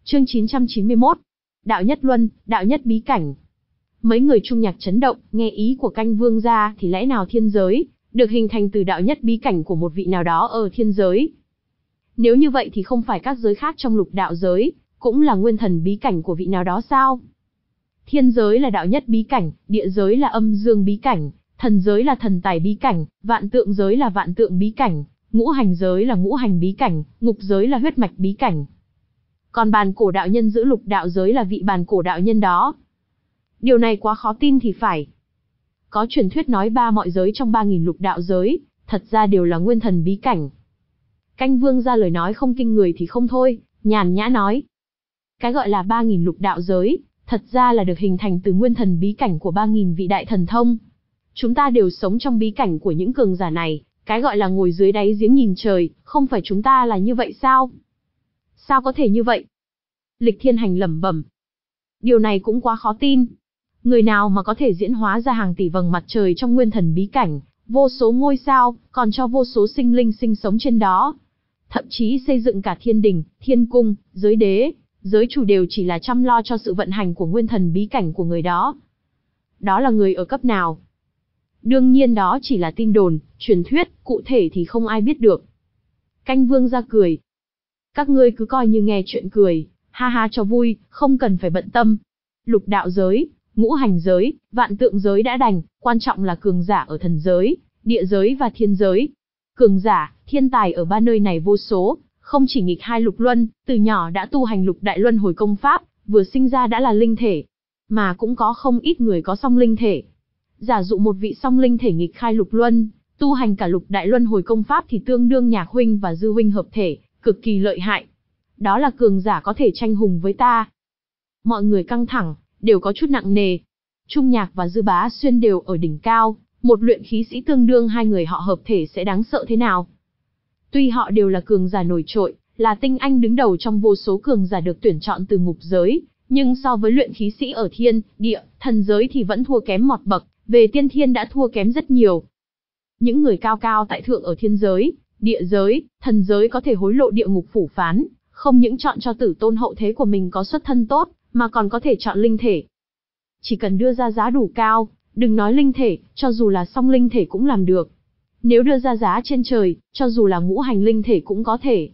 Chương 991. Đạo nhất luân, đạo nhất bí cảnh. Mấy người Trung Nhạc chấn động, nghe ý của Canh Vương gia thì lẽ nào thiên giới được hình thành từ đạo nhất bí cảnh của một vị nào đó ở thiên giới? Nếu như vậy thì không phải các giới khác trong lục đạo giới cũng là nguyên thần bí cảnh của vị nào đó sao? Thiên giới là đạo nhất bí cảnh, địa giới là âm dương bí cảnh, thần giới là thần tài bí cảnh, vạn tượng giới là vạn tượng bí cảnh, ngũ hành giới là ngũ hành bí cảnh, ngục giới là huyết mạch bí cảnh. Còn bàn cổ đạo nhân giữ lục đạo giới là vị bàn cổ đạo nhân đó. Điều này quá khó tin thì phải. Có truyền thuyết nói mọi giới trong 3.000 lục đạo giới, thật ra đều là nguyên thần bí cảnh. Canh Vương ra lời nói không kinh người thì không thôi, nhàn nhã nói. Cái gọi là 3.000 lục đạo giới, thật ra là được hình thành từ nguyên thần bí cảnh của 3.000 vị đại thần thông. Chúng ta đều sống trong bí cảnh của những cường giả này, cái gọi là ngồi dưới đáy giếng nhìn trời, không phải chúng ta là như vậy sao? Sao có thể như vậy? Lịch Thiên Hành lẩm bẩm. Điều này cũng quá khó tin. Người nào mà có thể diễn hóa ra hàng tỷ vầng mặt trời trong nguyên thần bí cảnh, vô số ngôi sao, còn cho vô số sinh linh sinh sống trên đó. Thậm chí xây dựng cả thiên đình, thiên cung, giới đế, giới chủ đều chỉ là chăm lo cho sự vận hành của nguyên thần bí cảnh của người đó. Đó là người ở cấp nào? Đương nhiên đó chỉ là tin đồn, truyền thuyết, cụ thể thì không ai biết được. Canh Vương ra cười. Các ngươi cứ coi như nghe chuyện cười, ha ha cho vui, không cần phải bận tâm. Lục đạo giới, ngũ hành giới, vạn tượng giới đã đành, quan trọng là cường giả ở thần giới, địa giới và thiên giới. Cường giả, thiên tài ở ba nơi này vô số, không chỉ nghịch hai lục luân, từ nhỏ đã tu hành lục đại luân hồi công pháp, vừa sinh ra đã là linh thể. Mà cũng có không ít người có song linh thể. Giả dụ một vị song linh thể nghịch khai lục luân, tu hành cả lục đại luân hồi công pháp thì tương đương Nhạc huynh và Dư huynh hợp thể, cực kỳ lợi hại. Đó là cường giả có thể tranh hùng với ta. Mọi người căng thẳng, đều có chút nặng nề. Trung Nhạc và Dư Bá Xuyên đều ở đỉnh cao, một luyện khí sĩ tương đương hai người họ hợp thể sẽ đáng sợ thế nào? Tuy họ đều là cường giả nổi trội, là tinh anh đứng đầu trong vô số cường giả được tuyển chọn từ ngục giới, nhưng so với luyện khí sĩ ở thiên, địa, thần giới thì vẫn thua kém một bậc, về tiên thiên đã thua kém rất nhiều. Những người cao cao tại thượng ở thiên giới, địa giới, thần giới có thể hối lộ địa ngục phủ phán, không những chọn cho tử tôn hậu thế của mình có xuất thân tốt, mà còn có thể chọn linh thể. Chỉ cần đưa ra giá đủ cao, đừng nói linh thể, cho dù là song linh thể cũng làm được. Nếu đưa ra giá trên trời, cho dù là ngũ hành linh thể cũng có thể.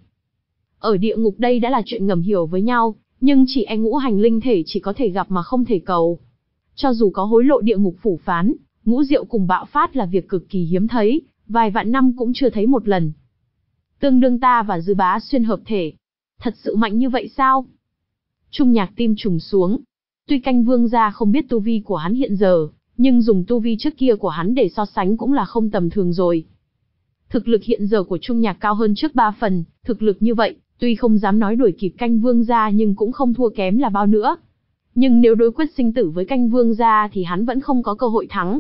Ở địa ngục đây đã là chuyện ngầm hiểu với nhau, nhưng chỉ e ngũ hành linh thể chỉ có thể gặp mà không thể cầu. Cho dù có hối lộ địa ngục phủ phán, ngũ diệu cùng bạo phát là việc cực kỳ hiếm thấy, vài vạn năm cũng chưa thấy một lần. Tương đương ta và Dư Bá Xuyên hợp thể. Thật sự mạnh như vậy sao? Trung Nhạc tim trùng xuống. Tuy Canh Vương gia không biết tu vi của hắn hiện giờ, nhưng dùng tu vi trước kia của hắn để so sánh cũng là không tầm thường rồi. Thực lực hiện giờ của Trung Nhạc cao hơn trước 3 phần, thực lực như vậy, tuy không dám nói đuổi kịp Canh Vương gia nhưng cũng không thua kém là bao nữa. Nhưng nếu đối quyết sinh tử với Canh Vương gia thì hắn vẫn không có cơ hội thắng.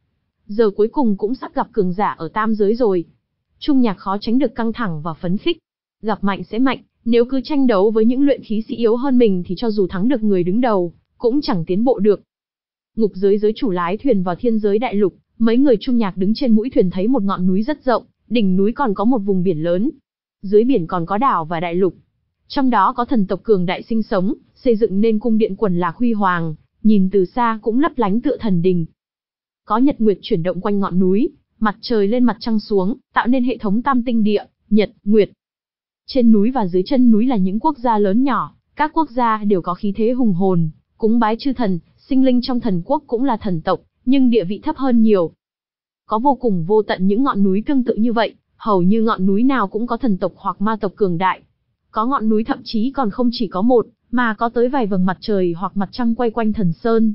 Giờ cuối cùng cũng sắp gặp cường giả ở tam giới rồi. Trung Nhạc khó tránh được căng thẳng và phấn khích. Gặp mạnh sẽ mạnh, nếu cứ tranh đấu với những luyện khí sĩ yếu hơn mình thì cho dù thắng được người đứng đầu, cũng chẳng tiến bộ được. Ngục giới giới chủ lái thuyền vào thiên giới đại lục, mấy người Trung Nhạc đứng trên mũi thuyền thấy một ngọn núi rất rộng, đỉnh núi còn có một vùng biển lớn. Dưới biển còn có đảo và đại lục. Trong đó có thần tộc cường đại sinh sống, xây dựng nên cung điện quần lạc huy hoàng, nhìn từ xa cũng lấp lánh tựa thần đình. Có nhật nguyệt chuyển động quanh ngọn núi, mặt trời lên mặt trăng xuống, tạo nên hệ thống tam tinh địa, nhật, nguyệt. Trên núi và dưới chân núi là những quốc gia lớn nhỏ, các quốc gia đều có khí thế hùng hồn, cúng bái chư thần, sinh linh trong thần quốc cũng là thần tộc, nhưng địa vị thấp hơn nhiều. Có vô cùng vô tận những ngọn núi tương tự như vậy, hầu như ngọn núi nào cũng có thần tộc hoặc ma tộc cường đại. Có ngọn núi thậm chí còn không chỉ có một, mà có tới vài vầng mặt trời hoặc mặt trăng quay quanh thần sơn.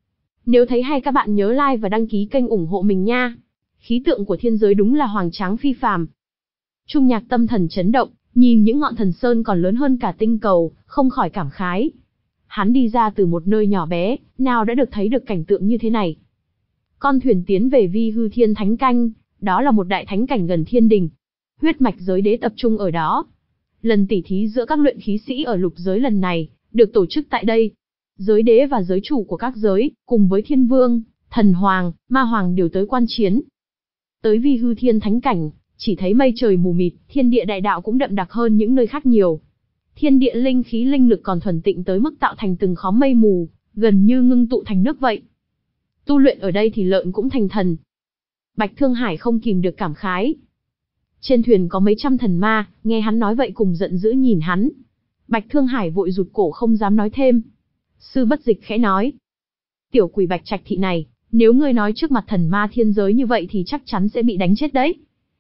Nếu thấy hay các bạn nhớ like và đăng ký kênh ủng hộ mình nha. Khí tượng của thiên giới đúng là hoành tráng phi phàm. Trung Nhạc tâm thần chấn động, nhìn những ngọn thần sơn còn lớn hơn cả tinh cầu, không khỏi cảm khái. Hắn đi ra từ một nơi nhỏ bé, nào đã được thấy được cảnh tượng như thế này. Con thuyền tiến về Vi Hư Thiên Thánh Canh, đó là một đại thánh cảnh gần thiên đình. Huyết mạch giới đế tập trung ở đó. Lần tỉ thí giữa các luyện khí sĩ ở lục giới lần này, được tổ chức tại đây. Giới đế và giới chủ của các giới, cùng với thiên vương, thần hoàng, ma hoàng đều tới quan chiến. Tới Vi Hư Thiên Thánh Cảnh, chỉ thấy mây trời mù mịt, thiên địa đại đạo cũng đậm đặc hơn những nơi khác nhiều. Thiên địa linh khí linh lực còn thuần tịnh tới mức tạo thành từng khóm mây mù, gần như ngưng tụ thành nước vậy. Tu luyện ở đây thì lợn cũng thành thần. Bạch Thương Hải không kìm được cảm khái. Trên thuyền có mấy trăm thần ma, nghe hắn nói vậy cùng giận dữ nhìn hắn. Bạch Thương Hải vội rụt cổ không dám nói thêm. Sư Bất Dịch khẽ nói. Tiểu quỷ Bạch Trạch Thị này, nếu ngươi nói trước mặt thần ma thiên giới như vậy thì chắc chắn sẽ bị đánh chết đấy.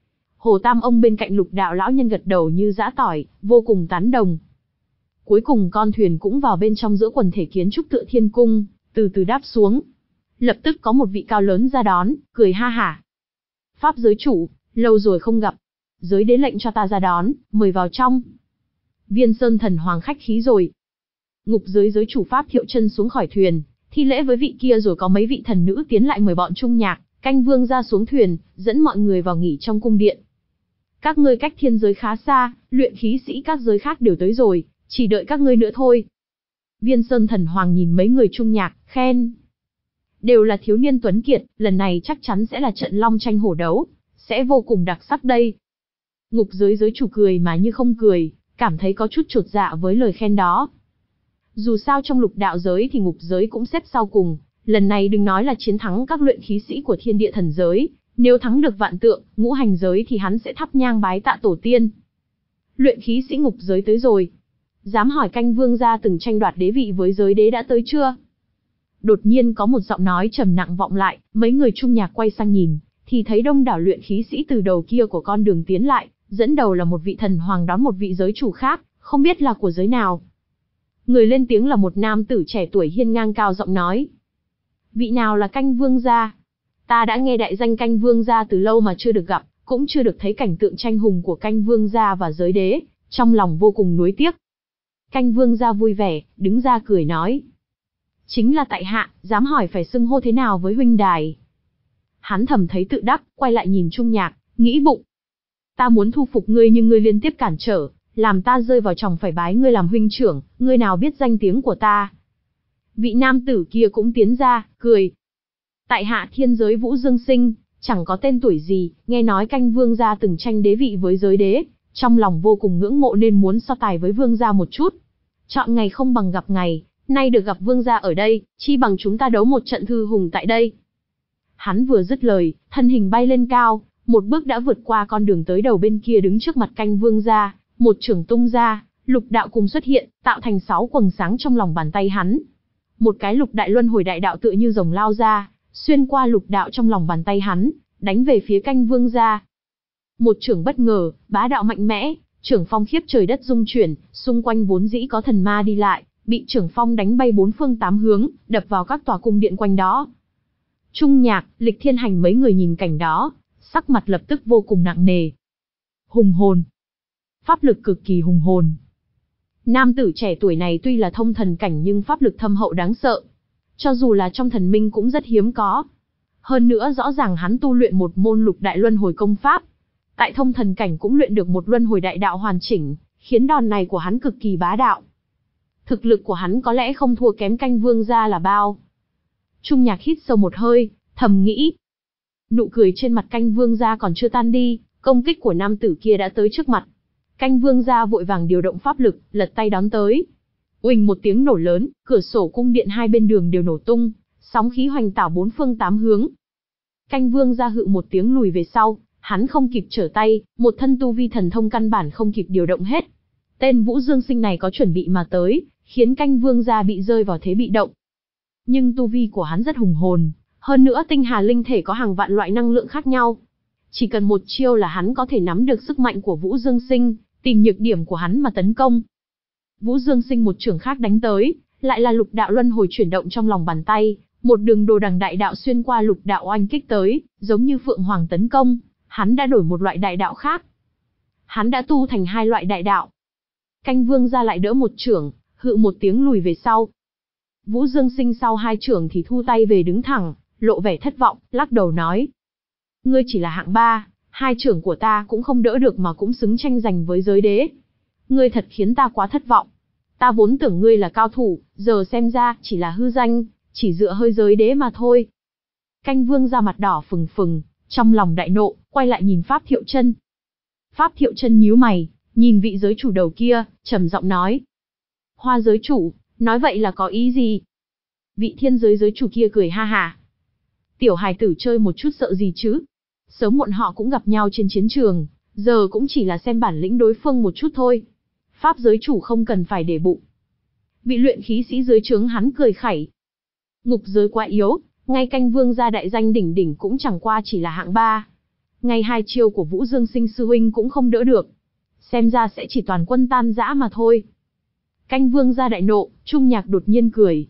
Hồ Tam Ông bên cạnh Lục Đạo lão nhân gật đầu như giã tỏi, vô cùng tán đồng. Cuối cùng con thuyền cũng vào bên trong giữa quần thể kiến trúc tựa thiên cung, từ từ đáp xuống. Lập tức có một vị cao lớn ra đón, cười ha hả. Pháp giới chủ, lâu rồi không gặp. Giới đế lệnh cho ta ra đón, mời vào trong. Viên Sơn thần hoàng khách khí rồi. Ngục giới giới chủ Pháp Thiệu Chân xuống khỏi thuyền, thi lễ với vị kia rồi có mấy vị thần nữ tiến lại mời bọn Trung Nhạc, Canh Vương ra xuống thuyền, dẫn mọi người vào nghỉ trong cung điện. Các ngươi cách thiên giới khá xa, luyện khí sĩ các giới khác đều tới rồi, chỉ đợi các ngươi nữa thôi. Viên Sơn thần hoàng nhìn mấy người Trung Nhạc, khen. Đều là thiếu niên tuấn kiệt, lần này chắc chắn sẽ là trận long tranh hổ đấu, sẽ vô cùng đặc sắc đây. Ngục giới giới chủ cười mà như không cười, cảm thấy có chút chột dạ với lời khen đó. Dù sao trong lục đạo giới thì ngục giới cũng xếp sau cùng, lần này đừng nói là chiến thắng các luyện khí sĩ của thiên địa thần giới, nếu thắng được vạn tượng, ngũ hành giới thì hắn sẽ thắp nhang bái tạ tổ tiên. Luyện khí sĩ ngục giới tới rồi. Dám hỏi Canh Vương gia từng tranh đoạt đế vị với giới đế đã tới chưa? Đột nhiên có một giọng nói trầm nặng vọng lại, mấy người Trung Nhạc quay sang nhìn, thì thấy đông đảo luyện khí sĩ từ đầu kia của con đường tiến lại, dẫn đầu là một vị thần hoàng đón một vị giới chủ khác, không biết là của giới nào. Người lên tiếng là một nam tử trẻ tuổi hiên ngang cao giọng nói. Vị nào là Canh Vương gia? Ta đã nghe đại danh Canh Vương gia từ lâu mà chưa được gặp, cũng chưa được thấy cảnh tượng tranh hùng của Canh Vương gia và giới đế, trong lòng vô cùng nuối tiếc. Canh Vương gia vui vẻ, đứng ra cười nói. Chính là tại hạ, dám hỏi phải xưng hô thế nào với huynh đài. Hắn thầm thấy tự đắc, quay lại nhìn Trung Nhạc, nghĩ bụng. Ta muốn thu phục ngươi nhưng ngươi liên tiếp cản trở, làm ta rơi vào chòng phải bái ngươi làm huynh trưởng, ngươi nào biết danh tiếng của ta. Vị nam tử kia cũng tiến ra, cười. Tại hạ thiên giới Vũ Dương Sinh, chẳng có tên tuổi gì, nghe nói Canh Vương gia từng tranh đế vị với giới đế, trong lòng vô cùng ngưỡng mộ nên muốn so tài với vương gia một chút. Chọn ngày không bằng gặp ngày, nay được gặp vương gia ở đây, chi bằng chúng ta đấu một trận thư hùng tại đây. Hắn vừa dứt lời, thân hình bay lên cao, một bước đã vượt qua con đường tới đầu bên kia đứng trước mặt Canh Vương gia, một chưởng tung ra, lục đạo cùng xuất hiện, tạo thành 6 quầng sáng trong lòng bàn tay hắn. Một cái lục đại luân hồi đại đạo tựa như rồng lao ra, xuyên qua lục đạo trong lòng bàn tay hắn, đánh về phía Canh Vương gia. Một chưởng bất ngờ, bá đạo mạnh mẽ, chưởng phong khiếp trời đất rung chuyển, xung quanh vốn dĩ có thần ma đi lại, bị chưởng phong đánh bay 4 phương 8 hướng, đập vào các tòa cung điện quanh đó. Trung Nhạc, Lịch Thiên Hành mấy người nhìn cảnh đó, sắc mặt lập tức vô cùng nặng nề. Hùng hồn. Pháp lực cực kỳ hùng hồn. Nam tử trẻ tuổi này tuy là thông thần cảnh nhưng pháp lực thâm hậu đáng sợ. Cho dù là trong thần minh cũng rất hiếm có. Hơn nữa rõ ràng hắn tu luyện một môn lục đại luân hồi công pháp. Tại thông thần cảnh cũng luyện được một luân hồi đại đạo hoàn chỉnh, khiến đòn này của hắn cực kỳ bá đạo. Thực lực của hắn có lẽ không thua kém Canh Vương gia là bao. Trung Nhạc hít sâu một hơi, thầm nghĩ. Nụ cười trên mặt Canh Vương gia còn chưa tan đi, công kích của nam tử kia đã tới trước mặt. Canh Vương gia vội vàng điều động pháp lực, lật tay đón tới. Uỳnh một tiếng nổ lớn, cửa sổ cung điện hai bên đường đều nổ tung, sóng khí hoành tảo 4 phương 8 hướng. Canh Vương gia hự một tiếng lùi về sau, hắn không kịp trở tay, một thân tu vi thần thông căn bản không kịp điều động hết. Tên Vũ Dương Sinh này có chuẩn bị mà tới, khiến Canh Vương gia bị rơi vào thế bị động. Nhưng tu vi của hắn rất hùng hồn, hơn nữa tinh hà linh thể có hàng vạn loại năng lượng khác nhau. Chỉ cần một chiêu là hắn có thể nắm được sức mạnh của Vũ Dương Sinh, tìm nhược điểm của hắn mà tấn công. Vũ Dương Sinh một chưởng khác đánh tới, lại là lục đạo luân hồi chuyển động trong lòng bàn tay, một đường đồ đằng đại đạo xuyên qua lục đạo oanh kích tới, giống như phượng hoàng tấn công, hắn đã đổi một loại đại đạo khác. Hắn đã tu thành 2 loại đại đạo. Canh Vương gia lại đỡ một chưởng, hự một tiếng lùi về sau. Vũ Dương Sinh sau 2 chưởng thì thu tay về đứng thẳng, lộ vẻ thất vọng, lắc đầu nói. Ngươi chỉ là hạng 3, 2 chưởng của ta cũng không đỡ được mà cũng xứng tranh giành với giới đế. Ngươi thật khiến ta quá thất vọng. Ta vốn tưởng ngươi là cao thủ, giờ xem ra chỉ là hư danh, chỉ dựa hơi giới đế mà thôi. Canh Vương ra mặt đỏ phừng phừng, trong lòng đại nộ, quay lại nhìn Pháp Thiệu Chân. Pháp Thiệu Chân nhíu mày, Nhìn vị giới chủ đầu kia, trầm giọng nói. Hoa giới chủ, nói vậy là có ý gì? Vị thiên giới giới chủ kia cười ha hả. Tiểu hài tử chơi một chút sợ gì chứ? Sớm muộn họ cũng gặp nhau trên chiến trường, giờ cũng chỉ là xem bản lĩnh đối phương một chút thôi. Pháp giới chủ không cần phải để bụng. Vị luyện khí sĩ dưới trướng hắn cười khẩy. Ngục giới quá yếu, ngay canh vương gia đại danh đỉnh đỉnh cũng chẳng qua chỉ là hạng 3. Ngay 2 chiêu của Vũ Dương Sinh sư huynh cũng không đỡ được. Xem ra sẽ chỉ toàn quân tan rã mà thôi. Canh vương gia đại nộ, Trung Nhạc đột nhiên cười.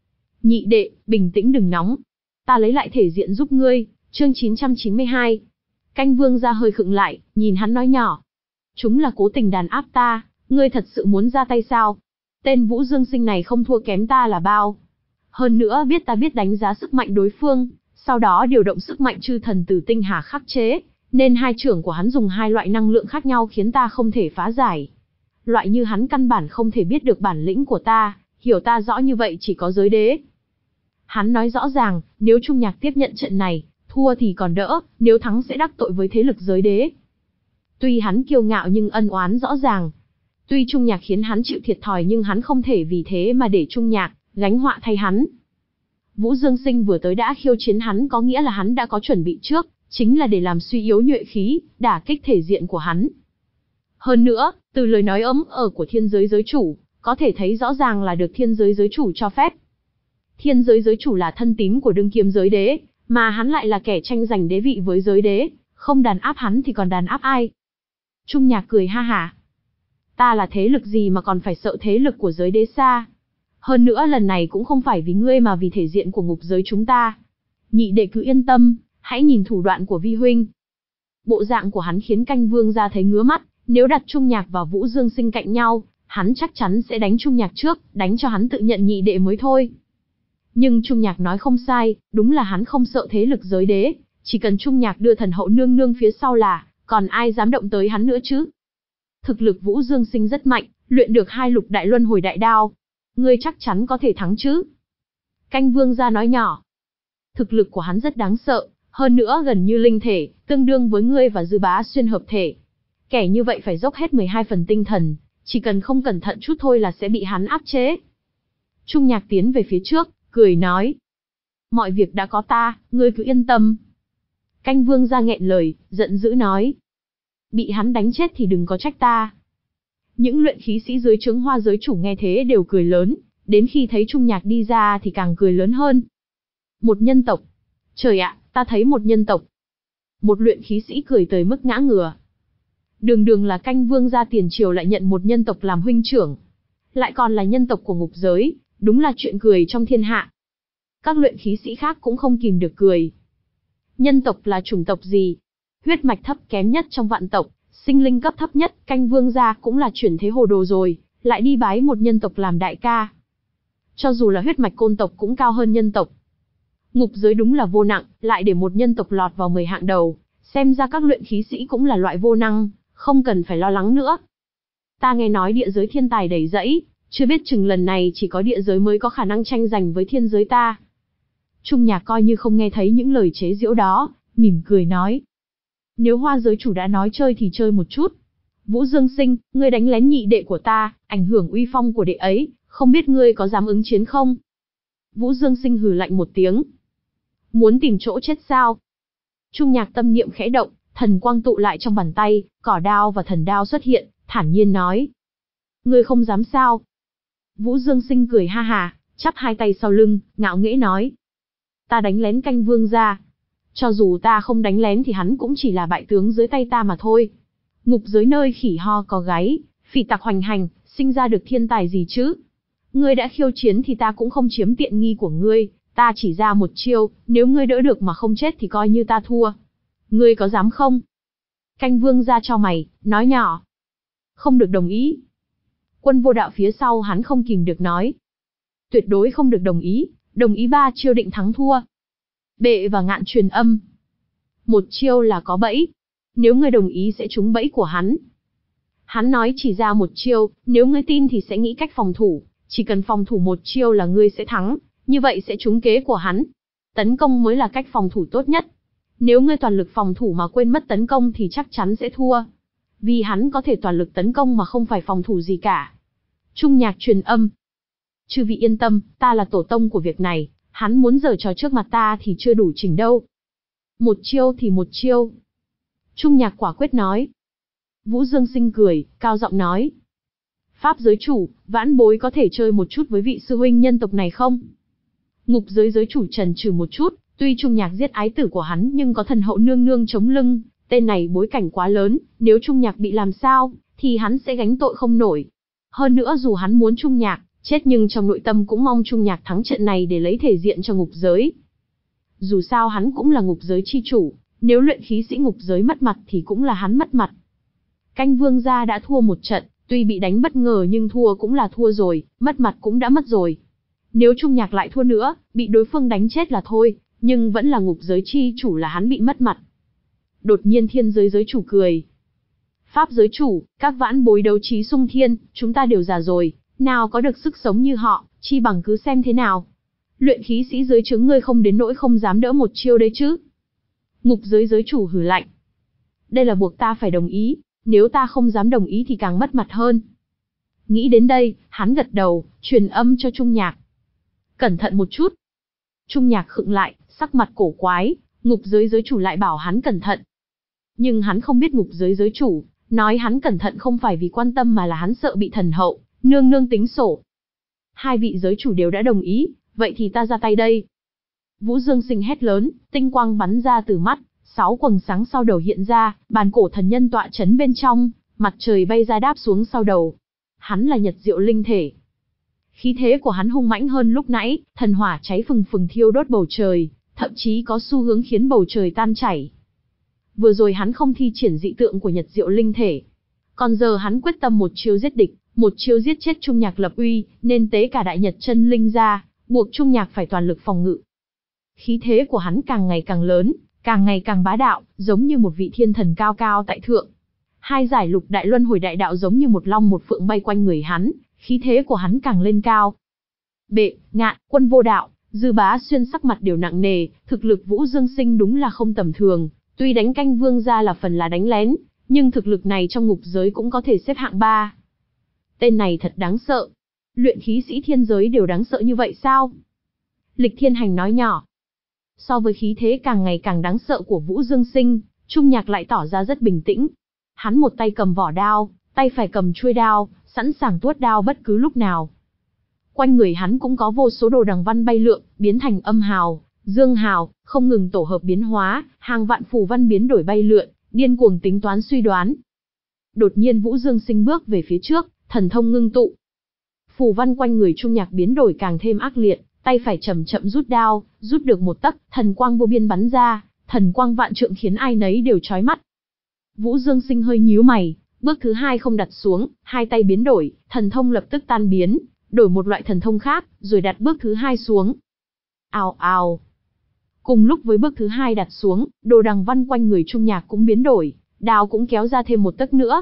Nhị đệ, bình tĩnh đừng nóng. Ta lấy lại thể diện giúp ngươi, chương 992. Canh vương gia hơi khựng lại, nhìn hắn nói nhỏ. Chúng là cố tình đàn áp ta, ngươi thật sự muốn ra tay sao? Tên Vũ Dương Sinh này không thua kém ta là bao. Hơn nữa biết ta biết đánh giá sức mạnh đối phương, sau đó điều động sức mạnh chư thần tử tinh hà khắc chế, nên hai trưởng của hắn dùng 2 loại năng lượng khác nhau khiến ta không thể phá giải. Loại như hắn căn bản không thể biết được bản lĩnh của ta, hiểu ta rõ như vậy chỉ có giới đế. Hắn nói rõ ràng, nếu Trung Nhạc tiếp nhận trận này, thua thì còn đỡ, nếu thắng sẽ đắc tội với thế lực giới đế. Tuy hắn kiêu ngạo nhưng ân oán rõ ràng. Tuy Trung Nhạc khiến hắn chịu thiệt thòi nhưng hắn không thể vì thế mà để Trung Nhạc gánh họa thay hắn. Vũ Dương Sinh vừa tới đã khiêu chiến hắn có nghĩa là hắn đã có chuẩn bị trước, chính là để làm suy yếu nhuệ khí, đả kích thể diện của hắn. Hơn nữa, từ lời nói ấm của thiên giới giới chủ, có thể thấy rõ ràng là được thiên giới giới chủ cho phép. Thiên giới giới chủ là thân tín của đương kim giới đế, mà hắn lại là kẻ tranh giành đế vị với giới đế, không đàn áp hắn thì còn đàn áp ai? Trung Nhạc cười ha hả. Ta là thế lực gì mà còn phải sợ thế lực của giới đế xa? Hơn nữa lần này cũng không phải vì ngươi mà vì thể diện của ngục giới chúng ta. Nhị đệ cứ yên tâm, hãy nhìn thủ đoạn của vi huynh. Bộ dạng của hắn khiến canh vương ra thấy ngứa mắt, nếu đặt Trung Nhạc và Vũ Dương Sinh cạnh nhau, hắn chắc chắn sẽ đánh Trung Nhạc trước, đánh cho hắn tự nhận nhị đệ mới thôi. Nhưng Trung Nhạc nói không sai, đúng là hắn không sợ thế lực giới đế, chỉ cần Trung Nhạc đưa thần hậu nương nương phía sau là, còn ai dám động tới hắn nữa chứ? Thực lực Vũ Dương Sinh rất mạnh, luyện được 2 lục đại luân hồi đại đao. Ngươi chắc chắn có thể thắng chứ? Canh vương gia nói nhỏ. Thực lực của hắn rất đáng sợ, hơn nữa gần như linh thể, tương đương với ngươi và Dư Bá Xuyên hợp thể. Kẻ như vậy phải dốc hết 12 phần tinh thần, chỉ cần không cẩn thận chút thôi là sẽ bị hắn áp chế. Trung Nhạc tiến về phía trước, cười nói. Mọi việc đã có ta, ngươi cứ yên tâm. Canh vương gia nghẹn lời, giận dữ nói. Bị hắn đánh chết thì đừng có trách ta. Những luyện khí sĩ dưới trướng Hoa giới chủ nghe thế đều cười lớn, đến khi thấy Trung Nhạc đi ra thì càng cười lớn hơn. Một nhân tộc. Trời ạ, ta thấy một nhân tộc. Một luyện khí sĩ cười tới mức ngã ngửa. Đường đường là canh vương gia tiền triều lại nhận một nhân tộc làm huynh trưởng. Lại còn là nhân tộc của ngục giới, đúng là chuyện cười trong thiên hạ. Các luyện khí sĩ khác cũng không kìm được cười. Nhân tộc là chủng tộc gì? Huyết mạch thấp kém nhất trong vạn tộc, sinh linh cấp thấp nhất, canh vương gia cũng là chuyển thế hồ đồ rồi, lại đi bái một nhân tộc làm đại ca. Cho dù là huyết mạch côn tộc cũng cao hơn nhân tộc. Ngục giới đúng là vô nặng, lại để một nhân tộc lọt vào 10 hạng đầu, xem ra các luyện khí sĩ cũng là loại vô năng, không cần phải lo lắng nữa. Ta nghe nói địa giới thiên tài đầy rẫy, chưa biết chừng lần này chỉ có địa giới mới có khả năng tranh giành với thiên giới ta. Trung Nhạc coi như không nghe thấy những lời chế giễu đó, mỉm cười nói. Nếu Hoa giới chủ đã nói chơi thì chơi một chút. Vũ Dương Sinh, ngươi đánh lén nhị đệ của ta, ảnh hưởng uy phong của đệ ấy, không biết ngươi có dám ứng chiến không? Vũ Dương Sinh hừ lạnh một tiếng. Muốn tìm chỗ chết sao? Trung Nhạc tâm niệm khẽ động, thần quang tụ lại trong bàn tay, cỏ đao và thần đao xuất hiện, thản nhiên nói. Ngươi không dám sao? Vũ Dương Sinh cười ha hà, chắp 2 tay sau lưng, ngạo nghễ nói. Ta đánh lén canh vương gia. Cho dù ta không đánh lén thì hắn cũng chỉ là bại tướng dưới tay ta mà thôi. Ngục giới nơi khỉ ho có gáy, phỉ tặc hoành hành, sinh ra được thiên tài gì chứ? Ngươi đã khiêu chiến thì ta cũng không chiếm tiện nghi của ngươi, ta chỉ ra một chiêu, nếu ngươi đỡ được mà không chết thì coi như ta thua. Ngươi có dám không? Canh vương ra cho mày, nói nhỏ. Không được đồng ý. Quân vô đạo phía sau hắn không kìm được nói. Tuyệt đối không được đồng ý 3 chiêu định thắng thua. Bệ và ngạn truyền âm. Một chiêu là có bẫy. Nếu ngươi đồng ý sẽ trúng bẫy của hắn. Hắn nói chỉ ra một chiêu, nếu ngươi tin thì sẽ nghĩ cách phòng thủ. Chỉ cần phòng thủ một chiêu là ngươi sẽ thắng, như vậy sẽ trúng kế của hắn. Tấn công mới là cách phòng thủ tốt nhất. Nếu ngươi toàn lực phòng thủ mà quên mất tấn công thì chắc chắn sẽ thua. vì hắn có thể toàn lực tấn công mà không phải phòng thủ gì cả. Trung Nhạc truyền âm. Chư vị yên tâm, ta là tổ tông của việc này, hắn muốn giở trò trước mặt ta thì chưa đủ chỉnh đâu. Một chiêu thì một chiêu. Trung Nhạc quả quyết nói. Vũ Dương Sinh cười, cao giọng nói. Pháp giới chủ, vãn bối có thể chơi một chút với vị sư huynh nhân tộc này không? Ngục giới giới chủ chần chừ một chút, tuy Trung Nhạc giết ái tử của hắn nhưng có thần hậu nương nương chống lưng, tên này bối cảnh quá lớn, nếu Trung Nhạc bị làm sao, thì hắn sẽ gánh tội không nổi. Hơn nữa dù hắn muốn Trung Nhạc chết nhưng trong nội tâm cũng mong Trung Nhạc thắng trận này để lấy thể diện cho ngục giới. Dù sao hắn cũng là ngục giới chi chủ, nếu luyện khí sĩ ngục giới mất mặt thì cũng là hắn mất mặt. Canh Vương gia đã thua một trận, tuy bị đánh bất ngờ nhưng thua cũng là thua rồi, mất mặt cũng đã mất rồi. Nếu Trung Nhạc lại thua nữa, bị đối phương đánh chết là thôi, nhưng vẫn là ngục giới chi chủ là hắn bị mất mặt. Đột nhiên thiên giới giới chủ cười. Pháp giới chủ, các vãn bối đấu trí sung thiên, chúng ta đều già rồi, nào có được sức sống như họ, chi bằng cứ xem thế nào. Luyện khí sĩ dưới trướng ngươi không đến nỗi không dám đỡ một chiêu đấy chứ. Ngục giới giới chủ hừ lạnh. Đây là buộc ta phải đồng ý, nếu ta không dám đồng ý thì càng mất mặt hơn. Nghĩ đến đây, hắn gật đầu, truyền âm cho Trung Nhạc. Cẩn thận một chút. Trung Nhạc khựng lại, sắc mặt cổ quái, ngục giới giới chủ lại bảo hắn cẩn thận. Nhưng hắn không biết ngục giới giới chủ, nói hắn cẩn thận không phải vì quan tâm mà là hắn sợ bị thần hậu, nương nương tính sổ. Hai vị giới chủ đều đã đồng ý, vậy thì ta ra tay đây. Vũ Dương Sinh hét lớn, tinh quang bắn ra từ mắt, 6 quầng sáng sau đầu hiện ra, bàn cổ thần nhân tọa chấn bên trong, mặt trời bay ra đáp xuống sau đầu. Hắn là Nhật Diệu linh thể. Khí thế của hắn hung mãnh hơn lúc nãy, thần hỏa cháy phừng phừng thiêu đốt bầu trời, thậm chí có xu hướng khiến bầu trời tan chảy. Vừa rồi hắn không thi triển dị tượng của Nhật Diệu linh thể, còn giờ hắn quyết tâm một chiêu giết địch, một chiêu giết chết Trung Nhạc lập uy, nên tế cả đại nhật chân linh ra, buộc Trung Nhạc phải toàn lực phòng ngự. Khí thế của hắn càng ngày càng lớn, càng ngày càng bá đạo, giống như một vị thiên thần cao cao tại thượng. Hai giải lục đại luân hồi đại đạo giống như một long một phượng bay quanh người hắn, khí thế của hắn càng lên cao. Bệ, Ngạn, Quân Vô Đạo, Dư Bá Xuyên sắc mặt đều nặng nề, thực lực Vũ Dương Sinh đúng là không tầm thường, tuy đánh Canh Vương gia là phần là đánh lén, nhưng thực lực này trong ngục giới cũng có thể xếp hạng 3. Tên này thật đáng sợ. Luyện khí sĩ thiên giới đều đáng sợ như vậy sao? Lịch Thiên Hành nói nhỏ. So với khí thế càng ngày càng đáng sợ của Vũ Dương Sinh, Trung Nhạc lại tỏ ra rất bình tĩnh. Hắn một tay cầm vỏ đao, tay phải cầm chuôi đao, sẵn sàng tuốt đao bất cứ lúc nào. Quanh người hắn cũng có vô số đồ đằng văn bay lượn, biến thành âm hào, dương hào, không ngừng tổ hợp biến hóa, hàng vạn phù văn biến đổi bay lượn, điên cuồng tính toán suy đoán. Đột nhiên Vũ Dương Sinh bước về phía trước, thần thông ngưng tụ. Phù văn quanh người Trung Nhạc biến đổi càng thêm ác liệt, tay phải chậm chậm rút đao, rút được một tấc, thần quang vô biên bắn ra, thần quang vạn trượng khiến ai nấy đều chói mắt. Vũ Dương Sinh hơi nhíu mày, bước thứ 2 không đặt xuống, hai tay biến đổi, thần thông lập tức tan biến, đổi một loại thần thông khác, rồi đặt bước thứ 2 xuống. Ào ào. Cùng lúc với bước thứ 2 đặt xuống, đồ đằng văn quanh người Trung Nhạc cũng biến đổi, đao cũng kéo ra thêm một tấc nữa.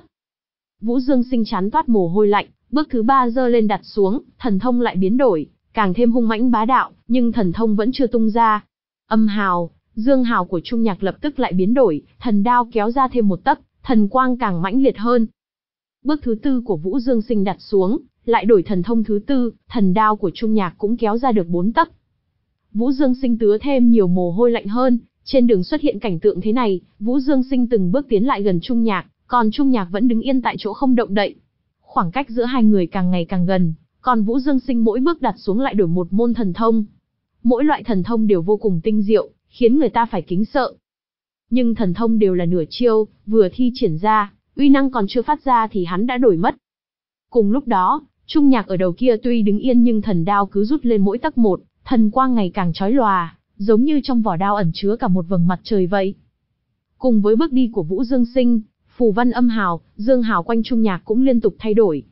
Vũ Dương Sinh chán toát mồ hôi lạnh, bước thứ 3 giơ lên đặt xuống, thần thông lại biến đổi, càng thêm hung mãnh bá đạo, nhưng thần thông vẫn chưa tung ra. Âm hào, dương hào của Trung Nhạc lập tức lại biến đổi, thần đao kéo ra thêm một tấc, thần quang càng mãnh liệt hơn. Bước thứ 4 của Vũ Dương Sinh đặt xuống, lại đổi thần thông thứ 4, thần đao của Trung Nhạc cũng kéo ra được 4 tấc. Vũ Dương Sinh tứa thêm nhiều mồ hôi lạnh hơn, trên đường xuất hiện cảnh tượng thế này, Vũ Dương Sinh từng bước tiến lại gần Trung Nhạc, còn Trung Nhạc vẫn đứng yên tại chỗ không động đậy. Khoảng cách giữa hai người càng ngày càng gần, còn Vũ Dương Sinh mỗi bước đặt xuống lại đổi một môn thần thông. Mỗi loại thần thông đều vô cùng tinh diệu, khiến người ta phải kính sợ. Nhưng thần thông đều là nửa chiêu, vừa thi triển ra, uy năng còn chưa phát ra thì hắn đã đổi mất. Cùng lúc đó, Trung Nhạc ở đầu kia tuy đứng yên nhưng thần đao cứ rút lên mỗi tấc một, thần quang ngày càng chói lòa, giống như trong vỏ đao ẩn chứa cả một vầng mặt trời vậy. Cùng với bước đi của Vũ Dương Sinh, phù văn âm hào, dương hào quanh Trung Nhạc cũng liên tục thay đổi.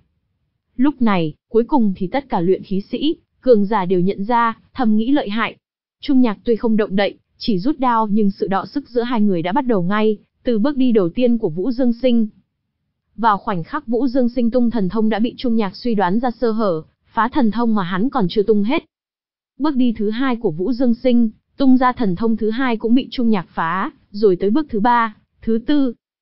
Lúc này, cuối cùng thì tất cả luyện khí sĩ, cường giả đều nhận ra, thầm nghĩ lợi hại. Trung Nhạc tuy không động đậy, chỉ rút đao nhưng sự đọ sức giữa hai người đã bắt đầu ngay, từ bước đi đầu tiên của Vũ Dương Sinh. Vào khoảnh khắc Vũ Dương Sinh tung thần thông đã bị Trung Nhạc suy đoán ra sơ hở, phá thần thông mà hắn còn chưa tung hết. Bước đi thứ 2 của Vũ Dương Sinh, tung ra thần thông thứ 2 cũng bị Trung Nhạc phá, rồi tới bước thứ 3, thứ 4.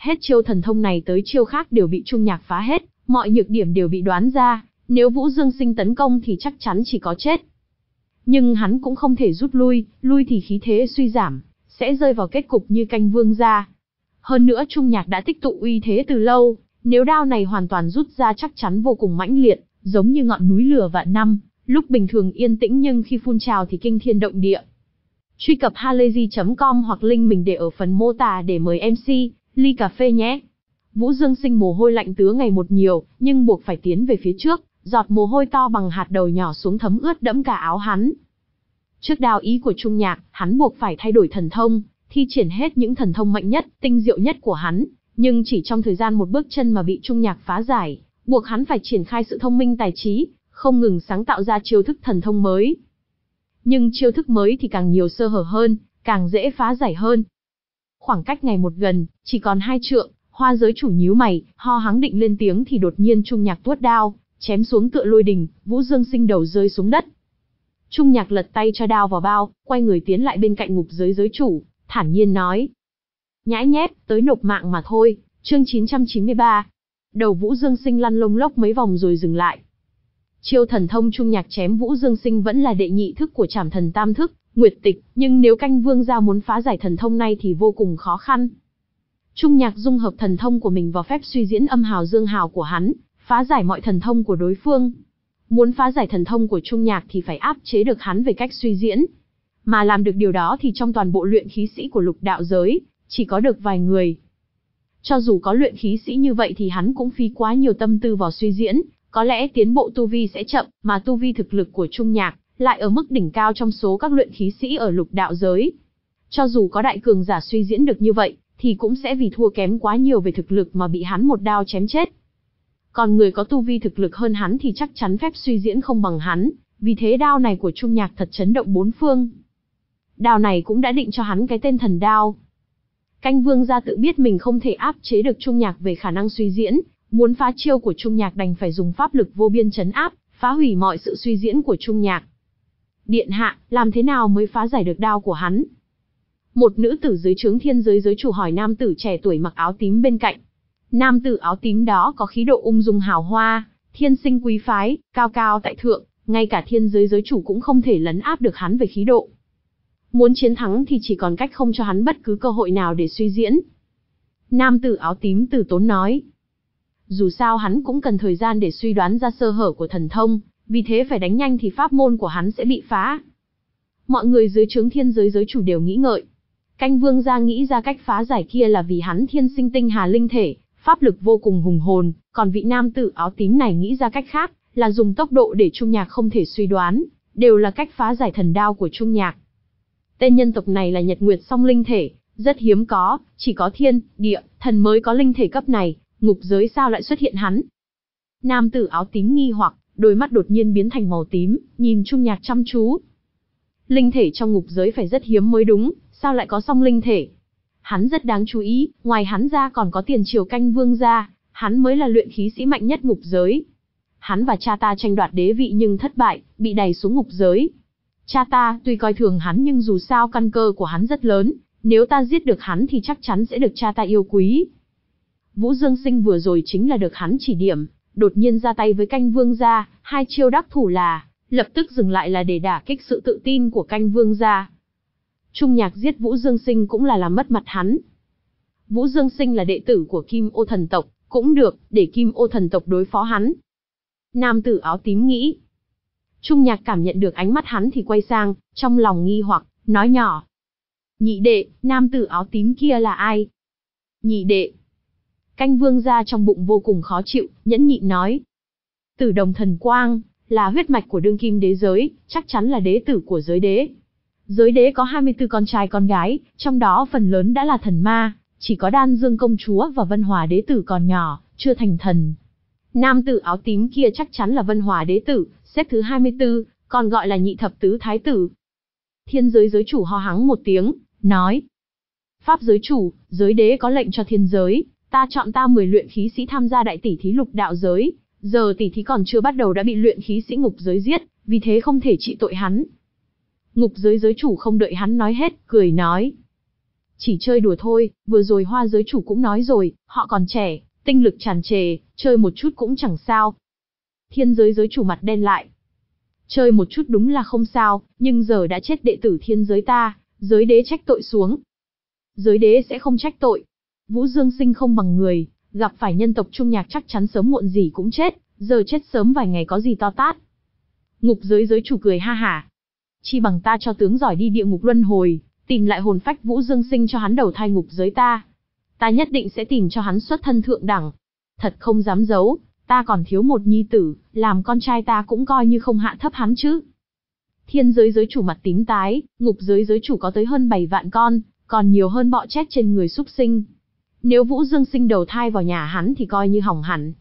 Hết chiêu thần thông này tới chiêu khác đều bị Trung Nhạc phá hết, mọi nhược điểm đều bị đoán ra, nếu Vũ Dương Sinh tấn công thì chắc chắn chỉ có chết. Nhưng hắn cũng không thể rút lui, lui thì khí thế suy giảm, sẽ rơi vào kết cục như Canh Vương gia. Hơn nữa Trung Nhạc đã tích tụ uy thế từ lâu, nếu đao này hoàn toàn rút ra chắc chắn vô cùng mãnh liệt, giống như ngọn núi lửa vạn năm, lúc bình thường yên tĩnh nhưng khi phun trào thì kinh thiên động địa. Truy cập halayzi.com hoặc link mình để ở phần mô tả để mời MC, ly cà phê nhé. Vũ Dương Sinh mồ hôi lạnh tứa ngày một nhiều, nhưng buộc phải tiến về phía trước, giọt mồ hôi to bằng hạt đầu nhỏ xuống thấm ướt đẫm cả áo hắn. Trước đao ý của Trung Nhạc, hắn buộc phải thay đổi thần thông, thi triển hết những thần thông mạnh nhất, tinh diệu nhất của hắn, nhưng chỉ trong thời gian một bước chân mà bị Trung Nhạc phá giải, buộc hắn phải triển khai sự thông minh tài trí, không ngừng sáng tạo ra chiêu thức thần thông mới. Nhưng chiêu thức mới thì càng nhiều sơ hở hơn, càng dễ phá giải hơn. Khoảng cách ngày một gần, chỉ còn 2 trượng, Hoa giới chủ nhíu mày, ho hắng định lên tiếng thì đột nhiên Trung Nhạc tuốt đao, chém xuống tựa lôi đình, Vũ Dương Sinh đầu rơi xuống đất. Trung Nhạc lật tay cho đao vào bao, quay người tiến lại bên cạnh ngục giới giới chủ, thản nhiên nói: nhãi nhép, tới nộp mạng mà thôi. Chương 993. Đầu Vũ Dương Sinh lăn lông lốc mấy vòng rồi dừng lại. Chiêu thần thông Trung Nhạc chém Vũ Dương Sinh vẫn là đệ nhị thức của Trảm Thần Tam thức, Nguyệt Tịch, nhưng nếu Canh Vương gia muốn phá giải thần thông này thì vô cùng khó khăn. Trung Nhạc dung hợp thần thông của mình vào phép suy diễn âm hào dương hào của hắn, phá giải mọi thần thông của đối phương. Muốn phá giải thần thông của Trung Nhạc thì phải áp chế được hắn về cách suy diễn. Mà làm được điều đó thì trong toàn bộ luyện khí sĩ của lục đạo giới, chỉ có được vài người. Cho dù có luyện khí sĩ như vậy thì hắn cũng phí quá nhiều tâm tư vào suy diễn, có lẽ tiến bộ tu vi sẽ chậm, mà tu vi thực lực của Trung Nhạc lại ở mức đỉnh cao trong số các luyện khí sĩ ở lục đạo giới. Cho dù có đại cường giả suy diễn được như vậy, thì cũng sẽ vì thua kém quá nhiều về thực lực mà bị hắn một đao chém chết. Còn người có tu vi thực lực hơn hắn thì chắc chắn phép suy diễn không bằng hắn, vì thế đao này của Trung Nhạc thật chấn động bốn phương. Đao này cũng đã định cho hắn cái tên thần đao. Canh Vương gia tự biết mình không thể áp chế được Trung Nhạc về khả năng suy diễn, muốn phá chiêu của Trung Nhạc đành phải dùng pháp lực vô biên trấn áp, phá hủy mọi sự suy diễn của Trung Nhạc. Điện hạ, làm thế nào mới phá giải được đao của hắn? Một nữ tử dưới trướng Thiên Giới giới chủ hỏi nam tử trẻ tuổi mặc áo tím bên cạnh. Nam tử áo tím đó có khí độ ung dung hào hoa, thiên sinh quý phái, cao cao tại thượng, ngay cả Thiên Giới giới chủ cũng không thể lấn áp được hắn về khí độ. Muốn chiến thắng thì chỉ còn cách không cho hắn bất cứ cơ hội nào để suy diễn. Nam tử áo tím từ tốn nói. Dù sao hắn cũng cần thời gian để suy đoán ra sơ hở của thần thông, vì thế phải đánh nhanh thì pháp môn của hắn sẽ bị phá. Mọi người dưới trướng Thiên Giới giới chủ đều nghĩ ngợi. Canh Vương gia nghĩ ra cách phá giải kia là vì hắn thiên sinh tinh hà linh thể, pháp lực vô cùng hùng hồn, còn vị nam tử áo tím này nghĩ ra cách khác, là dùng tốc độ để Trung Nhạc không thể suy đoán, đều là cách phá giải thần đao của Trung Nhạc. Tên nhân tộc này là Nhật Nguyệt song linh thể, rất hiếm có, chỉ có thiên, địa, thần mới có linh thể cấp này, ngục giới sao lại xuất hiện hắn? Nam tử áo tím nghi hoặc, đôi mắt đột nhiên biến thành màu tím, nhìn Trung Nhạc chăm chú. Linh thể trong ngục giới phải rất hiếm mới đúng, sao lại có song linh thể? Hắn rất đáng chú ý, ngoài hắn ra còn có Tiền Triều Canh Vương gia, hắn mới là luyện khí sĩ mạnh nhất ngục giới. Hắn và cha ta tranh đoạt đế vị nhưng thất bại, bị đày xuống ngục giới. Cha ta tuy coi thường hắn nhưng dù sao căn cơ của hắn rất lớn, nếu ta giết được hắn thì chắc chắn sẽ được cha ta yêu quý. Vũ Dương Sinh vừa rồi chính là được hắn chỉ điểm, đột nhiên ra tay với Canh Vương gia, hai chiêu đắc thủ là, lập tức dừng lại là để đả kích sự tự tin của Canh Vương gia. Trung Nhạc giết Vũ Dương Sinh cũng là làm mất mặt hắn. Vũ Dương Sinh là đệ tử của Kim Ô thần tộc, cũng được, để Kim Ô thần tộc đối phó hắn. Nam tử áo tím nghĩ. Trung Nhạc cảm nhận được ánh mắt hắn thì quay sang, trong lòng nghi hoặc, nói nhỏ. Nhị đệ, nam tử áo tím kia là ai? Nhị đệ. Canh Vương gia trong bụng vô cùng khó chịu, nhẫn nhịn nói. Tử Đồng Thần Quang, là huyết mạch của đương kim đế giới, chắc chắn là đế tử của giới đế. Giới đế có 24 con trai con gái, trong đó phần lớn đã là thần ma, chỉ có Đan Dương công chúa và Vân Hòa đế tử còn nhỏ, chưa thành thần. Nam tử áo tím kia chắc chắn là Vân Hòa đế tử, xếp thứ 24, còn gọi là nhị thập tứ thái tử. Thiên Giới giới chủ ho hắng một tiếng, nói. Pháp giới chủ, giới đế có lệnh cho thiên giới, ta chọn 10 luyện khí sĩ tham gia đại tỷ thí lục đạo giới, giờ tỷ thí còn chưa bắt đầu đã bị luyện khí sĩ ngục giới giết, vì thế không thể trị tội hắn. Ngục giới giới chủ không đợi hắn nói hết, cười nói. Chỉ chơi đùa thôi, vừa rồi Hoa giới chủ cũng nói rồi, họ còn trẻ, tinh lực tràn trề, chơi một chút cũng chẳng sao. Thiên giới giới chủ mặt đen lại. Chơi một chút đúng là không sao, nhưng giờ đã chết đệ tử thiên giới ta, giới đế trách tội xuống. Giới đế sẽ không trách tội. Vũ Dương sinh không bằng người, gặp phải nhân tộc Trung Nhạc chắc chắn sớm muộn gì cũng chết, giờ chết sớm vài ngày có gì to tát. Ngục giới giới chủ cười ha hả. Chi bằng ta cho tướng giỏi đi địa ngục luân hồi, tìm lại hồn phách Vũ Dương sinh cho hắn đầu thai ngục giới ta. Ta nhất định sẽ tìm cho hắn xuất thân thượng đẳng. Thật không dám giấu, ta còn thiếu một nhi tử, làm con trai ta cũng coi như không hạ thấp hắn chứ. Thiên giới giới chủ mặt tím tái, ngục giới giới chủ có tới hơn 7 vạn con, còn nhiều hơn bọ chết trên người súc sinh. Nếu Vũ Dương sinh đầu thai vào nhà hắn thì coi như hỏng hẳn.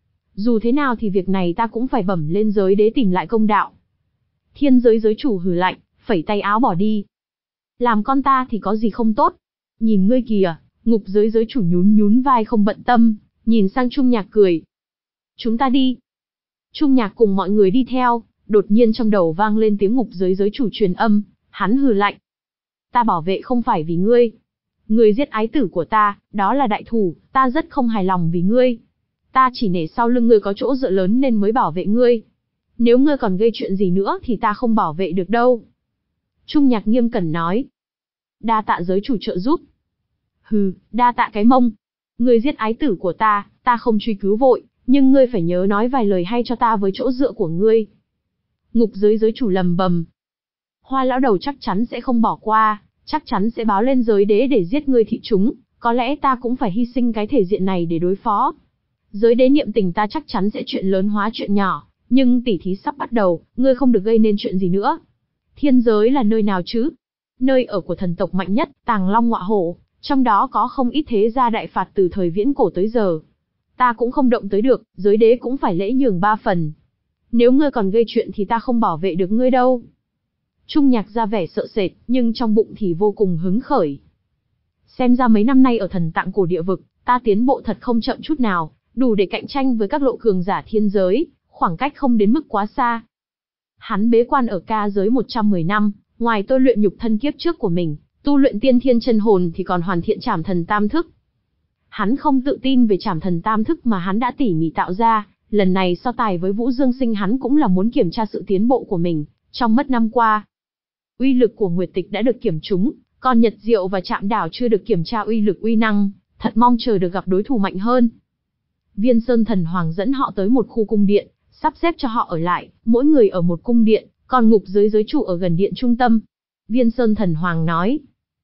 Dù thế nào thì việc này ta cũng phải bẩm lên giới đế tìm lại công đạo. Thiên giới giới chủ hừ lạnh, phẩy tay áo bỏ đi. Làm con ta thì có gì không tốt. Nhìn ngươi kìa, ngục giới giới chủ nhún nhún vai không bận tâm, nhìn sang Trung Nhạc cười. Chúng ta đi. Trung Nhạc cùng mọi người đi theo, đột nhiên trong đầu vang lên tiếng ngục giới giới chủ truyền âm, hắn hừ lạnh. Ta bảo vệ không phải vì ngươi. Ngươi giết ái tử của ta, đó là đại thủ, ta rất không hài lòng vì ngươi. Ta chỉ nể sau lưng ngươi có chỗ dựa lớn nên mới bảo vệ ngươi. Nếu ngươi còn gây chuyện gì nữa thì ta không bảo vệ được đâu. Trung Nhạc nghiêm cẩn nói. Đa tạ giới chủ trợ giúp. Hừ, đa tạ cái mông. Ngươi giết ái tử của ta không truy cứu vội, nhưng ngươi phải nhớ nói vài lời hay cho ta với chỗ dựa của ngươi. Ngục giới giới chủ lầm bầm. Hoa lão đầu chắc chắn sẽ không bỏ qua, chắc chắn sẽ báo lên giới đế để giết ngươi thị chúng, có lẽ ta cũng phải hy sinh cái thể diện này để đối phó. Giới đế niệm tình ta chắc chắn sẽ chuyện lớn hóa chuyện nhỏ, nhưng tỉ thí sắp bắt đầu, ngươi không được gây nên chuyện gì nữa. Thiên giới là nơi nào chứ? Nơi ở của thần tộc mạnh nhất, Tàng Long Ngọa Hổ, trong đó có không ít thế gia đại phạt từ thời viễn cổ tới giờ. Ta cũng không động tới được, giới đế cũng phải lễ nhường 3 phần. Nếu ngươi còn gây chuyện thì ta không bảo vệ được ngươi đâu. Trung Nhạc ra vẻ sợ sệt, nhưng trong bụng thì vô cùng hứng khởi. Xem ra mấy năm nay ở thần tạng cổ địa vực, ta tiến bộ thật không chậm chút nào, đủ để cạnh tranh với các lộ cường giả thiên giới, khoảng cách không đến mức quá xa. Hắn bế quan ở ca giới 110 năm, ngoài tôi luyện nhục thân kiếp trước của mình, tu luyện tiên thiên chân hồn thì còn hoàn thiện Trảm Thần Tam Thức. Hắn không tự tin về Trảm Thần Tam Thức mà hắn đã tỉ mỉ tạo ra, lần này so tài với Vũ Dương Sinh hắn cũng là muốn kiểm tra sự tiến bộ của mình, trong mất năm qua. Uy lực của Nguyệt Tịch đã được kiểm chứng, còn Nhật Diệu và Trạm Đảo chưa được kiểm tra uy lực uy năng, thật mong chờ được gặp đối thủ mạnh hơn. Viên Sơn Thần Hoàng dẫn họ tới một khu cung điện, sắp xếp cho họ ở lại, mỗi người ở một cung điện, còn ngục giới giới chủ ở gần điện trung tâm. Viên Sơn Thần Hoàng nói,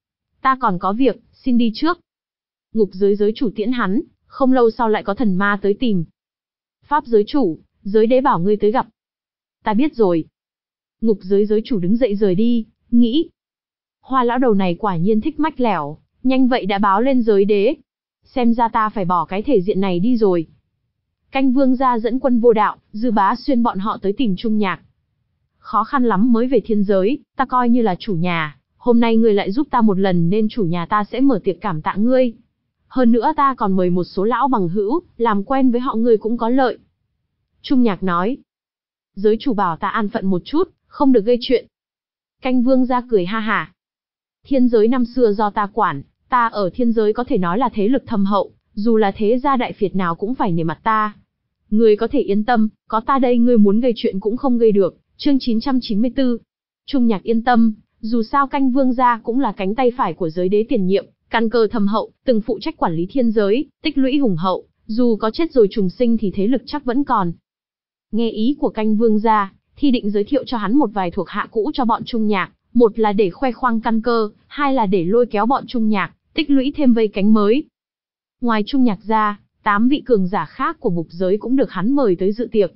ta còn có việc, xin đi trước. Ngục giới giới chủ tiễn hắn, không lâu sau lại có thần ma tới tìm. Pháp giới chủ, giới đế bảo ngươi tới gặp. Ta biết rồi. Ngục giới giới chủ đứng dậy rời đi, nghĩ. Hoa lão đầu này quả nhiên thích mách lẻo, nhanh vậy đã báo lên giới đế. Xem ra ta phải bỏ cái thể diện này đi rồi. Canh Vương gia dẫn quân vô đạo, Dư Bá Xuyên bọn họ tới tìm Trung Nhạc. Khó khăn lắm mới về thiên giới, ta coi như là chủ nhà, hôm nay ngươi lại giúp ta một lần nên chủ nhà ta sẽ mở tiệc cảm tạ ngươi. Hơn nữa ta còn mời một số lão bằng hữu, làm quen với họ ngươi cũng có lợi. Trung Nhạc nói. Giới chủ bảo ta an phận một chút, không được gây chuyện. Canh Vương gia cười ha hả. Thiên giới năm xưa do ta quản, ta ở thiên giới có thể nói là thế lực thâm hậu, dù là thế gia đại phiệt nào cũng phải nể mặt ta. Ngươi có thể yên tâm, có ta đây ngươi muốn gây chuyện cũng không gây được. Chương 994. Trung Nhạc yên tâm, dù sao Canh Vương gia cũng là cánh tay phải của giới đế tiền nhiệm, căn cơ thâm hậu, từng phụ trách quản lý thiên giới, tích lũy hùng hậu, dù có chết rồi trùng sinh thì thế lực chắc vẫn còn. Nghe ý của Canh Vương gia, thì định giới thiệu cho hắn một vài thuộc hạ cũ cho bọn Trung Nhạc, một là để khoe khoang căn cơ, hai là để lôi kéo bọn Trung Nhạc, tích lũy thêm vây cánh mới. Ngoài Trung Nhạc ra, 8 vị cường giả khác của ngục giới cũng được hắn mời tới dự tiệc.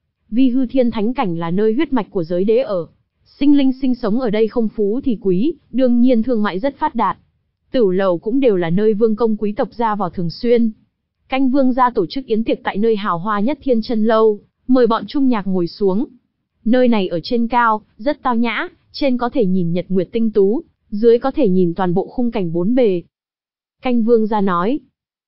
Vi Hư Thiên Thánh Cảnh là nơi huyết mạch của giới đế ở. Sinh linh sinh sống ở đây không phú thì quý, đương nhiên thương mại rất phát đạt. Tửu lầu cũng đều là nơi vương công quý tộc ra vào thường xuyên. Canh Vương gia tổ chức yến tiệc tại nơi hào hoa nhất Thiên Chân Lâu, mời bọn Trung Nhạc ngồi xuống. Nơi này ở trên cao, rất tao nhã, trên có thể nhìn nhật nguyệt tinh tú, dưới có thể nhìn toàn bộ khung cảnh bốn bề. Canh Vương gia nói,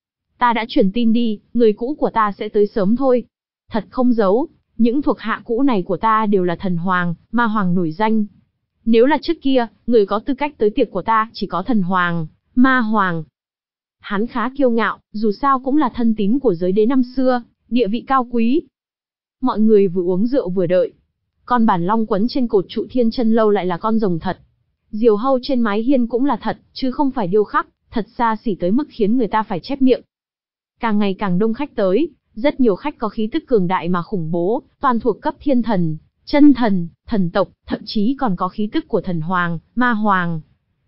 ta đã truyền tin đi, người cũ của ta sẽ tới sớm thôi. Thật không giấu, những thuộc hạ cũ này của ta đều là thần hoàng, ma hoàng nổi danh. Nếu là trước kia, người có tư cách tới tiệc của ta chỉ có thần hoàng, Ma Hoàng. Hắn khá kiêu ngạo, dù sao cũng là thân tín của giới đế năm xưa, địa vị cao quý. Mọi người vừa uống rượu vừa đợi. Con bản long quấn trên cột trụ Thiên Chân Lâu lại là con rồng thật. Diều hâu trên mái hiên cũng là thật, chứ không phải điêu khắc, thật xa xỉ tới mức khiến người ta phải chép miệng. Càng ngày càng đông khách tới, rất nhiều khách có khí tức cường đại mà khủng bố, toàn thuộc cấp thiên thần, chân thần, thần tộc, thậm chí còn có khí tức của thần hoàng, ma hoàng.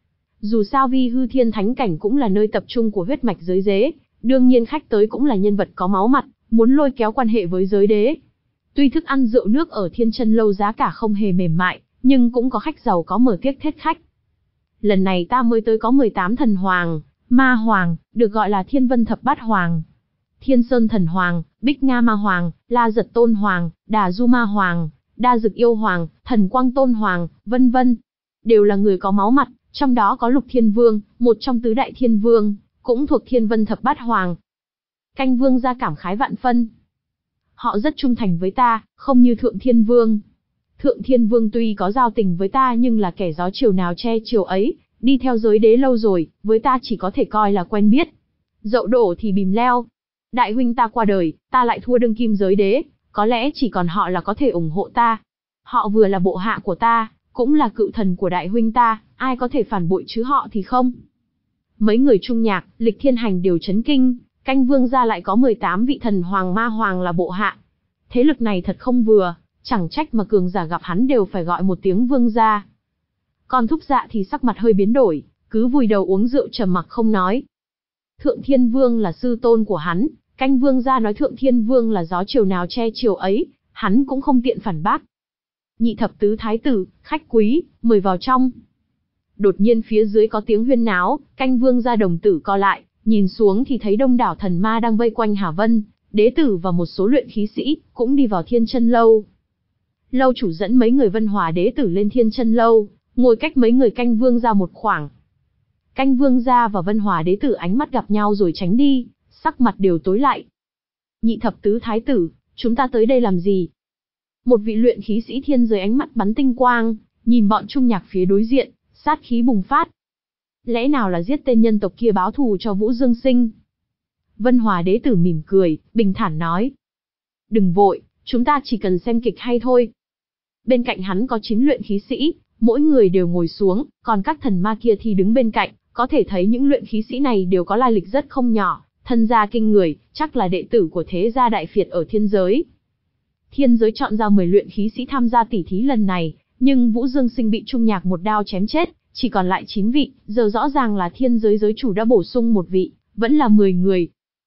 Dù sao Vi Hư Thiên Thánh Cảnh cũng là nơi tập trung của huyết mạch giới đế, đương nhiên khách tới cũng là nhân vật có máu mặt, muốn lôi kéo quan hệ với giới đế. Tuy thức ăn rượu nước ở Thiên Chân Lâu giá cả không hề mềm mại, nhưng cũng có khách giàu có mở tiếc thết khách. Lần này ta mới tới có 18 thần hoàng, ma hoàng, được gọi là Thiên Vân Thập Bát Hoàng. Thiên Sơn Thần Hoàng, Bích Nga Ma Hoàng, La Giật Tôn Hoàng, Đà Du Ma Hoàng, Đa Dực Yêu Hoàng, Thần Quang Tôn Hoàng, vân vân. Đều là người có máu mặt, trong đó có Lục Thiên Vương, một trong tứ đại thiên vương, cũng thuộc Thiên Vân Thập Bát Hoàng. Canh Vương gia cảm khái vạn phân. Họ rất trung thành với ta, không như Thượng Thiên Vương. Thượng Thiên Vương tuy có giao tình với ta nhưng là kẻ gió chiều nào che chiều ấy, đi theo giới đế lâu rồi, với ta chỉ có thể coi là quen biết. Dậu đổ thì bìm leo. Đại huynh ta qua đời, ta lại thua đương kim giới đế, có lẽ chỉ còn họ là có thể ủng hộ ta. Họ vừa là bộ hạ của ta, cũng là cựu thần của đại huynh ta, ai có thể phản bội chứ họ thì không. Mấy người trung nhạc, Lịch Thiên Hành đều chấn kinh, Canh Vương gia lại có 18 vị thần hoàng ma hoàng là bộ hạ. Thế lực này thật không vừa, chẳng trách mà cường giả gặp hắn đều phải gọi một tiếng vương gia. Còn Thúc Dạ thì sắc mặt hơi biến đổi, cứ vùi đầu uống rượu trầm mặc không nói. Thượng Thiên Vương là sư tôn của hắn, Canh Vương gia nói Thượng Thiên Vương là gió chiều nào che chiều ấy, hắn cũng không tiện phản bác. Nhị thập tứ thái tử, khách quý, mời vào trong. Đột nhiên phía dưới có tiếng huyên náo, Canh Vương gia đồng tử co lại, nhìn xuống thì thấy đông đảo thần ma đang vây quanh Hà Vân, đế tử và một số luyện khí sĩ, cũng đi vào Thiên Chân Lâu. Lâu chủ dẫn mấy người Vân Hòa đế tử lên Thiên Chân Lâu, ngồi cách mấy người Canh Vương gia một khoảng. Canh Vương gia và Vân Hòa đế tử ánh mắt gặp nhau rồi tránh đi, sắc mặt đều tối lại. Nhị thập tứ thái tử, chúng ta tới đây làm gì? Một vị luyện khí sĩ thiên giới ánh mắt bắn tinh quang, nhìn bọn trung nhạc phía đối diện, sát khí bùng phát. Lẽ nào là giết tên nhân tộc kia báo thù cho Vũ Dương Sinh? Vân Hòa đế tử mỉm cười, bình thản nói. Đừng vội, chúng ta chỉ cần xem kịch hay thôi. Bên cạnh hắn có 9 luyện khí sĩ, mỗi người đều ngồi xuống, còn các thần ma kia thì đứng bên cạnh, có thể thấy những luyện khí sĩ này đều có lai lịch rất không nhỏ, thân gia kinh người, chắc là đệ tử của thế gia đại phiệt ở thiên giới. Thiên giới chọn ra 10 luyện khí sĩ tham gia tỉ thí lần này, nhưng Vũ Dương Sinh bị Trung Nhạc một đao chém chết, chỉ còn lại 9 vị, giờ rõ ràng là thiên giới giới chủ đã bổ sung một vị, vẫn là 10 người.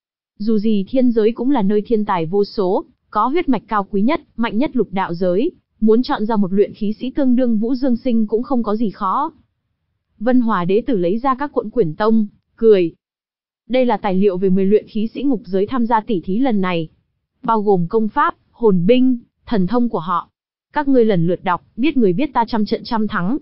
Dù gì thiên giới cũng là nơi thiên tài vô số, có huyết mạch cao quý nhất, mạnh nhất lục đạo giới, muốn chọn ra một luyện khí sĩ tương đương Vũ Dương Sinh cũng không có gì khó. Vân Hòa đế tử lấy ra các cuộn quyển tông, cười. Đây là tài liệu về 10 luyện khí sĩ ngục giới tham gia tỉ thí lần này, bao gồm công pháp, hồn binh, thần thông của họ. Các ngươi lần lượt đọc, biết người biết ta trăm trận trăm thắng.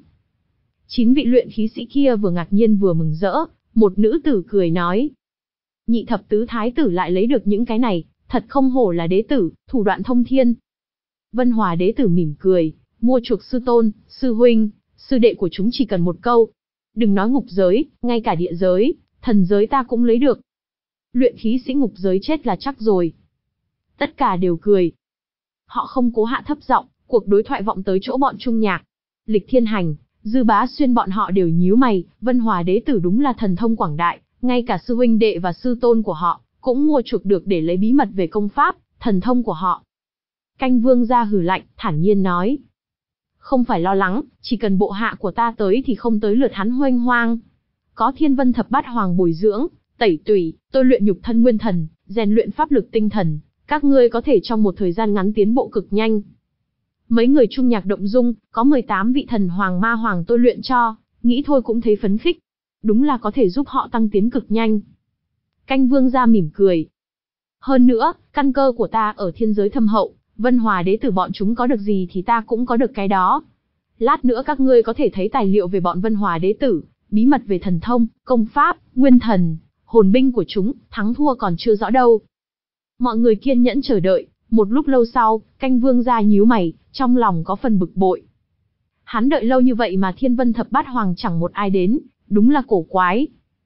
9 vị luyện khí sĩ kia vừa ngạc nhiên vừa mừng rỡ, một nữ tử cười nói. Nhị thập tứ thái tử lại lấy được những cái này, thật không hổ là đế tử, thủ đoạn thông thiên. Vân Hòa đế tử mỉm cười, mua chuộc sư tôn, sư huynh, sư đệ của chúng chỉ cần một câu. Đừng nói ngục giới, ngay cả địa giới, thần giới ta cũng lấy được. Luyện khí sĩ ngục giới chết là chắc rồi. Tất cả đều cười. Họ không cố hạ thấp giọng, cuộc đối thoại vọng tới chỗ bọn Trung Nhạc, Lịch Thiên Hành, Dư Bá Xuyên bọn họ đều nhíu mày, Vân Hòa đế tử đúng là thần thông quảng đại, ngay cả sư huynh đệ và sư tôn của họ cũng mua chuộc được để lấy bí mật về công pháp, thần thông của họ. Canh Vương gia hừ lạnh, thản nhiên nói. Không phải lo lắng, chỉ cần bộ hạ của ta tới thì không tới lượt hắn huênh hoang. Có Thiên Vân Thập Bát Hoàng bồi dưỡng, tẩy tủy, tôi luyện nhục thân nguyên thần, rèn luyện pháp lực tinh thần, các ngươi có thể trong một thời gian ngắn tiến bộ cực nhanh. Mấy người Trung Nhạc động dung, có 18 vị thần hoàng ma hoàng tôi luyện cho, nghĩ thôi cũng thấy phấn khích. Đúng là có thể giúp họ tăng tiến cực nhanh. Canh Vương gia mỉm cười. Hơn nữa, căn cơ của ta ở thiên giới thâm hậu, Vân Hòa đế tử bọn chúng có được gì thì ta cũng có được cái đó. Lát nữa các ngươi có thể thấy tài liệu về bọn Vân Hòa đế tử, bí mật về thần thông, công pháp, nguyên thần, hồn binh của chúng, thắng thua còn chưa rõ đâu. Mọi người kiên nhẫn chờ đợi, một lúc lâu sau, Canh Vương gia nhíu mày, trong lòng có phần bực bội. Hắn đợi lâu như vậy mà Thiên Vân Thập Bát Hoàng chẳng một ai đến, đúng là cổ quái.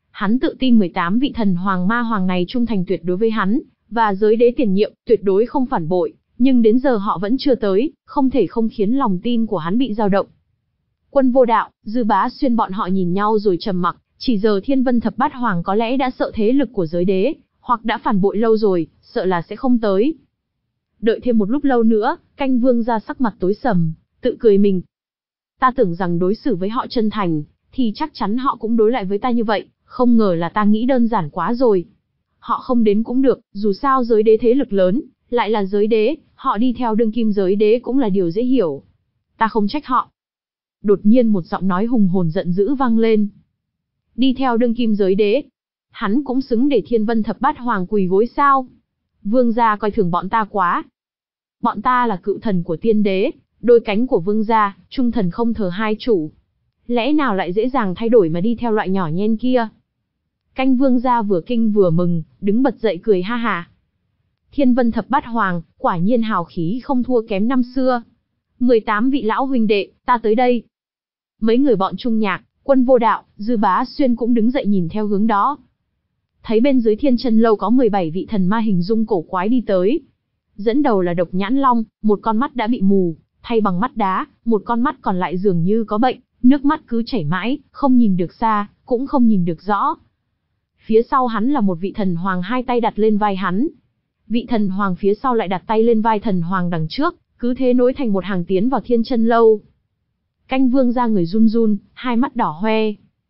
Hắn tự tin 18 vị thần hoàng ma hoàng này trung thành tuyệt đối với hắn, và giới đế tiền nhiệm, tuyệt đối không phản bội, nhưng đến giờ họ vẫn chưa tới, không thể không khiến lòng tin của hắn bị dao động. Quân Vô Đạo, Dư Bá Xuyên bọn họ nhìn nhau rồi trầm mặc, chỉ giờ Thiên Vân Thập Bát Hoàng có lẽ đã sợ thế lực của giới đế, hoặc đã phản bội lâu rồi, sợ là sẽ không tới. Đợi thêm một lúc lâu nữa, Canh Vương ra sắc mặt tối sầm, tự cười mình. Ta tưởng rằng đối xử với họ chân thành, thì chắc chắn họ cũng đối lại với ta như vậy, không ngờ là ta nghĩ đơn giản quá rồi. Họ không đến cũng được, dù sao giới đế thế lực lớn, lại là giới đế, họ đi theo đương kim giới đế cũng là điều dễ hiểu. Ta không trách họ. Đột nhiên một giọng nói hùng hồn giận dữ vang lên. Đi theo đương kim giới đế, hắn cũng xứng để Thiên Vân Thập Bát Hoàng quỳ gối sao? Vương gia coi thường bọn ta quá. Bọn ta là cự thần của tiên đế, đôi cánh của vương gia, trung thần không thờ hai chủ. Lẽ nào lại dễ dàng thay đổi mà đi theo loại nhỏ nhen kia? Canh Vương gia vừa kinh vừa mừng, đứng bật dậy cười ha hả. Thiên Vân Thập Bát Hoàng, quả nhiên hào khí không thua kém năm xưa. 18 vị lão huynh đệ, ta tới đây. Mấy người bọn Trung Nhạc, Quân Vô Đạo, Dư Bá Xuyên cũng đứng dậy nhìn theo hướng đó. Thấy bên dưới Thiên Chân Lâu có 17 vị thần ma hình dung cổ quái đi tới. Dẫn đầu là Độc Nhãn Long, một con mắt đã bị mù, thay bằng mắt đá, một con mắt còn lại dường như có bệnh, nước mắt cứ chảy mãi, không nhìn được xa, cũng không nhìn được rõ. Phía sau hắn là một vị thần hoàng hai tay đặt lên vai hắn. Vị thần hoàng phía sau lại đặt tay lên vai thần hoàng đằng trước, cứ thế nối thành một hàng tiến vào Thiên Chân Lâu. Canh Vương ra người run run, hai mắt đỏ hoe.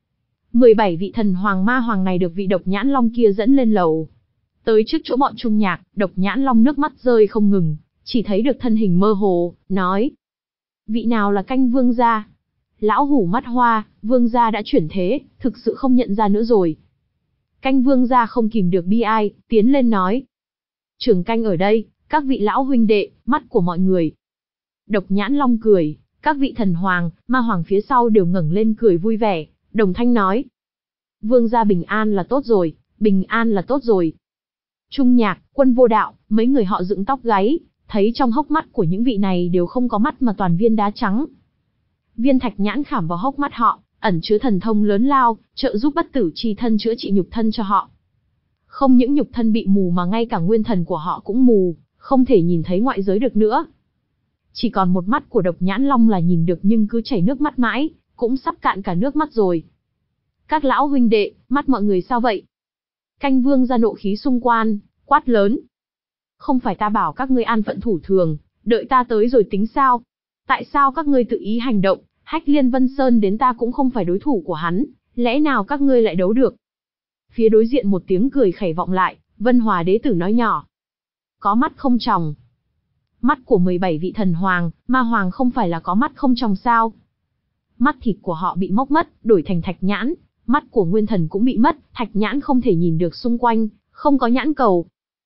17 vị thần hoàng ma hoàng này được vị Độc Nhãn Long kia dẫn lên lầu. Tới trước chỗ bọn Trung Nhạc, Độc Nhãn Long nước mắt rơi không ngừng, chỉ thấy được thân hình mơ hồ, nói. Vị nào là Canh Vương gia? Lão hủ mắt hoa, Vương gia đã chuyển thế, thực sự không nhận ra nữa rồi. Canh Vương gia không kìm được bi ai, tiến lên nói. Trưởng Canh ở đây, các vị lão huynh đệ, mắt của mọi người. Độc Nhãn Long cười, các vị thần hoàng, ma hoàng phía sau đều ngẩng lên cười vui vẻ, đồng thanh nói. Vương gia bình an là tốt rồi, bình an là tốt rồi. Trung Nhạc, Quân Vô Đạo, mấy người họ dựng tóc gáy, thấy trong hốc mắt của những vị này đều không có mắt mà toàn viên đá trắng. Viên thạch nhãn khảm vào hốc mắt họ, ẩn chứa thần thông lớn lao, trợ giúp bất tử chi thân chữa trị nhục thân cho họ. Không những nhục thân bị mù mà ngay cả nguyên thần của họ cũng mù, không thể nhìn thấy ngoại giới được nữa. Chỉ còn một mắt của Độc Nhãn Long là nhìn được nhưng cứ chảy nước mắt mãi, cũng sắp cạn cả nước mắt rồi. Các lão huynh đệ, mắt mọi người sao vậy? Canh Vương ra nộ khí xung quan, quát lớn. Không phải ta bảo các ngươi an phận thủ thường, đợi ta tới rồi tính sao? Tại sao các ngươi tự ý hành động, Hách Liên Vân Sơn đến ta cũng không phải đối thủ của hắn, lẽ nào các ngươi lại đấu được? Phía đối diện một tiếng cười khẩy vọng lại, Vân Hòa Đế Tử nói nhỏ. Có mắt không tròng. Mắt của 17 vị thần hoàng, ma hoàng không phải là có mắt không tròng sao? Mắt thịt của họ bị móc mất, đổi thành thạch nhãn, mắt của nguyên thần cũng bị mất, thạch nhãn không thể nhìn được xung quanh, không có nhãn cầu.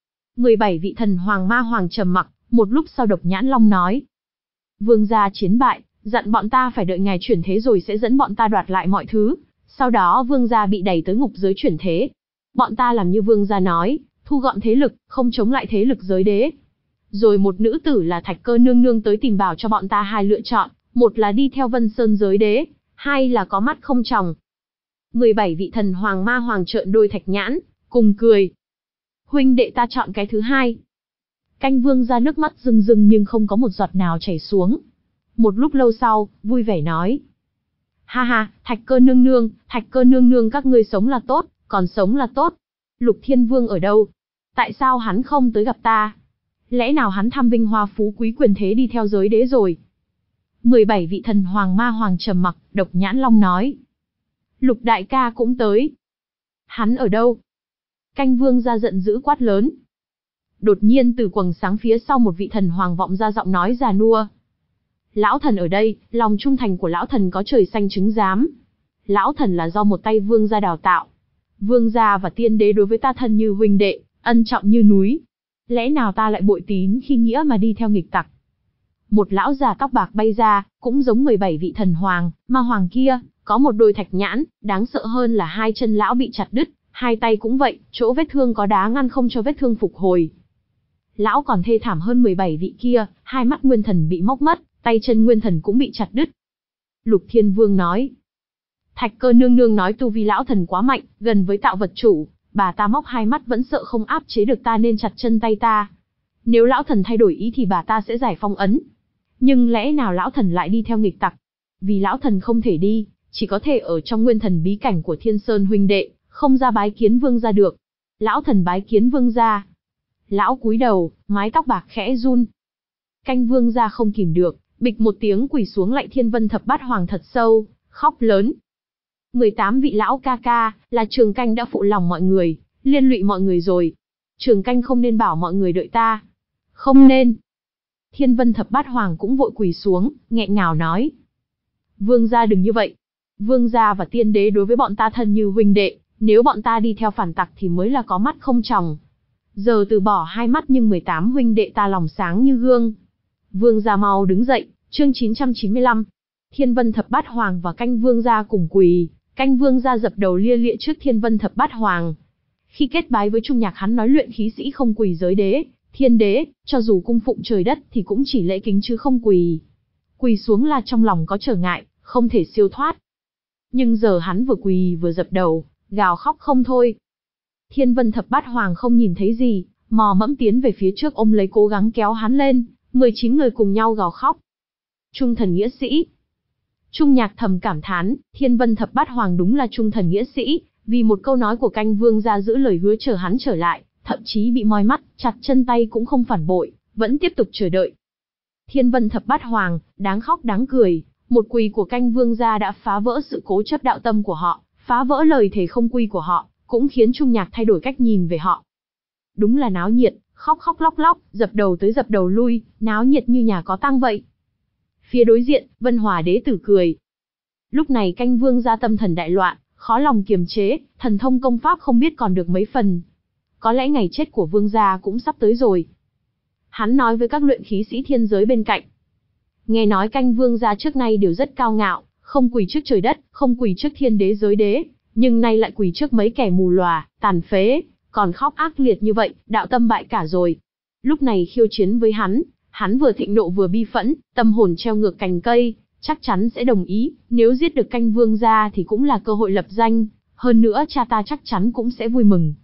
17 vị thần hoàng ma hoàng trầm mặc, một lúc sau Độc Nhãn Long nói. Vương gia chiến bại, dặn bọn ta phải đợi ngài chuyển thế rồi sẽ dẫn bọn ta đoạt lại mọi thứ, sau đó vương gia bị đẩy tới ngục giới chuyển thế. Bọn ta làm như vương gia nói, thu gọn thế lực, không chống lại thế lực giới đế. Rồi một nữ tử là Thạch Cơ nương nương tới tìm bảo cho bọn ta hai lựa chọn, một là đi theo Vân Sơn giới đế, hai là có mắt không tròng. 17 vị thần hoàng ma hoàng trợn đôi thạch nhãn, cùng cười. Huynh đệ ta chọn cái thứ hai. Canh Vương ra nước mắt rưng rưng nhưng không có một giọt nào chảy xuống. Một lúc lâu sau, vui vẻ nói. Ha ha, Thạch Cơ nương nương các ngươi sống là tốt, còn sống là tốt. Lục Thiên Vương ở đâu? Tại sao hắn không tới gặp ta? Lẽ nào hắn tham vinh hoa phú quý quyền thế đi theo giới đế rồi? 17 vị thần hoàng ma hoàng trầm mặc, Độc Nhãn Long nói. Lục đại ca cũng tới. Hắn ở đâu? Canh Vương ra giận dữ quát lớn. Đột nhiên từ quầng sáng phía sau một vị thần hoàng vọng ra giọng nói già nua. Lão thần ở đây, lòng trung thành của lão thần có trời xanh chứng giám. Lão thần là do một tay vương gia đào tạo. Vương gia và tiên đế đối với ta thân như huynh đệ, ân trọng như núi. Lẽ nào ta lại bội tín khi nghĩa mà đi theo nghịch tặc? Một lão già tóc bạc bay ra, cũng giống 17 vị thần hoàng, ma hoàng kia, có một đôi thạch nhãn, đáng sợ hơn là hai chân lão bị chặt đứt, hai tay cũng vậy, chỗ vết thương có đá ngăn không cho vết thương phục hồi. Lão còn thê thảm hơn 17 vị kia, hai mắt nguyên thần bị móc mất, tay chân nguyên thần cũng bị chặt đứt. Lục Thiên Vương nói. Thạch Cơ nương nương nói tu vi lão thần quá mạnh, gần với tạo vật chủ, bà ta móc hai mắt vẫn sợ không áp chế được ta nên chặt chân tay ta. Nếu lão thần thay đổi ý thì bà ta sẽ giải phong ấn. Nhưng lẽ nào lão thần lại đi theo nghịch tặc? Vì lão thần không thể đi, chỉ có thể ở trong nguyên thần bí cảnh của Thiên Sơn huynh đệ, không ra bái kiến vương gia được. Lão thần bái kiến vương gia. Lão cúi đầu, mái tóc bạc khẽ run. Canh vương gia không kìm được, bịch một tiếng quỳ xuống lạy Thiên Vân Thập Bát Hoàng thật sâu, khóc lớn. 18 vị lão ca ca, là Trường Canh đã phụ lòng mọi người, liên lụy mọi người rồi. Trường Canh không nên bảo mọi người đợi ta. Không nên. Thiên Vân Thập Bát Hoàng cũng vội quỳ xuống, nghẹn ngào nói. Vương gia đừng như vậy. Vương gia và tiên đế đối với bọn ta thân như huynh đệ, nếu bọn ta đi theo phản tặc thì mới là có mắt không tròng. Giờ từ bỏ hai mắt nhưng 18 huynh đệ ta lòng sáng như gương. Vương gia mau đứng dậy, chương 995. Thiên Vân Thập Bát Hoàng và Canh Vương gia cùng quỳ, Canh Vương gia dập đầu lia lịa trước Thiên Vân Thập Bát Hoàng. Khi kết bái với Trung Nhạc hắn nói luyện khí sĩ không quỳ giới đế, thiên đế, cho dù cung phụng trời đất thì cũng chỉ lễ kính chứ không quỳ. Quỳ xuống là trong lòng có trở ngại, không thể siêu thoát. Nhưng giờ hắn vừa quỳ vừa dập đầu, gào khóc không thôi. Thiên Vân Thập Bát Hoàng không nhìn thấy gì, mò mẫm tiến về phía trước ôm lấy cố gắng kéo hắn lên, 19 người cùng nhau gào khóc. Trung thần nghĩa sĩ. Trung Nhạc thầm cảm thán, Thiên Vân Thập Bát Hoàng đúng là trung thần nghĩa sĩ, vì một câu nói của Canh Vương gia giữ lời hứa chờ hắn trở lại, thậm chí bị moi mắt, chặt chân tay cũng không phản bội, vẫn tiếp tục chờ đợi. Thiên Vân Thập Bát Hoàng, đáng khóc đáng cười, một quỳ của Canh Vương gia đã phá vỡ sự cố chấp đạo tâm của họ, phá vỡ lời thề không quy của họ, cũng khiến Trung Nhạc thay đổi cách nhìn về họ. Đúng là náo nhiệt, khóc khóc lóc lóc, dập đầu tới dập đầu lui, náo nhiệt như nhà có tang vậy. Phía đối diện, Vân Hòa đế tử cười. Lúc này Canh Vương gia tâm thần đại loạn, khó lòng kiềm chế, thần thông công pháp không biết còn được mấy phần. Có lẽ ngày chết của vương gia cũng sắp tới rồi. Hắn nói với các luyện khí sĩ thiên giới bên cạnh. Nghe nói Canh Vương gia trước nay đều rất cao ngạo, không quỳ trước trời đất, không quỳ trước thiên đế giới đế, nhưng nay lại quỳ trước mấy kẻ mù lòa, tàn phế, còn khóc ác liệt như vậy, đạo tâm bại cả rồi. Lúc này khiêu chiến với hắn vừa thịnh nộ vừa bi phẫn, tâm hồn treo ngược cành cây, chắc chắn sẽ đồng ý, nếu giết được Canh Vương gia thì cũng là cơ hội lập danh, hơn nữa cha ta chắc chắn cũng sẽ vui mừng.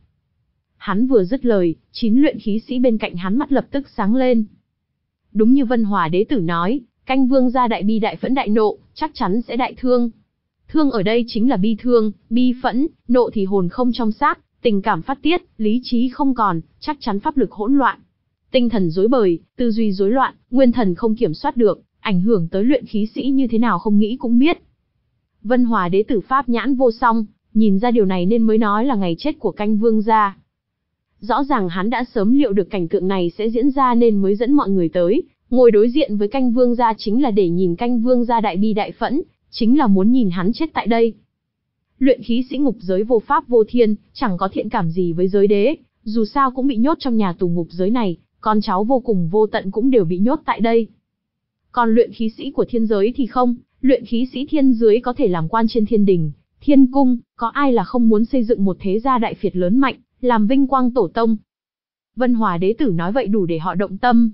Hắn vừa dứt lời, 9 luyện khí sĩ bên cạnh hắn mắt lập tức sáng lên. Đúng như Vân Hòa đế tử nói, Canh Vương gia đại bi đại phẫn đại nộ, chắc chắn sẽ đại thương. Thương ở đây chính là bi thương, bi phẫn, nộ thì hồn không trong xác, tình cảm phát tiết, lý trí không còn, chắc chắn pháp lực hỗn loạn. Tinh thần rối bời, tư duy rối loạn, nguyên thần không kiểm soát được, ảnh hưởng tới luyện khí sĩ như thế nào không nghĩ cũng biết. Vân Hòa đế tử pháp nhãn vô song, nhìn ra điều này nên mới nói là ngày chết của Canh Vương gia. Rõ ràng hắn đã sớm liệu được cảnh tượng này sẽ diễn ra nên mới dẫn mọi người tới, ngồi đối diện với Canh Vương gia chính là để nhìn Canh Vương gia đại bi đại phẫn, chính là muốn nhìn hắn chết tại đây. Luyện khí sĩ ngục giới vô pháp vô thiên, chẳng có thiện cảm gì với giới đế, dù sao cũng bị nhốt trong nhà tù ngục giới này, con cháu vô cùng vô tận cũng đều bị nhốt tại đây. Còn luyện khí sĩ của thiên giới thì không, luyện khí sĩ thiên giới có thể làm quan trên thiên đình, thiên cung, có ai là không muốn xây dựng một thế gia đại phiệt lớn mạnh, làm vinh quang tổ tông. Vân Hòa đế tử nói vậy đủ để họ động tâm.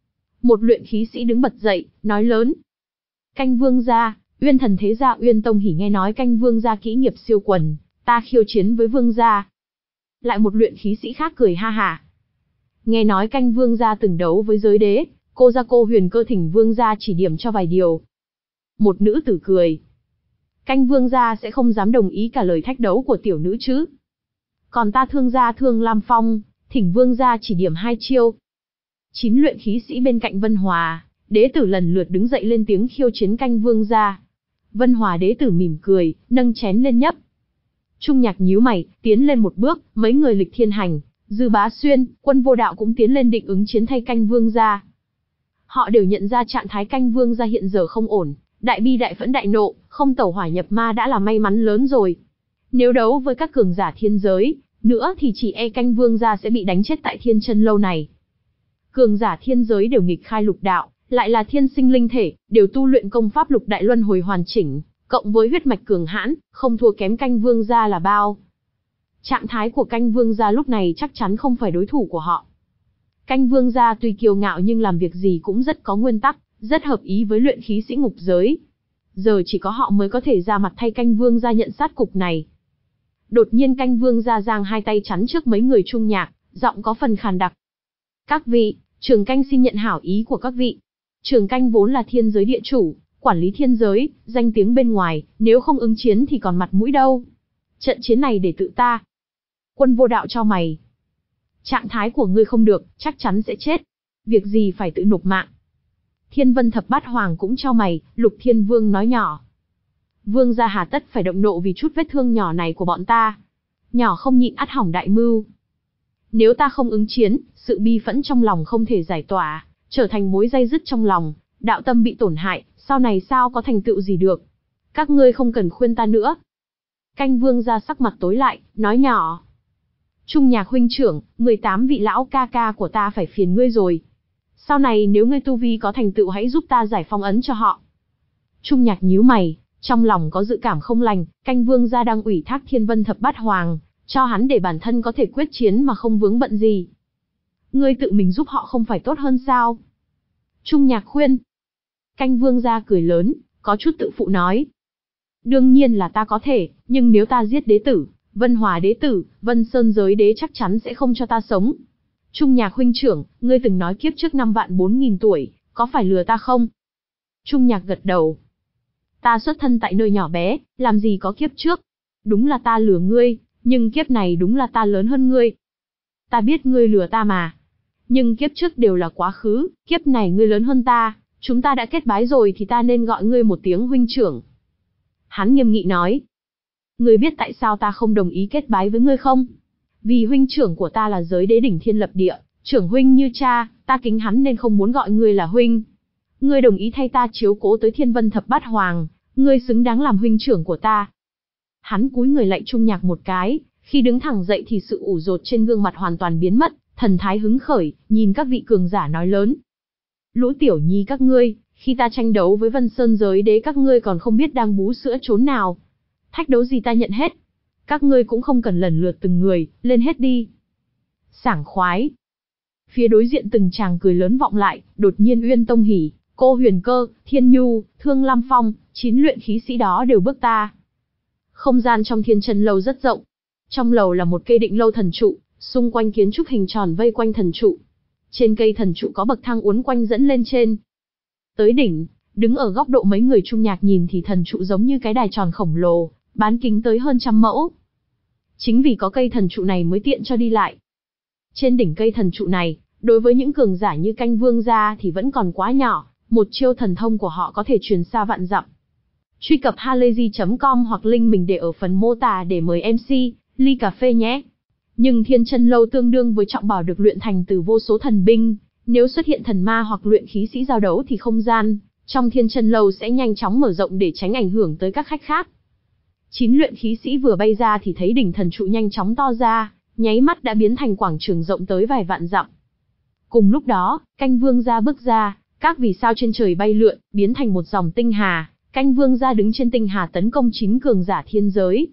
Một luyện khí sĩ đứng bật dậy, nói lớn. Canh Vương gia, Uyên thần thế gia Uyên Tông hỉ nghe nói Canh Vương gia kỹ nghiệp siêu quần, ta khiêu chiến với vương gia. Lại một luyện khí sĩ khác cười ha hả. Nghe nói Canh Vương gia từng đấu với giới đế, cô gia cô Huyền Cơ thỉnh vương gia chỉ điểm cho vài điều. Một nữ tử cười. Canh Vương gia sẽ không dám đồng ý cả lời thách đấu của tiểu nữ chứ. Còn ta Thương gia Thương Lam Phong, thỉnh vương gia chỉ điểm 2 chiêu. 9 luyện khí sĩ bên cạnh Vân Hòa đế tử lần lượt đứng dậy lên tiếng khiêu chiến Canh Vương gia. Vân Hòa đế tử mỉm cười, nâng chén lên nhấp. Trung Nhạc nhíu mày, tiến lên một bước, mấy người Lịch Thiên Hành, Dư Bá Xuyên, Quân Vô Đạo cũng tiến lên định ứng chiến thay Canh Vương gia. Họ đều nhận ra trạng thái Canh Vương gia hiện giờ không ổn, đại bi đại phẫn đại nộ, không tẩu hỏa nhập ma đã là may mắn lớn rồi. Nếu đấu với các cường giả thiên giới, nữa thì chỉ e Canh Vương gia sẽ bị đánh chết tại Thiên Chân lâu này. Cường giả thiên giới đều nghịch khai lục đạo, lại là thiên sinh linh thể, đều tu luyện công pháp lục đại luân hồi hoàn chỉnh, cộng với huyết mạch cường hãn, không thua kém Canh Vương gia là bao. Trạng thái của Canh Vương gia lúc này chắc chắn không phải đối thủ của họ. Canh Vương gia tuy kiêu ngạo nhưng làm việc gì cũng rất có nguyên tắc, rất hợp ý với luyện khí sĩ ngục giới. Giờ chỉ có họ mới có thể ra mặt thay Canh Vương gia nhận sát cục này. Đột nhiên Canh Vương gia giang hai tay chắn trước mấy người Trung Nhạc, giọng có phần khàn đặc. Các vị, Trường Canh xin nhận hảo ý của các vị. Trường Canh vốn là thiên giới địa chủ, quản lý thiên giới, danh tiếng bên ngoài, nếu không ứng chiến thì còn mặt mũi đâu. Trận chiến này để tự ta. Quân Vô Đạo chau mày. Trạng thái của ngươi không được, chắc chắn sẽ chết. Việc gì phải tự nộp mạng. Thiên Vân Thập Bát Hoàng cũng chau mày, Lục Thiên Vương nói nhỏ. Vương gia hà tất phải động nộ vì chút vết thương nhỏ này của bọn ta. Nhỏ không nhịn ắt hỏng đại mưu. Nếu ta không ứng chiến, sự bi phẫn trong lòng không thể giải tỏa, trở thành mối day dứt trong lòng, đạo tâm bị tổn hại, sau này sao có thành tựu gì được. Các ngươi không cần khuyên ta nữa. Canh Vương gia sắc mặt tối lại, nói nhỏ. Trung Nhạc huynh trưởng, 18 vị lão ca ca của ta phải phiền ngươi rồi. Sau này nếu ngươi tu vi có thành tựu hãy giúp ta giải phong ấn cho họ. Trung Nhạc nhíu mày, trong lòng có dự cảm không lành, Canh Vương gia đang ủy thác Thiên Vân Thập Bát Hoàng, cho hắn để bản thân có thể quyết chiến mà không vướng bận gì. Ngươi tự mình giúp họ không phải tốt hơn sao? Trung Nhạc khuyên. Canh Vương gia cười lớn, có chút tự phụ nói. Đương nhiên là ta có thể, nhưng nếu ta giết đế tử, Vân Hòa đế tử, Vân Sơn giới đế chắc chắn sẽ không cho ta sống. Trung Nhạc huynh trưởng, ngươi từng nói kiếp trước 5.400.000 tuổi, có phải lừa ta không? Trung Nhạc gật đầu. Ta xuất thân tại nơi nhỏ bé, làm gì có kiếp trước. Đúng là ta lừa ngươi, nhưng kiếp này đúng là ta lớn hơn ngươi. Ta biết ngươi lừa ta mà. Nhưng kiếp trước đều là quá khứ, kiếp này ngươi lớn hơn ta, chúng ta đã kết bái rồi thì ta nên gọi ngươi một tiếng huynh trưởng. Hắn nghiêm nghị nói. Ngươi biết tại sao ta không đồng ý kết bái với ngươi không? Vì huynh trưởng của ta là giới đế đỉnh thiên lập địa, trưởng huynh như cha, ta kính hắn nên không muốn gọi ngươi là huynh. Ngươi đồng ý thay ta chiếu cố tới Thiên Vân Thập Bát Hoàng, ngươi xứng đáng làm huynh trưởng của ta. Hắn cúi người lạy Trung Nhạc một cái, khi đứng thẳng dậy thì sự ủ rột trên gương mặt hoàn toàn biến mất, thần thái hứng khởi, nhìn các vị cường giả nói lớn. Lũ tiểu nhi các ngươi, khi ta tranh đấu với Vân Sơn giới đế các ngươi còn không biết đang bú sữa trốn nào. Thách đấu gì ta nhận hết. Các ngươi cũng không cần lần lượt từng người, lên hết đi. Sảng khoái. Phía đối diện từng chàng cười lớn vọng lại, đột nhiên Uyên Tông Hỉ, Cô Huyền Cơ, Thiên Nhu, Thương Lam Phong, 9 luyện khí sĩ đó đều bước ta. Không gian trong Thiên Chân Lâu rất rộng. Trong lầu là một cây định lâu thần trụ, xung quanh kiến trúc hình tròn vây quanh thần trụ. Trên cây thần trụ có bậc thang uốn quanh dẫn lên trên. Tới đỉnh, đứng ở góc độ mấy người Trung Nhạc nhìn thì thần trụ giống như cái đài tròn khổng lồ, bán kính tới hơn 100 mẫu. Chính vì có cây thần trụ này mới tiện cho đi lại. Trên đỉnh cây thần trụ này, đối với những cường giả như Canh Vương gia thì vẫn còn quá nhỏ, một chiêu thần thông của họ có thể truyền xa vạn dặm. Truy cập halayzi.com hoặc link mình để ở phần mô tả để mời MC, ly cà phê nhé. Nhưng Thiên Chân Lâu tương đương với trọng bảo được luyện thành từ vô số thần binh, nếu xuất hiện thần ma hoặc luyện khí sĩ giao đấu thì không gian trong Thiên Chân Lâu sẽ nhanh chóng mở rộng để tránh ảnh hưởng tới các khách khác. 9 luyện khí sĩ vừa bay ra thì thấy đỉnh thần trụ nhanh chóng to ra, nháy mắt đã biến thành quảng trường rộng tới vài vạn dặm. Cùng lúc đó, Canh Vương gia bước ra, các vì sao trên trời bay lượn, biến thành một dòng tinh hà, Canh Vương gia đứng trên tinh hà tấn công 9 cường giả thiên giới.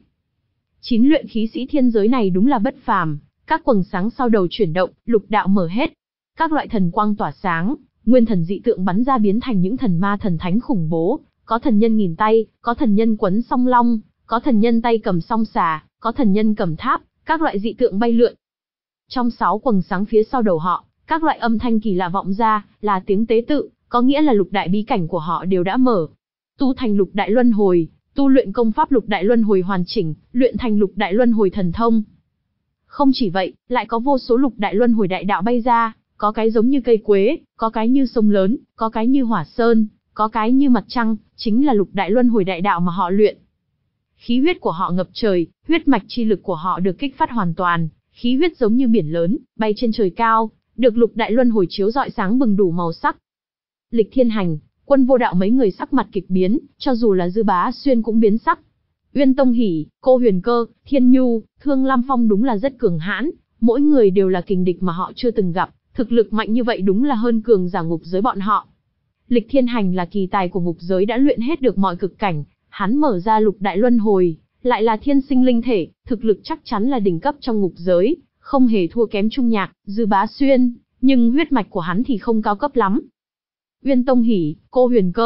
9 luyện khí sĩ thiên giới này đúng là bất phàm, các quầng sáng sau đầu chuyển động, lục đạo mở hết. Các loại thần quang tỏa sáng, nguyên thần dị tượng bắn ra biến thành những thần ma thần thánh khủng bố, có thần nhân nghìn tay, có thần nhân quấn song long, có thần nhân tay cầm song xà, có thần nhân cầm tháp, các loại dị tượng bay lượn. Trong 6 quầng sáng phía sau đầu họ, các loại âm thanh kỳ lạ vọng ra, là tiếng tế tự, có nghĩa là lục đại bí cảnh của họ đều đã mở. Tu thành lục đại luân hồi, tu luyện công pháp lục đại luân hồi hoàn chỉnh, luyện thành lục đại luân hồi thần thông. Không chỉ vậy, lại có vô số lục đại luân hồi đại đạo bay ra, có cái giống như cây quế, có cái như sông lớn, có cái như hỏa sơn, có cái như mặt trăng, chính là lục đại luân hồi đại đạo mà họ luyện. Khí huyết của họ ngập trời, huyết mạch chi lực của họ được kích phát hoàn toàn, khí huyết giống như biển lớn, bay trên trời cao, được lục đại luân hồi chiếu rọi sáng bừng đủ màu sắc. Lịch Thiên Hành, Quân Vô Đạo mấy người sắc mặt kịch biến, cho dù là Dư Bá Xuyên cũng biến sắc. Uyên Tông Hỉ, Cô Huyền Cơ, Thiên Nhu, Thương Lam Phong đúng là rất cường hãn, mỗi người đều là kình địch mà họ chưa từng gặp, thực lực mạnh như vậy đúng là hơn cường giả ngục giới bọn họ. Lịch Thiên Hành là kỳ tài của ngục giới đã luyện hết được mọi cực cảnh, hắn mở ra lục đại luân hồi, lại là thiên sinh linh thể, thực lực chắc chắn là đỉnh cấp trong ngục giới, không hề thua kém Trung Nhạc, Dư Bá Xuyên, nhưng huyết mạch của hắn thì không cao cấp lắm. Uyên Tông Hỉ, Cô Huyền Cơ,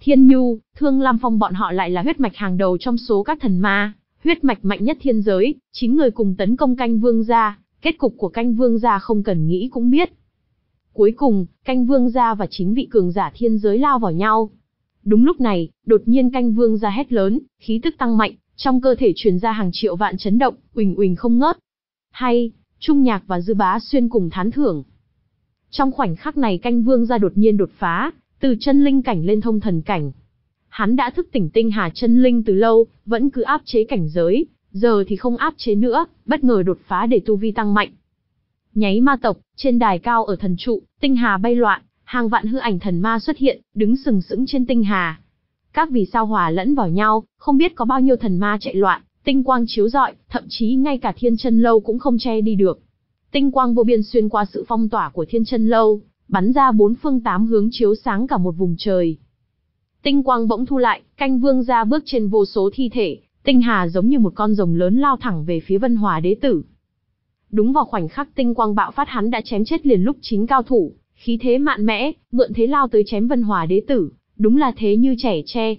Thiên Nhu, Thương Lam Phong bọn họ lại là huyết mạch hàng đầu trong số các thần ma, huyết mạch mạnh nhất thiên giới, 9 người cùng tấn công Canh Vương gia, kết cục của Canh Vương gia không cần nghĩ cũng biết. Cuối cùng, Canh Vương gia và 9 vị cường giả thiên giới lao vào nhau. Đúng lúc này, đột nhiên Canh Vương gia hét lớn, khí tức tăng mạnh, trong cơ thể truyền ra hàng triệu vạn chấn động, uỳnh uỳnh không ngớt. Hay, Trung Nhạc và Dư Bá Xuyên cùng thán thưởng. Trong khoảnh khắc này Canh Vương gia đột nhiên đột phá, từ chân linh cảnh lên thông thần cảnh. Hắn đã thức tỉnh tinh hà chân linh từ lâu, vẫn cứ áp chế cảnh giới, giờ thì không áp chế nữa, bất ngờ đột phá để tu vi tăng mạnh. Nháy ma tộc, trên đài cao ở thần trụ, tinh hà bay loạn, hàng vạn hư ảnh thần ma xuất hiện, đứng sừng sững trên tinh hà. Các vì sao hòa lẫn vào nhau, không biết có bao nhiêu thần ma chạy loạn, tinh quang chiếu rọi, thậm chí ngay cả Thiên Chân Lâu cũng không che đi được. Tinh quang vô biên xuyên qua sự phong tỏa của Thiên Chân Lâu, bắn ra bốn phương tám hướng chiếu sáng cả một vùng trời. Tinh quang bỗng thu lại, Canh Vương gia bước trên vô số thi thể, tinh hà giống như một con rồng lớn lao thẳng về phía Vân Hòa Đế Tử. Đúng vào khoảnh khắc tinh quang bạo phát hắn đã chém chết liền lúc 9 cao thủ, khí thế mạn mẽ, mượn thế lao tới chém Vân Hòa Đế Tử, đúng là thế như trẻ tre.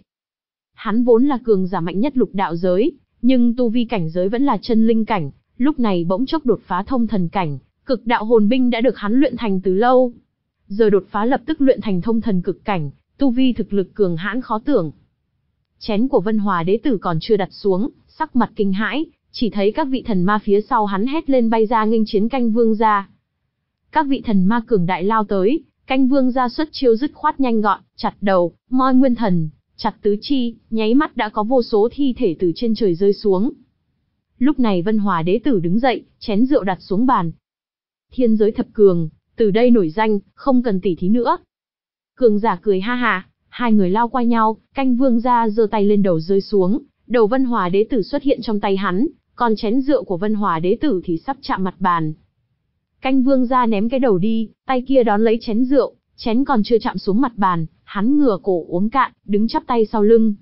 Hắn vốn là cường giả mạnh nhất lục đạo giới, nhưng tu vi cảnh giới vẫn là chân linh cảnh, lúc này bỗng chốc đột phá thông thần cảnh, cực đạo hồn binh đã được hắn luyện thành từ lâu. Giờ đột phá lập tức luyện thành thông thần cực cảnh, tu vi thực lực cường hãn khó tưởng. Chén của Vân Hòa Đế Tử còn chưa đặt xuống, sắc mặt kinh hãi, chỉ thấy các vị thần ma phía sau hắn hét lên bay ra nghênh chiến Canh Vương gia. Các vị thần ma cường đại lao tới, Canh Vương gia xuất chiêu dứt khoát nhanh gọn, chặt đầu, moi nguyên thần, chặt tứ chi, nháy mắt đã có vô số thi thể từ trên trời rơi xuống. Lúc này Vân Hòa Đế Tử đứng dậy, chén rượu đặt xuống bàn. Thiên giới thập cường, từ đây nổi danh, không cần tỉ thí nữa. Cường giả cười ha ha, hai người lao qua nhau, Canh Vương gia giơ tay lên đầu rơi xuống, đầu Vân Hòa Đế Tử xuất hiện trong tay hắn, còn chén rượu của Vân Hòa Đế Tử thì sắp chạm mặt bàn. Canh Vương gia ném cái đầu đi, tay kia đón lấy chén rượu, chén còn chưa chạm xuống mặt bàn, hắn ngửa cổ uống cạn, đứng chắp tay sau lưng.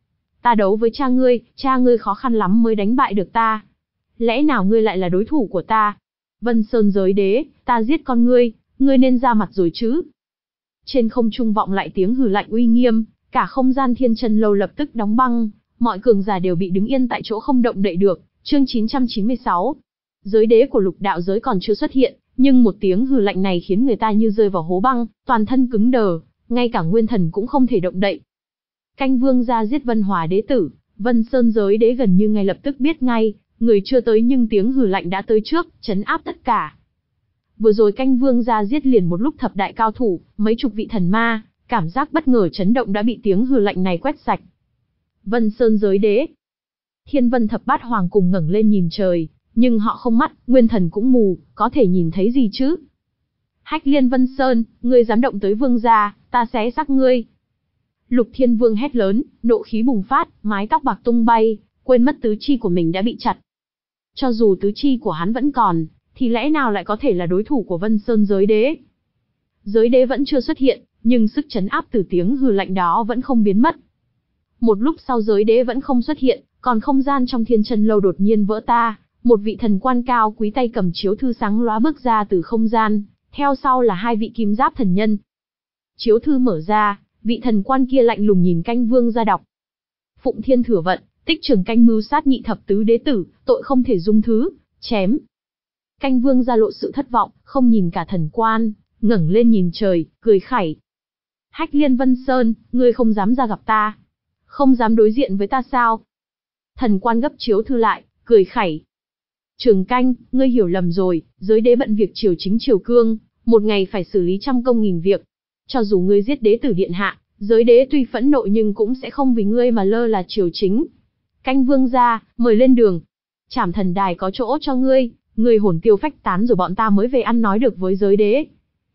Ta đấu với cha ngươi khó khăn lắm mới đánh bại được ta. Lẽ nào ngươi lại là đối thủ của ta? Vân Sơn giới đế, ta giết con ngươi nên ra mặt rồi chứ. Trên không trung vọng lại tiếng hừ lạnh uy nghiêm, cả không gian Thiên Chân Lâu lập tức đóng băng, mọi cường giả đều bị đứng yên tại chỗ không động đậy được. Chương 996. Giới đế của lục đạo giới còn chưa xuất hiện, nhưng một tiếng hừ lạnh này khiến người ta như rơi vào hố băng, toàn thân cứng đờ, ngay cả nguyên thần cũng không thể động đậy. Canh Vương gia giết Vân Hòa Đế Tử, Vân Sơn giới đế gần như ngay lập tức biết ngay, người chưa tới nhưng tiếng hừ lạnh đã tới trước, trấn áp tất cả. Vừa rồi Canh Vương gia giết liền một lúc thập đại cao thủ, mấy chục vị thần ma, cảm giác bất ngờ chấn động đã bị tiếng hừ lạnh này quét sạch. Vân Sơn giới đế, Thiên Vân thập bát hoàng cùng ngẩng lên nhìn trời, nhưng họ không mắt, nguyên thần cũng mù, có thể nhìn thấy gì chứ? Hách Liên Vân Sơn, ngươi dám động tới vương gia, ta xé xác ngươi. Lục Thiên Vương hét lớn, nộ khí bùng phát, mái tóc bạc tung bay, quên mất tứ chi của mình đã bị chặt. Cho dù tứ chi của hắn vẫn còn, thì lẽ nào lại có thể là đối thủ của Vân Sơn giới đế? Giới đế vẫn chưa xuất hiện, nhưng sức trấn áp từ tiếng hừ lạnh đó vẫn không biến mất. Một lúc sau giới đế vẫn không xuất hiện, còn không gian trong Thiên Chân Lâu đột nhiên vỡ ta, một vị thần quan cao quý tay cầm chiếu thư sáng lóa bước ra từ không gian, theo sau là hai vị kim giáp thần nhân. Chiếu thư mở ra, vị thần quan kia lạnh lùng nhìn Canh Vương gia đọc. Phụng Thiên Thừa Vận, Tích Trường Canh mưu sát nhị thập tứ đế tử, tội không thể dung thứ, chém. Canh Vương gia lộ sự thất vọng, không nhìn cả thần quan, ngẩng lên nhìn trời, cười khẩy. Hách Liên Vân Sơn, ngươi không dám ra gặp ta, không dám đối diện với ta sao? Thần quan gấp chiếu thư lại, cười khẩy. Trường Canh, ngươi hiểu lầm rồi, giới đế bận việc triều chính triều cương, một ngày phải xử lý trăm công nghìn việc. Cho dù ngươi giết đế tử điện hạ, giới đế tuy phẫn nộ nhưng cũng sẽ không vì ngươi mà lơ là triều chính. Canh Vương gia, mời lên đường. Trảm thần đài có chỗ cho ngươi hồn tiêu phách tán rồi bọn ta mới về ăn nói được với giới đế.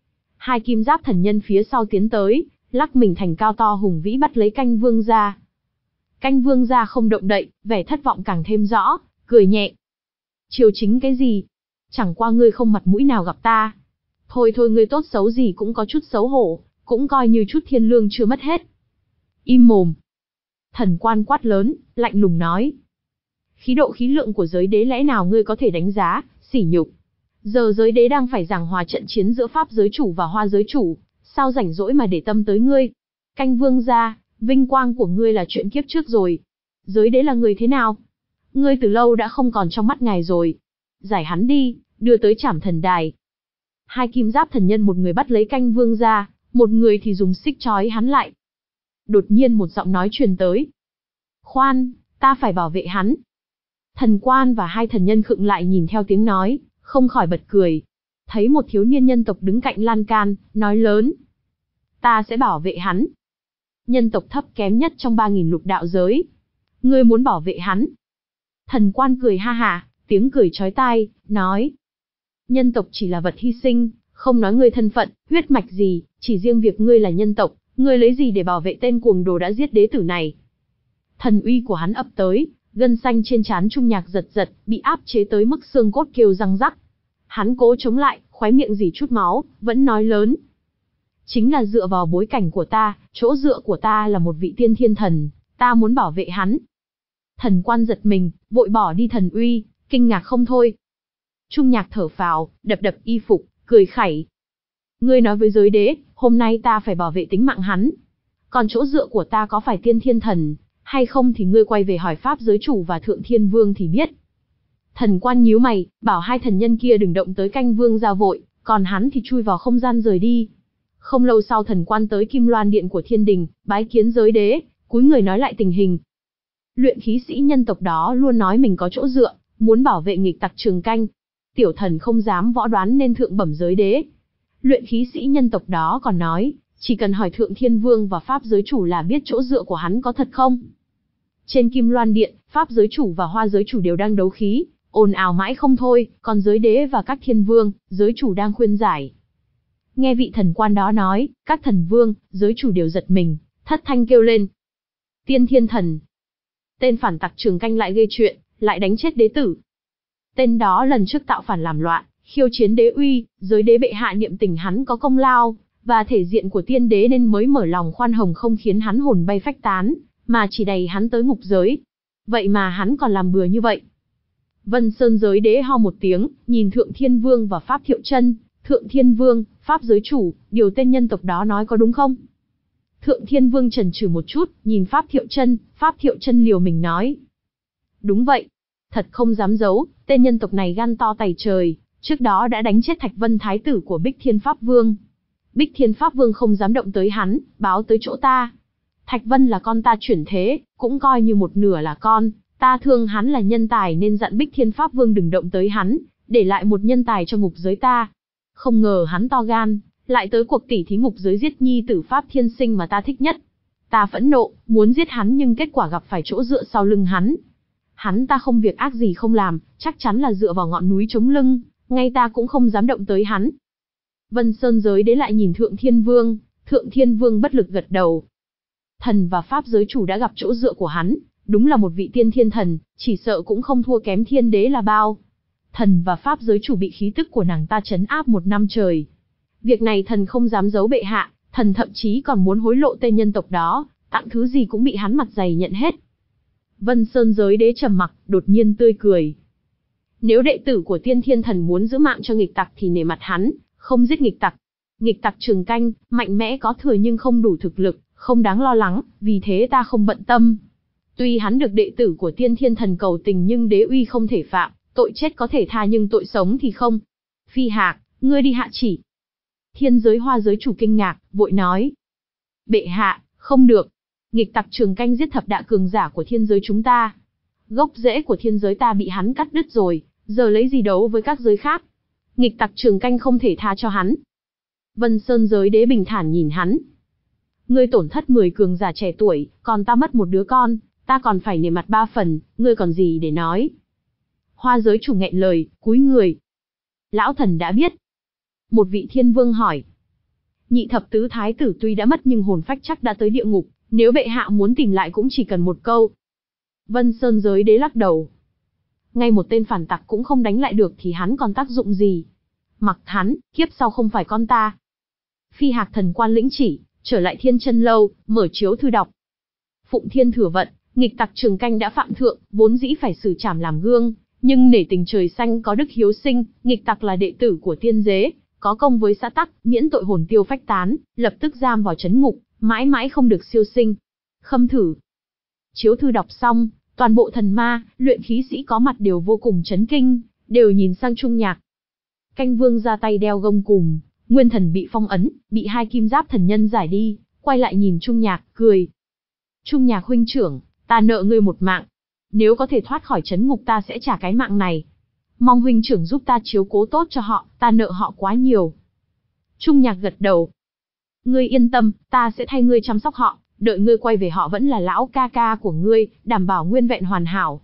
Hai kim giáp thần nhân phía sau tiến tới, lắc mình thành cao to hùng vĩ bắt lấy Canh Vương gia. Canh Vương gia không động đậy, vẻ thất vọng càng thêm rõ, cười nhẹ. Triều chính cái gì? Chẳng qua ngươi không mặt mũi nào gặp ta. Thôi ngươi tốt xấu gì cũng có chút xấu hổ, cũng coi như chút thiên lương chưa mất hết. Im mồm. Thần quan quát lớn, lạnh lùng nói. Khí độ khí lượng của giới đế lẽ nào ngươi có thể đánh giá, sỉ nhục. Giờ giới đế đang phải giảng hòa trận chiến giữa pháp giới chủ và hoa giới chủ, sao rảnh rỗi mà để tâm tới ngươi. Canh Vương gia, Vinh quang của ngươi là chuyện kiếp trước rồi. Giới đế là người thế nào? Ngươi từ lâu đã không còn trong mắt ngài rồi. Giải hắn đi, đưa tới Trảm Thần Đài. Hai kim giáp thần nhân, một người bắt lấy Canh Vương ra, một người thì dùng xích trói hắn lại. Đột nhiên một giọng nói truyền tới. Khoan, ta phải bảo vệ hắn. Thần Quan và hai thần nhân khựng lại nhìn theo tiếng nói, không khỏi bật cười. Thấy một thiếu niên nhân tộc đứng cạnh lan can, nói lớn. Ta sẽ bảo vệ hắn. Nhân tộc thấp kém nhất trong 3.000 lục đạo giới. Ngươi muốn bảo vệ hắn. Thần Quan cười ha hả, tiếng cười chói tai, nói. Nhân tộc chỉ là vật hy sinh, không nói ngươi thân phận, huyết mạch gì, chỉ riêng việc ngươi là nhân tộc, ngươi lấy gì để bảo vệ tên cuồng đồ đã giết đế tử này. Thần uy của hắn ập tới, gân xanh trên trán Trung Nhạc giật giật, bị áp chế tới mức xương cốt kêu răng rắc. Hắn cố chống lại, khóe miệng rỉ chút máu, vẫn nói lớn. Chính là dựa vào bối cảnh của ta, chỗ dựa của ta là một vị tiên thiên thần, ta muốn bảo vệ hắn. Thần Quan giật mình, vội bỏ đi thần uy, kinh ngạc không thôi. Trung Nhạc thở phào, đập đập y phục, cười khẩy. Ngươi nói với giới đế, hôm nay ta phải bảo vệ tính mạng hắn. Còn chỗ dựa của ta có phải tiên thiên thần, hay không thì ngươi quay về hỏi Pháp giới chủ và Thượng Thiên Vương thì biết. Thần Quan nhíu mày, bảo hai thần nhân kia đừng động tới Canh Vương ra vội, còn hắn thì chui vào không gian rời đi. Không lâu sau Thần Quan tới Kim Loan Điện của Thiên Đình, bái kiến giới đế, cúi người nói lại tình hình. Luyện khí sĩ nhân tộc đó luôn nói mình có chỗ dựa, muốn bảo vệ nghịch tặc Trường Canh. Tiểu thần không dám võ đoán nên thượng bẩm giới đế. Luyện khí sĩ nhân tộc đó còn nói, chỉ cần hỏi Thượng Thiên Vương và Pháp giới chủ là biết chỗ dựa của hắn có thật không. Trên Kim Loan Điện, Pháp giới chủ và Hoa giới chủ đều đang đấu khí, ồn ào mãi không thôi, còn giới đế và các thiên vương, giới chủ đang khuyên giải. Nghe vị thần quan đó nói, các thần vương, giới chủ đều giật mình, thất thanh kêu lên. Tiên thiên thần. Tên phản tặc Trường Canh lại gây chuyện, lại đánh chết đế tử. Tên đó lần trước tạo phản làm loạn, khiêu chiến đế uy, giới đế bệ hạ niệm tình hắn có công lao, và thể diện của tiên đế nên mới mở lòng khoan hồng không khiến hắn hồn bay phách tán, mà chỉ đẩy hắn tới ngục giới. Vậy mà hắn còn làm bừa như vậy. Vân Sơn giới đế ho một tiếng, nhìn Thượng Thiên Vương và Pháp Thiệu Chân. Thượng Thiên Vương, Pháp giới chủ, điều tên nhân tộc đó nói có đúng không? Thượng Thiên Vương chần chừ một chút, nhìn Pháp Thiệu Chân. Pháp Thiệu Chân liều mình nói. Đúng vậy. Thật không dám giấu, tên nhân tộc này gan to tày trời, trước đó đã đánh chết Thạch Vân Thái tử của Bích Thiên Pháp Vương. Bích Thiên Pháp Vương không dám động tới hắn, báo tới chỗ ta. Thạch Vân là con ta chuyển thế, cũng coi như một nửa là con, ta thương hắn là nhân tài nên dặn Bích Thiên Pháp Vương đừng động tới hắn, để lại một nhân tài cho ngục giới ta. Không ngờ hắn to gan, lại tới cuộc tỉ thí ngục giới giết nhi tử Pháp Thiên Sinh mà ta thích nhất. Ta phẫn nộ, muốn giết hắn nhưng kết quả gặp phải chỗ dựa sau lưng hắn. Hắn ta không việc ác gì không làm, chắc chắn là dựa vào ngọn núi chống lưng, ngay ta cũng không dám động tới hắn. Vân Sơn giới đế lại nhìn Thượng Thiên Vương bất lực gật đầu. Thần và Pháp giới chủ đã gặp chỗ dựa của hắn, đúng là một vị tiên thiên thần, chỉ sợ cũng không thua kém thiên đế là bao. Thần và Pháp giới chủ bị khí tức của nàng ta trấn áp 1 năm trời. Việc này thần không dám giấu bệ hạ, thần thậm chí còn muốn hối lộ tên nhân tộc đó, tặng thứ gì cũng bị hắn mặt dày nhận hết. Vân Sơn giới đế trầm mặc, đột nhiên tươi cười. Nếu đệ tử của tiên thiên thần muốn giữ mạng cho nghịch tặc thì nể mặt hắn, không giết nghịch tặc. Nghịch tặc Trường Canh, mạnh mẽ có thừa nhưng không đủ thực lực, không đáng lo lắng, vì thế ta không bận tâm. Tuy hắn được đệ tử của tiên thiên thần cầu tình nhưng đế uy không thể phạm, tội chết có thể tha nhưng tội sống thì không. Phi Hạc, ngươi đi hạ chỉ. Thiên giới Hoa giới chủ kinh ngạc, vội nói. Bệ hạ, không được. Nghịch tặc Trường Canh giết thập đại cường giả của thiên giới chúng ta. Gốc rễ của thiên giới ta bị hắn cắt đứt rồi, giờ lấy gì đấu với các giới khác. Nghịch tặc Trường Canh không thể tha cho hắn. Vân Sơn giới đế bình thản nhìn hắn. Ngươi tổn thất 10 cường giả trẻ tuổi, còn ta mất một đứa con, ta còn phải nể mặt 3 phần, ngươi còn gì để nói. Hoa giới chủ nghẹn lời, cúi người. Lão thần đã biết. Một vị thiên vương hỏi. Nhị thập tứ thái tử tuy đã mất nhưng hồn phách chắc đã tới địa ngục, nếu bệ hạ muốn tìm lại cũng chỉ cần một câu. Vân Sơn giới đế lắc đầu. Ngay một tên phản tặc cũng không đánh lại được thì hắn còn tác dụng gì. Mặc hắn, kiếp sau không phải con ta. Phi Hạc thần quan lĩnh chỉ, trở lại Thiên Chân lâu, mở chiếu thư đọc. Phụng Thiên thừa vận, nghịch tặc Trường Canh đã phạm thượng, vốn dĩ phải xử trảm làm gương, nhưng nể tình trời xanh có đức hiếu sinh, nghịch tặc là đệ tử của tiên giới, có công với xã tắc, miễn tội hồn tiêu phách tán, lập tức giam vào trấn ngục, mãi mãi không được siêu sinh. Khâm thử. Chiếu thư đọc xong, toàn bộ thần ma, luyện khí sĩ có mặt đều vô cùng chấn kinh, đều nhìn sang Trung Nhạc. Canh Vương ra tay đeo gông cùm, nguyên thần bị phong ấn, bị hai kim giáp thần nhân giải đi, quay lại nhìn Trung Nhạc, cười. Trung Nhạc huynh trưởng, ta nợ ngươi một mạng. Nếu có thể thoát khỏi trấn ngục ta sẽ trả cái mạng này. Mong huynh trưởng giúp ta chiếu cố tốt cho họ, ta nợ họ quá nhiều. Trung Nhạc gật đầu. Ngươi yên tâm, ta sẽ thay ngươi chăm sóc họ, đợi ngươi quay về họ vẫn là lão ca ca của ngươi, đảm bảo nguyên vẹn hoàn hảo.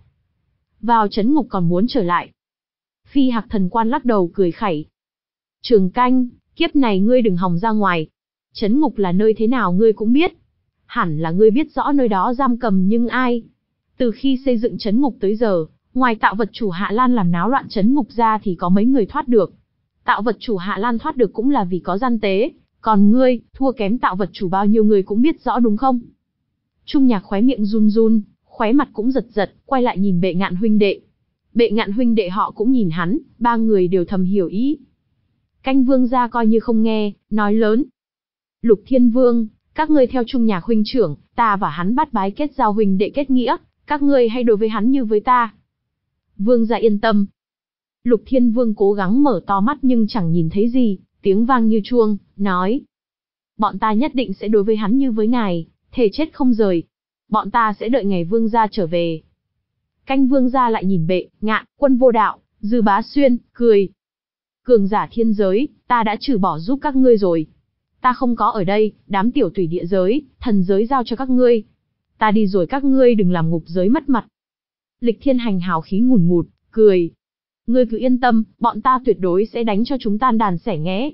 Vào trấn ngục còn muốn trở lại. Phi Hạc thần quan lắc đầu cười khẩy. Trường Canh, kiếp này ngươi đừng hòng ra ngoài. Trấn ngục là nơi thế nào ngươi cũng biết. Hẳn là ngươi biết rõ nơi đó giam cầm nhưng ai. Từ khi xây dựng trấn ngục tới giờ, ngoài tạo vật chủ Hạ Lan làm náo loạn trấn ngục ra thì có mấy người thoát được. Tạo vật chủ Hạ Lan thoát được cũng là vì có gian tế, còn ngươi, thua kém tạo vật chủ bao nhiêu người cũng biết rõ đúng không? Trung Nhạc khóe miệng run run, khóe mặt cũng giật giật, quay lại nhìn Bệ Ngạn huynh đệ. Bệ Ngạn huynh đệ họ cũng nhìn hắn, ba người đều thầm hiểu ý. Canh Vương ra coi như không nghe, nói lớn. Lục Thiên Vương, các ngươi theo Trung Nhạc huynh trưởng, ta và hắn bát bái kết giao huynh đệ kết nghĩa, các ngươi hay đối với hắn như với ta. Vương gia yên tâm. Lục Thiên Vương cố gắng mở to mắt nhưng chẳng nhìn thấy gì, tiếng vang như chuông, nói. Bọn ta nhất định sẽ đối với hắn như với ngài, thề chết không rời. Bọn ta sẽ đợi ngày Vương gia trở về. Canh Vương gia lại nhìn Bệ Ngạn, Quân Vô Đạo, Dư Bá Xuyên, cười. Cường giả thiên giới, ta đã trừ bỏ giúp các ngươi rồi. Ta không có ở đây, đám tiểu tùy địa giới, thần giới giao cho các ngươi. Ta đi rồi các ngươi đừng làm ngục giới mất mặt. Lịch Thiên Hành hào khí ngùn ngụt, cười. Ngươi cứ yên tâm, bọn ta tuyệt đối sẽ đánh cho chúng tan đàn xẻ nghẽ.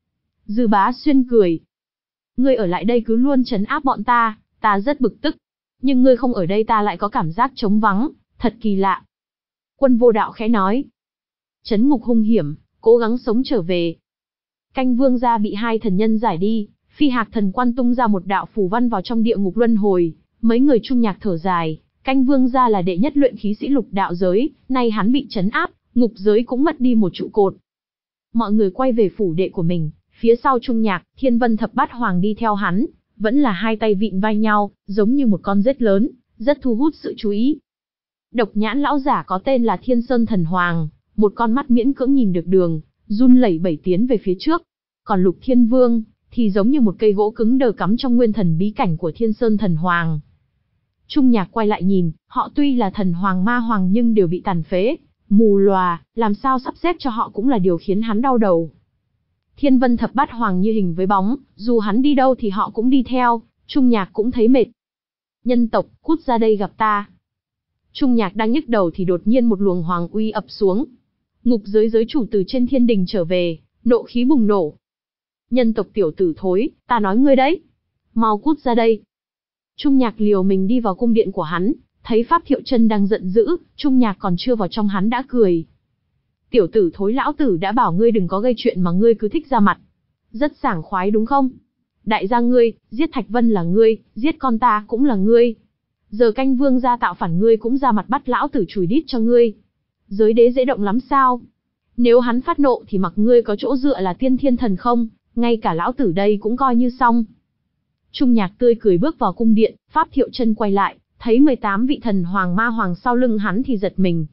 Dư Bá Xuyên cười. Ngươi ở lại đây cứ luôn trấn áp bọn ta, ta rất bực tức. Nhưng ngươi không ở đây ta lại có cảm giác trống vắng, thật kỳ lạ. Quân Vô Đạo khẽ nói. Trấn ngục hung hiểm, cố gắng sống trở về. Canh Vương gia bị hai thần nhân giải đi, Phi Hạc thần quan tung ra một đạo phù văn vào trong địa ngục luân hồi, mấy người Trung Nhạc thở dài, Canh Vương gia là đệ nhất luyện khí sĩ lục đạo giới, nay hắn bị trấn áp, ngục giới cũng mất đi một trụ cột. Mọi người quay về phủ đệ của mình, phía sau Trung Nhạc, Thiên Vân Thập Bát Hoàng đi theo hắn, vẫn là hai tay vịn vai nhau, giống như một con rết lớn, rất thu hút sự chú ý. Độc nhãn lão giả có tên là Thiên Sơn Thần Hoàng, một con mắt miễn cưỡng nhìn được đường, run lẩy bẩy tiến về phía trước. Còn Lục Thiên Vương, thì giống như một cây gỗ cứng đờ cắm trong nguyên thần bí cảnh của Thiên Sơn Thần Hoàng. Trung Nhạc quay lại nhìn, họ tuy là thần hoàng ma hoàng nhưng đều bị tàn phế, mù lòa, làm sao sắp xếp cho họ cũng là điều khiến hắn đau đầu. Thiên Vân Thập Bát Hoàng như hình với bóng, dù hắn đi đâu thì họ cũng đi theo, Trung Nhạc cũng thấy mệt. Nhân tộc, cút ra đây gặp ta. Trung Nhạc đang nhức đầu thì đột nhiên một luồng hoàng uy ập xuống. Ngục giới giới chủ từ trên thiên đình trở về, nộ khí bùng nổ. Nhân tộc tiểu tử thối, ta nói ngươi đấy. Mau cút ra đây. Trung Nhạc liều mình đi vào cung điện của hắn, thấy Pháp Thiệu Chân đang giận dữ, Trung Nhạc còn chưa vào trong hắn đã cười. Tiểu tử thối lão tử đã bảo ngươi đừng có gây chuyện mà ngươi cứ thích ra mặt. Rất sảng khoái đúng không? Đại gia ngươi, giết Thạch Vân là ngươi, giết con ta cũng là ngươi. Giờ Canh Vương gia tạo phản ngươi cũng ra mặt bắt lão tử chùi đít cho ngươi. Giới đế dễ động lắm sao? Nếu hắn phát nộ thì mặc ngươi có chỗ dựa là tiên thiên thần không, ngay cả lão tử đây cũng coi như xong. Trung Nhạc tươi cười bước vào cung điện, Pháp Thiệu Chân quay lại, thấy 18 vị thần hoàng ma hoàng sau lưng hắn thì giật mình.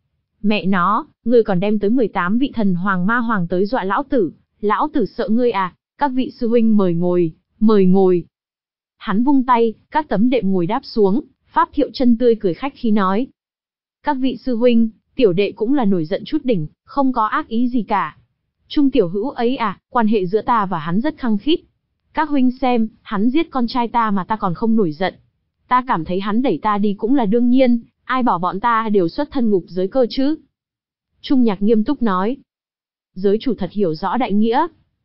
Mẹ nó, ngươi còn đem tới 18 vị thần hoàng ma hoàng tới dọa lão tử sợ ngươi à, các vị sư huynh mời ngồi, mời ngồi. Hắn vung tay, các tấm đệm ngồi đáp xuống, Pháp Thiệu Chân tươi cười khách khí nói. Các vị sư huynh, tiểu đệ cũng là nổi giận chút đỉnh, không có ác ý gì cả. Trung tiểu hữu ấy à, quan hệ giữa ta và hắn rất khăng khít. Các huynh xem, hắn giết con trai ta mà ta còn không nổi giận. Ta cảm thấy hắn đẩy ta đi cũng là đương nhiên, ai bảo bọn ta đều xuất thân ngục giới cơ chứ. Trung Nhạc nghiêm túc nói. Giới chủ thật hiểu rõ đại nghĩa.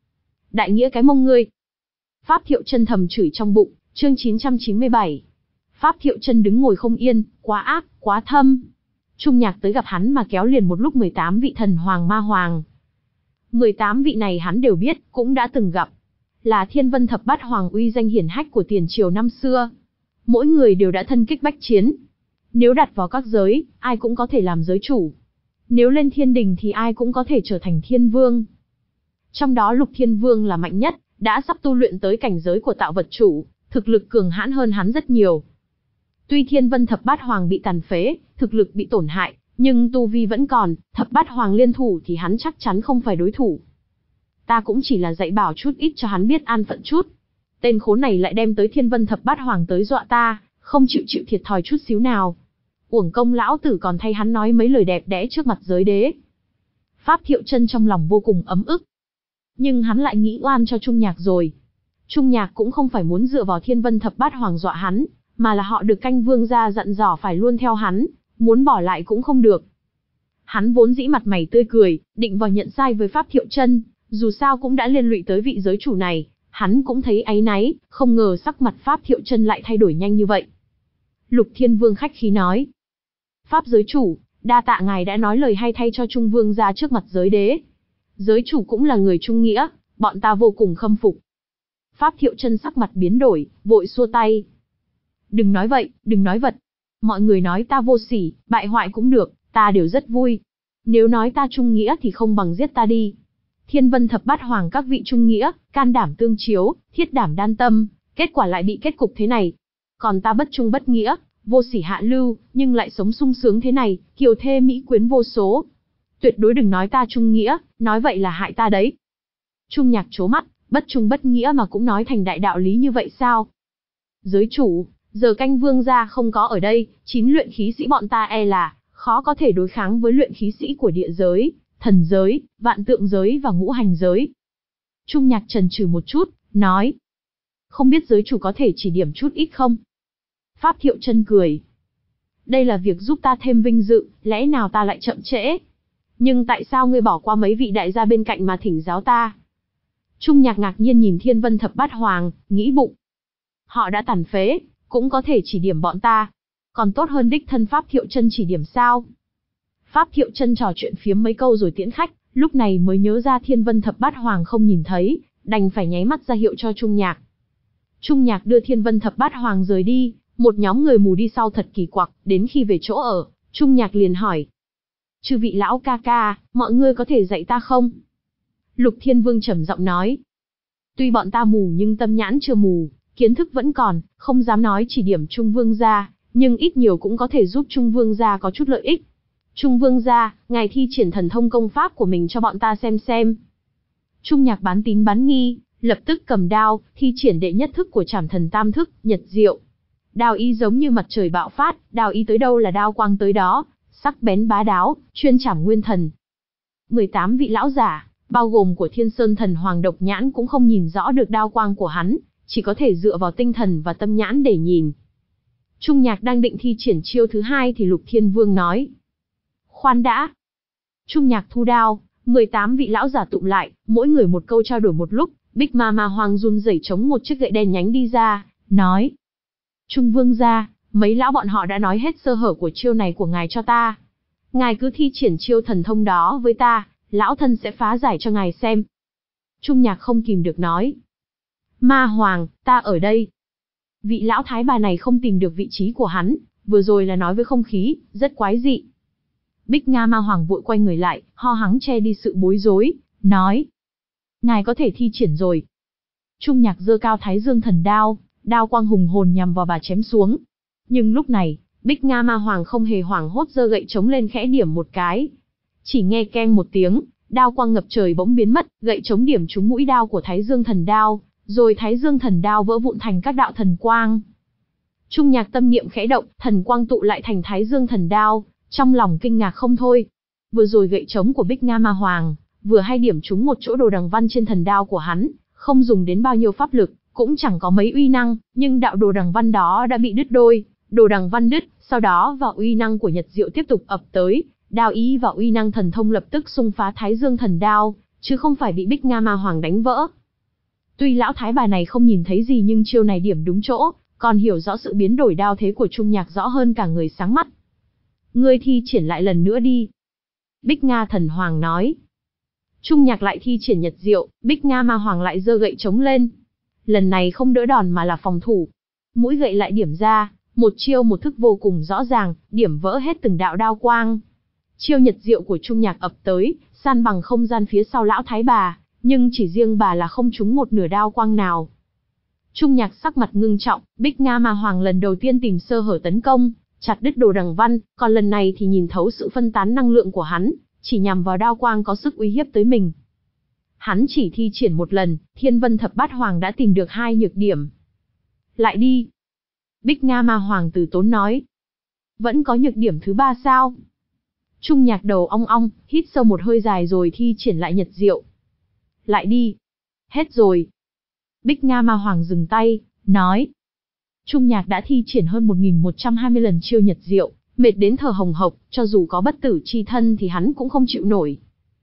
Đại nghĩa cái mông ngươi. Pháp Thiệu Chân thầm chửi trong bụng, chương 997. Pháp Thiệu Chân đứng ngồi không yên, quá ác, quá thâm. Trung Nhạc tới gặp hắn mà kéo liền một lúc 18 vị thần hoàng ma hoàng. 18 vị này hắn đều biết, cũng đã từng gặp. Là Thiên Vân Thập Bát Hoàng uy danh hiển hách của tiền triều năm xưa. Mỗi người đều đã thân kích bách chiến. Nếu đặt vào các giới, ai cũng có thể làm giới chủ. Nếu lên thiên đình thì ai cũng có thể trở thành thiên vương. Trong đó Lục Thiên Vương là mạnh nhất, đã sắp tu luyện tới cảnh giới của tạo vật chủ, thực lực cường hãn hơn hắn rất nhiều. Tuy Thiên Vân Thập Bát Hoàng bị tàn phế, thực lực bị tổn hại, nhưng tu vi vẫn còn, Thập Bát Hoàng liên thủ thì hắn chắc chắn không phải đối thủ. Ta cũng chỉ là dạy bảo chút ít cho hắn biết an phận chút. Tên khốn này lại đem tới Thiên Vân Thập Bát Hoàng tới dọa ta, không chịu thiệt thòi chút xíu nào. Uổng công lão tử còn thay hắn nói mấy lời đẹp đẽ trước mặt giới đế. Pháp Thiệu Chân trong lòng vô cùng ấm ức. Nhưng hắn lại nghĩ oan cho Trung Nhạc rồi. Trung Nhạc cũng không phải muốn dựa vào Thiên Vân Thập Bát Hoàng dọa hắn, mà là họ được Canh Vương gia dặn dò phải luôn theo hắn, muốn bỏ lại cũng không được. Hắn vốn dĩ mặt mày tươi cười, định vào nhận sai với Pháp Thiệu Chân, dù sao cũng đã liên lụy tới vị giới chủ này, hắn cũng thấy áy náy, không ngờ sắc mặt Pháp Thiệu Chân lại thay đổi nhanh như vậy. Lục Thiên Vương khách khí nói: Pháp giới chủ, đa tạ ngài đã nói lời hay thay cho Trung Vương gia trước mặt giới đế. Giới chủ cũng là người trung nghĩa, bọn ta vô cùng khâm phục. Pháp Thiệu Chân sắc mặt biến đổi, vội xua tay. Đừng nói vậy, đừng nói vật. Mọi người nói ta vô sỉ, bại hoại cũng được, ta đều rất vui. Nếu nói ta trung nghĩa thì không bằng giết ta đi. Thiên Vân Thập Bát Hoàng các vị trung nghĩa, can đảm tương chiếu, thiết đảm đan tâm, kết quả lại bị kết cục thế này. Còn ta bất trung bất nghĩa, vô sỉ hạ lưu, nhưng lại sống sung sướng thế này, kiều thê mỹ quyến vô số. Tuyệt đối đừng nói ta trung nghĩa, nói vậy là hại ta đấy. Trung Nhạc trố mắt, bất trung bất nghĩa mà cũng nói thành đại đạo lý như vậy sao? Giới chủ, giờ Canh Vương gia không có ở đây, 9 luyện khí sĩ bọn ta e là khó có thể đối kháng với luyện khí sĩ của địa giới, thần giới, vạn tượng giới và ngũ hành giới. Trung Nhạc chần chừ một chút, nói: Không biết giới chủ có thể chỉ điểm chút ít không? Pháp Thiệu Chân cười: Đây là việc giúp ta thêm vinh dự, lẽ nào ta lại chậm trễ? Nhưng tại sao ngươi bỏ qua mấy vị đại gia bên cạnh mà thỉnh giáo ta? Trung Nhạc ngạc nhiên nhìn Thiên Vân Thập Bát Hoàng, nghĩ bụng. Họ đã tàn phế, cũng có thể chỉ điểm bọn ta. Còn tốt hơn đích thân Pháp Thiệu Chân chỉ điểm sao? Pháp Thiệu Chân trò chuyện phiếm mấy câu rồi tiễn khách, lúc này mới nhớ ra Thiên Vân Thập Bát Hoàng không nhìn thấy, đành phải nháy mắt ra hiệu cho Trung Nhạc. Trung Nhạc đưa Thiên Vân Thập Bát Hoàng rời đi, một nhóm người mù đi sau thật kỳ quặc, đến khi về chỗ ở, Trung Nhạc liền hỏi: Chư vị lão ca ca, mọi người có thể dạy ta không? Lục Thiên Vương trầm giọng nói: Tuy bọn ta mù nhưng tâm nhãn chưa mù, kiến thức vẫn còn, không dám nói chỉ điểm Trung Vương gia, nhưng ít nhiều cũng có thể giúp Trung Vương gia có chút lợi ích. Trung Vương gia, ngài thi triển thần thông công pháp của mình cho bọn ta xem. Trung Nhạc bán tín bán nghi, lập tức cầm đao, thi triển đệ nhất thức của Trảm Thần Tam Thức, Nhật Diệu. Đao ý giống như mặt trời bạo phát, đao ý tới đâu là đao quang tới đó, sắc bén bá đáo, chuyên trảm nguyên thần. 18 vị lão giả, bao gồm của Thiên Sơn Thần Hoàng độc nhãn cũng không nhìn rõ được đao quang của hắn, chỉ có thể dựa vào tinh thần và tâm nhãn để nhìn. Trung Nhạc đang định thi triển chiêu thứ hai thì Lục Thiên Vương nói: Khoan đã. Trung Nhạc thu đao, 18 vị lão giả tụm lại, mỗi người một câu trao đổi một lúc, Bích Ma Ma Hoàng run rẩy chống một chiếc gậy đen nhánh đi ra, nói: Trung Vương gia, mấy lão bọn họ đã nói hết sơ hở của chiêu này của ngài cho ta. Ngài cứ thi triển chiêu thần thông đó với ta, lão thân sẽ phá giải cho ngài xem. Trung Nhạc không kìm được nói: Ma Hoàng, ta ở đây. Vị lão thái bà này không tìm được vị trí của hắn, vừa rồi là nói với không khí, rất quái dị. Bích Nga Ma Hoàng vội quay người lại, ho hắng che đi sự bối rối, nói: Ngài có thể thi triển rồi. Trung Nhạc giơ cao Thái Dương Thần Đao, đao quang hùng hồn nhằm vào bà chém xuống. Nhưng lúc này, Bích Nga Ma Hoàng không hề hoảng hốt giơ gậy chống lên khẽ điểm một cái. Chỉ nghe keng một tiếng, đao quang ngập trời bỗng biến mất, gậy chống điểm trúng mũi đao của Thái Dương Thần Đao, rồi Thái Dương Thần Đao vỡ vụn thành các đạo thần quang. Trung Nhạc tâm niệm khẽ động, thần quang tụ lại thành Thái Dương Thần Đao, trong lòng kinh ngạc không thôi. Vừa rồi gậy chống của Bích Nga Ma Hoàng, vừa hay điểm trúng một chỗ đồ đằng văn trên thần đao của hắn, không dùng đến bao nhiêu pháp lực, cũng chẳng có mấy uy năng, nhưng đạo đồ đằng văn đó đã bị đứt đôi, đồ đằng văn đứt, sau đó vào uy năng của Nhật Diệu tiếp tục ập tới, đao ý và uy năng thần thông lập tức xung phá Thái Dương Thần Đao, chứ không phải bị Bích Nga Ma Hoàng đánh vỡ. Tuy lão thái bà này không nhìn thấy gì nhưng chiêu này điểm đúng chỗ, còn hiểu rõ sự biến đổi đao thế của Trung Nhạc rõ hơn cả người sáng mắt. Ngươi thi triển lại lần nữa đi. Bích Nga Thần Hoàng nói. Trung Nhạc lại thi triển Nhật Diệu, Bích Nga Ma Hoàng lại giơ gậy chống lên. Lần này không đỡ đòn mà là phòng thủ. Mũi gậy lại điểm ra, một chiêu một thức vô cùng rõ ràng, điểm vỡ hết từng đạo đao quang. Chiêu Nhật Diệu của Trung Nhạc ập tới, san bằng không gian phía sau lão thái bà, nhưng chỉ riêng bà là không trúng một nửa đao quang nào. Trung Nhạc sắc mặt ngưng trọng, Bích Nga Ma Hoàng lần đầu tiên tìm sơ hở tấn công, chặt đứt Đồ Đằng Văn, còn lần này thì nhìn thấu sự phân tán năng lượng của hắn, chỉ nhằm vào đao quang có sức uy hiếp tới mình. Hắn chỉ thi triển một lần, Thiên Vân Thập Bát Hoàng đã tìm được 2 nhược điểm. Lại đi. Bích Nga Ma Hoàng từ tốn nói. Vẫn có nhược điểm thứ 3 sao? Trung Nhạc đầu ong ong, hít sâu một hơi dài rồi thi triển lại Nhật Diệu. Lại đi. Hết rồi. Bích Nga Ma Hoàng dừng tay, nói. Trung Nhạc đã thi triển hơn 1120 lần chiêu Nhật Diệu, mệt đến thở hồng hộc, cho dù có bất tử chi thân thì hắn cũng không chịu nổi.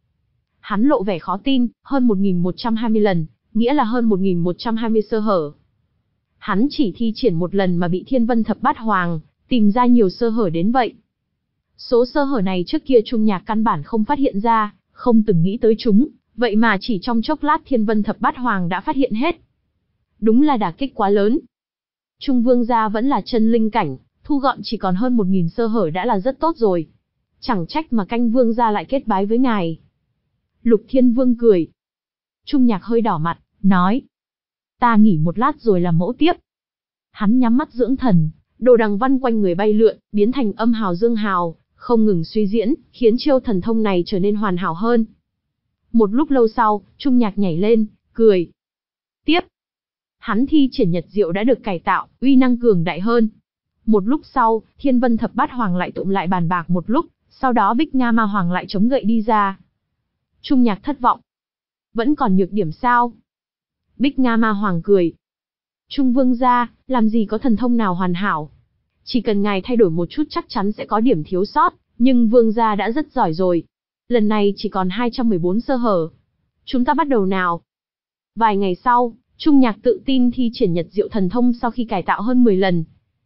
Hắn lộ vẻ khó tin, hơn 1120 lần, nghĩa là hơn 1120 sơ hở. Hắn chỉ thi triển một lần mà bị Thiên Vân Thập Bát Hoàng tìm ra nhiều sơ hở đến vậy. Số sơ hở này trước kia Trung Nhạc căn bản không phát hiện ra, không từng nghĩ tới chúng, vậy mà chỉ trong chốc lát Thiên Vân Thập Bát Hoàng đã phát hiện hết. Đúng là đả kích quá lớn. Trung Vương gia vẫn là chân linh cảnh, thu gọn chỉ còn hơn 1000 sơ hở đã là rất tốt rồi. Chẳng trách mà Canh Vương gia lại kết bái với ngài. Lục Thiên Vương cười. Trung Nhạc hơi đỏ mặt, nói. Ta nghỉ một lát rồi làm mẫu tiếp. Hắn nhắm mắt dưỡng thần, Đồ Đằng Văn quanh người bay lượn, biến thành âm hào dương hào, không ngừng suy diễn, khiến chiêu thần thông này trở nên hoàn hảo hơn. Một lúc lâu sau, Trung Nhạc nhảy lên, cười. Tiếp. Hắn thi triển Nhật Diệu đã được cải tạo, uy năng cường đại hơn. Một lúc sau, Thiên Vân Thập Bát Hoàng lại tụng lại bàn bạc một lúc, sau đó Bích Nga Ma Hoàng lại chống gậy đi ra. Trung Nhạc thất vọng. Vẫn còn nhược điểm sao? Bích Nga Ma Hoàng cười. Trung Vương gia, làm gì có thần thông nào hoàn hảo. Chỉ cần ngài thay đổi một chút chắc chắn sẽ có điểm thiếu sót, nhưng Vương gia đã rất giỏi rồi. Lần này chỉ còn 214 sơ hở. Chúng ta bắt đầu nào. Vài ngày sau, Trung Nhạc tự tin thi triển Nhật Diệu thần thông sau khi cải tạo hơn 10 lần.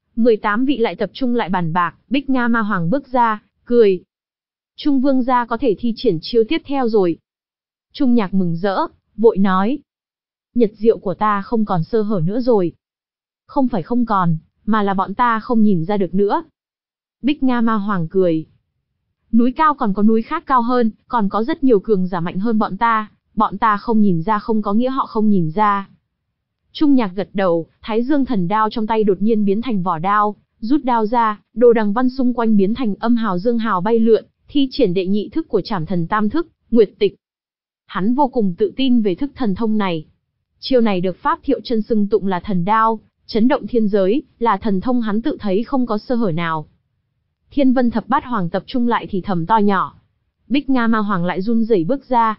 18 vị lại tập trung lại bàn bạc, Bích Nga Ma Hoàng bước ra, cười. Trung Vương gia có thể thi triển chiêu tiếp theo rồi. Trung Nhạc mừng rỡ, vội nói. Nhật Diệu của ta không còn sơ hở nữa rồi. Không phải không còn, mà là bọn ta không nhìn ra được nữa. Bích Nga Ma Hoàng cười. Núi cao còn có núi khác cao hơn, còn có rất nhiều cường giả mạnh hơn bọn ta không nhìn ra không có nghĩa họ không nhìn ra. Trung Nhạc gật đầu, Thái Dương Thần Đao trong tay đột nhiên biến thành vỏ đao, rút đao ra, Đồ Đằng Văn xung quanh biến thành âm hào dương hào bay lượn, thi triển đệ nhị thức của Trảm Thần Tam Thức, Nguyệt Tịch. Hắn vô cùng tự tin về thức thần thông này. Chiêu này được Pháp Thiệu Chân xưng tụng là thần đao, chấn động thiên giới, là thần thông hắn tự thấy không có sơ hở nào. Thiên Vân Thập Bát Hoàng tập trung lại thì thầm to nhỏ. Bích Nga Ma Hoàng lại run rẩy bước ra.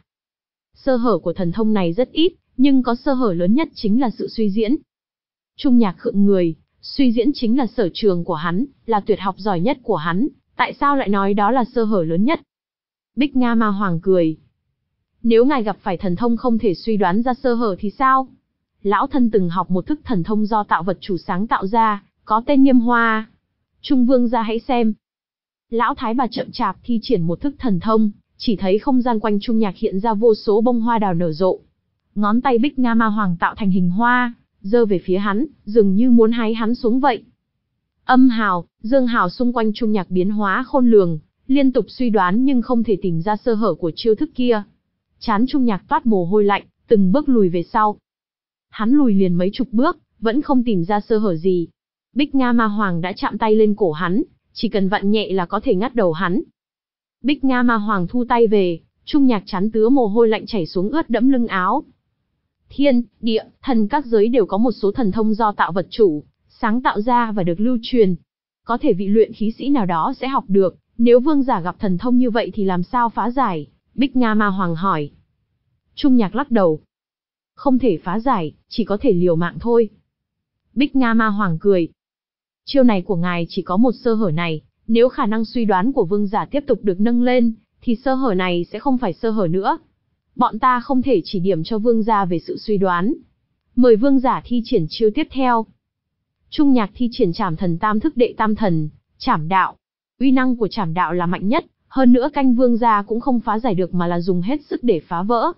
Sơ hở của thần thông này rất ít, nhưng có sơ hở lớn nhất chính là sự suy diễn. Trung Nhạc khựng người, suy diễn chính là sở trường của hắn, là tuyệt học giỏi nhất của hắn, tại sao lại nói đó là sơ hở lớn nhất? Bích Nga Ma Hoàng cười. Nếu ngài gặp phải thần thông không thể suy đoán ra sơ hở thì sao? Lão thân từng học một thức thần thông do tạo vật chủ sáng tạo ra, có tên Niêm Hoa. Trung Vương gia hãy xem. Lão Thái Bà chậm chạp thi triển một thức thần thông, chỉ thấy không gian quanh Trung Nhạc hiện ra vô số bông hoa đào nở rộ. Ngón tay Bích Nga Ma Hoàng tạo thành hình hoa, giơ về phía hắn, dường như muốn hái hắn xuống vậy. Âm hào, dương hào xung quanh Trung Nhạc biến hóa khôn lường, liên tục suy đoán nhưng không thể tìm ra sơ hở của chiêu thức kia. Trán Trung Nhạc toát mồ hôi lạnh, từng bước lùi về sau. Hắn lùi liền mấy chục bước, vẫn không tìm ra sơ hở gì. Bích Nga Ma Hoàng đã chạm tay lên cổ hắn, chỉ cần vặn nhẹ là có thể ngắt đầu hắn. Bích Nga Ma Hoàng thu tay về, Trung Nhạc chán tứa mồ hôi lạnh chảy xuống ướt đẫm lưng áo. Thiên, địa, thần các giới đều có một số thần thông do tạo vật chủ sáng tạo ra và được lưu truyền. Có thể vị luyện khí sĩ nào đó sẽ học được, nếu vương giả gặp thần thông như vậy thì làm sao phá giải? Bích Nga Ma Hoàng hỏi. Trung Nhạc lắc đầu. Không thể phá giải, chỉ có thể liều mạng thôi. Bích Nga Ma Hoàng cười. Chiêu này của ngài chỉ có một sơ hở này, nếu khả năng suy đoán của vương giả tiếp tục được nâng lên, thì sơ hở này sẽ không phải sơ hở nữa. Bọn ta không thể chỉ điểm cho vương gia về sự suy đoán. Mời vương giả thi triển chiêu tiếp theo. Trung Nhạc thi triển Trảm Thần Tam Thức đệ tam thần, Trảm Đạo. Uy năng của Trảm Đạo là mạnh nhất, hơn nữa Canh Vương gia cũng không phá giải được mà là dùng hết sức để phá vỡ.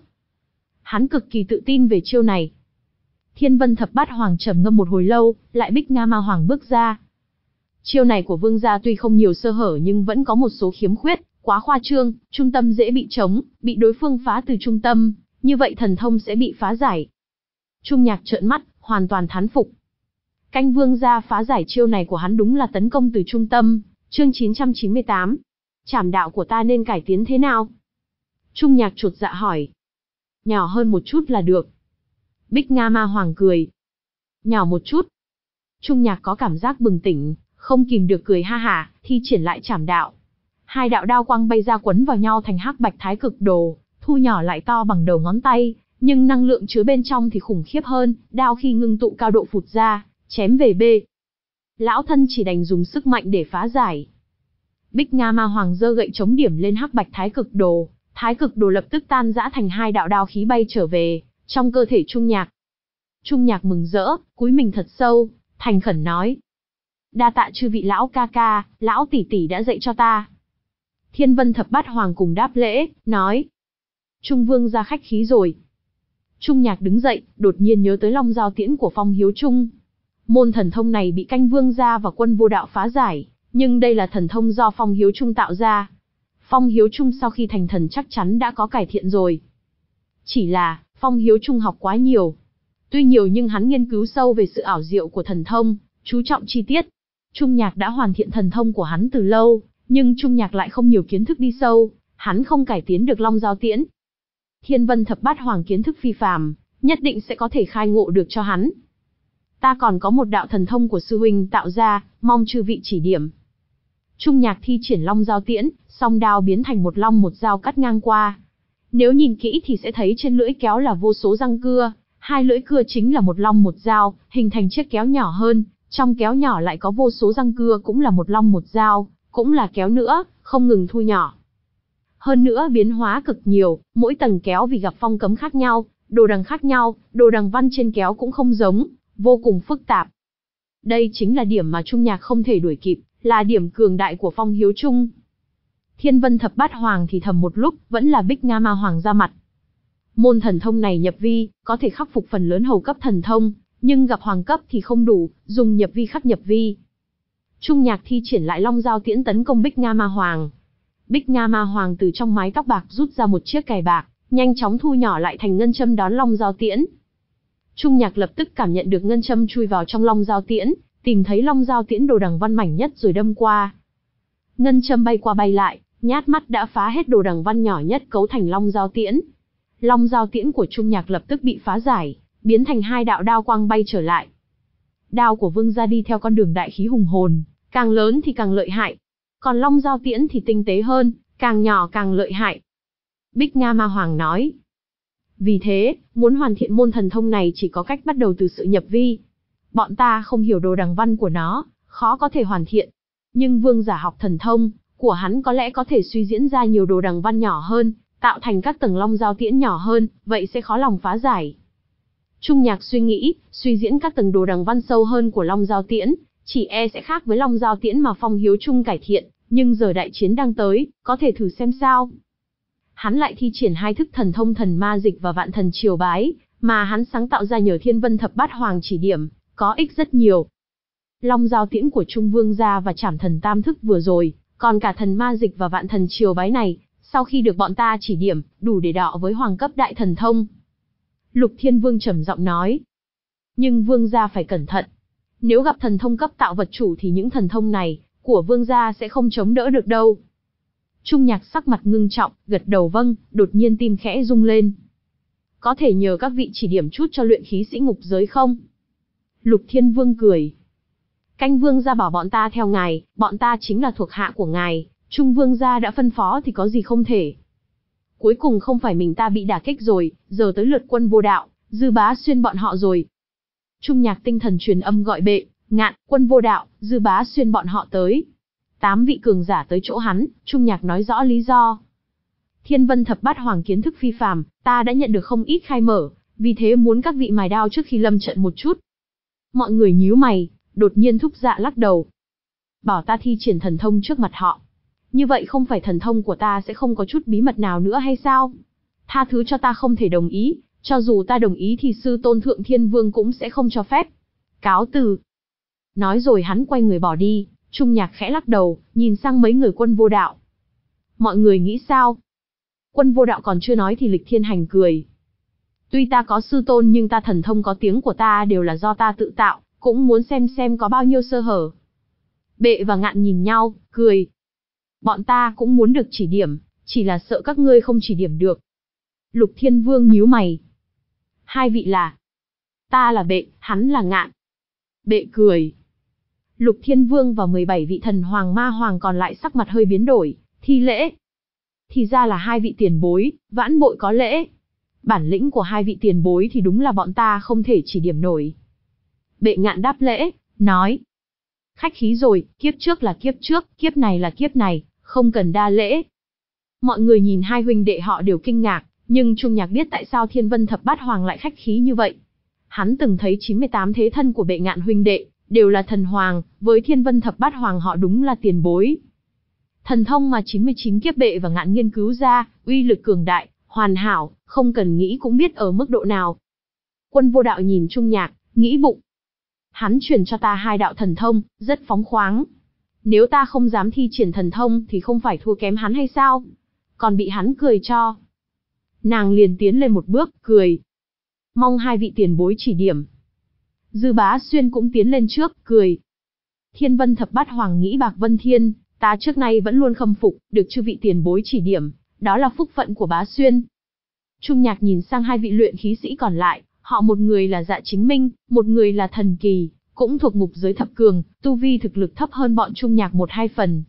Hắn cực kỳ tự tin về chiêu này. Thiên Vân Thập Bát Hoàng trầm ngâm một hồi lâu, lại Bích Nga Ma Hoàng bước ra. Chiêu này của vương gia tuy không nhiều sơ hở nhưng vẫn có một số khiếm khuyết, quá khoa trương, trung tâm dễ bị trống, bị đối phương phá từ trung tâm, như vậy thần thông sẽ bị phá giải. Trung Nhạc trợn mắt, hoàn toàn thán phục. Canh Vương gia phá giải chiêu này của hắn đúng là tấn công từ trung tâm. Chương 998. Trảm đạo của ta nên cải tiến thế nào? Trung Nhạc chột dạ hỏi. Nhỏ hơn một chút là được. Bích Nga Ma Hoàng cười. Nhỏ một chút. Trung Nhạc có cảm giác bừng tỉnh, không kìm được cười ha hả, thi triển lại trảm đạo. Hai đạo đao quang bay ra quấn vào nhau thành hắc bạch thái cực đồ, thu nhỏ lại to bằng đầu ngón tay, nhưng năng lượng chứa bên trong thì khủng khiếp hơn, đao khi ngưng tụ cao độ phụt ra, chém về bê. Lão thân chỉ đành dùng sức mạnh để phá giải. Bích Nga Ma Hoàng giơ gậy chống điểm lên hắc bạch thái cực đồ lập tức tan rã thành hai đạo đao khí bay trở về trong cơ thể Trung Nhạc. Trung Nhạc mừng rỡ, cúi mình thật sâu, thành khẩn nói: đa tạ chư vị lão ca ca, lão tỷ tỷ đã dạy cho ta. Thiên Vân Thập Bát Hoàng cùng đáp lễ, nói: Trung Vương gia khách khí rồi. Trung Nhạc đứng dậy, đột nhiên nhớ tới Long Giao Tiễn của Phong Hiếu Trung. Môn thần thông này bị Canh Vương gia và Quân Vô Đạo phá giải, nhưng đây là thần thông do Phong Hiếu Trung tạo ra. Phong Hiếu Trung sau khi thành thần chắc chắn đã có cải thiện rồi. Chỉ là, Phong Hiếu Trung học quá nhiều. Tuy nhiều nhưng hắn nghiên cứu sâu về sự ảo diệu của thần thông, chú trọng chi tiết. Trung Nhạc đã hoàn thiện thần thông của hắn từ lâu, nhưng Trung Nhạc lại không nhiều kiến thức đi sâu, hắn không cải tiến được Long Giao Tiễn. Thiên Vân Thập Bát Hoàng kiến thức phi phàm, nhất định sẽ có thể khai ngộ được cho hắn. Ta còn có một đạo thần thông của sư huynh tạo ra, mong chư vị chỉ điểm. Trung Nhạc thi triển Long Giao Tiễn, song đao biến thành một long một dao cắt ngang qua. Nếu nhìn kỹ thì sẽ thấy trên lưỡi kéo là vô số răng cưa, hai lưỡi cưa chính là một long một dao, hình thành chiếc kéo nhỏ hơn, trong kéo nhỏ lại có vô số răng cưa cũng là một long một dao, cũng là kéo nữa, không ngừng thu nhỏ. Hơn nữa biến hóa cực nhiều, mỗi tầng kéo vì gặp phong cấm khác nhau, đồ đằng khác nhau, đồ đằng văn trên kéo cũng không giống, vô cùng phức tạp. Đây chính là điểm mà Trung Nhạc không thể đuổi kịp, là điểm cường đại của Phong Hiếu Trung. Thiên Vân Thập Bát Hoàng thì thầm một lúc, vẫn là Bích Nga Ma Hoàng ra mặt. Môn thần thông này nhập vi, có thể khắc phục phần lớn hầu cấp thần thông, nhưng gặp hoàng cấp thì không đủ, dùng nhập vi khắc nhập vi. Trung Nhạc thi triển lại Long Giao Tiễn tấn công Bích Nga Ma Hoàng. Bích Nga Ma Hoàng từ trong mái tóc bạc rút ra một chiếc cài bạc, nhanh chóng thu nhỏ lại thành ngân châm đón Long Giao Tiễn. Trung Nhạc lập tức cảm nhận được ngân châm chui vào trong Long Giao Tiễn, tìm thấy Long Giao Tiễn đồ đằng văn mảnh nhất rồi đâm qua. Ngân châm bay qua bay lại, nhát mắt đã phá hết đồ đằng văn nhỏ nhất cấu thành Long Giao Tiễn. Long Giao Tiễn của Trung Nhạc lập tức bị phá giải, biến thành hai đạo đao quang bay trở lại. Đao của Vương gia đi theo con đường đại khí hùng hồn, càng lớn thì càng lợi hại. Còn Long Giao Tiễn thì tinh tế hơn, càng nhỏ càng lợi hại. Bích Nga Ma Hoàng nói. Vì thế, muốn hoàn thiện môn thần thông này chỉ có cách bắt đầu từ sự nhập vi. Bọn ta không hiểu đồ đằng văn của nó, khó có thể hoàn thiện. Nhưng vương giả học thần thông, của hắn có lẽ có thể suy diễn ra nhiều đồ đằng văn nhỏ hơn, tạo thành các tầng Long Giao Tiễn nhỏ hơn, vậy sẽ khó lòng phá giải. Trung Nhạc suy nghĩ, suy diễn các tầng đồ đằng văn sâu hơn của Long Giao Tiễn, chỉ e sẽ khác với Long Giao Tiễn mà Phong Hiếu Trung cải thiện, nhưng giờ đại chiến đang tới, có thể thử xem sao. Hắn lại thi triển hai thức thần thông Thần Ma Dịch và Vạn Thần Triều Bái, mà hắn sáng tạo ra nhờ Thiên Vân Thập Bát Hoàng chỉ điểm, có ích rất nhiều. Long Giao Tiễn của Trung Vương gia và Trảm Thần Tam Thức vừa rồi, còn cả Thần Ma Dịch và Vạn Thần Triều Bái này, sau khi được bọn ta chỉ điểm, đủ để đọ với hoàng cấp đại thần thông. Lục Thiên Vương trầm giọng nói. Nhưng Vương gia phải cẩn thận. Nếu gặp thần thông cấp tạo vật chủ thì những thần thông này, của Vương gia sẽ không chống đỡ được đâu. Trung Nhạc sắc mặt ngưng trọng, gật đầu vâng, đột nhiên tim khẽ rung lên. Có thể nhờ các vị chỉ điểm chút cho luyện khí sĩ ngục giới không? Lục Thiên Vương cười. Canh Vương gia bảo bọn ta theo ngài, bọn ta chính là thuộc hạ của ngài, Trung Vương gia đã phân phó thì có gì không thể. Cuối cùng không phải mình ta bị đả kích rồi, giờ tới lượt Quân Vô Đạo, Dư Bá Xuyên bọn họ rồi. Trung Nhạc tinh thần truyền âm gọi bệ, Ngạn, Quân Vô Đạo, Dư Bá Xuyên bọn họ tới. 8 vị cường giả tới chỗ hắn, Trung Nhạc nói rõ lý do. Thiên Vân Thập Bát Hoàng kiến thức phi phàm, ta đã nhận được không ít khai mở, vì thế muốn các vị mài đao trước khi lâm trận một chút. Mọi người nhíu mày, đột nhiên thúc dạ lắc đầu. Bảo ta thi triển thần thông trước mặt họ. Như vậy không phải thần thông của ta sẽ không có chút bí mật nào nữa hay sao? Tha thứ cho ta không thể đồng ý, cho dù ta đồng ý thì sư tôn Thượng Thiên Vương cũng sẽ không cho phép. Cáo từ. Nói rồi hắn quay người bỏ đi, Trung Nhạc khẽ lắc đầu, nhìn sang mấy người Quân Vô Đạo. Mọi người nghĩ sao? Quân Vô Đạo còn chưa nói thì Lịch Thiên Hành cười. Tuy ta có sư tôn nhưng ta thần thông có tiếng của ta đều là do ta tự tạo, cũng muốn xem có bao nhiêu sơ hở. Bệ và Ngạn nhìn nhau, cười. Bọn ta cũng muốn được chỉ điểm, chỉ là sợ các ngươi không chỉ điểm được. Lục Thiên Vương nhíu mày. Hai vị là? Ta là Bệ, hắn là Ngạn. Bệ cười. Lục Thiên Vương và 17 vị thần hoàng ma hoàng còn lại sắc mặt hơi biến đổi, thi lễ. Thì ra là hai vị tiền bối, vãn bội có lễ. Bản lĩnh của hai vị tiền bối thì đúng là bọn ta không thể chỉ điểm nổi. Bệ Ngạn đáp lễ, nói. Khách khí rồi, kiếp trước là kiếp trước, kiếp này là kiếp này, không cần đa lễ. Mọi người nhìn hai huynh đệ họ đều kinh ngạc, nhưng Trung Nhạc biết tại sao Thiên Vân Thập Bát Hoàng lại khách khí như vậy. Hắn từng thấy 98 thế thân của Bệ Ngạn huynh đệ, đều là thần hoàng, với Thiên Vân Thập Bát Hoàng họ đúng là tiền bối. Thần thông mà 99 kiếp Bệ và Ngạn nghiên cứu ra, uy lực cường đại, hoàn hảo, không cần nghĩ cũng biết ở mức độ nào. Quân Vô Đạo nhìn Trung Nhạc, nghĩ bụng. Hắn truyền cho ta hai đạo thần thông, rất phóng khoáng. Nếu ta không dám thi triển thần thông thì không phải thua kém hắn hay sao? Còn bị hắn cười cho. Nàng liền tiến lên một bước, cười. Mong hai vị tiền bối chỉ điểm. Dư Bá Xuyên cũng tiến lên trước, cười. Thiên Vân Thập Bát Hoàng nghĩ Bạc Vân Thiên, ta trước nay vẫn luôn khâm phục, được chư vị tiền bối chỉ điểm, đó là phúc phận của Bá Xuyên. Trung Nhạc nhìn sang hai vị luyện khí sĩ còn lại, họ một người là Dạ Chính Minh, một người là Thần Kỳ, cũng thuộc ngục giới thập cường, tu vi thực lực thấp hơn bọn Trung Nhạc 1-2 phần.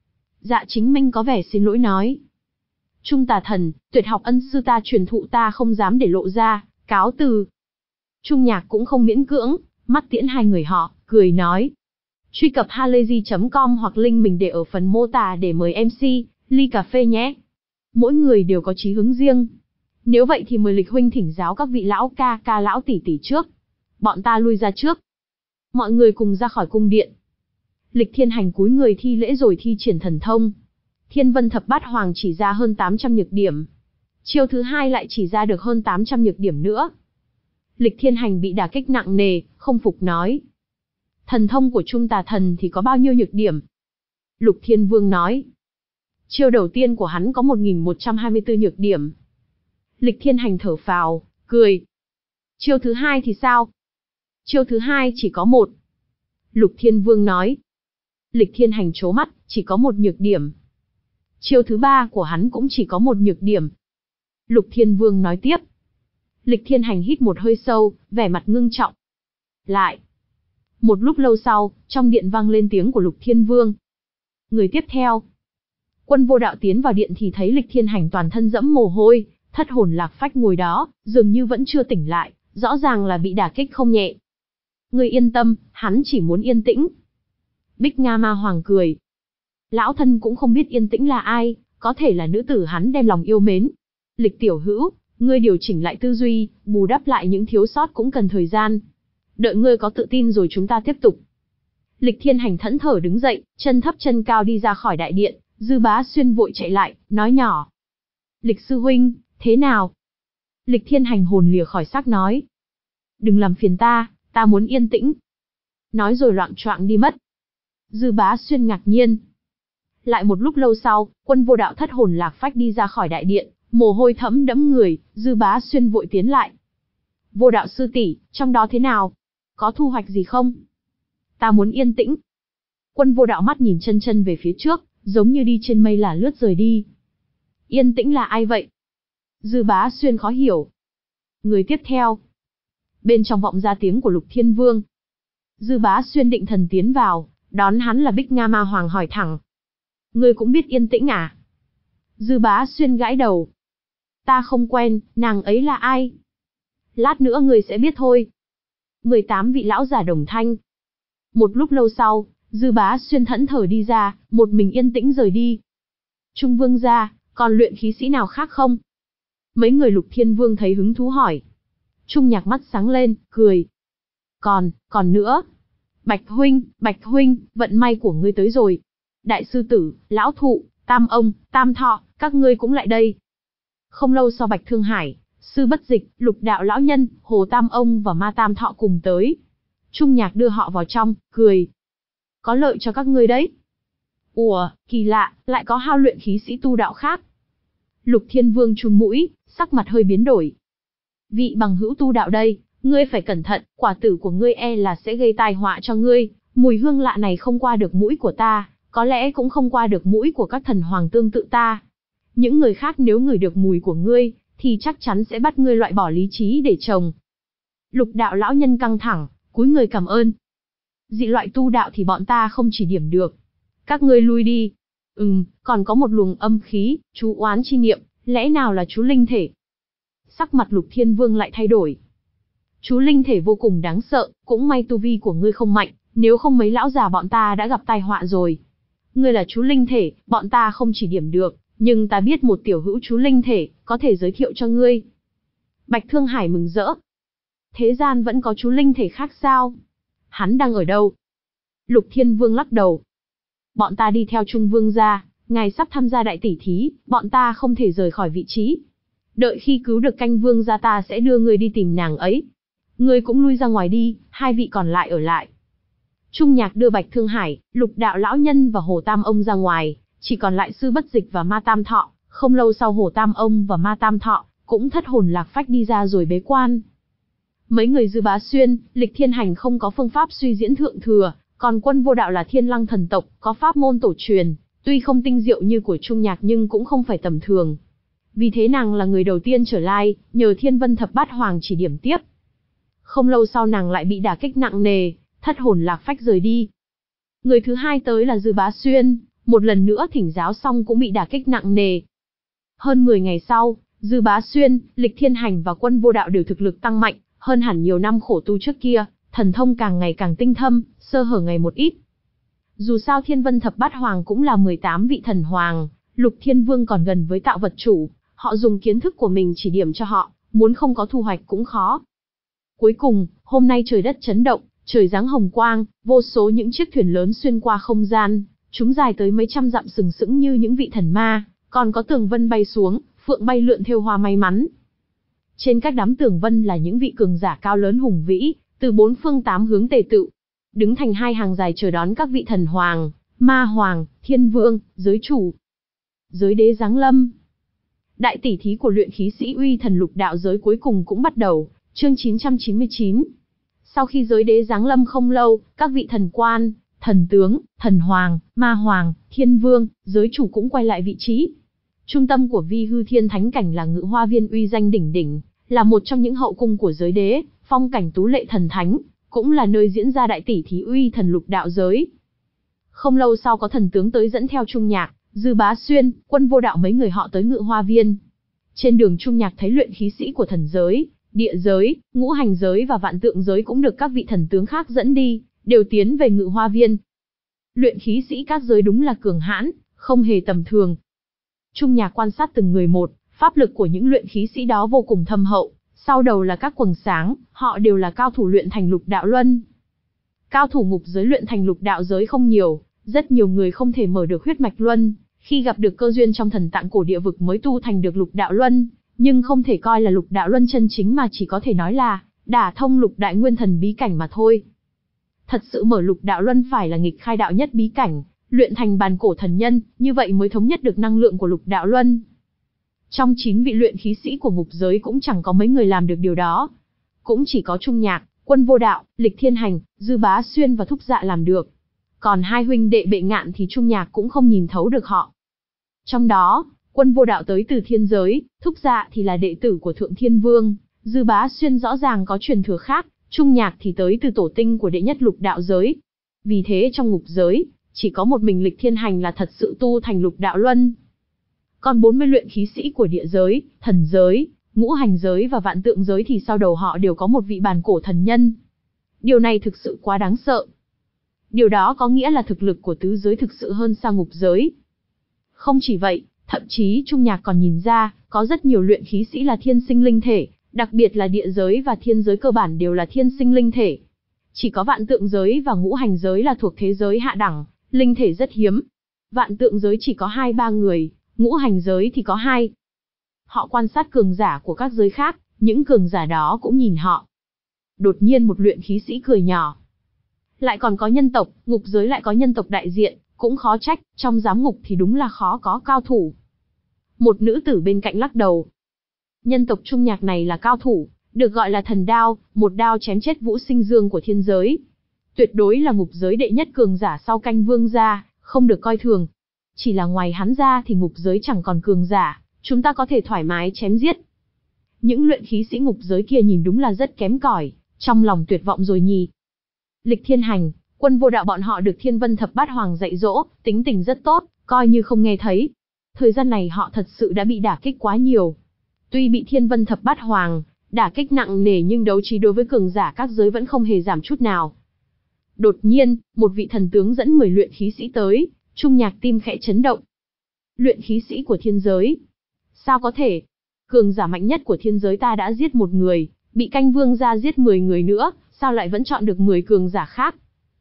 Dạ Chính Minh có vẻ xin lỗi nói. Trung Tà Thần, tuyệt học ân sư ta truyền thụ ta không dám để lộ ra, cáo từ. Trung Nhạc cũng không miễn cưỡng, mắt tiễn hai người họ, cười nói. Truy cập halayzi.com hoặc link mình để ở phần mô tả để mời MC, ly cà phê nhé. Mỗi người đều có chí hướng riêng. Nếu vậy thì mời Lịch huynh thỉnh giáo các vị lão ca lão tỷ tỷ trước. Bọn ta lui ra trước. Mọi người cùng ra khỏi cung điện. Lịch Thiên Hành cúi người thi lễ rồi thi triển thần thông. Thiên Vân Thập Bát Hoàng chỉ ra hơn 800 nhược điểm. Chiêu thứ hai lại chỉ ra được hơn 800 nhược điểm nữa. Lịch Thiên Hành bị đả kích nặng nề, không phục nói. Thần thông của Trung Tà Thần thì có bao nhiêu nhược điểm? Lục Thiên Vương nói. Chiêu đầu tiên của hắn có 1124 nhược điểm. Lịch Thiên Hành thở phào, cười. Chiêu thứ hai thì sao? Chiêu thứ hai chỉ có 1. Lục Thiên Vương nói. Lịch Thiên Hành trố mắt, chỉ có 1 nhược điểm. Chiêu thứ ba của hắn cũng chỉ có 1 nhược điểm. Lục Thiên Vương nói tiếp. Lịch Thiên Hành hít một hơi sâu, vẻ mặt ngưng trọng. Lại. Một lúc lâu sau, trong điện vang lên tiếng của Lục Thiên Vương. Người tiếp theo. Quân Vô Đạo tiến vào điện thì thấy Lịch Thiên Hành toàn thân dẫm mồ hôi, thất hồn lạc phách ngồi đó, dường như vẫn chưa tỉnh lại, rõ ràng là bị đả kích không nhẹ. Ngươi yên tâm, hắn chỉ muốn yên tĩnh. Bích Nga Ma Hoàng cười. Lão thân cũng không biết yên tĩnh là ai, có thể là nữ tử hắn đem lòng yêu mến. Lịch tiểu hữu, ngươi điều chỉnh lại tư duy, bù đắp lại những thiếu sót cũng cần thời gian. Đợi ngươi có tự tin rồi chúng ta tiếp tục. Lịch Thiên Hành thẫn thờ đứng dậy, chân thấp chân cao đi ra khỏi đại điện, Dư Bá Xuyên vội chạy lại, nói nhỏ. Lịch sư huynh, thế nào? Lịch Thiên Hành hồn lìa khỏi xác nói. Đừng làm phiền ta muốn yên tĩnh. Nói rồi loạng choạng đi mất. Dư Bá Xuyên ngạc nhiên. Lại một lúc lâu sau, Quân Vô Đạo thất hồn lạc phách đi ra khỏi đại điện, mồ hôi thẫm đẫm người, Dư Bá Xuyên vội tiến lại. Vô Đạo sư tỷ, trong đó thế nào? Có thu hoạch gì không? Ta muốn yên tĩnh. Quân Vô Đạo mắt nhìn chân về phía trước, giống như đi trên mây là lướt rời đi. Yên tĩnh là ai vậy? Dư Bá Xuyên khó hiểu. Người tiếp theo. Bên trong vọng ra tiếng của Lục Thiên Vương. Dư Bá Xuyên định thần tiến vào, đón hắn là Bích Nga Ma Hoàng hỏi thẳng. Ngươi cũng biết yên tĩnh à? Dư Bá Xuyên gãi đầu. Ta không quen, nàng ấy là ai? Lát nữa ngươi sẽ biết thôi. 18 vị lão giả đồng thanh. Một lúc lâu sau, Dư Bá Xuyên thẫn thờ đi ra, một mình yên tĩnh rời đi. Trung Vương gia, còn luyện khí sĩ nào khác không? Mấy người Lục Thiên Vương thấy hứng thú hỏi. Trung Nhạc mắt sáng lên, cười. Còn nữa. Bạch huynh, vận may của ngươi tới rồi. Đại sư tử, lão thụ, tam ông, tam thọ, các ngươi cũng lại đây. Không lâu sau Bạch Thương Hải, Sư Bất Dịch, Lục Đạo lão nhân, Hồ Tam ông và Ma Tam thọ cùng tới. Trung Nhạc đưa họ vào trong, cười. Có lợi cho các ngươi đấy. Ủa, kỳ lạ, lại có hao luyện khí sĩ tu đạo khác. Lục Thiên Vương chun mũi, sắc mặt hơi biến đổi. Vị bằng hữu tu đạo đây, ngươi phải cẩn thận, quả tử của ngươi e là sẽ gây tai họa cho ngươi, mùi hương lạ này không qua được mũi của ta, có lẽ cũng không qua được mũi của các thần hoàng tương tự ta. Những người khác nếu ngửi được mùi của ngươi, thì chắc chắn sẽ bắt ngươi loại bỏ lý trí để trồng. Lục đạo lão nhân căng thẳng, cúi người cảm ơn. Dị loại tu đạo thì bọn ta không chỉ điểm được. Các ngươi lui đi. Còn có một luồng âm khí, chú oán chi niệm, lẽ nào là chú linh thể? Sắc mặt Lục Thiên Vương lại thay đổi. Chú linh thể vô cùng đáng sợ, cũng may tu vi của ngươi không mạnh, nếu không mấy lão già bọn ta đã gặp tai họa rồi. Ngươi là chú linh thể, bọn ta không chỉ điểm được, nhưng ta biết một tiểu hữu chú linh thể, có thể giới thiệu cho ngươi. Bạch Thương Hải mừng rỡ. Thế gian vẫn có chú linh thể khác sao? Hắn đang ở đâu? Lục Thiên Vương lắc đầu. Bọn ta đi theo Trung Vương gia, ngài sắp tham gia đại tỷ thí, bọn ta không thể rời khỏi vị trí. Đợi khi cứu được Canh Vương gia ta sẽ đưa ngươi đi tìm nàng ấy. Ngươi cũng lui ra ngoài đi, hai vị còn lại ở lại. Trung Nhạc đưa Bạch Thương Hải, Lục Đạo lão nhân và Hồ Tam ông ra ngoài, chỉ còn lại Sư Bất Dịch và Ma Tam Thọ. Không lâu sau Hồ Tam ông và Ma Tam Thọ cũng thất hồn lạc phách đi ra rồi bế quan. Mấy người Dư Bá Xuyên, Lịch Thiên Hành không có phương pháp suy diễn thượng thừa, còn Quân Vô Đạo là Thiên Lăng thần tộc, có pháp môn tổ truyền, tuy không tinh diệu như của Trung Nhạc nhưng cũng không phải tầm thường. Vì thế nàng là người đầu tiên trở lại, nhờ Thiên Vân Thập Bát Hoàng chỉ điểm tiếp. Không lâu sau nàng lại bị đả kích nặng nề, thất hồn lạc phách rời đi. Người thứ hai tới là Dư Bá Xuyên, một lần nữa thỉnh giáo xong cũng bị đả kích nặng nề. Hơn 10 ngày sau, Dư Bá Xuyên, Lịch Thiên Hành và Quân Vô Đạo đều thực lực tăng mạnh, hơn hẳn nhiều năm khổ tu trước kia, thần thông càng ngày càng tinh thâm, sơ hở ngày một ít. Dù sao Thiên Vân Thập Bát Hoàng cũng là 18 vị thần hoàng, Lục Thiên Vương còn gần với tạo vật chủ, họ dùng kiến thức của mình chỉ điểm cho họ, muốn không có thu hoạch cũng khó. Cuối cùng, hôm nay trời đất chấn động, trời giáng hồng quang, vô số những chiếc thuyền lớn xuyên qua không gian, chúng dài tới mấy trăm dặm sừng sững như những vị thần ma, còn có tường vân bay xuống, phượng bay lượn thêu hoa may mắn. Trên các đám tường vân là những vị cường giả cao lớn hùng vĩ, từ bốn phương tám hướng tề tựu, đứng thành hai hàng dài chờ đón các vị thần hoàng, ma hoàng, thiên vương, giới chủ. Giới đế giáng lâm. Đại tỷ thí của luyện khí sĩ uy thần lục đạo giới cuối cùng cũng bắt đầu, chương 999. Sau khi giới đế giáng lâm không lâu, các vị thần quan, thần tướng, thần hoàng, ma hoàng, thiên vương, giới chủ cũng quay lại vị trí. Trung tâm của Vi Hư Thiên Thánh Cảnh là Ngự Hoa Viên uy danh đỉnh đỉnh, là một trong những hậu cung của giới đế, phong cảnh tú lệ thần thánh, cũng là nơi diễn ra đại tỷ thí uy thần lục đạo giới. Không lâu sau có thần tướng tới dẫn theo Trung Nhạc, Dư Bá Xuyên, Quân Vô Đạo mấy người họ tới Ngự Hoa Viên. Trên đường Trung Nhạc thấy luyện khí sĩ của thần giới, địa giới, ngũ hành giới và vạn tượng giới cũng được các vị thần tướng khác dẫn đi, đều tiến về Ngự Hoa Viên. Luyện khí sĩ các giới đúng là cường hãn, không hề tầm thường. Trung Nhạc quan sát từng người một, pháp lực của những luyện khí sĩ đó vô cùng thâm hậu, sau đầu là các quầng sáng, họ đều là cao thủ luyện thành lục đạo luân. Cao thủ ngục giới luyện thành lục đạo giới không nhiều, rất nhiều người không thể mở được huyết mạch luân, khi gặp được cơ duyên trong thần tạng cổ địa vực mới tu thành được lục đạo luân, nhưng không thể coi là lục đạo luân chân chính mà chỉ có thể nói là đả thông lục đại nguyên thần bí cảnh mà thôi. Thật sự mở lục đạo luân phải là nghịch khai đạo nhất bí cảnh, luyện thành bàn cổ thần nhân, như vậy mới thống nhất được năng lượng của lục đạo luân. Trong 9 vị luyện khí sĩ của ngục giới cũng chẳng có mấy người làm được điều đó. Cũng chỉ có Trung Nhạc, Quân Vô Đạo, Lịch Thiên Hành, Dư Bá Xuyên và Thúc Dạ làm được. Còn hai huynh đệ Bệ Ngạn thì Trung Nhạc cũng không nhìn thấu được họ. Trong đó, Quân Vô Đạo tới từ thiên giới, Thúc Dạ thì là đệ tử của Thượng Thiên Vương, Dư Bá Xuyên rõ ràng có truyền thừa khác, Trung Nhạc thì tới từ tổ tinh của đệ nhất lục đạo giới. Vì thế trong ngục giới, chỉ có một mình Lịch Thiên Hành là thật sự tu thành lục đạo luân. Còn 40 luyện khí sĩ của địa giới, thần giới, ngũ hành giới và vạn tượng giới thì sau đầu họ đều có một vị bàn cổ thần nhân. Điều này thực sự quá đáng sợ. Điều đó có nghĩa là thực lực của tứ giới thực sự hơn xa ngục giới. Không chỉ vậy, thậm chí Trung Nhạc còn nhìn ra, có rất nhiều luyện khí sĩ là thiên sinh linh thể, đặc biệt là địa giới và thiên giới cơ bản đều là thiên sinh linh thể. Chỉ có vạn tượng giới và ngũ hành giới là thuộc thế giới hạ đẳng, linh thể rất hiếm. Vạn tượng giới chỉ có 2-3 người, ngũ hành giới thì có 2. Họ quan sát cường giả của các giới khác, những cường giả đó cũng nhìn họ. Đột nhiên một luyện khí sĩ cười nhỏ. Lại còn có nhân tộc, ngục giới lại có nhân tộc đại diện, cũng khó trách, trong giám ngục thì đúng là khó có cao thủ. Một nữ tử bên cạnh lắc đầu. Nhân tộc Trung Nhạc này là cao thủ, được gọi là thần đao, một đao chém chết Vũ Sinh Dương của thiên giới. Tuyệt đối là ngục giới đệ nhất cường giả sau Canh Vương gia, không được coi thường. Chỉ là ngoài hắn ra thì ngục giới chẳng còn cường giả, chúng ta có thể thoải mái chém giết. Những luyện khí sĩ ngục giới kia nhìn đúng là rất kém cỏi, trong lòng tuyệt vọng rồi nhỉ. Lịch Thiên Hành, Quân Vô Đạo bọn họ được Thiên Vân Thập Bát Hoàng dạy dỗ, tính tình rất tốt, coi như không nghe thấy. Thời gian này họ thật sự đã bị đả kích quá nhiều. Tuy bị Thiên Vân Thập Bát Hoàng đả kích nặng nề nhưng đấu trí đối với cường giả các giới vẫn không hề giảm chút nào. Đột nhiên, một vị thần tướng dẫn 10 luyện khí sĩ tới, Trung Nhạc tim khẽ chấn động. Luyện khí sĩ của thiên giới? Sao có thể? Cường giả mạnh nhất của thiên giới ta đã giết một người, bị Canh Vương gia giết 10 người nữa, sao lại vẫn chọn được 10 cường giả khác?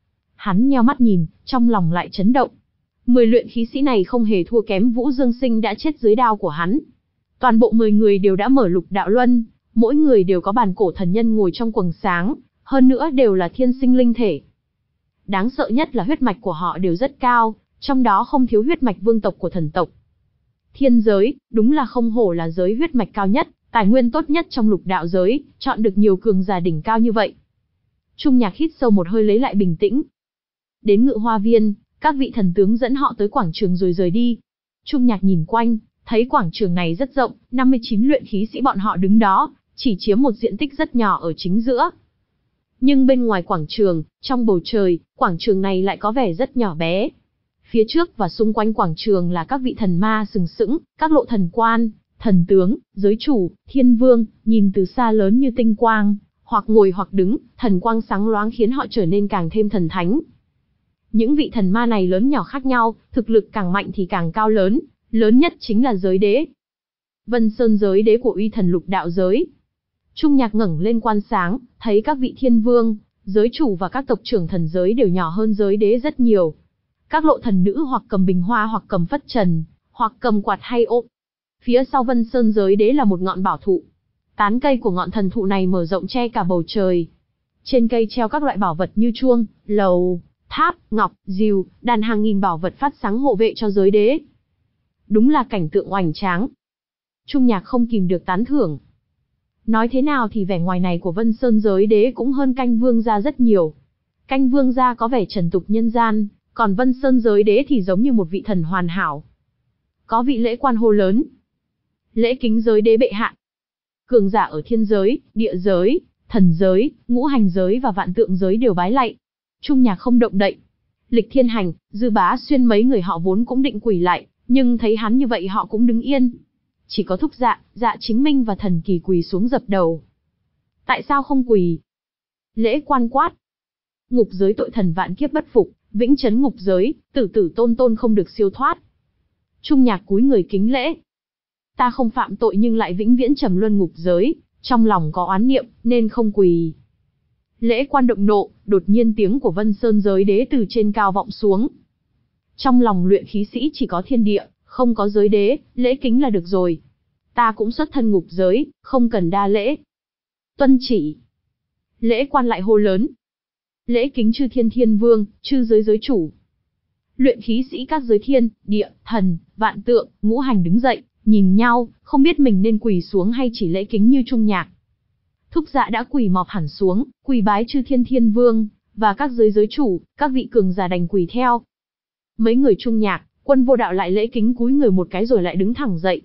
Hắn nheo mắt nhìn, trong lòng lại chấn động. 10 luyện khí sĩ này không hề thua kém Vũ Dương Sinh đã chết dưới đao của hắn. Toàn bộ 10 người đều đã mở lục đạo luân, mỗi người đều có bàn cổ thần nhân ngồi trong quầng sáng, hơn nữa đều là thiên sinh linh thể. Đáng sợ nhất là huyết mạch của họ đều rất cao, trong đó không thiếu huyết mạch vương tộc của thần tộc. Thiên giới, đúng là không hổ là giới huyết mạch cao nhất, tài nguyên tốt nhất trong lục đạo giới, chọn được nhiều cường giả đỉnh cao như vậy. Trung Nhạc hít sâu một hơi lấy lại bình tĩnh. Đến Ngự Hoa Viên, các vị thần tướng dẫn họ tới quảng trường rồi rời đi. Trung Nhạc nhìn quanh, thấy quảng trường này rất rộng, 59 luyện khí sĩ bọn họ đứng đó, chỉ chiếm một diện tích rất nhỏ ở chính giữa. Nhưng bên ngoài quảng trường, trong bầu trời, quảng trường này lại có vẻ rất nhỏ bé. Phía trước và xung quanh quảng trường là các vị thần ma sừng sững, các lộ thần quan, thần tướng, giới chủ, thiên vương, nhìn từ xa lớn như tinh quang, hoặc ngồi hoặc đứng, thần quang sáng loáng khiến họ trở nên càng thêm thần thánh. Những vị thần ma này lớn nhỏ khác nhau, thực lực càng mạnh thì càng cao lớn, lớn nhất chính là giới đế. Vân Sơn giới đế của uy thần lục đạo giới. Trung Nhạc ngẩng lên quan sáng, thấy các vị thiên vương, giới chủ và các tộc trưởng thần giới đều nhỏ hơn giới đế rất nhiều. Các lộ thần nữ hoặc cầm bình hoa hoặc cầm phất trần, hoặc cầm quạt hay ôm. Phía sau Vân Sơn giới đế là một ngọn bảo thụ. Tán cây của ngọn thần thụ này mở rộng che cả bầu trời. Trên cây treo các loại bảo vật như chuông, lầu, tháp, ngọc, rìu, đàn hàng nghìn bảo vật phát sáng hộ vệ cho giới đế. Đúng là cảnh tượng oành tráng. Trung Nhạc không kìm được tán thưởng. Nói thế nào thì vẻ ngoài này của Vân Sơn giới đế cũng hơn Canh Vương gia rất nhiều. Canh Vương gia có vẻ trần tục nhân gian, còn Vân Sơn giới đế thì giống như một vị thần hoàn hảo. Có vị lễ quan hô lớn. Lễ kính giới đế bệ hạ. Cường giả ở thiên giới, địa giới, thần giới, ngũ hành giới và vạn tượng giới đều bái lạy. Trung Nhạc không động đậy. Lịch Thiên Hành, Dư Bá Xuyên mấy người họ vốn cũng định quỳ lại, nhưng thấy hắn như vậy họ cũng đứng yên. Chỉ có Thúc Dạ, Dạ Chính Minh và Thần Kỳ quỳ xuống dập đầu. Tại sao không quỳ? Lễ quan quát. Ngục giới tội thần vạn kiếp bất phục, vĩnh chấn ngục giới, tử tử tôn tôn không được siêu thoát. Trung Nhạc cúi người kính lễ. Ta không phạm tội nhưng lại vĩnh viễn trầm luân ngục giới, trong lòng có oán niệm, nên không quỳ. Lễ quan động nộ, đột nhiên tiếng của Vân Sơn giới đế từ trên cao vọng xuống. Trong lòng luyện khí sĩ chỉ có thiên địa, không có giới đế, lễ kính là được rồi. Ta cũng xuất thân ngục giới, không cần đa lễ. Tuân chỉ. Lễ quan lại hô lớn. Lễ kính chư thiên thiên vương, chư giới giới chủ. Luyện khí sĩ các giới thiên, địa, thần, vạn tượng, ngũ hành đứng dậy, nhìn nhau, không biết mình nên quỳ xuống hay chỉ lễ kính như Trung Nhạc. Thúc Dạ đã quỳ mọp hẳn xuống, quỳ bái chư thiên thiên vương, và các giới giới chủ, các vị cường giả đành quỳ theo. Mấy người Trung Nhạc, Quân Vô Đạo lại lễ kính cúi người một cái rồi lại đứng thẳng dậy.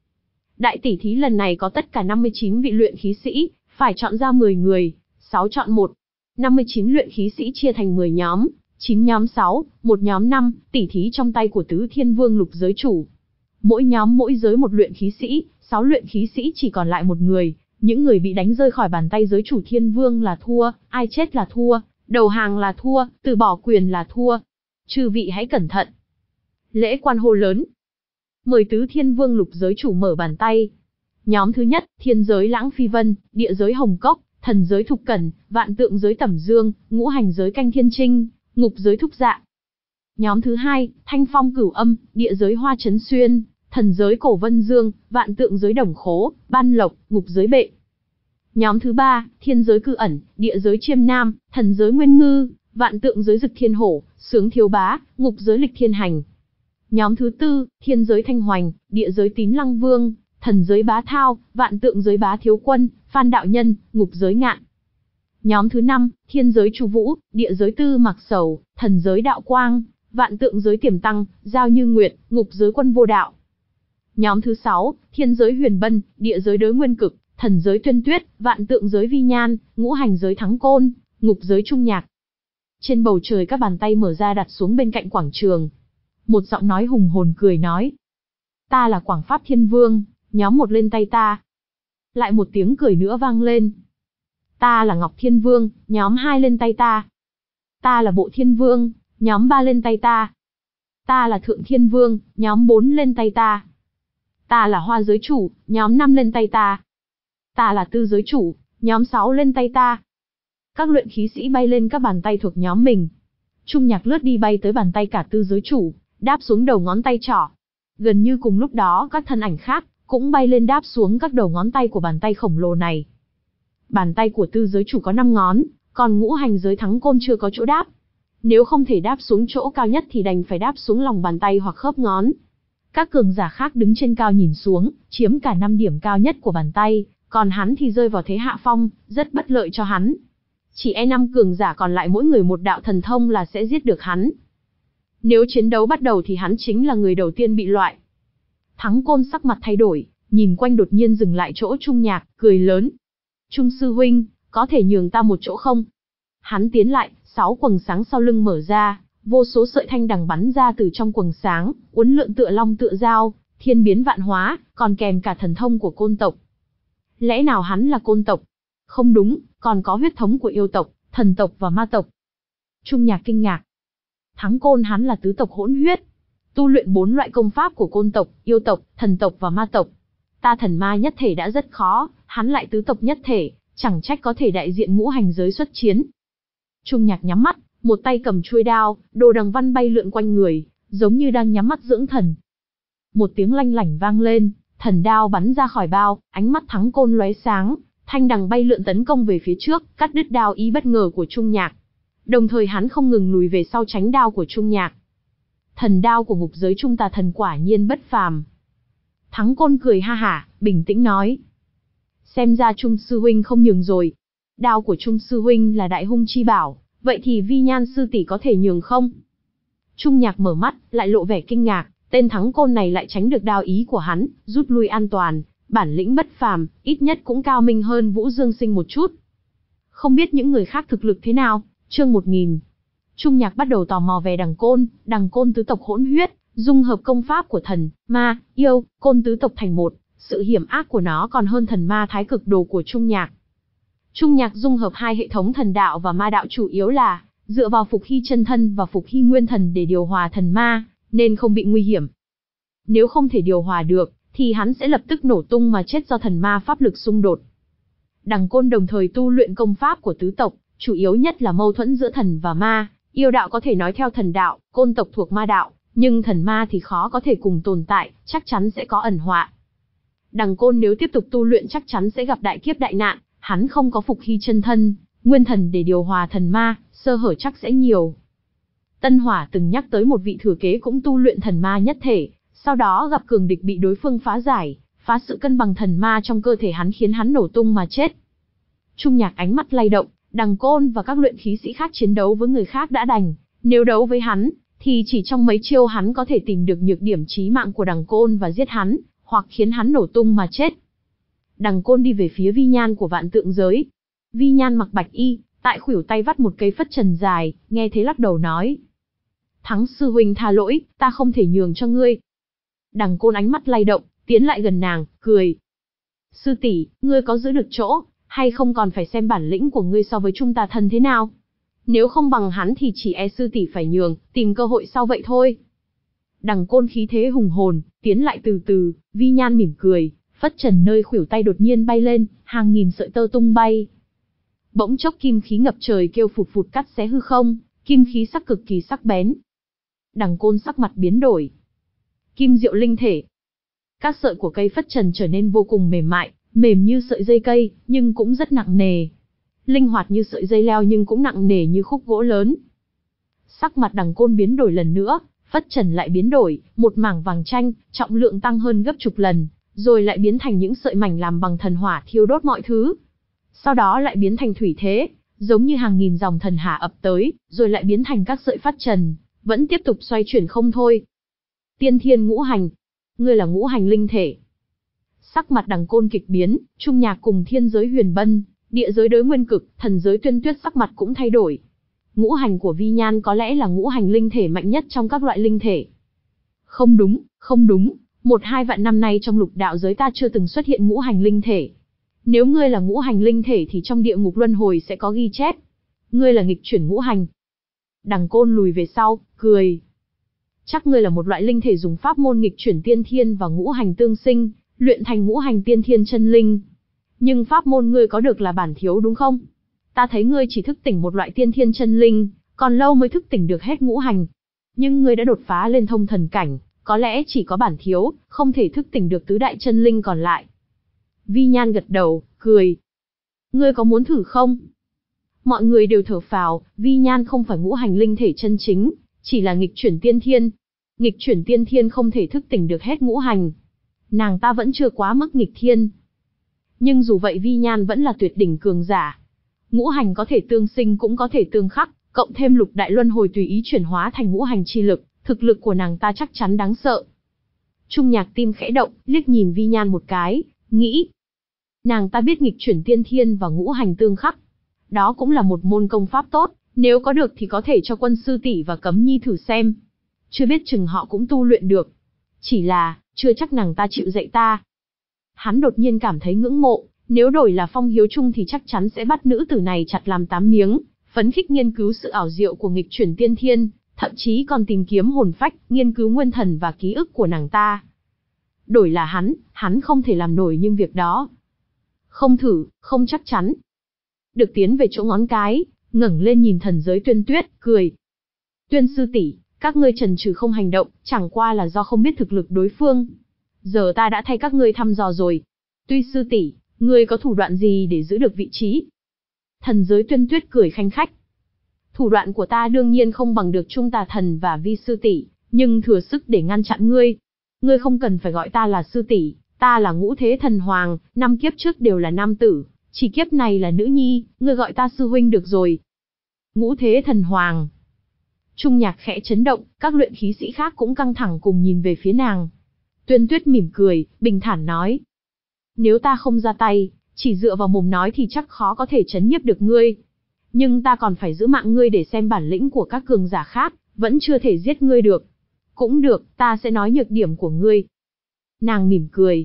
Đại tỷ thí lần này có tất cả 59 vị luyện khí sĩ, phải chọn ra 10 người, 6 chọn 1. 59 luyện khí sĩ chia thành 10 nhóm, 9 nhóm 6, một nhóm 5, tỷ thí trong tay của Tứ Thiên Vương lục giới chủ. Mỗi nhóm mỗi giới một luyện khí sĩ, 6 luyện khí sĩ chỉ còn lại một người, những người bị đánh rơi khỏi bàn tay giới chủ Thiên Vương là thua, ai chết là thua, đầu hàng là thua, từ bỏ quyền là thua. Chư vị hãy cẩn thận. Lễ quan hô lớn. Mời Tứ Thiên Vương lục giới chủ mở bàn tay. Nhóm thứ nhất, thiên giới Lãng Phi Vân, địa giới Hồng Cốc, thần giới Thục Cẩn, vạn tượng giới Tẩm Dương, ngũ hành giới Canh Thiên Trinh, ngục giới Thúc Dạ. Nhóm thứ hai, Thanh Phong Cửu Âm, địa giới Hoa Chấn Xuyên, thần giới Cổ Vân Dương, vạn tượng giới Đồng Khố, Ban Lộc, ngục giới Bệ. Nhóm thứ ba, thiên giới Cư Ẩn, địa giới Chiêm Nam, thần giới Nguyên Ngư, vạn tượng giới Dực Thiên Hổ, Sướng Thiếu Bá, ngục giới Lịch Thiên Hành. Nhóm thứ tư, thiên giới Thanh Hoành, địa giới Tín Lăng Vương, thần giới Bá Thao, vạn tượng giới Bá Thiếu Quân, Phan đạo nhân, ngục giới ngạn. Nhóm thứ 5, thiên giới Chu Vũ, địa giới Tư Mạc Sầu, thần giới Đạo Quang, vạn tượng giới Tiềm Tăng, Giao Như Nguyệt, ngục giới Quân Vô Đạo. Nhóm thứ 6, thiên giới Huyền Bân, địa giới Đới Nguyên Cực, thần giới Tuyên Tuyết, vạn tượng giới Vi Nhan, ngũ hành giới Thắng Côn, ngục giới Trung Nhạc. Trên bầu trời các bàn tay mở ra đặt xuống bên cạnh quảng trường. Một giọng nói hùng hồn cười nói. Ta là Quảng Pháp Thiên Vương, nhóm 1 lên tay ta. Lại một tiếng cười nữa vang lên. Ta là Ngọc Thiên Vương, nhóm 2 lên tay ta. Ta là Bộ Thiên Vương, nhóm 3 lên tay ta. Ta là Thượng Thiên Vương, nhóm 4 lên tay ta. Ta là Hoa Giới Chủ, nhóm 5 lên tay ta. Ta là Tư Giới Chủ, nhóm 6 lên tay ta. Các luyện khí sĩ bay lên các bàn tay thuộc nhóm mình. Trung Nhạc lướt đi bay tới bàn tay cả Tư Giới Chủ, đáp xuống đầu ngón tay trỏ. Gần như cùng lúc đó các thân ảnh khác cũng bay lên đáp xuống các đầu ngón tay của bàn tay khổng lồ này. Bàn tay của Tư Giới Chủ có 5 ngón, còn ngũ hành giới Thắng Côn chưa có chỗ đáp. Nếu không thể đáp xuống chỗ cao nhất thì đành phải đáp xuống lòng bàn tay hoặc khớp ngón. Các cường giả khác đứng trên cao nhìn xuống, chiếm cả 5 điểm cao nhất của bàn tay, còn hắn thì rơi vào thế hạ phong, rất bất lợi cho hắn. Chỉ 5 cường giả còn lại mỗi người một đạo thần thông là sẽ giết được hắn. Nếu chiến đấu bắt đầu thì hắn chính là người đầu tiên bị loại. Thắng Côn sắc mặt thay đổi, nhìn quanh đột nhiên dừng lại chỗ Trung Nhạc, cười lớn. Trung sư huynh, có thể nhường ta một chỗ không? Hắn tiến lại, 6 quầng sáng sau lưng mở ra, vô số sợi thanh đằng bắn ra từ trong quầng sáng, uốn lượn tựa long tựa dao, thiên biến vạn hóa, còn kèm cả thần thông của côn tộc. Lẽ nào hắn là côn tộc? Không đúng, còn có huyết thống của yêu tộc, thần tộc và ma tộc. Trung Nhạc kinh ngạc. Thắng Côn hắn là tứ tộc hỗn huyết, tu luyện 4 loại công pháp của côn tộc, yêu tộc, thần tộc và ma tộc. Ta thần ma nhất thể đã rất khó, hắn lại tứ tộc nhất thể, chẳng trách có thể đại diện ngũ hành giới xuất chiến. Trung Nhạc nhắm mắt, một tay cầm chuôi đao, đồ đằng văn bay lượn quanh người, giống như đang nhắm mắt dưỡng thần. Một tiếng lanh lảnh vang lên, thần đao bắn ra khỏi bao, ánh mắt Thắng Côn lóe sáng, thanh đằng bay lượn tấn công về phía trước, cắt đứt đao ý bất ngờ của Trung Nhạc. Đồng thời hắn không ngừng lùi về sau tránh đao của Trung Nhạc. Thần đao của ngục giới Trung Tà Thần quả nhiên bất phàm. Thắng Côn cười ha hả, bình tĩnh nói. Xem ra Trung sư huynh không nhường rồi. Đao của Trung sư huynh là đại hung chi bảo, vậy thì Vi Nhan sư tỷ có thể nhường không? Trung Nhạc mở mắt, lại lộ vẻ kinh ngạc, tên Thắng Côn này lại tránh được đao ý của hắn, rút lui an toàn, bản lĩnh bất phàm, ít nhất cũng cao minh hơn Vũ Dương Sinh một chút. Không biết những người khác thực lực thế nào, chương 1000. Trung Nhạc bắt đầu tò mò về Đằng Côn tứ tộc hỗn huyết, dung hợp công pháp của thần, ma, yêu, côn tứ tộc thành một, sự hiểm ác của nó còn hơn thần ma thái cực đồ của Trung Nhạc. Trung Nhạc dung hợp 2 hệ thống thần đạo và ma đạo chủ yếu là dựa vào phục hy chân thân và phục hy nguyên thần để điều hòa thần ma, nên không bị nguy hiểm. Nếu không thể điều hòa được, thì hắn sẽ lập tức nổ tung mà chết do thần ma pháp lực xung đột. Đằng Côn đồng thời tu luyện công pháp của tứ tộc, chủ yếu nhất là mâu thuẫn giữa thần và ma, yêu đạo có thể nói theo thần đạo, côn tộc thuộc ma đạo, nhưng thần ma thì khó có thể cùng tồn tại, chắc chắn sẽ có ẩn họa. Đằng Côn nếu tiếp tục tu luyện chắc chắn sẽ gặp đại kiếp đại nạn, hắn không có phục hy chân thân, nguyên thần để điều hòa thần ma, sơ hở chắc sẽ nhiều. Tân Hỏa từng nhắc tới một vị thừa kế cũng tu luyện thần ma nhất thể, sau đó gặp cường địch bị đối phương phá giải, phá sự cân bằng thần ma trong cơ thể hắn khiến hắn nổ tung mà chết. Trung Nhạc ánh mắt lay động, Đằng Côn và các luyện khí sĩ khác chiến đấu với người khác đã đành, nếu đấu với hắn, thì chỉ trong mấy chiêu hắn có thể tìm được nhược điểm chí mạng của Đằng Côn và giết hắn, hoặc khiến hắn nổ tung mà chết. Đằng Côn đi về phía Vi Nhan của vạn tượng giới. Vi Nhan mặc bạch y, tại khuỷu tay vắt một cây phất trần dài, nghe thế lắc đầu nói. Thắng sư huynh tha lỗi, ta không thể nhường cho ngươi. Đằng Côn ánh mắt lay động, tiến lại gần nàng, cười. Sư tỷ, ngươi có giữ được chỗ, hay không còn phải xem bản lĩnh của ngươi so với Trung Tà Thần thế nào? Nếu không bằng hắn thì chỉ sư tỷ phải nhường, tìm cơ hội sau vậy thôi. Đằng Côn khí thế hùng hồn, tiến lại từ từ, Vi Nhan mỉm cười, phất trần nơi khuỷu tay đột nhiên bay lên, hàng nghìn sợi tơ tung bay. Bỗng chốc kim khí ngập trời kêu phụt phụt cắt xé hư không, kim khí sắc cực kỳ sắc bén. Đằng Côn sắc mặt biến đổi. Kim diệu linh thể. Các sợi của cây phất trần trở nên vô cùng mềm mại, mềm như sợi dây cây, nhưng cũng rất nặng nề. Linh hoạt như sợi dây leo nhưng cũng nặng nề như khúc gỗ lớn. Sắc mặt Đằng Côn biến đổi lần nữa, phất trần lại biến đổi, một mảng vàng chanh, trọng lượng tăng hơn gấp chục lần, rồi lại biến thành những sợi mảnh làm bằng thần hỏa thiêu đốt mọi thứ. Sau đó lại biến thành thủy thế, giống như hàng nghìn dòng thần hà ập tới, rồi lại biến thành các sợi phát trần, vẫn tiếp tục xoay chuyển không thôi. Tiên thiên ngũ hành, ngươi là ngũ hành linh thể. Sắc mặt Đằng Côn kịch biến, Trung Nhạc cùng thiên giới Huyền Bân, địa giới Đới Nguyên Cực, thần giới Tuyên Tuyết sắc mặt cũng thay đổi. Ngũ hành của Vi Nhan có lẽ là ngũ hành linh thể mạnh nhất trong các loại linh thể. Không đúng, không đúng, 1-2 vạn năm nay trong lục đạo giới ta chưa từng xuất hiện ngũ hành linh thể. Nếu ngươi là ngũ hành linh thể thì trong địa ngục luân hồi sẽ có ghi chép. Ngươi là nghịch chuyển ngũ hành. Đằng Côn lùi về sau, cười. Chắc ngươi là một loại linh thể dùng pháp môn nghịch chuyển tiên thiên và ngũ hành tương sinh, luyện thành ngũ hành tiên thiên chân linh. Nhưng pháp môn ngươi có được là bản thiếu đúng không? Ta thấy ngươi chỉ thức tỉnh một loại tiên thiên chân linh, còn lâu mới thức tỉnh được hết ngũ hành. Nhưng ngươi đã đột phá lên thông thần cảnh, có lẽ chỉ có bản thiếu, không thể thức tỉnh được tứ đại chân linh còn lại. Vi Nhan gật đầu, cười. Ngươi có muốn thử không? Mọi người đều thở phào, Vi Nhan không phải ngũ hành linh thể chân chính, chỉ là nghịch chuyển tiên thiên. Nghịch chuyển tiên thiên không thể thức tỉnh được hết ngũ hành. Nàng ta vẫn chưa quá mức nghịch thiên. Nhưng dù vậy Vi Nhan vẫn là tuyệt đỉnh cường giả. Ngũ hành có thể tương sinh cũng có thể tương khắc, cộng thêm lục đại luân hồi tùy ý chuyển hóa thành ngũ hành chi lực, thực lực của nàng ta chắc chắn đáng sợ. Trung Nhạc tim khẽ động, liếc nhìn Vi Nhan một cái, nghĩ. Nàng ta biết nghịch chuyển tiên thiên và ngũ hành tương khắc. Đó cũng là một môn công pháp tốt, nếu có được thì có thể cho Quân sư tỷ và Cấm Nhi thử xem. Chưa biết chừng họ cũng tu luyện được. Chỉ là, chưa chắc nàng ta chịu dạy ta. Hắn đột nhiên cảm thấy ngưỡng mộ, nếu đổi là Phong Hiếu Trung thì chắc chắn sẽ bắt nữ tử này chặt làm 8 miếng, phấn khích nghiên cứu sự ảo diệu của nghịch chuyển tiên thiên, thậm chí còn tìm kiếm hồn phách, nghiên cứu nguyên thần và ký ức của nàng ta. Đổi là hắn không thể làm nổi những việc đó. Không thử, không chắc chắn. Được tiến về chỗ ngón cái, ngẩng lên nhìn thần giới Tuyên Tuyết, cười. Tuyên sư tỷ, các ngươi chần chừ không hành động, chẳng qua là do không biết thực lực đối phương. Giờ ta đã thay các ngươi thăm dò rồi. Tuy sư tỷ, ngươi có thủ đoạn gì để giữ được vị trí? Thần giới Tuyên Tuyết cười khanh khách. Thủ đoạn của ta đương nhiên không bằng được Trung Tà Thần và Vi sư tỷ, nhưng thừa sức để ngăn chặn ngươi. Ngươi không cần phải gọi ta là sư tỷ, ta là Ngũ Thế Thần Hoàng, 5 kiếp trước đều là nam tử, chỉ kiếp này là nữ nhi, ngươi gọi ta sư huynh được rồi. Ngũ Thế Thần Hoàng. Trung Nhạc khẽ chấn động, các luyện khí sĩ khác cũng căng thẳng cùng nhìn về phía nàng. Tuyên Tuyết mỉm cười, bình thản nói. Nếu ta không ra tay, chỉ dựa vào mồm nói thì chắc khó có thể trấn nhiếp được ngươi. Nhưng ta còn phải giữ mạng ngươi để xem bản lĩnh của các cường giả khác, vẫn chưa thể giết ngươi được. Cũng được, ta sẽ nói nhược điểm của ngươi. Nàng mỉm cười.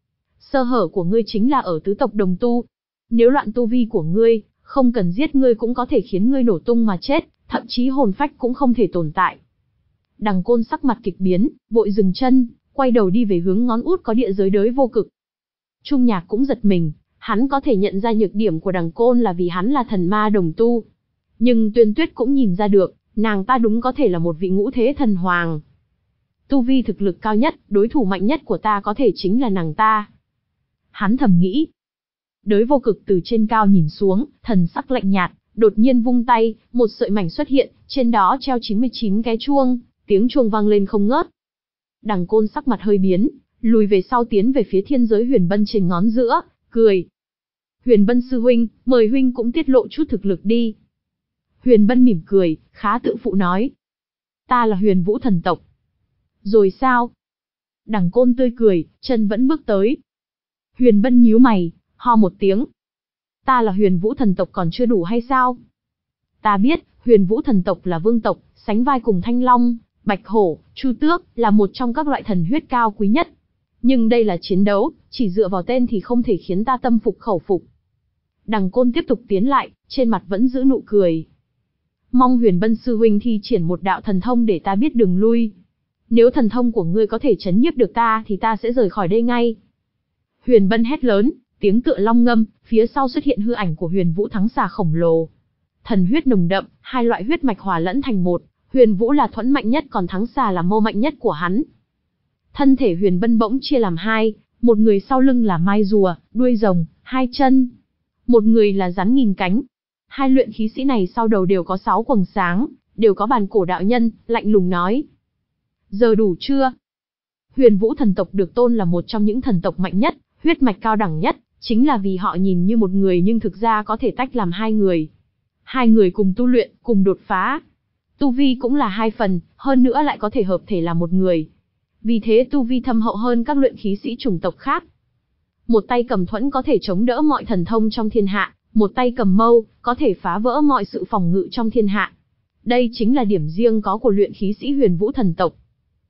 Sơ hở của ngươi chính là ở tứ tộc đồng tu. Nếu loạn tu vi của ngươi, không cần giết ngươi cũng có thể khiến ngươi nổ tung mà chết, thậm chí hồn phách cũng không thể tồn tại. Đằng Côn sắc mặt kịch biến, vội dừng chân, quay đầu đi về hướng ngón út có địa giới Đới Vô Cực. Trung Nhạc cũng giật mình, hắn có thể nhận ra nhược điểm của Đằng Côn là vì hắn là thần ma đồng tu. Nhưng Tuyên Tuyết cũng nhìn ra được, nàng ta đúng có thể là một vị Ngũ Thế Thần Hoàng. Tu vi thực lực cao nhất, đối thủ mạnh nhất của ta có thể chính là nàng ta. Hắn thầm nghĩ. Đới Vô Cực từ trên cao nhìn xuống, thần sắc lạnh nhạt, đột nhiên vung tay, một sợi mảnh xuất hiện, trên đó treo 99 cái chuông, tiếng chuông vang lên không ngớt. Đằng Côn sắc mặt hơi biến, lùi về sau tiến về phía thiên giới Huyền Bân trên ngón giữa, cười. Huyền Bân sư huynh, mời huynh cũng tiết lộ chút thực lực đi. Huyền Bân mỉm cười, khá tự phụ nói. Ta là Huyền Vũ thần tộc. Rồi sao? Đằng Côn tươi cười, chân vẫn bước tới. Huyền Bân nhíu mày, ho một tiếng. Ta là Huyền Vũ thần tộc còn chưa đủ hay sao? Ta biết, Huyền Vũ thần tộc là vương tộc, sánh vai cùng Thanh Long, Bạch Hổ, Chu Tước, là một trong các loại thần huyết cao quý nhất. Nhưng đây là chiến đấu, chỉ dựa vào tên thì không thể khiến ta tâm phục khẩu phục. Đằng Côn tiếp tục tiến lại, trên mặt vẫn giữ nụ cười. Mong Huyền Bân sư huynh thi triển một đạo thần thông để ta biết đường lui. Nếu thần thông của ngươi có thể trấn nhiếp được ta thì ta sẽ rời khỏi đây ngay. Huyền Bân hét lớn, tiếng tựa long ngâm, phía sau xuất hiện hư ảnh của Huyền Vũ thắng xà khổng lồ. Thần huyết nồng đậm, hai loại huyết mạch hòa lẫn thành một, Huyền Vũ là thuẫn mạnh nhất còn thắng xà là mâu mạnh nhất của hắn. Thân thể Huyền Bân bỗng chia làm hai, một người sau lưng là mai rùa, đuôi rồng, hai chân. Một người là rắn nghìn cánh. Hai luyện khí sĩ này sau đầu đều có 6 quầng sáng, đều có bàn cổ đạo nhân, lạnh lùng nói. Giờ đủ chưa? Huyền Vũ thần tộc được tôn là một trong những thần tộc mạnh nhất, huyết mạch cao đẳng nhất, chính là vì họ nhìn như một người nhưng thực ra có thể tách làm hai người. Hai người cùng tu luyện, cùng đột phá. Tu vi cũng là hai phần, hơn nữa lại có thể hợp thể là một người. Vì thế tu vi thâm hậu hơn các luyện khí sĩ chủng tộc khác. Một tay cầm thuẫn có thể chống đỡ mọi thần thông trong thiên hạ, một tay cầm mâu, có thể phá vỡ mọi sự phòng ngự trong thiên hạ. Đây chính là điểm riêng có của luyện khí sĩ Huyền Vũ thần tộc.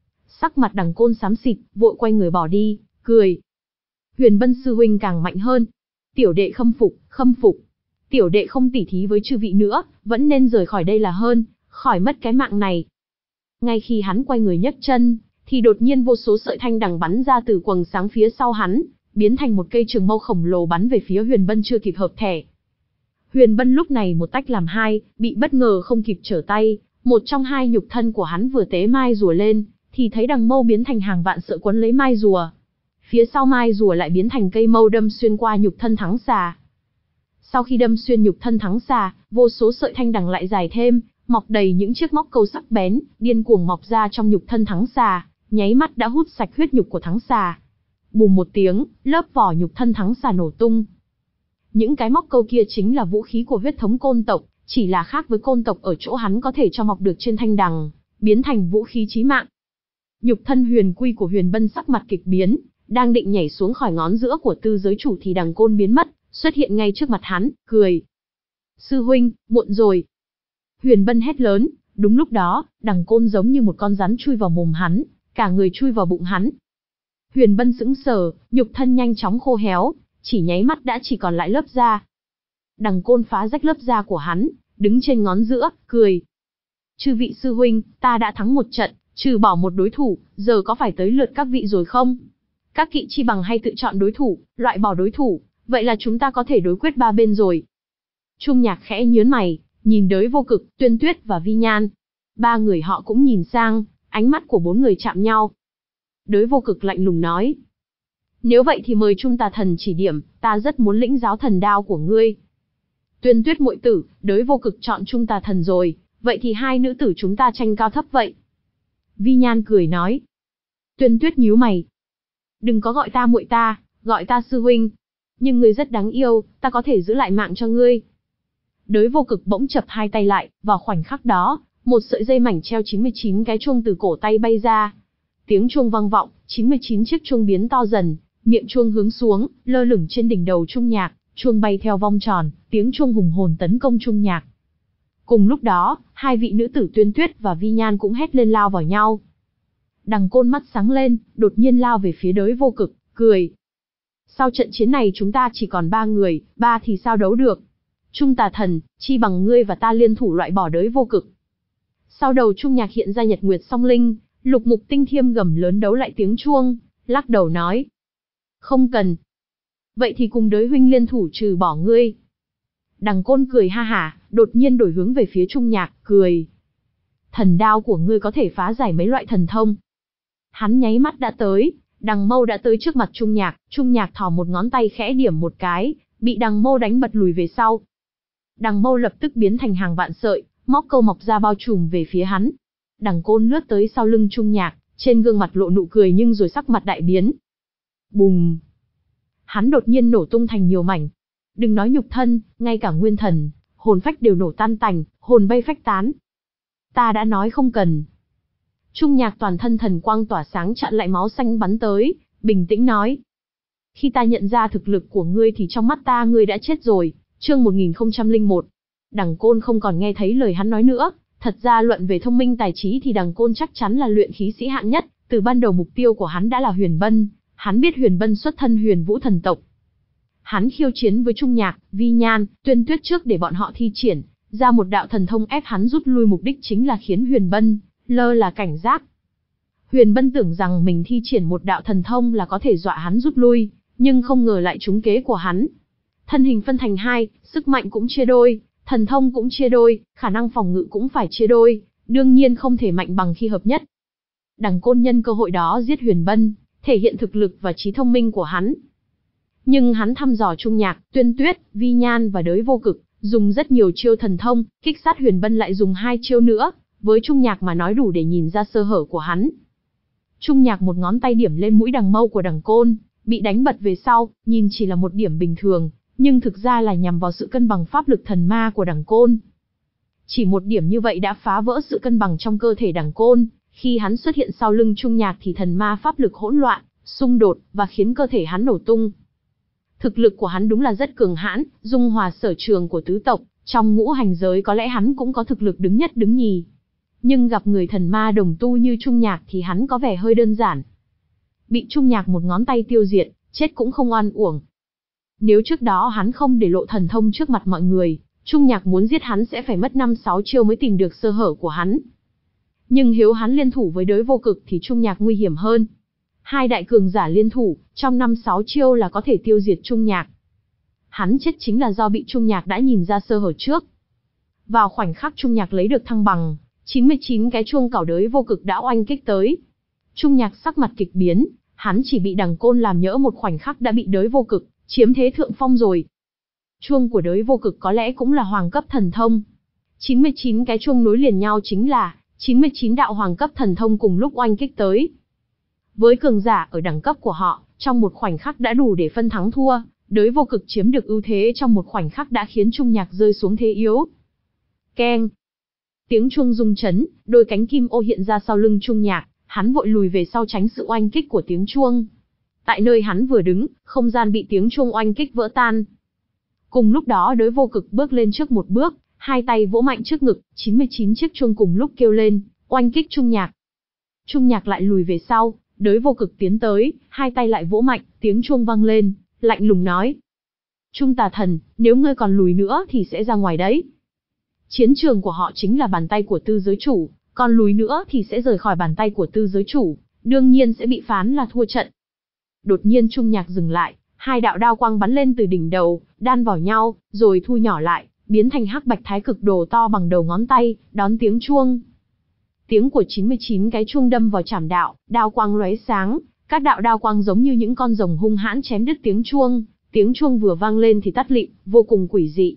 Sắc mặt Đằng Côn xám xịt, vội quay người bỏ đi, cười. Huyền Bân sư huynh càng mạnh hơn. Tiểu đệ khâm phục, khâm phục. Tiểu đệ không tỉ thí với chư vị nữa, vẫn nên rời khỏi đây là hơn, khỏi mất cái mạng này. Ngay khi hắn quay người nhấc chân, thì đột nhiên vô số sợi thanh đằng bắn ra từ quầng sáng phía sau hắn, biến thành một cây trường mâu khổng lồ bắn về phía Huyền Bân chưa kịp hợp thể. Huyền Bân lúc này một tách làm hai, bị bất ngờ không kịp trở tay, một trong hai nhục thân của hắn vừa tế mai rùa lên, thì thấy đằng mâu biến thành hàng vạn sợi quấn lấy mai rùa. Phía sau mai rùa lại biến thành cây mâu đâm xuyên qua nhục thân thắng xà. Sau khi đâm xuyên nhục thân thắng xà, vô số sợi thanh đằng lại dài thêm, mọc đầy những chiếc móc câu sắc bén, điên cuồng mọc ra trong nhục thân thắng xà, nháy mắt đã hút sạch huyết nhục của thắng xà. Bùm một tiếng, lớp vỏ nhục thân thắng xà nổ tung. Những cái móc câu kia chính là vũ khí của huyết thống côn tộc, chỉ là khác với côn tộc ở chỗ hắn có thể cho mọc được trên thanh đằng, biến thành vũ khí chí mạng. Nhục thân huyền quy của Huyền Bân sắc mặt kịch biến, đang định nhảy xuống khỏi ngón giữa của tư giới chủ thì Đằng Côn biến mất, xuất hiện ngay trước mặt hắn, cười. Sư huynh, muộn rồi. Huyền Bân hét lớn, đúng lúc đó, Đằng Côn giống như một con rắn chui vào mồm hắn, cả người chui vào bụng hắn. Huyền Bân sững sờ, nhục thân nhanh chóng khô héo, chỉ nháy mắt đã chỉ còn lại lớp da. Đằng Côn phá rách lớp da của hắn, đứng trên ngón giữa, cười. Chư vị sư huynh, ta đã thắng một trận, trừ bỏ một đối thủ, giờ có phải tới lượt các vị rồi không? Các kỵ chi bằng hay tự chọn đối thủ, loại bỏ đối thủ, vậy là chúng ta có thể đối quyết ba bên rồi. Trung Nhạc khẽ nhớn mày, nhìn Đới Vô Cực, Tuyên Tuyết và Vi Nhan. Ba người họ cũng nhìn sang, ánh mắt của bốn người chạm nhau. Đới Vô Cực lạnh lùng nói. Nếu vậy thì mời Trung Tà Thần chỉ điểm, ta rất muốn lĩnh giáo thần đao của ngươi. Tuyên Tuyết muội tử, Đới Vô Cực chọn Trung Tà Thần rồi, vậy thì hai nữ tử chúng ta tranh cao thấp vậy. Vi Nhan cười nói. Tuyên Tuyết nhíu mày. Đừng có gọi ta muội ta, gọi ta sư huynh. Nhưng ngươi rất đáng yêu, ta có thể giữ lại mạng cho ngươi. Đới Vô Cực bỗng chập hai tay lại, vào khoảnh khắc đó, một sợi dây mảnh treo 99 cái chuông từ cổ tay bay ra. Tiếng chuông vang vọng, 99 chiếc chuông biến to dần, miệng chuông hướng xuống, lơ lửng trên đỉnh đầu Trung Nhạc, chuông bay theo vòng tròn, tiếng chuông hùng hồn tấn công Trung Nhạc. Cùng lúc đó, hai vị nữ tử Tuyên Tuyết và Vi Nhan cũng hét lên lao vào nhau. Đằng Côn mắt sáng lên, đột nhiên lao về phía Đới Vô Cực, cười. Sau trận chiến này chúng ta chỉ còn ba người, ba thì sao đấu được? Trung Tà Thần, chi bằng ngươi và ta liên thủ loại bỏ Đới Vô Cực. Sau đầu Trung Nhạc hiện ra Nhật Nguyệt Song Linh, Lục Mục Tinh Thiêm gầm lớn đấu lại tiếng chuông, lắc đầu nói. Không cần. Vậy thì cùng Đới huynh liên thủ trừ bỏ ngươi. Đằng Côn cười ha hả, đột nhiên đổi hướng về phía Trung Nhạc, cười. Thần đao của ngươi có thể phá giải mấy loại thần thông. Hắn nháy mắt đã tới, đằng mâu đã tới trước mặt Trung Nhạc thò một ngón tay khẽ điểm một cái, bị đằng mâu đánh bật lùi về sau. Đằng mâu lập tức biến thành hàng vạn sợi, móc câu mọc ra bao trùm về phía hắn. Đằng Côn lướt tới sau lưng Trung Nhạc, trên gương mặt lộ nụ cười nhưng rồi sắc mặt đại biến. Bùm! Hắn đột nhiên nổ tung thành nhiều mảnh. Đừng nói nhục thân, ngay cả nguyên thần, hồn phách đều nổ tan tành, hồn bay phách tán. Ta đã nói không cần. Trung Nhạc toàn thân thần quang tỏa sáng chặn lại máu xanh bắn tới, bình tĩnh nói. Khi ta nhận ra thực lực của ngươi thì trong mắt ta ngươi đã chết rồi. Chương 1001. Đằng Côn không còn nghe thấy lời hắn nói nữa. Thật ra luận về thông minh tài trí thì Đằng Côn chắc chắn là luyện khí sĩ hạng nhất. Từ ban đầu mục tiêu của hắn đã là Huyền Bân. Hắn biết Huyền Bân xuất thân Huyền Vũ thần tộc. Hắn khiêu chiến với Trung Nhạc, Vi Nhan, Tuyên Tuyết trước để bọn họ thi triển ra một đạo thần thông ép hắn rút lui, mục đích chính là khiến Huyền Bân lơ là cảnh giác. Huyền Bân tưởng rằng mình thi triển một đạo thần thông là có thể dọa hắn rút lui, nhưng không ngờ lại trúng kế của hắn. Thân hình phân thành hai, sức mạnh cũng chia đôi, thần thông cũng chia đôi, khả năng phòng ngự cũng phải chia đôi, đương nhiên không thể mạnh bằng khi hợp nhất. Đằng Côn nhân cơ hội đó giết Huyền Bân, thể hiện thực lực và trí thông minh của hắn. Nhưng hắn thăm dò Trung Nhạc, Tuyên Tuyết, Vi Nhan và Đới Vô Cực, dùng rất nhiều chiêu thần thông, kích sát Huyền Bân lại dùng hai chiêu nữa, với Trung Nhạc mà nói đủ để nhìn ra sơ hở của hắn. Trung Nhạc một ngón tay điểm lên mũi đằng mâu của Đằng Côn, bị đánh bật về sau, nhìn chỉ là một điểm bình thường, nhưng thực ra là nhằm vào sự cân bằng pháp lực thần ma của Đằng Côn. Chỉ một điểm như vậy đã phá vỡ sự cân bằng trong cơ thể Đằng Côn, khi hắn xuất hiện sau lưng Trung Nhạc thì thần ma pháp lực hỗn loạn, xung đột và khiến cơ thể hắn nổ tung. Thực lực của hắn đúng là rất cường hãn, dung hòa sở trường của tứ tộc, trong ngũ hành giới có lẽ hắn cũng có thực lực đứng nhất đứng nhì. Nhưng gặp người thần ma đồng tu như Trung Nhạc thì hắn có vẻ hơi đơn giản. Bị Trung Nhạc một ngón tay tiêu diệt, chết cũng không oan uổng. Nếu trước đó hắn không để lộ thần thông trước mặt mọi người, Trung Nhạc muốn giết hắn sẽ phải mất 5-6 chiêu mới tìm được sơ hở của hắn. Nhưng nếu hắn liên thủ với Đới Vô Cực thì Trung Nhạc nguy hiểm hơn. Hai đại cường giả liên thủ, trong 5-6 chiêu là có thể tiêu diệt Trung Nhạc. Hắn chết chính là do bị Trung Nhạc đã nhìn ra sơ hở trước. Vào khoảnh khắc Trung Nhạc lấy được thăng bằng, 99 cái chuông cảo Đới Vô Cực đã oanh kích tới. Trung Nhạc sắc mặt kịch biến, hắn chỉ bị Đằng Côn làm nhỡ một khoảnh khắc đã bị Đới Vô Cực chiếm thế thượng phong rồi. Chuông của Đới Vô Cực có lẽ cũng là hoàng cấp thần thông. 99 cái chuông nối liền nhau chính là 99 đạo hoàng cấp thần thông cùng lúc oanh kích tới. Với cường giả ở đẳng cấp của họ, trong một khoảnh khắc đã đủ để phân thắng thua, Đới Vô Cực chiếm được ưu thế trong một khoảnh khắc đã khiến Trung Nhạc rơi xuống thế yếu. Keng! Tiếng chuông rung chấn, đôi cánh kim ô hiện ra sau lưng Trung Nhạc, hắn vội lùi về sau tránh sự oanh kích của tiếng chuông. Tại nơi hắn vừa đứng, không gian bị tiếng chuông oanh kích vỡ tan. Cùng lúc đó Đới Vô Cực bước lên trước một bước, hai tay vỗ mạnh trước ngực, 99 chiếc chuông cùng lúc kêu lên, oanh kích Trung Nhạc. Trung Nhạc lại lùi về sau, Đới Vô Cực tiến tới, hai tay lại vỗ mạnh, tiếng chuông vang lên, lạnh lùng nói. Trung Tà Thần, nếu ngươi còn lùi nữa thì sẽ ra ngoài đấy. Chiến trường của họ chính là bàn tay của tư giới chủ, còn lùi nữa thì sẽ rời khỏi bàn tay của tư giới chủ, đương nhiên sẽ bị phán là thua trận. Đột nhiên Trung Nhạc dừng lại, hai đạo đao quang bắn lên từ đỉnh đầu, đan vào nhau, rồi thu nhỏ lại, biến thành hắc bạch thái cực đồ to bằng đầu ngón tay, đón tiếng chuông. Tiếng của 99 cái chuông đâm vào chảm đạo, đao quang lóe sáng, các đạo đao quang giống như những con rồng hung hãn chém đứt tiếng chuông vừa vang lên thì tắt lịm, vô cùng quỷ dị.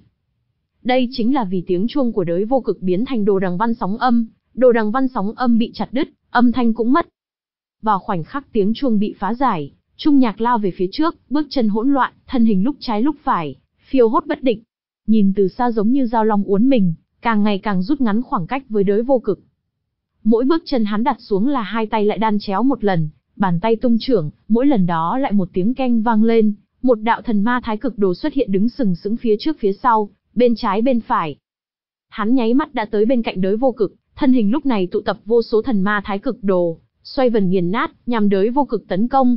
Đây chính là vì tiếng chuông của Đới Vô Cực biến thành đồ đằng văn sóng âm, đồ đằng văn sóng âm bị chặt đứt, âm thanh cũng mất. Vào khoảnh khắc tiếng chuông bị phá giải, Trung Nhạc lao về phía trước, bước chân hỗn loạn, thân hình lúc trái lúc phải, phiêu hốt bất định. Nhìn từ xa giống như dao long uốn mình, càng ngày càng rút ngắn khoảng cách với Đới Vô Cực. Mỗi bước chân hắn đặt xuống là hai tay lại đan chéo một lần, bàn tay tung chưởng, mỗi lần đó lại một tiếng keng vang lên, một đạo thần ma thái cực đồ xuất hiện đứng sừng sững phía trước phía sau, bên trái bên phải. Hắn nháy mắt đã tới bên cạnh Đới Vô Cực, thân hình lúc này tụ tập vô số thần ma thái cực đồ, xoay vần nghiền nát, nhằm Đới Vô Cực tấn công.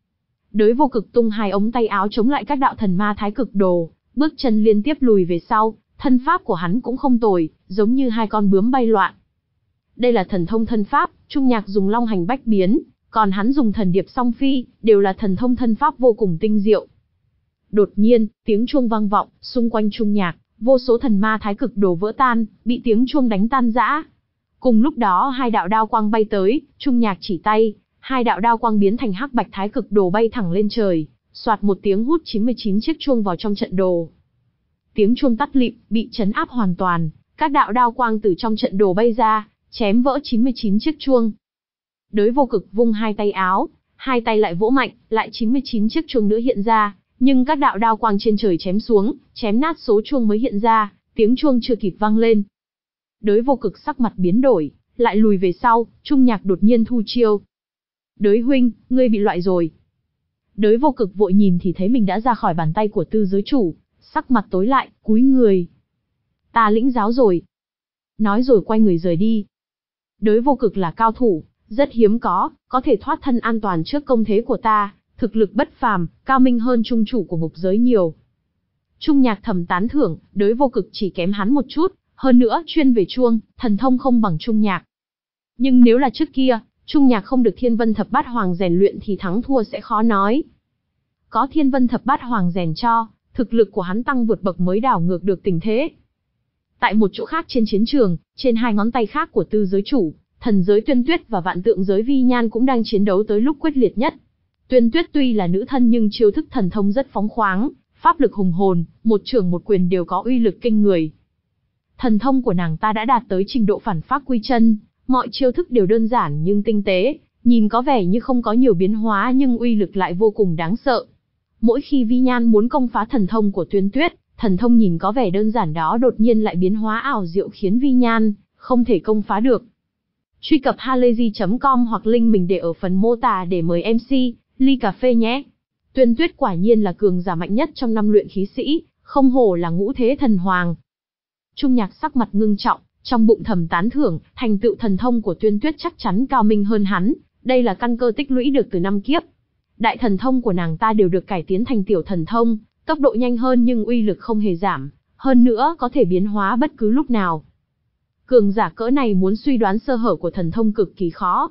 Đới Vô Cực tung hai ống tay áo chống lại các đạo thần ma thái cực đồ, bước chân liên tiếp lùi về sau, thân pháp của hắn cũng không tồi, giống như hai con bướm bay loạn. Đây là thần thông thân pháp, Trung Nhạc dùng long hành bách biến, còn hắn dùng thần điệp song phi, đều là thần thông thân pháp vô cùng tinh diệu. Đột nhiên, tiếng chuông vang vọng, xung quanh Trung Nhạc, vô số thần ma thái cực đồ vỡ tan, bị tiếng chuông đánh tan rã. Cùng lúc đó hai đạo đao quang bay tới, Trung Nhạc chỉ tay, hai đạo đao quang biến thành hắc bạch thái cực đồ bay thẳng lên trời, soạt một tiếng hút 99 chiếc chuông vào trong trận đồ. Tiếng chuông tắt lịm, bị chấn áp hoàn toàn, các đạo đao quang từ trong trận đồ bay ra, chém vỡ 99 chiếc chuông. Đới Vô Cực vung hai tay áo, hai tay lại vỗ mạnh, lại 99 chiếc chuông nữa hiện ra, nhưng các đạo đao quang trên trời chém xuống, chém nát số chuông mới hiện ra, tiếng chuông chưa kịp vang lên. Đới Vô Cực sắc mặt biến đổi, lại lùi về sau, Trung Nhạc đột nhiên thu chiêu. Đới huynh, ngươi bị loại rồi. Đới Vô Cực vội nhìn thì thấy mình đã ra khỏi bàn tay của tư giới chủ, sắc mặt tối lại, cúi người. Ta lĩnh giáo rồi. Nói rồi quay người rời đi. Đới Vô Cực là cao thủ, rất hiếm có thể thoát thân an toàn trước công thế của ta, thực lực bất phàm, cao minh hơn trung chủ của ngục giới nhiều. Trung Nhạc thầm tán thưởng, Đới Vô Cực chỉ kém hắn một chút, hơn nữa chuyên về chuông, thần thông không bằng Trung Nhạc. Nhưng nếu là trước kia, Trung Nhạc không được Thiên Vân Thập Bát Hoàng rèn luyện thì thắng thua sẽ khó nói. Có Thiên Vân Thập Bát Hoàng rèn cho, thực lực của hắn tăng vượt bậc mới đảo ngược được tình thế. Tại một chỗ khác trên chiến trường, trên hai ngón tay khác của tư giới chủ, thần giới Tuyên Tuyết và vạn tượng giới Vi Nhan cũng đang chiến đấu tới lúc quyết liệt nhất. Tuyên Tuyết tuy là nữ thân nhưng chiêu thức thần thông rất phóng khoáng, pháp lực hùng hồn, một chưởng một quyền đều có uy lực kinh người. Thần thông của nàng ta đã đạt tới trình độ phản phác quy chân, mọi chiêu thức đều đơn giản nhưng tinh tế, Nhìn có vẻ như không có nhiều biến hóa nhưng uy lực lại vô cùng đáng sợ. Mỗi khi Vi Nhan muốn công phá thần thông của Tuyên Tuyết, thần thông nhìn có vẻ đơn giản đó đột nhiên lại biến hóa ảo diệu khiến Vi Nhan không thể công phá được. Truy cập halayzi.com hoặc link mình để ở phần mô tả để mời MC ly cà phê nhé. Tuyên Tuyết quả nhiên là cường giả mạnh nhất trong 5 luyện khí sĩ, không hổ là ngũ thế thần hoàng. Trung Nhạc sắc mặt ngưng trọng, trong bụng thầm tán thưởng, thành tựu thần thông của Tuyên Tuyết chắc chắn cao minh hơn hắn, đây là căn cơ tích lũy được từ 5 kiếp. Đại thần thông của nàng ta đều được cải tiến thành tiểu thần thông, tốc độ nhanh hơn nhưng uy lực không hề giảm, hơn nữa có thể biến hóa bất cứ lúc nào. Cường giả cỡ này muốn suy đoán sơ hở của thần thông cực kỳ khó.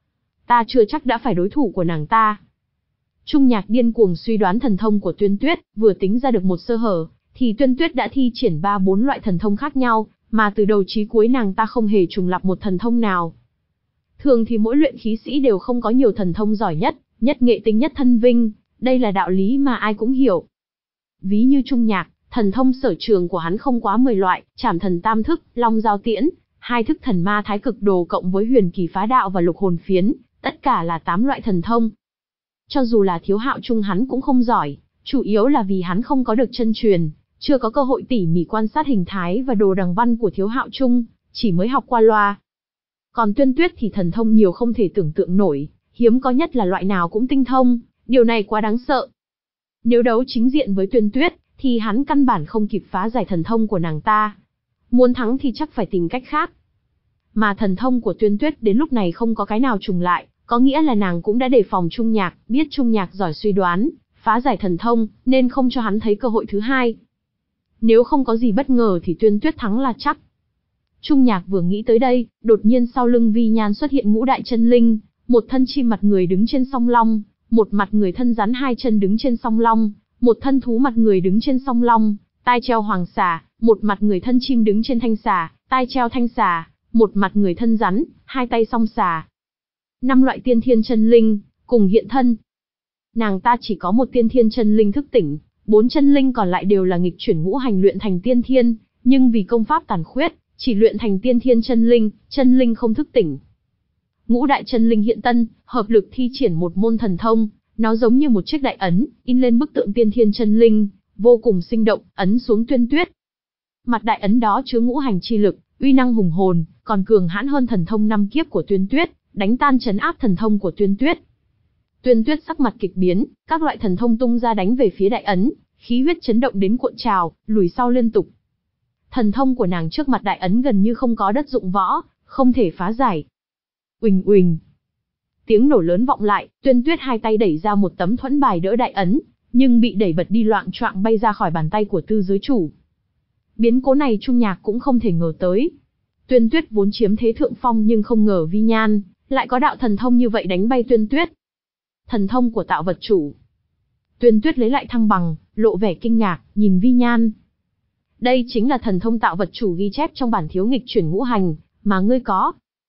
Ta chưa chắc đã phải đối thủ của nàng ta. Trung Nhạc điên cuồng suy đoán thần thông của Tuyên Tuyết, vừa tính ra được một sơ hở, thì Tuyên Tuyết đã thi triển 3-4 loại thần thông khác nhau, mà từ đầu chí cuối nàng ta không hề trùng lặp một thần thông nào. Thường thì mỗi luyện khí sĩ đều không có nhiều thần thông giỏi nhất, nhất nghệ tinh nhất thân vinh, đây là đạo lý mà ai cũng hiểu. Ví như Trung Nhạc, thần thông sở trường của hắn không quá 10 loại, Trảm Thần Tam Thức, Long Giao Tiễn, 2 thức Thần Ma Thái Cực Đồ cộng với Huyền Kỳ Phá Đạo và Lục Hồn Phiến, tất cả là 8 loại thần thông. Cho dù là Thiếu Hạo Trung hắn cũng không giỏi, chủ yếu là vì hắn không có được chân truyền, chưa có cơ hội tỉ mỉ quan sát hình thái và đồ đằng văn của Thiếu Hạo Trung, chỉ mới học qua loa. Còn Tuyên Tuyết thì thần thông nhiều không thể tưởng tượng nổi, hiếm có nhất là loại nào cũng tinh thông, điều này quá đáng sợ. Nếu đấu chính diện với Tuyên Tuyết, thì hắn căn bản không kịp phá giải thần thông của nàng ta. Muốn thắng thì chắc phải tìm cách khác. Mà thần thông của Tuyên Tuyết đến lúc này không có cái nào trùng lại, có nghĩa là nàng cũng đã đề phòng Trung Nhạc, biết Trung Nhạc giỏi suy đoán, phá giải thần thông, nên không cho hắn thấy cơ hội thứ hai. Nếu không có gì bất ngờ thì Tuyên Tuyết thắng là chắc. Trung Nhạc vừa nghĩ tới đây, đột nhiên sau lưng Vi Nhan xuất hiện ngũ đại chân linh, một thân chim mặt người đứng trên song long, một mặt người thân rắn 2 chân đứng trên song long, một thân thú mặt người đứng trên song long, tai treo hoàng xà, một mặt người thân chim đứng trên thanh xà, tai treo thanh xà, một mặt người thân rắn, 2 tay song xà. 5 loại tiên thiên chân linh cùng hiện thân. Nàng ta chỉ có một tiên thiên chân linh thức tỉnh, 4 chân linh còn lại đều là nghịch chuyển ngũ hành luyện thành tiên thiên, nhưng vì công pháp tàn khuyết, chỉ luyện thành tiên thiên chân linh không thức tỉnh. Ngũ đại chân linh hiện tân, hợp lực thi triển một môn thần thông, nó giống như một chiếc đại ấn, in lên bức tượng tiên thiên chân linh, vô cùng sinh động, ấn xuống Tuyên Tuyết. Mặt đại ấn đó chứa ngũ hành chi lực, uy năng hùng hồn, còn cường hãn hơn thần thông 5 kiếp của Tuyên Tuyết, đánh tan trấn áp thần thông của Tuyên Tuyết. Tuyên Tuyết sắc mặt kịch biến, các loại thần thông tung ra đánh về phía đại ấn, khí huyết chấn động đến cuộn trào, lùi sau liên tục. Thần thông của nàng trước mặt đại ấn gần như không có đất dụng võ, không thể phá giải. Uỳnh uỳnh. Tiếng nổ lớn vọng lại, Tuyên Tuyết 2 tay đẩy ra một tấm thuẫn bài đỡ đại ấn, nhưng bị đẩy bật đi loạng choạng bay ra khỏi bàn tay của tư giới chủ. Biến cố này Trung Nhạc cũng không thể ngờ tới. Tuyên Tuyết vốn chiếm thế thượng phong nhưng không ngờ Vi Nhan lại có đạo thần thông như vậy đánh bay Tuyên Tuyết. Thần thông của tạo vật chủ. Tuyên Tuyết lấy lại thăng bằng, lộ vẻ kinh ngạc, nhìn Vi Nhan. Đây chính là thần thông tạo vật chủ ghi chép trong bản thiếu nghịch chuyển ngũ hành, mà ngươi có.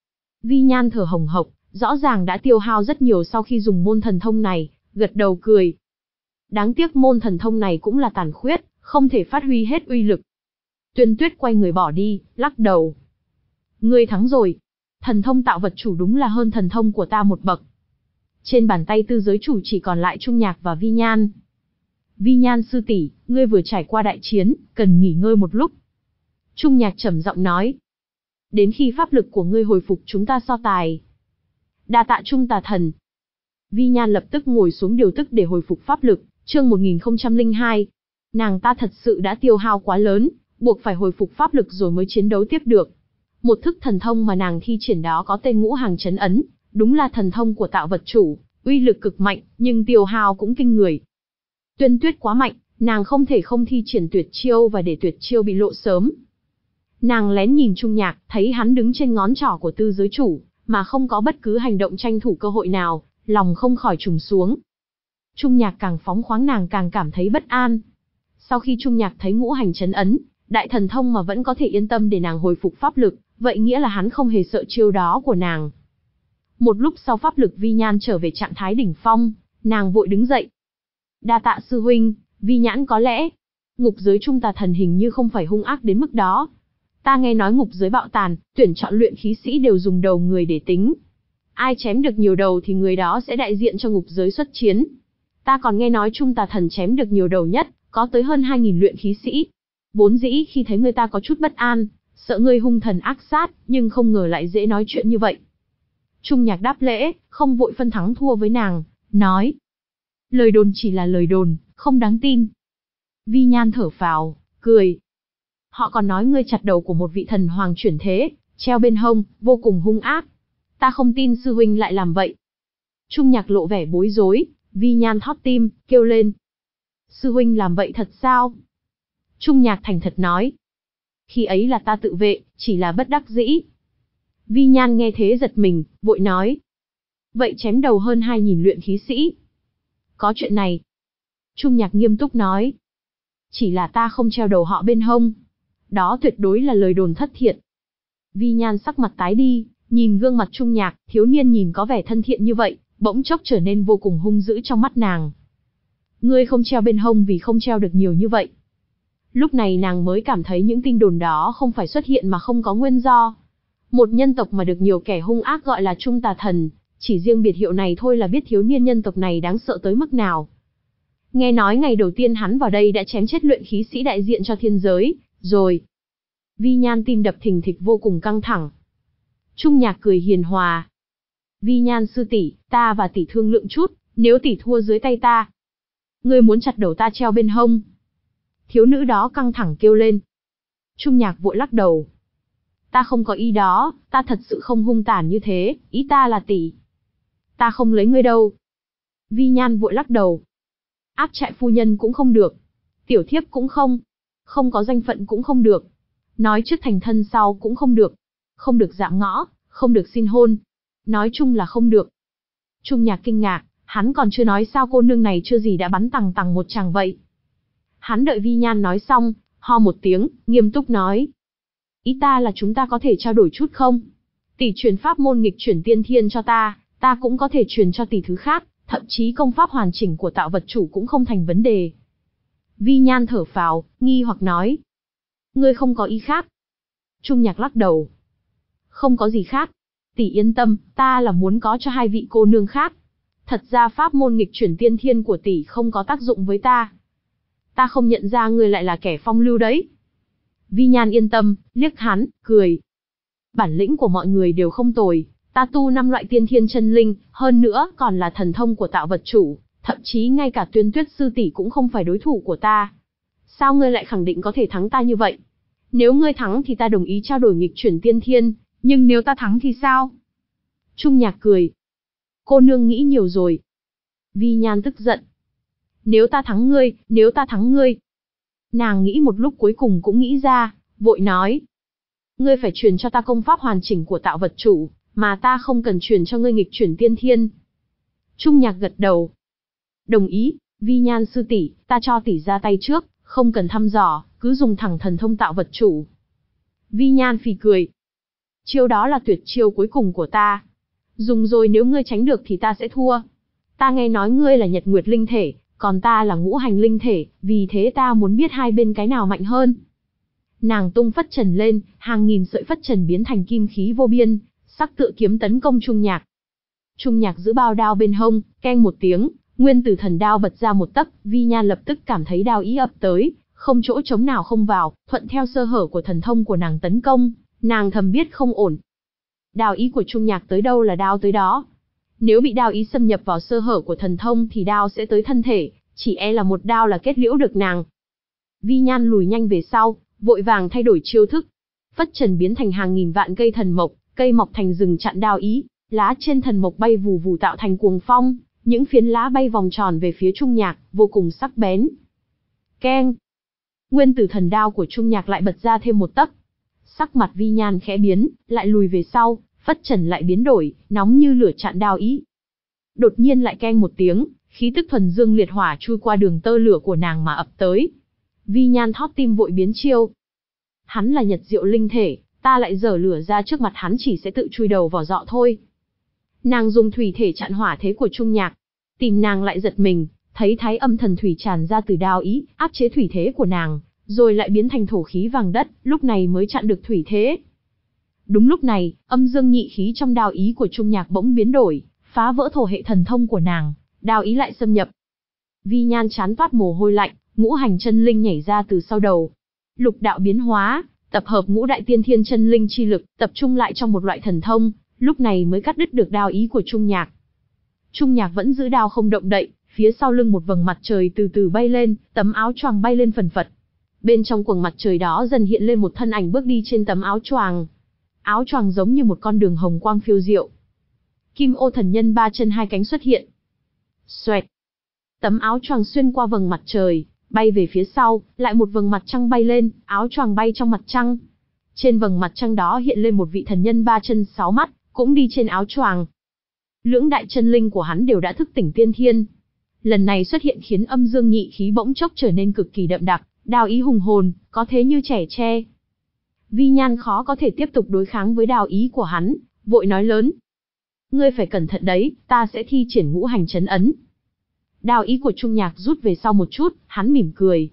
Vi Nhan thở hồng hộc, rõ ràng đã tiêu hao rất nhiều sau khi dùng môn thần thông này, gật đầu cười. Đáng tiếc môn thần thông này cũng là tàn khuyết, không thể phát huy hết uy lực. Tuyên Tuyết quay người bỏ đi, lắc đầu. Ngươi thắng rồi. Thần thông tạo vật chủ đúng là hơn thần thông của ta một bậc. Trên bàn tay tư giới chủ chỉ còn lại Trung Nhạc và Vi Nhan. Vi Nhan sư tỷ, ngươi vừa trải qua đại chiến, cần nghỉ ngơi một lúc. Trung Nhạc trầm giọng nói. Đến khi pháp lực của ngươi hồi phục chúng ta so tài. Đa tạ Trung Tà Thần. Vi Nhan lập tức ngồi xuống điều tức để hồi phục pháp lực, chương 1002. Nàng ta thật sự đã tiêu hao quá lớn, buộc phải hồi phục pháp lực rồi mới chiến đấu tiếp được. Một thức thần thông mà nàng thi triển đó có tên ngũ hành chấn ấn, đúng là thần thông của tạo vật chủ, uy lực cực mạnh, nhưng tiêu hao cũng kinh người. Tuyên Tuyết quá mạnh, nàng không thể không thi triển tuyệt chiêu và để tuyệt chiêu bị lộ sớm. Nàng lén nhìn Trung Nhạc, thấy hắn đứng trên ngón trỏ của tư giới chủ, mà không có bất cứ hành động tranh thủ cơ hội nào, lòng không khỏi trùng xuống. Trung Nhạc càng phóng khoáng nàng càng cảm thấy bất an. Sau khi Trung Nhạc thấy ngũ hành chấn ấn, đại thần thông mà vẫn có thể yên tâm để nàng hồi phục pháp lực, vậy nghĩa là hắn không hề sợ chiêu đó của nàng. Một lúc sau pháp lực Vi Nhan trở về trạng thái đỉnh phong, nàng vội đứng dậy. Đa tạ sư huynh, Vi Nhãn có lẽ. Ngục giới Trung Tà Thần hình như không phải hung ác đến mức đó. Ta nghe nói ngục giới bạo tàn, tuyển chọn luyện khí sĩ đều dùng đầu người để tính. Ai chém được nhiều đầu thì người đó sẽ đại diện cho ngục giới xuất chiến. Ta còn nghe nói Trung Tà Thần chém được nhiều đầu nhất, có tới hơn 2.000 luyện khí sĩ. Vốn dĩ khi thấy người ta có chút bất an, sợ ngươi hung thần ác sát, nhưng không ngờ lại dễ nói chuyện như vậy. Trung Nhạc đáp lễ, không vội phân thắng thua với nàng, nói. Lời đồn chỉ là lời đồn, không đáng tin. Vi Nhan thở phào, cười. Họ còn nói ngươi chặt đầu của một vị thần hoàng chuyển thế, treo bên hông, vô cùng hung ác. Ta không tin sư huynh lại làm vậy. Trung Nhạc lộ vẻ bối rối, Vi Nhan thót tim, kêu lên. Sư huynh làm vậy thật sao? Trung Nhạc thành thật nói. Khi ấy là ta tự vệ, chỉ là bất đắc dĩ. Vi Nhan nghe thế giật mình, vội nói. Vậy chém đầu hơn 2.000 luyện khí sĩ. Có chuyện này. Trung Nhạc nghiêm túc nói. Chỉ là ta không treo đầu họ bên hông. Đó tuyệt đối là lời đồn thất thiệt. Vi Nhan sắc mặt tái đi, nhìn gương mặt Trung Nhạc, thiếu niên nhìn có vẻ thân thiện như vậy, bỗng chốc trở nên vô cùng hung dữ trong mắt nàng. Ngươi không treo bên hông vì không treo được nhiều như vậy. Lúc này nàng mới cảm thấy những tin đồn đó không phải xuất hiện mà không có nguyên do. Một nhân tộc mà được nhiều kẻ hung ác gọi là Trung Tà Thần, chỉ riêng biệt hiệu này thôi là biết thiếu niên nhân tộc này đáng sợ tới mức nào. Nghe nói ngày đầu tiên hắn vào đây đã chém chết luyện khí sĩ đại diện cho thiên giới, rồi. Vi Nhan tim đập thình thịch vô cùng căng thẳng. Trung Nhạc cười hiền hòa. Vi Nhan sư tỷ, ta và tỷ thương lượng chút, nếu tỷ thua dưới tay ta. Ngươi muốn chặt đầu ta treo bên hông. Thiếu nữ đó căng thẳng kêu lên. Trung Nhạc vội lắc đầu. Ta không có ý đó, ta thật sự không hung tàn như thế, ý ta là tỷ. Ta không lấy ngươi đâu. Vi Nhan vội lắc đầu. Áp trại phu nhân cũng không được. Tiểu thiếp cũng không. Không có danh phận cũng không được. Nói trước thành thân sau cũng không được. Không được dạm ngõ, không được xin hôn. Nói chung là không được. Trung Nhạc kinh ngạc, hắn còn chưa nói sao cô nương này chưa gì đã bắn tằng tằng một tràng vậy. Hắn đợi Vi Nhan nói xong, ho một tiếng, nghiêm túc nói. Ý ta là chúng ta có thể trao đổi chút không? Tỷ truyền pháp môn nghịch chuyển tiên thiên cho ta cũng có thể truyền cho tỷ thứ khác, thậm chí công pháp hoàn chỉnh của tạo vật chủ cũng không thành vấn đề. Vi Nhan thở phào, nghi hoặc nói. Ngươi không có ý khác. Trung Nhạc lắc đầu. Không có gì khác. Tỷ yên tâm, ta là muốn có cho hai vị cô nương khác. Thật ra pháp môn nghịch chuyển tiên thiên của tỷ không có tác dụng với ta. Ta không nhận ra ngươi lại là kẻ phong lưu đấy. Vi Nhan yên tâm, liếc hắn, cười. Bản lĩnh của mọi người đều không tồi, ta tu 5 loại tiên thiên chân linh, hơn nữa còn là thần thông của tạo vật chủ, thậm chí ngay cả Tuyên Tuyết sư tỷ cũng không phải đối thủ của ta. Sao ngươi lại khẳng định có thể thắng ta như vậy? Nếu ngươi thắng thì ta đồng ý trao đổi nghịch chuyển tiên thiên, nhưng nếu ta thắng thì sao? Trung Nhạc cười. Cô nương nghĩ nhiều rồi. Vi Nhan tức giận. Nếu ta thắng ngươi. Nàng nghĩ một lúc cuối cùng cũng nghĩ ra, vội nói. Ngươi phải truyền cho ta công pháp hoàn chỉnh của tạo vật chủ, mà ta không cần truyền cho ngươi nghịch chuyển tiên thiên. Trung Nhạc gật đầu. Đồng ý, Vi Nhan sư tỷ, ta cho tỷ ra tay trước, không cần thăm dò, cứ dùng thẳng thần thông tạo vật chủ. Vi Nhan phì cười. Chiêu đó là tuyệt chiêu cuối cùng của ta. Dùng rồi nếu ngươi tránh được thì ta sẽ thua. Ta nghe nói ngươi là Nhật Nguyệt linh thể, còn ta là Ngũ Hành linh thể, vì thế ta muốn biết hai bên cái nào mạnh hơn. Nàng tung phất trần lên, hàng nghìn sợi phất trần biến thành kim khí vô biên, sắc tựa kiếm tấn công Trung Nhạc. Trung Nhạc giữ bao đao bên hông, keng một tiếng, nguyên tử thần đao bật ra một tấc, Vi Nhan lập tức cảm thấy đao ý ập tới, không chỗ trống nào không vào, thuận theo sơ hở của thần thông của nàng tấn công, nàng thầm biết không ổn. Đao ý của Trung Nhạc tới đâu là đao tới đó. Nếu bị đao ý xâm nhập vào sơ hở của thần thông thì đao sẽ tới thân thể, chỉ e là một đao là kết liễu được nàng. Vi Nhan lùi nhanh về sau, vội vàng thay đổi chiêu thức. Phất trần biến thành hàng nghìn vạn cây thần mộc, cây mọc thành rừng chặn đao ý, lá trên thần mộc bay vù vù tạo thành cuồng phong, những phiến lá bay vòng tròn về phía Trung Nhạc, vô cùng sắc bén. Keng! Nguyên tử thần đao của Trung Nhạc lại bật ra thêm một tấc. Sắc mặt Vi Nhan khẽ biến, lại lùi về sau, phất trần lại biến đổi, nóng như lửa chặn đao ý. Đột nhiên lại keng một tiếng, khí tức thuần dương liệt hỏa chui qua đường tơ lửa của nàng mà ập tới. Vi Nhan thót tim vội biến chiêu. Hắn là Nhật Diệu linh thể, ta lại giở lửa ra trước mặt hắn chỉ sẽ tự chui đầu vào dọ thôi. Nàng dùng thủy thể chặn hỏa thế của Trung Nhạc. Tìm nàng lại giật mình, thấy thái âm thần thủy tràn ra từ đao ý, áp chế thủy thế của nàng, rồi lại biến thành thổ khí vàng đất, lúc này mới chặn được thủy thế. Đúng lúc này, âm dương nhị khí trong đao ý của Trung Nhạc bỗng biến đổi, phá vỡ thổ hệ thần thông của nàng, đao ý lại xâm nhập. Vi Nhan chán toát mồ hôi lạnh, ngũ hành chân linh nhảy ra từ sau đầu. Lục đạo biến hóa, tập hợp ngũ đại tiên thiên chân linh chi lực, tập trung lại trong một loại thần thông, lúc này mới cắt đứt được đao ý của Trung Nhạc. Trung Nhạc vẫn giữ đao không động đậy, phía sau lưng một vầng mặt trời từ từ bay lên, tấm áo choàng bay lên phần phật. Bên trong quầng mặt trời đó dần hiện lên một thân ảnh bước đi trên tấm áo choàng. Áo choàng giống như một con đường hồng quang phiêu diệu. Kim Ô thần nhân ba chân hai cánh xuất hiện. Xoẹt. Tấm áo choàng xuyên qua vầng mặt trời, bay về phía sau, lại một vầng mặt trăng bay lên, áo choàng bay trong mặt trăng. Trên vầng mặt trăng đó hiện lên một vị thần nhân ba chân sáu mắt, cũng đi trên áo choàng. Lưỡng đại chân linh của hắn đều đã thức tỉnh tiên thiên. Lần này xuất hiện khiến âm dương nhị khí bỗng chốc trở nên cực kỳ đậm đặc, đao ý hùng hồn, có thế như trẻ tre. Vi Nhan khó có thể tiếp tục đối kháng với đao ý của hắn, vội nói lớn. Ngươi phải cẩn thận đấy, ta sẽ thi triển ngũ hành trấn ấn. Đao ý của Trung Nhạc rút về sau một chút, hắn mỉm cười.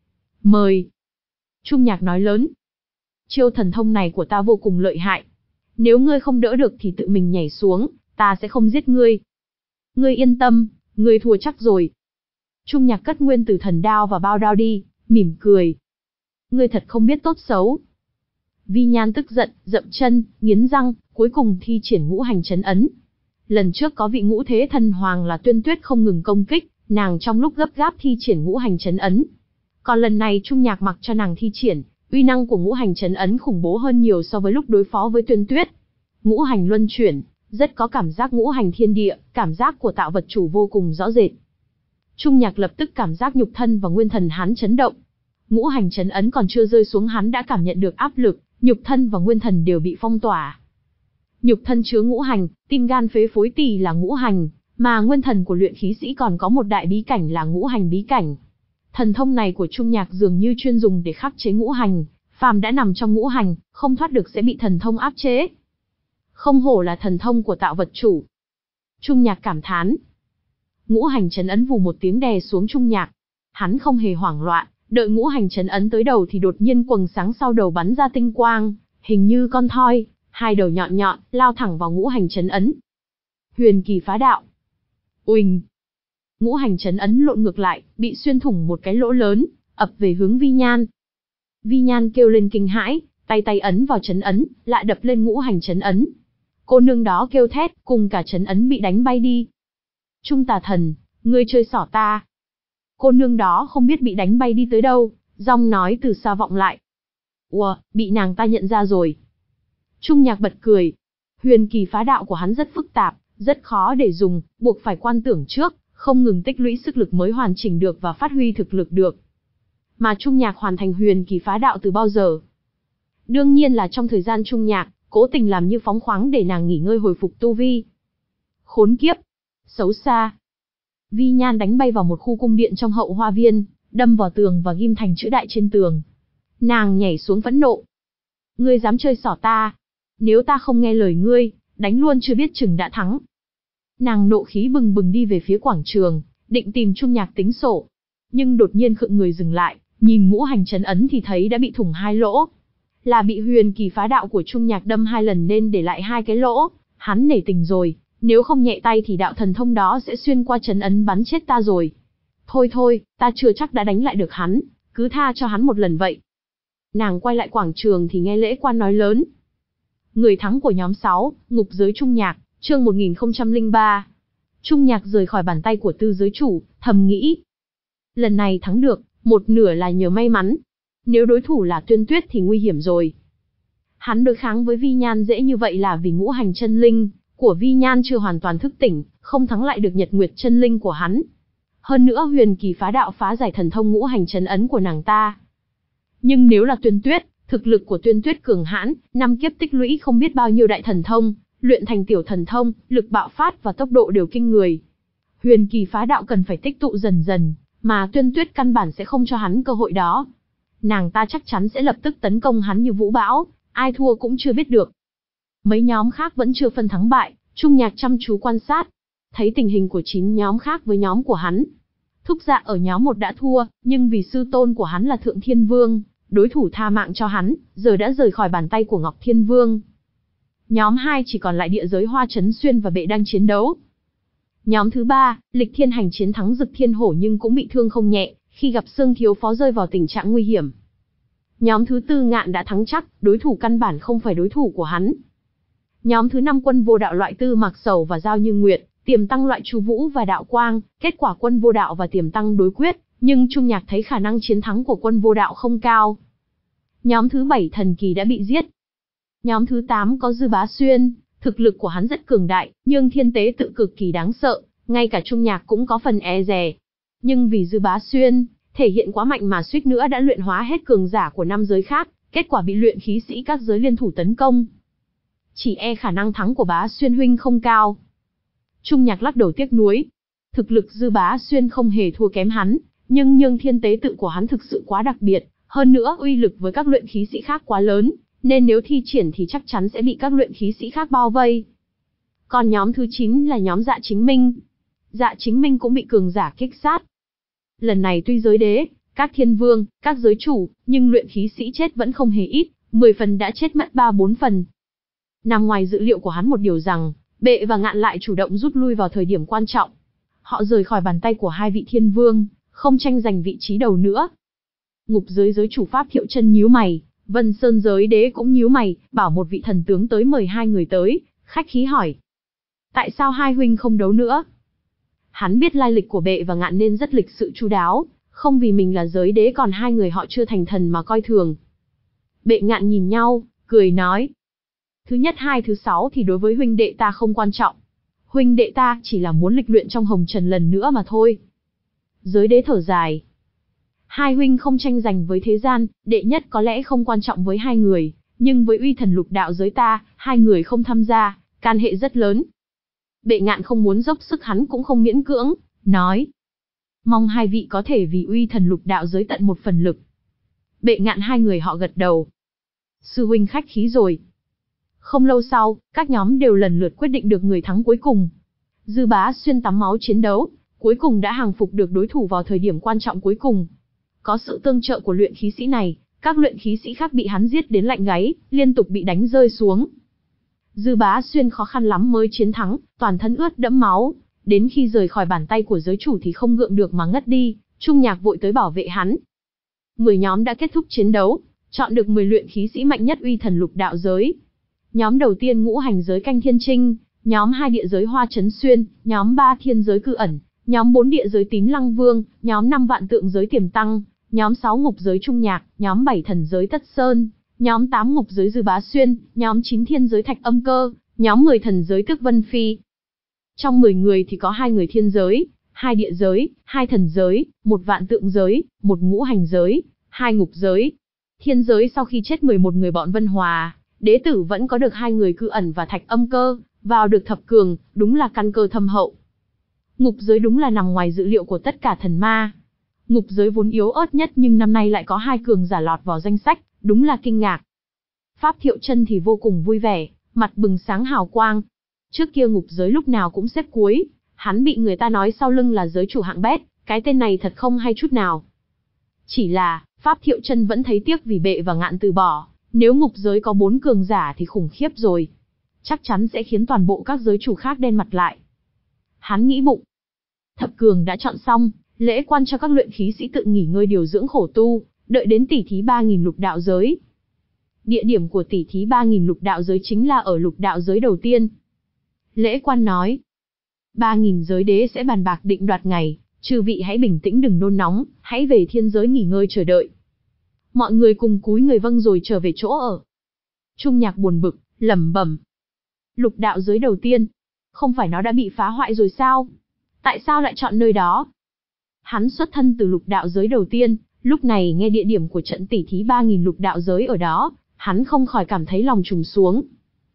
Mời. Trung Nhạc nói lớn. Chiêu thần thông này của ta vô cùng lợi hại. Nếu ngươi không đỡ được thì tự mình nhảy xuống, ta sẽ không giết ngươi. Ngươi yên tâm, ngươi thua chắc rồi. Trung Nhạc cất nguyên tử thần đao và bao đao đi, mỉm cười. Ngươi thật không biết tốt xấu. Vi Nhan tức giận, dậm chân, nghiến răng, cuối cùng thi triển ngũ hành trấn ấn. Lần trước có vị ngũ thế thần hoàng là Tuyên Tuyết không ngừng công kích, nàng trong lúc gấp gáp thi triển ngũ hành trấn ấn. Còn lần này Trung Nhạc mặc cho nàng thi triển, uy năng của ngũ hành trấn ấn khủng bố hơn nhiều so với lúc đối phó với Tuyên Tuyết. Ngũ hành luân chuyển, rất có cảm giác ngũ hành thiên địa, cảm giác của tạo vật chủ vô cùng rõ rệt. Trung Nhạc lập tức cảm giác nhục thân và nguyên thần hắn chấn động. Ngũ hành trấn ấn còn chưa rơi xuống hắn đã cảm nhận được áp lực, nhục thân và nguyên thần đều bị phong tỏa. Nhục thân chứa ngũ hành, tim gan phế phối tỳ là ngũ hành, mà nguyên thần của luyện khí sĩ còn có một đại bí cảnh là ngũ hành bí cảnh. Thần thông này của Trung Nhạc dường như chuyên dùng để khắc chế ngũ hành, phàm đã nằm trong ngũ hành, không thoát được sẽ bị thần thông áp chế. Không hổ là thần thông của tạo vật chủ. Trung Nhạc cảm thán. Ngũ hành trấn ấn vù một tiếng đè xuống Trung Nhạc. Hắn không hề hoảng loạn, đợi ngũ hành trấn ấn tới đầu thì đột nhiên quầng sáng sau đầu bắn ra tinh quang, hình như con thoi, hai đầu nhọn nhọn, lao thẳng vào ngũ hành trấn ấn. Huyền kỳ phá đạo. Uỳnh. Ngũ hành trấn ấn lộn ngược lại, bị xuyên thủng một cái lỗ lớn, ập về hướng Vi Nhan. Vi Nhan kêu lên kinh hãi, tay ấn vào trấn ấn, lại đập lên ngũ hành trấn ấn. Cô nương đó kêu thét, cùng cả trấn ấn bị đánh bay đi. Trung tà thần, ngươi chơi xỏ ta. Cô nương đó không biết bị đánh bay đi tới đâu, giọng nói từ xa vọng lại. Ủa, bị nàng ta nhận ra rồi. Trung Nhạc bật cười. Huyền kỳ phá đạo của hắn rất phức tạp, rất khó để dùng, buộc phải quan tưởng trước, không ngừng tích lũy sức lực mới hoàn chỉnh được và phát huy thực lực được. Mà Trung Nhạc hoàn thành huyền kỳ phá đạo từ bao giờ? Đương nhiên là trong thời gian Trung Nhạc, cố tình làm như phóng khoáng để nàng nghỉ ngơi hồi phục tu vi. Khốn kiếp! Xấu xa! Vi Nhan đánh bay vào một khu cung điện trong hậu hoa viên, đâm vào tường và ghim thành chữ đại trên tường. Nàng nhảy xuống phẫn nộ. Ngươi dám chơi xỏ ta? Nếu ta không nghe lời ngươi, đánh luôn chưa biết chừng đã thắng. Nàng nộ khí bừng bừng đi về phía quảng trường, định tìm Trung Nhạc tính sổ. Nhưng đột nhiên khựng người dừng lại, nhìn ngũ hành trấn ấn thì thấy đã bị thủng hai lỗ. Là bị huyền kỳ phá đạo của Trung Nhạc đâm hai lần nên để lại hai cái lỗ. Hắn nể tình rồi, nếu không nhẹ tay thì đạo thần thông đó sẽ xuyên qua trấn ấn bắn chết ta rồi. Thôi, ta chưa chắc đã đánh lại được hắn, cứ tha cho hắn một lần vậy. Nàng quay lại quảng trường thì nghe lễ quan nói lớn. Người thắng của nhóm 6, ngục giới Trung Nhạc, chương 1003. Trung Nhạc rời khỏi bàn tay của tư giới chủ, thầm nghĩ. Lần này thắng được, một nửa là nhờ may mắn. Nếu đối thủ là Tuyên Tuyết thì nguy hiểm rồi. Hắn đối kháng với Vi Nhan dễ như vậy là vì ngũ hành chân linh của Vi Nhan chưa hoàn toàn thức tỉnh, không thắng lại được Nhật Nguyệt chân linh của hắn. Hơn nữa huyền kỳ phá đạo phá giải thần thông ngũ hành trấn ấn của nàng ta. Nhưng nếu là Tuyên Tuyết, thực lực của Tuyên Tuyết cường hãn, năm kiếp tích lũy không biết bao nhiêu đại thần thông, luyện thành tiểu thần thông, lực bạo phát và tốc độ đều kinh người. Huyền kỳ phá đạo cần phải tích tụ dần dần, mà Tuyên Tuyết căn bản sẽ không cho hắn cơ hội đó. Nàng ta chắc chắn sẽ lập tức tấn công hắn như vũ bão, ai thua cũng chưa biết được. Mấy nhóm khác vẫn chưa phân thắng bại, Trung Nhạc chăm chú quan sát, thấy tình hình của 9 nhóm khác với nhóm của hắn. Thúc Dạ ở nhóm 1 đã thua, nhưng vì sư tôn của hắn là Thượng Thiên Vương, đối thủ tha mạng cho hắn, giờ đã rời khỏi bàn tay của Ngọc Thiên Vương. Nhóm 2 chỉ còn lại địa giới Hoa Chấn Xuyên và Bệ đang chiến đấu. Nhóm thứ 3, Lịch Thiên Hành chiến thắng Dực Thiên Hổ nhưng cũng bị thương không nhẹ, khi gặp Xương Thiếu Phó rơi vào tình trạng nguy hiểm. Nhóm thứ 4 Ngạn đã thắng chắc, đối thủ căn bản không phải đối thủ của hắn. Nhóm thứ 5 Quân Vô Đạo loại Tư Mạc Sầu và Giao Như Nguyệt, Tiềm Tăng loại Chu Vũ và Đạo Quang, kết quả Quân Vô Đạo và Tiềm Tăng đối quyết, nhưng Trung Nhạc thấy khả năng chiến thắng của Quân Vô Đạo không cao. Nhóm thứ 7 Thần Kỳ đã bị giết. Nhóm thứ 8 có Dư Bá Xuyên, thực lực của hắn rất cường đại, nhưng thiên tế tự cực kỳ đáng sợ, ngay cả Trung Nhạc cũng có phần e dè. Nhưng vì Dư Bá Xuyên thể hiện quá mạnh mà suýt nữa đã luyện hóa hết cường giả của 5 giới khác, kết quả bị luyện khí sĩ các giới liên thủ tấn công. Chỉ e khả năng thắng của Bá Xuyên huynh không cao. Trung Nhạc lắc đầu tiếc nuối. Thực lực Dư Bá Xuyên không hề thua kém hắn, nhưng thiên tế tự của hắn thực sự quá đặc biệt, hơn nữa uy lực với các luyện khí sĩ khác quá lớn, nên nếu thi triển thì chắc chắn sẽ bị các luyện khí sĩ khác bao vây. Còn nhóm thứ 9 là nhóm Dạ Chính Minh. Dạ Chính Minh cũng bị cường giả kích sát. Lần này tuy giới đế, các thiên vương, các giới chủ, nhưng luyện khí sĩ chết vẫn không hề ít, 10 phần đã chết mất 3-4 phần. Nằm ngoài dự liệu của hắn một điều rằng, Bệ và Ngạn lại chủ động rút lui vào thời điểm quan trọng. Họ rời khỏi bàn tay của hai vị thiên vương, không tranh giành vị trí đầu nữa. Ngục giới giới chủ Pháp Thiệu Chân nhíu mày, Vân Sơn giới đế cũng nhíu mày, bảo một vị thần tướng tới mời hai người tới, khách khí hỏi. Tại sao hai huynh không đấu nữa? Hắn biết lai lịch của Bệ và Ngạn nên rất lịch sự chu đáo, không vì mình là giới đế còn hai người họ chưa thành thần mà coi thường. Bệ Ngạn nhìn nhau, cười nói. Thứ nhất hai thứ sáu thì đối với huynh đệ ta không quan trọng. Huynh đệ ta chỉ là muốn lịch luyện trong hồng trần lần nữa mà thôi. Giới đế thở dài. Hai huynh không tranh giành với thế gian, đệ nhất có lẽ không quan trọng với hai người, nhưng với uy thần lục đạo giới ta, hai người không tham gia, can hệ rất lớn. Bệ Ngạn không muốn dốc sức hắn cũng không miễn cưỡng, nói. Mong hai vị có thể vì uy thần lục đạo giới tận một phần lực. Bệ Ngạn hai người họ gật đầu. Sư huynh khách khí rồi. Không lâu sau, các nhóm đều lần lượt quyết định được người thắng cuối cùng. Dư Bá Xuyên tắm máu chiến đấu, cuối cùng đã hàng phục được đối thủ vào thời điểm quan trọng cuối cùng. Có sự tương trợ của luyện khí sĩ này, các luyện khí sĩ khác bị hắn giết đến lạnh gáy, liên tục bị đánh rơi xuống. Dư Bá Xuyên khó khăn lắm mới chiến thắng, toàn thân ướt đẫm máu, đến khi rời khỏi bàn tay của giới chủ thì không gượng được mà ngất đi, Trung Nhạc vội tới bảo vệ hắn. 10 nhóm đã kết thúc chiến đấu, chọn được 10 luyện khí sĩ mạnh nhất uy thần lục đạo giới. Nhóm đầu tiên Ngũ Hành giới Canh Thiên Trinh, nhóm 2 địa giới Hoa Chấn Xuyên, nhóm 3 thiên giới Cư Ẩn, nhóm 4 địa giới Tín Lăng Vương, nhóm 5 Vạn Tượng giới Tiềm Tăng, nhóm 6 ngục giới Trung Nhạc, nhóm 7 thần giới Tất Sơn, nhóm 8 ngục giới Dư Bá Xuyên, nhóm 9 thiên giới Thạch Âm Cơ, nhóm 10 thần giới Tước Vân Phi. Trong 10 người thì có 2 người thiên giới, 2 địa giới, 2 thần giới, 1 vạn tượng giới, 1 ngũ hành giới, 2 ngục giới. Thiên giới sau khi chết 11 người bọn Vân Hòa, đế tử vẫn có được 2 người Cư Ẩn và Thạch Âm Cơ, vào được thập cường, đúng là căn cơ thâm hậu. Ngục giới đúng là nằm ngoài dự liệu của tất cả thần ma. Ngục giới vốn yếu ớt nhất nhưng năm nay lại có 2 cường giả lọt vào danh sách, đúng là kinh ngạc. Pháp Thiệu Chân thì vô cùng vui vẻ, mặt bừng sáng hào quang. Trước kia ngục giới lúc nào cũng xếp cuối, hắn bị người ta nói sau lưng là giới chủ hạng bét, cái tên này thật không hay chút nào. Chỉ là, Pháp Thiệu Chân vẫn thấy tiếc vì Bệ và Ngạn từ bỏ, nếu ngục giới có 4 cường giả thì khủng khiếp rồi. Chắc chắn sẽ khiến toàn bộ các giới chủ khác đen mặt lại. Hắn nghĩ bụng. Thập cường đã chọn xong, lễ quan cho các luyện khí sĩ tự nghỉ ngơi điều dưỡng khổ tu, đợi đến tỷ thí 3.000 lục đạo giới. Địa điểm của tỷ thí 3.000 lục đạo giới chính là ở lục đạo giới đầu tiên. Lễ quan nói, 3.000 giới đế sẽ bàn bạc định đoạt ngày, chư vị hãy bình tĩnh đừng nôn nóng, hãy về thiên giới nghỉ ngơi chờ đợi. Mọi người cùng cúi người vâng rồi trở về chỗ ở. Trung Nhạc buồn bực, lẩm bẩm. Lục đạo giới đầu tiên, không phải nó đã bị phá hoại rồi sao? Tại sao lại chọn nơi đó? Hắn xuất thân từ lục đạo giới đầu tiên, lúc này nghe địa điểm của trận tỷ thí 3.000 lục đạo giới ở đó, hắn không khỏi cảm thấy lòng trùng xuống.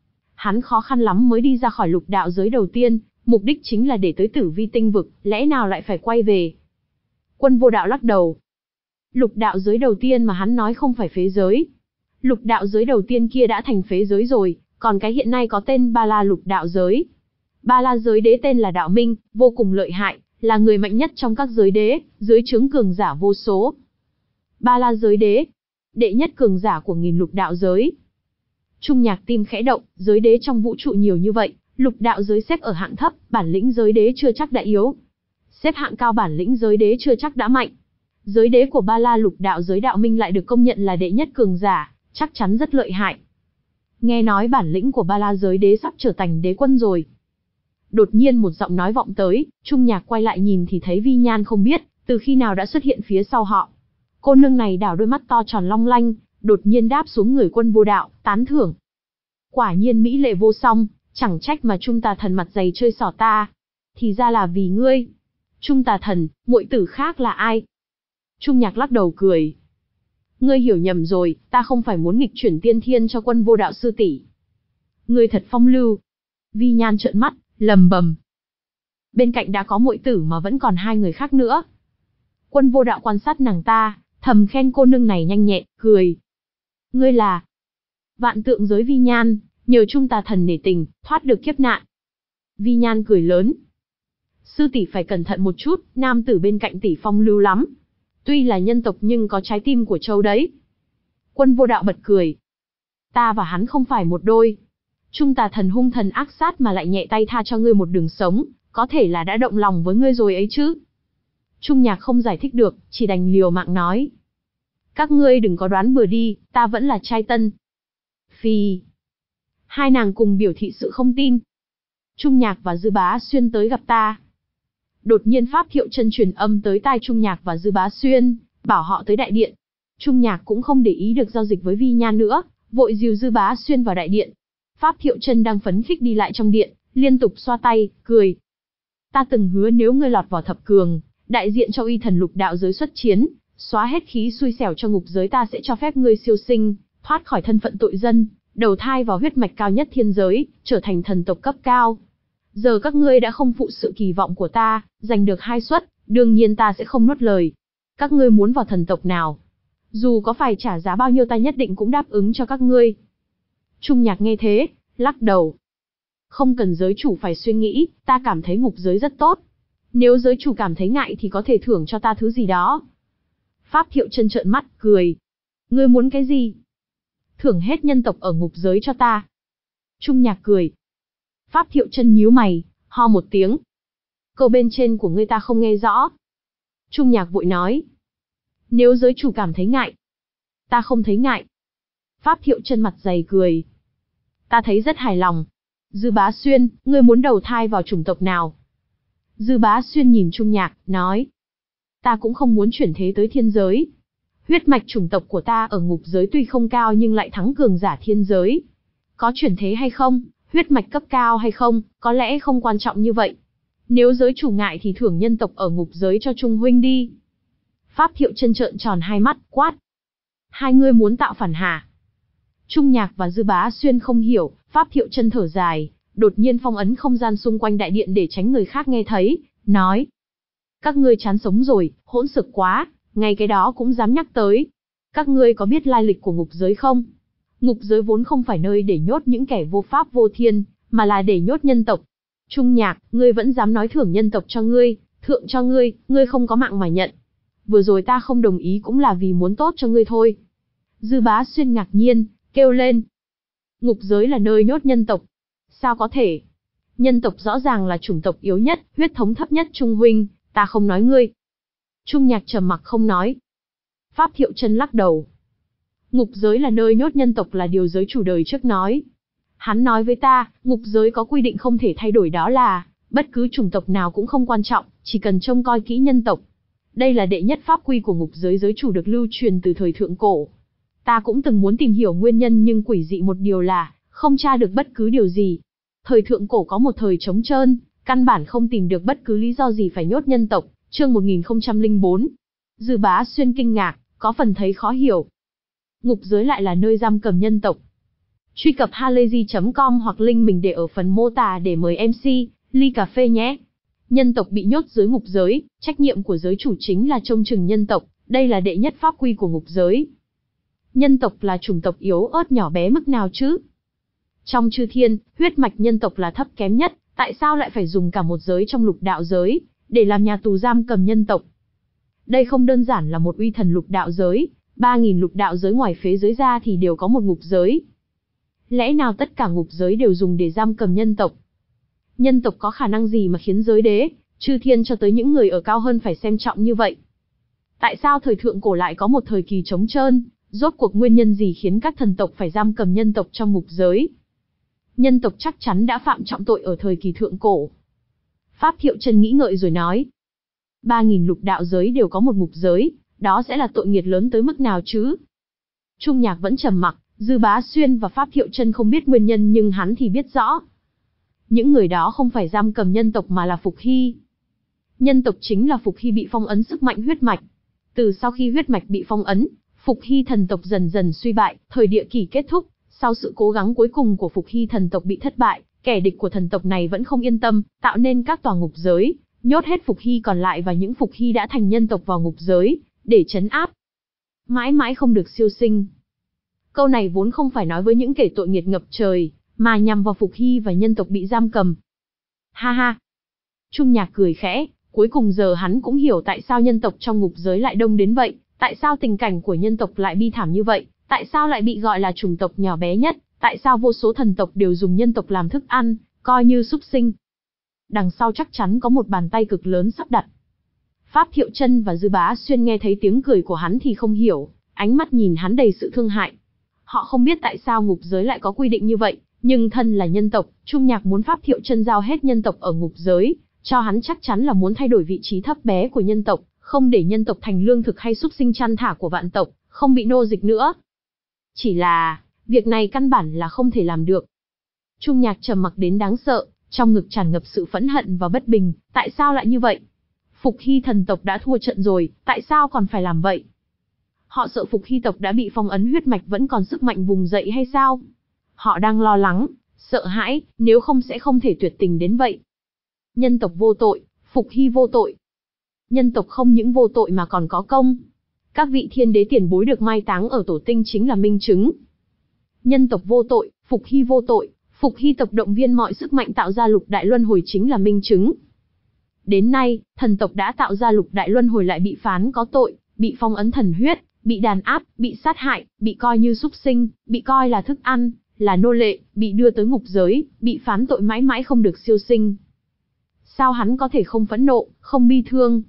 Hắn khó khăn lắm mới đi ra khỏi lục đạo giới đầu tiên, mục đích chính là để tới Tử Vi tinh vực, lẽ nào lại phải quay về? Quân Vô Đạo lắc đầu. Lục đạo giới đầu tiên mà hắn nói không phải phế giới. Lục đạo giới đầu tiên kia đã thành phế giới rồi, còn cái hiện nay có tên Ba La lục đạo giới. Ba La giới đế tên là Đạo Minh, vô cùng lợi hại, là người mạnh nhất trong các giới đế, dưới trướng cường giả vô số. Ba La giới đế, đệ nhất cường giả của nghìn lục đạo giới. Trung Nhạc tim khẽ động, giới đế trong vũ trụ nhiều như vậy, lục đạo giới xếp ở hạng thấp, bản lĩnh giới đế chưa chắc đã yếu. Xếp hạng cao bản lĩnh giới đế chưa chắc đã mạnh. Giới đế của Ba La lục đạo giới đạo minh lại được công nhận là đệ nhất cường giả, chắc chắn rất lợi hại. Nghe nói bản lĩnh của Ba La giới đế sắp trở thành đế quân rồi. Đột nhiên một giọng nói vọng tới, Trung Nhạc quay lại nhìn thì thấy Vi Nhan không biết từ khi nào đã xuất hiện phía sau họ. Cô nương này đảo đôi mắt to tròn long lanh, đột nhiên đáp xuống người Quân Vô Đạo, tán thưởng. Quả nhiên mỹ lệ vô song, chẳng trách mà Trung Tà Thần mặt dày chơi xỏ ta. Thì ra là vì ngươi. Trung Tà Thần, muội tử khác là ai? Trung Nhạc lắc đầu cười. Ngươi hiểu nhầm rồi, ta không phải muốn nghịch chuyển tiên thiên cho Quân Vô Đạo sư tỷ. Ngươi thật phong lưu. Vi Nhan trợn mắt, lầm bầm. Bên cạnh đã có muội tử mà vẫn còn hai người khác nữa. Quân Vô Đạo quan sát nàng ta, thầm khen cô nương này nhanh nhẹn, cười. Ngươi là Vạn Tượng giới Vi Nhan, nhờ Trung Tà Thần nể tình, thoát được kiếp nạn. Vi Nhan cười lớn. Sư tỷ phải cẩn thận một chút, nam tử bên cạnh tỷ phong lưu lắm. Tuy là nhân tộc nhưng có trái tim của trâu đấy. Quân Vô Đạo bật cười. Ta và hắn không phải một đôi. Trung Tà Thần hung thần ác sát mà lại nhẹ tay tha cho ngươi một đường sống, có thể là đã động lòng với ngươi rồi ấy chứ. Trung Nhạc không giải thích được, chỉ đành liều mạng nói. Các ngươi đừng có đoán bừa đi, ta vẫn là trai tân. Phi. Hai nàng cùng biểu thị sự không tin. Trung Nhạc và Dư Bá Xuyên tới gặp ta. Đột nhiên Pháp Thiệu Chân truyền âm tới tai Trung Nhạc và Dư Bá Xuyên, bảo họ tới đại điện. Trung Nhạc cũng không để ý được giao dịch với Vi Nhan nữa, vội dìu Dư Bá Xuyên vào đại điện. Pháp Thiệu Chân đang phấn khích đi lại trong điện, liên tục xoa tay, cười. Ta từng hứa nếu ngươi lọt vào thập cường, đại diện cho uy thần lục đạo giới xuất chiến, xóa hết khí xui xẻo cho ngục giới, ta sẽ cho phép ngươi siêu sinh, thoát khỏi thân phận tội dân, đầu thai vào huyết mạch cao nhất thiên giới, trở thành thần tộc cấp cao. Giờ các ngươi đã không phụ sự kỳ vọng của ta, giành được 2 suất, đương nhiên ta sẽ không nuốt lời. Các ngươi muốn vào thần tộc nào? Dù có phải trả giá bao nhiêu ta nhất định cũng đáp ứng cho các ngươi. Trung Nhạc nghe thế, lắc đầu. Không cần giới chủ phải suy nghĩ, ta cảm thấy ngục giới rất tốt. Nếu giới chủ cảm thấy ngại thì có thể thưởng cho ta thứ gì đó. Pháp Thiệu Chân trợn mắt, cười. Ngươi muốn cái gì? Thưởng hết nhân tộc ở ngục giới cho ta. Trung Nhạc cười. Pháp Thiệu Chân nhíu mày, ho một tiếng. Câu bên trên của ngươi ta không nghe rõ. Trung Nhạc vội nói. Nếu giới chủ cảm thấy ngại. Ta không thấy ngại. Pháp Thiệu Chân mặt dày cười. Ta thấy rất hài lòng. Dư Bá Xuyên, ngươi muốn đầu thai vào chủng tộc nào? Dư Bá Xuyên nhìn Trung Nhạc, nói. Ta cũng không muốn chuyển thế tới thiên giới. Huyết mạch chủng tộc của ta ở ngục giới tuy không cao nhưng lại thắng cường giả thiên giới. Có chuyển thế hay không, huyết mạch cấp cao hay không, có lẽ không quan trọng như vậy. Nếu giới chủ ngại thì thưởng nhân tộc ở ngục giới cho Trung huynh đi. Pháp Thiệu Chân trợn tròn hai mắt, quát. Hai ngươi muốn tạo phản hả? Trung Nhạc và Dư Bá Xuyên không hiểu, Pháp Thiệu Chân thở dài, đột nhiên phong ấn không gian xung quanh đại điện để tránh người khác nghe thấy, nói. Các ngươi chán sống rồi, hỗn xược quá, ngay cái đó cũng dám nhắc tới. Các ngươi có biết lai lịch của ngục giới không? Ngục giới vốn không phải nơi để nhốt những kẻ vô pháp vô thiên, mà là để nhốt nhân tộc. Trung Nhạc, ngươi vẫn dám nói thưởng nhân tộc cho ngươi, thượng cho ngươi, ngươi không có mạng mà nhận. Vừa rồi ta không đồng ý cũng là vì muốn tốt cho ngươi thôi. Dư Bá Xuyên ngạc nhiên, kêu lên. Ngục giới là nơi nhốt nhân tộc. Sao có thể? Nhân tộc rõ ràng là chủng tộc yếu nhất, huyết thống thấp nhất Trung huynh, ta không nói ngươi. Trung Nhạc trầm mặc không nói. Pháp Thiệu Chân lắc đầu. Ngục giới là nơi nhốt nhân tộc là điều giới chủ đời trước nói. Hắn nói với ta, ngục giới có quy định không thể thay đổi, đó là, bất cứ chủng tộc nào cũng không quan trọng, chỉ cần trông coi kỹ nhân tộc. Đây là đệ nhất pháp quy của ngục giới, giới chủ được lưu truyền từ thời thượng cổ. Ta cũng từng muốn tìm hiểu nguyên nhân nhưng quỷ dị một điều là, không tra được bất cứ điều gì. Thời thượng cổ có một thời trống trơn, căn bản không tìm được bất cứ lý do gì phải nhốt nhân tộc. Chương 1004. Dư Bá Xuyên kinh ngạc, có phần thấy khó hiểu. Ngục giới lại là nơi giam cầm nhân tộc. Truy cập halayzi.com hoặc link mình để ở phần mô tả để mời MC, ly cà phê nhé. Nhân tộc bị nhốt dưới ngục giới, trách nhiệm của giới chủ chính là trông chừng nhân tộc, đây là đệ nhất pháp quy của ngục giới. Nhân tộc là chủng tộc yếu ớt nhỏ bé mức nào chứ? Trong chư thiên, huyết mạch nhân tộc là thấp kém nhất, tại sao lại phải dùng cả một giới trong lục đạo giới, để làm nhà tù giam cầm nhân tộc? Đây không đơn giản là một uy thần lục đạo giới, 3.000 lục đạo giới ngoài phế giới ra thì đều có một ngục giới. Lẽ nào tất cả ngục giới đều dùng để giam cầm nhân tộc? Nhân tộc có khả năng gì mà khiến giới đế, chư thiên cho tới những người ở cao hơn phải xem trọng như vậy? Tại sao thời thượng cổ lại có một thời kỳ trống trơn? Rốt cuộc nguyên nhân gì khiến các thần tộc phải giam cầm nhân tộc trong ngục giới? Nhân tộc chắc chắn đã phạm trọng tội ở thời kỳ thượng cổ. Pháp Thiệu Chân nghĩ ngợi rồi nói. 3.000 lục đạo giới đều có một ngục giới, đó sẽ là tội nghiệt lớn tới mức nào chứ? Trung Nhạc vẫn trầm mặc, Dư Bá Xuyên và Pháp Thiệu Chân không biết nguyên nhân nhưng hắn thì biết rõ. Những người đó không phải giam cầm nhân tộc mà là Phục Hy. Nhân tộc chính là Phục Hy bị phong ấn sức mạnh huyết mạch. Từ sau khi huyết mạch bị phong ấn, Phục Hy thần tộc dần dần suy bại, thời địa kỷ kết thúc, sau sự cố gắng cuối cùng của Phục Hy thần tộc bị thất bại, kẻ địch của thần tộc này vẫn không yên tâm, tạo nên các tòa ngục giới, nhốt hết Phục Hy còn lại và những Phục Hy đã thành nhân tộc vào ngục giới, để trấn áp. Mãi mãi không được siêu sinh. Câu này vốn không phải nói với những kẻ tội nghiệt ngập trời, mà nhằm vào Phục Hy và nhân tộc bị giam cầm. Ha ha. Trung Nhạc cười khẽ, cuối cùng giờ hắn cũng hiểu tại sao nhân tộc trong ngục giới lại đông đến vậy, tại sao tình cảnh của nhân tộc lại bi thảm như vậy, tại sao lại bị gọi là chủng tộc nhỏ bé nhất, tại sao vô số thần tộc đều dùng nhân tộc làm thức ăn, coi như súc sinh. Đằng sau chắc chắn có một bàn tay cực lớn sắp đặt. Pháp Thiệu Chân và Dư Bá Xuyên nghe thấy tiếng cười của hắn thì không hiểu, ánh mắt nhìn hắn đầy sự thương hại. Họ không biết tại sao ngục giới lại có quy định như vậy, nhưng thân là nhân tộc, Trung Nhạc muốn Pháp Thiệu Chân giao hết nhân tộc ở ngục giới, cho hắn chắc chắn là muốn thay đổi vị trí thấp bé của nhân tộc, không để nhân tộc thành lương thực hay súc sinh chăn thả của vạn tộc, không bị nô dịch nữa. Chỉ là, việc này căn bản là không thể làm được. Trung Nhạc trầm mặc đến đáng sợ, trong ngực tràn ngập sự phẫn hận và bất bình, tại sao lại như vậy? Phục Hy thần tộc đã thua trận rồi, tại sao còn phải làm vậy? Họ sợ Phục Hy tộc đã bị phong ấn huyết mạch vẫn còn sức mạnh vùng dậy hay sao? Họ đang lo lắng, sợ hãi, nếu không sẽ không thể tuyệt tình đến vậy. Nhân tộc vô tội, Phục Hy vô tội. Nhân tộc không những vô tội mà còn có công. Các vị thiên đế tiền bối được mai táng ở tổ tinh chính là minh chứng. Nhân tộc vô tội, Phục Hy vô tội, Phục Hy tộc động viên mọi sức mạnh tạo ra lục đại luân hồi chính là minh chứng. Đến nay, thần tộc đã tạo ra lục đại luân hồi lại bị phán có tội, bị phong ấn thần huyết, bị đàn áp, bị sát hại, bị coi như súc sinh, bị coi là thức ăn, là nô lệ, bị đưa tới ngục giới, bị phán tội mãi mãi không được siêu sinh. Sao hắn có thể không phẫn nộ, không bi thương?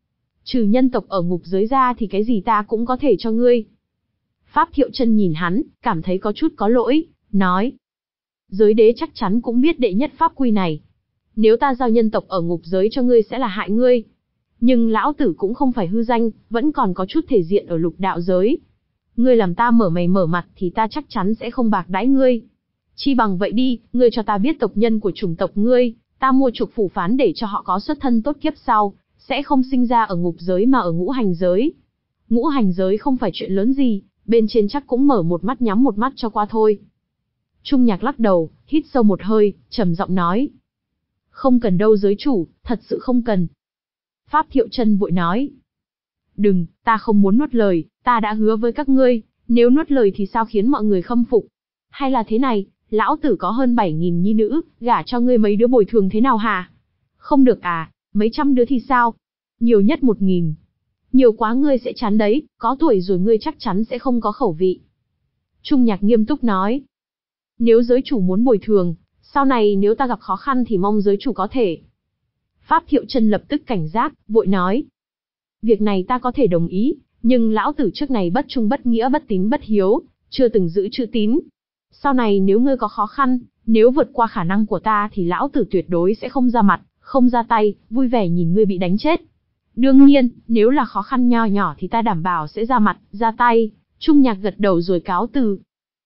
Trừ nhân tộc ở ngục giới ra thì cái gì ta cũng có thể cho ngươi. Pháp Thiệu Chân nhìn hắn, cảm thấy có chút có lỗi, nói. Giới đế chắc chắn cũng biết đệ nhất pháp quy này. Nếu ta giao nhân tộc ở ngục giới cho ngươi sẽ là hại ngươi. Nhưng lão tử cũng không phải hư danh, vẫn còn có chút thể diện ở lục đạo giới. Ngươi làm ta mở mày mở mặt thì ta chắc chắn sẽ không bạc đãi ngươi. Chi bằng vậy đi, ngươi cho ta biết tộc nhân của chủng tộc ngươi, ta mua chuộc phủ phán để cho họ có xuất thân tốt kiếp sau, sẽ không sinh ra ở ngục giới mà ở ngũ hành giới. Ngũ hành giới không phải chuyện lớn gì, bên trên chắc cũng mở một mắt nhắm một mắt cho qua thôi. Trung Nhạc lắc đầu, hít sâu một hơi, trầm giọng nói. Không cần đâu giới chủ, thật sự không cần. Pháp Thiệu Chân vội nói. Đừng, ta không muốn nuốt lời, ta đã hứa với các ngươi, nếu nuốt lời thì sao khiến mọi người khâm phục? Hay là thế này, lão tử có hơn 7.000 nhi nữ, gả cho ngươi mấy đứa bồi thường thế nào hả? Không được à, mấy trăm đứa thì sao? Nhiều nhất 1.000. Nhiều quá ngươi sẽ chán đấy, có tuổi rồi ngươi chắc chắn sẽ không có khẩu vị. Trung Nhạc nghiêm túc nói. Nếu giới chủ muốn bồi thường, sau này nếu ta gặp khó khăn thì mong giới chủ có thể. Pháp Thiệu Chân lập tức cảnh giác, vội nói. Việc này ta có thể đồng ý, nhưng lão tử trước này bất trung bất nghĩa bất tín bất hiếu, chưa từng giữ chữ tín. Sau này nếu ngươi có khó khăn, nếu vượt qua khả năng của ta thì lão tử tuyệt đối sẽ không ra mặt, không ra tay, vui vẻ nhìn ngươi bị đánh chết. Đương nhiên, nếu là khó khăn nho nhỏ thì ta đảm bảo sẽ ra mặt, ra tay. Trung Nhạc gật đầu rồi cáo từ.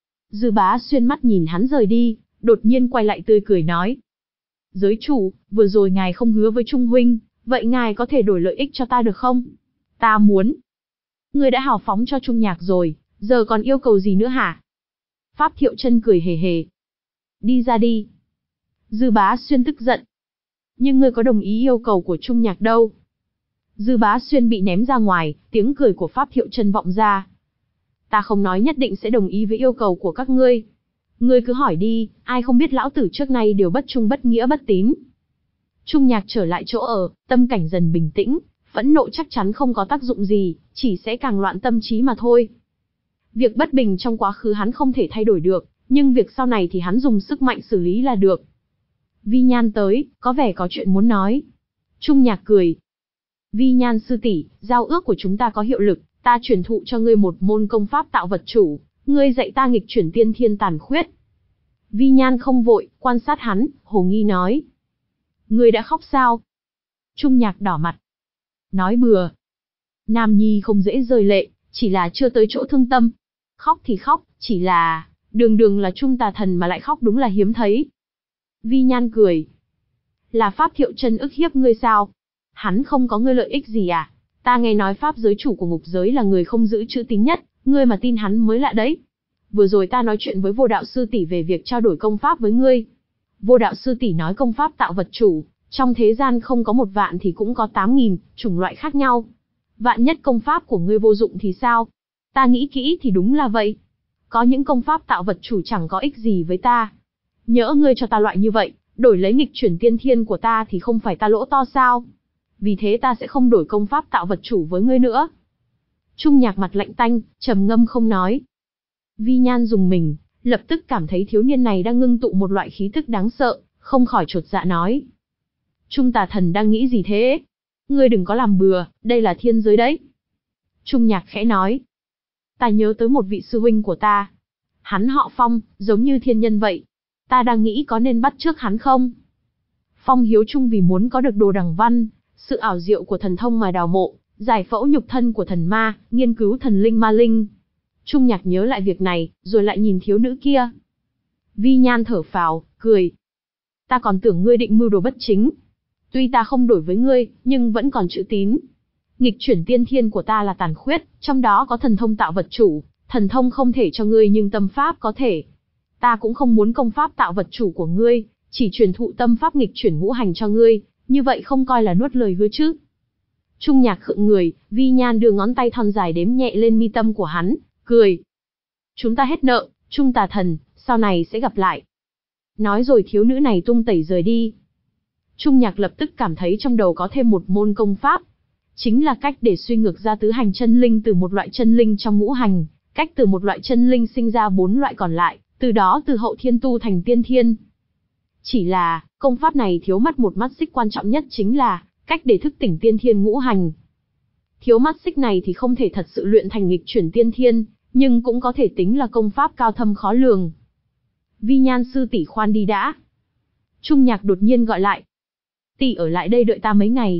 Dư Bá Xuyên mắt nhìn hắn rời đi, đột nhiên quay lại tươi cười nói. Giới chủ, vừa rồi ngài không hứa với Trung huynh, vậy ngài có thể đổi lợi ích cho ta được không? Ta muốn. Ngươi đã hào phóng cho Trung Nhạc rồi, giờ còn yêu cầu gì nữa hả? Pháp Thiệu Chân cười hề hề. Đi ra đi. Dư Bá Xuyên tức giận. Nhưng ngươi có đồng ý yêu cầu của Trung Nhạc đâu? Dư Bá Xuyên bị ném ra ngoài, tiếng cười của Pháp Thiệu Chân vọng ra. Ta không nói nhất định sẽ đồng ý với yêu cầu của các ngươi. Ngươi cứ hỏi đi, ai không biết lão tử trước nay đều bất trung bất nghĩa bất tín. Trung Nhạc trở lại chỗ ở, tâm cảnh dần bình tĩnh, phẫn nộ chắc chắn không có tác dụng gì, chỉ sẽ càng loạn tâm trí mà thôi. Việc bất bình trong quá khứ hắn không thể thay đổi được, nhưng việc sau này thì hắn dùng sức mạnh xử lý là được. Vi Nhan tới, có vẻ có chuyện muốn nói. Trung Nhạc cười. Vi Nhan sư tỷ, giao ước của chúng ta có hiệu lực, ta truyền thụ cho ngươi một môn công pháp tạo vật chủ, ngươi dạy ta nghịch chuyển tiên thiên tàn khuyết. Vi Nhan không vội, quan sát hắn, hồ nghi nói. Ngươi đã khóc sao? Trung Nhạc đỏ mặt. Nói bừa. Nam nhi không dễ rơi lệ, chỉ là chưa tới chỗ thương tâm. Khóc thì khóc, chỉ là, đường đường là Trung Tà Thần mà lại khóc đúng là hiếm thấy. Vi Nhan cười. Là Pháp Thiệu Chân ức hiếp ngươi sao? Hắn không có ngươi lợi ích gì à? Ta nghe nói Pháp giới chủ của ngục giới là người không giữ chữ tín nhất, ngươi mà tin hắn mới lạ đấy. Vừa rồi ta nói chuyện với Vô Đạo sư tỷ về việc trao đổi công pháp với ngươi. Vô Đạo sư tỷ nói công pháp tạo vật chủ, trong thế gian không có 1.000.000 thì cũng có 8.000 chủng loại khác nhau. Vạn nhất công pháp của ngươi vô dụng thì sao? Ta nghĩ kỹ thì đúng là vậy. Có những công pháp tạo vật chủ chẳng có ích gì với ta. Nhỡ ngươi cho ta loại như vậy, đổi lấy nghịch chuyển tiên thiên của ta thì không phải ta lỗ to sao? Vì thế ta sẽ không đổi công pháp tạo vật chủ với ngươi nữa. Trung Nhạc mặt lạnh tanh, trầm ngâm không nói. Vi Nhan dùng mình, lập tức cảm thấy thiếu niên này đang ngưng tụ một loại khí tức đáng sợ, không khỏi chột dạ nói. Trung Tà Thần đang nghĩ gì thế? Ngươi đừng có làm bừa, đây là thiên giới đấy. Trung Nhạc khẽ nói. Ta nhớ tới một vị sư huynh của ta. Hắn họ Phong, giống như thiên nhân vậy. Ta đang nghĩ có nên bắt chước hắn không? Phong hiếu trung vì muốn có được đồ đằng văn, sự ảo diệu của thần thông mà đào mộ, giải phẫu nhục thân của thần ma, nghiên cứu thần linh ma linh. Trung Nhạc nhớ lại việc này, rồi lại nhìn thiếu nữ kia. Vi Nhan thở phào, cười. Ta còn tưởng ngươi định mưu đồ bất chính. Tuy ta không đổi với ngươi, nhưng vẫn còn chữ tín. Nghịch chuyển tiên thiên của ta là tàn khuyết, trong đó có thần thông tạo vật chủ, thần thông không thể cho ngươi nhưng tâm pháp có thể. Ta cũng không muốn công pháp tạo vật chủ của ngươi, chỉ truyền thụ tâm pháp nghịch chuyển ngũ hành cho ngươi, như vậy không coi là nuốt lời hứa chứ. Trung Nhạc khựng người, Vi Nhan đưa ngón tay thon dài đếm nhẹ lên mi tâm của hắn, cười. Chúng ta hết nợ, Trung Tà Thần, sau này sẽ gặp lại. Nói rồi thiếu nữ này tung tẩy rời đi. Trung Nhạc lập tức cảm thấy trong đầu có thêm một môn công pháp. Chính là cách để suy ngược ra tứ hành chân linh từ một loại chân linh trong ngũ hành, cách từ một loại chân linh sinh ra 4 loại còn lại, từ đó từ hậu thiên tu thành tiên thiên. Chỉ là, công pháp này thiếu mất một mắt xích quan trọng nhất chính là, cách để thức tỉnh tiên thiên ngũ hành. Thiếu mắt xích này thì không thể thật sự luyện thành nghịch chuyển tiên thiên, nhưng cũng có thể tính là công pháp cao thâm khó lường. Vi Nhan sư tỷ khoan đi đã. Trung Nhạc đột nhiên gọi lại. Tỷ ở lại đây đợi ta mấy ngày.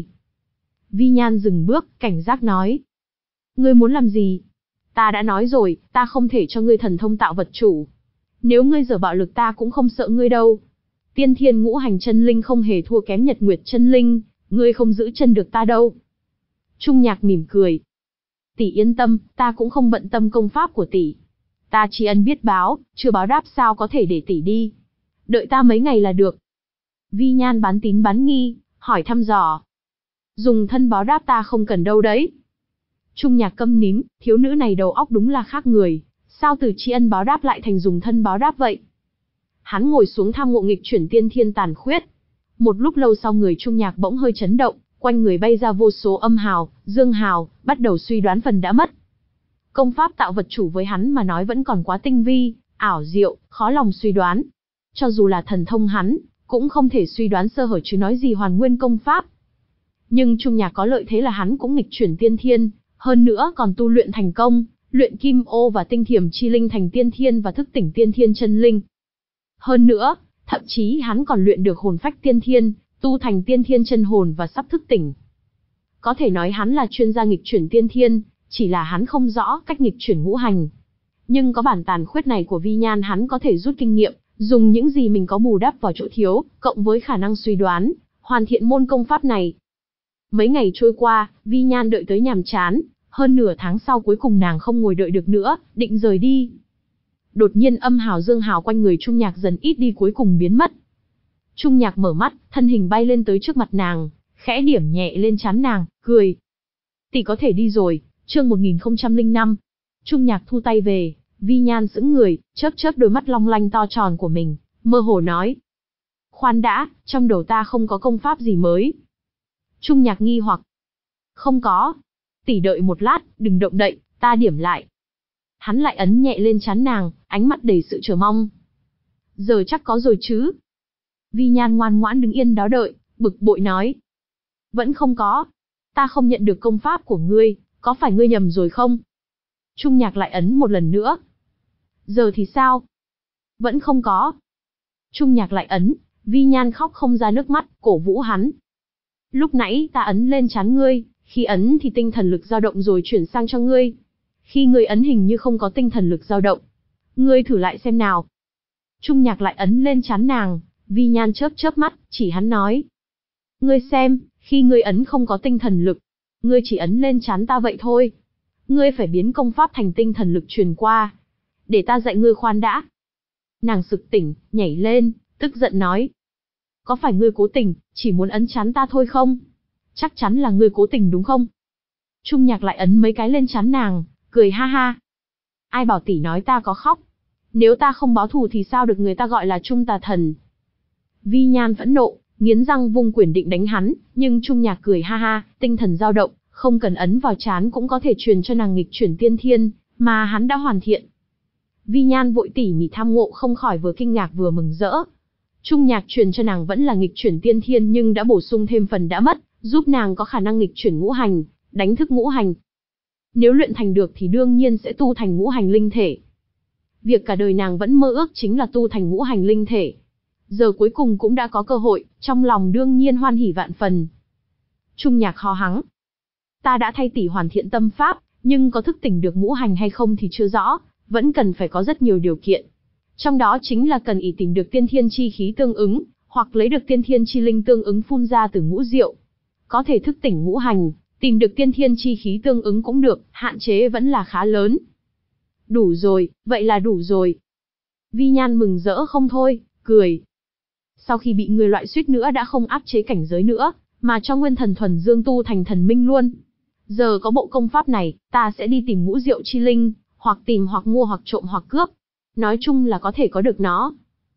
Vi Nhan dừng bước, cảnh giác nói. Ngươi muốn làm gì? Ta đã nói rồi, ta không thể cho ngươi thần thông tạo vật chủ. Nếu ngươi giở bạo lực ta cũng không sợ ngươi đâu. Tiên thiên ngũ hành chân linh không hề thua kém nhật nguyệt chân linh, ngươi không giữ chân được ta đâu. Trung Nhạc mỉm cười. Tỷ yên tâm, ta cũng không bận tâm công pháp của tỷ. Ta tri ân biết báo, chưa báo đáp sao có thể để tỷ đi. Đợi ta mấy ngày là được. Vi Nhan bán tín bán nghi, hỏi thăm dò. Dùng thân báo đáp ta không cần đâu đấy. Trung Nhạc câm nín, thiếu nữ này đầu óc đúng là khác người, sao từ tri ân báo đáp lại thành dùng thân báo đáp vậy? Hắn ngồi xuống tham ngộ nghịch chuyển tiên thiên tàn khuyết. Một lúc lâu sau người Trung Nhạc bỗng hơi chấn động, quanh người bay ra vô số âm hào, dương hào, bắt đầu suy đoán phần đã mất. Công pháp tạo vật chủ với hắn mà nói vẫn còn quá tinh vi, ảo diệu, khó lòng suy đoán. Cho dù là thần thông hắn, cũng không thể suy đoán sơ hở chứ nói gì hoàn nguyên công pháp. Nhưng Trung Nhạc có lợi thế là hắn cũng nghịch chuyển tiên thiên, hơn nữa còn tu luyện thành công, luyện kim ô và tinh thiểm chi linh thành tiên thiên và thức tỉnh tiên thiên chân linh. Hơn nữa, thậm chí hắn còn luyện được hồn phách tiên thiên, tu thành tiên thiên chân hồn và sắp thức tỉnh. Có thể nói hắn là chuyên gia nghịch chuyển tiên thiên, chỉ là hắn không rõ cách nghịch chuyển ngũ hành. Nhưng có bản tàn khuyết này của Vi Nhan hắn có thể rút kinh nghiệm, dùng những gì mình có bù đắp vào chỗ thiếu, cộng với khả năng suy đoán, hoàn thiện môn công pháp này. Mấy ngày trôi qua, Vi Nhan đợi tới nhàm chán, hơn nửa tháng sau cuối cùng nàng không ngồi đợi được nữa, định rời đi. Đột nhiên âm hào dương hào quanh người Trung Nhạc dần ít đi cuối cùng biến mất. Trung Nhạc mở mắt, thân hình bay lên tới trước mặt nàng, khẽ điểm nhẹ lên trán nàng, cười. Tỷ có thể đi rồi, chương 1005. Trung Nhạc thu tay về, Vi Nhan sững người, chớp chớp đôi mắt long lanh to tròn của mình, mơ hồ nói. Khoan đã, trong đầu ta không có công pháp gì mới. Trung Nhạc nghi hoặc. Không có. Tỷ đợi một lát, đừng động đậy, ta điểm lại. Hắn lại ấn nhẹ lên trán nàng, ánh mắt đầy sự chờ mong. Giờ chắc có rồi chứ? Vi Nhan ngoan ngoãn đứng yên đó đợi, bực bội nói. Vẫn không có. Ta không nhận được công pháp của ngươi, có phải ngươi nhầm rồi không? Trung Nhạc lại ấn một lần nữa. Giờ thì sao? Vẫn không có. Trung Nhạc lại ấn, Vi Nhan khóc không ra nước mắt, cổ vũ hắn. Lúc nãy ta ấn lên trán ngươi, khi ấn thì tinh thần lực dao động rồi chuyển sang cho ngươi. Khi ngươi ấn hình như không có tinh thần lực dao động. Ngươi thử lại xem nào. Trung Nhạc lại ấn lên trán nàng, Vi Nhan chớp chớp mắt, chỉ hắn nói. Ngươi xem, khi ngươi ấn không có tinh thần lực, ngươi chỉ ấn lên trán ta vậy thôi. Ngươi phải biến công pháp thành tinh thần lực truyền qua. Để ta dạy ngươi khoan đã. Nàng sực tỉnh, nhảy lên, tức giận nói. Có phải ngươi cố tình, chỉ muốn ấn trán ta thôi không? Chắc chắn là ngươi cố tình đúng không? Trung Nhạc lại ấn mấy cái lên trán nàng, cười ha ha. Ai bảo tỷ nói ta có khóc? Nếu ta không báo thù thì sao được người ta gọi là Trung Tà Thần? Vi Nhan phẫn nộ, nghiến răng vung quyền định đánh hắn, nhưng Trung Nhạc cười ha ha, tinh thần dao động, không cần ấn vào trán cũng có thể truyền cho nàng nghịch chuyển tiên thiên, mà hắn đã hoàn thiện. Vi Nhan vội tỉ mỉ tham ngộ không khỏi vừa kinh ngạc vừa mừng rỡ. Trung Nhạc truyền cho nàng vẫn là nghịch chuyển tiên thiên nhưng đã bổ sung thêm phần đã mất, giúp nàng có khả năng nghịch chuyển ngũ hành, đánh thức ngũ hành. Nếu luyện thành được thì đương nhiên sẽ tu thành ngũ hành linh thể. Việc cả đời nàng vẫn mơ ước chính là tu thành ngũ hành linh thể. Giờ cuối cùng cũng đã có cơ hội, trong lòng đương nhiên hoan hỉ vạn phần. Trung Nhạc hò hắng. Ta đã thay tỷ hoàn thiện tâm pháp, nhưng có thức tỉnh được ngũ hành hay không thì chưa rõ, vẫn cần phải có rất nhiều điều kiện. Trong đó chính là cần ỷ tìm được tiên thiên chi khí tương ứng, hoặc lấy được tiên thiên chi linh tương ứng phun ra từ ngũ diệu. Có thể thức tỉnh ngũ hành, tìm được tiên thiên chi khí tương ứng cũng được, hạn chế vẫn là khá lớn. Đủ rồi, vậy là đủ rồi. Vi Nhan mừng rỡ không thôi, cười. Sau khi bị người loại suýt nữa đã không áp chế cảnh giới nữa, mà cho nguyên thần thuần dương tu thành thần minh luôn. Giờ có bộ công pháp này, ta sẽ đi tìm ngũ diệu chi linh, hoặc tìm hoặc mua hoặc trộm hoặc cướp. Nói chung là có thể có được nó.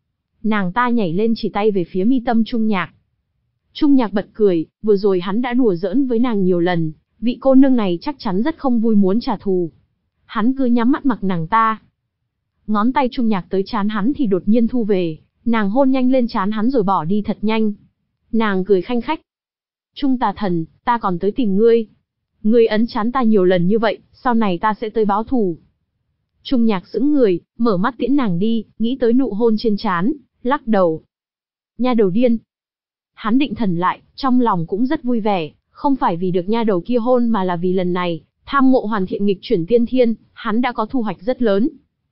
Nàng ta nhảy lên chỉ tay về phía mi tâm Trung Nhạc. Trung Nhạc bật cười, vừa rồi hắn đã đùa giỡn với nàng nhiều lần, vị cô nương này chắc chắn rất không vui muốn trả thù. Hắn cứ nhắm mắt mặc nàng ta. Ngón tay Trung Nhạc tới trán hắn thì đột nhiên thu về, nàng hôn nhanh lên trán hắn rồi bỏ đi thật nhanh. Nàng cười khanh khách. Trung Tà Thần, ta còn tới tìm ngươi. Ngươi ấn trán ta nhiều lần như vậy, sau này ta sẽ tới báo thù. Trung Nhạc sững người, mở mắt tiễn nàng đi, nghĩ tới nụ hôn trên trán, lắc đầu. Nha đầu điên. Hắn định thần lại, trong lòng cũng rất vui vẻ, không phải vì được nha đầu kia hôn mà là vì lần này, tham ngộ hoàn thiện nghịch chuyển tiên thiên, hắn đã có thu hoạch rất lớn.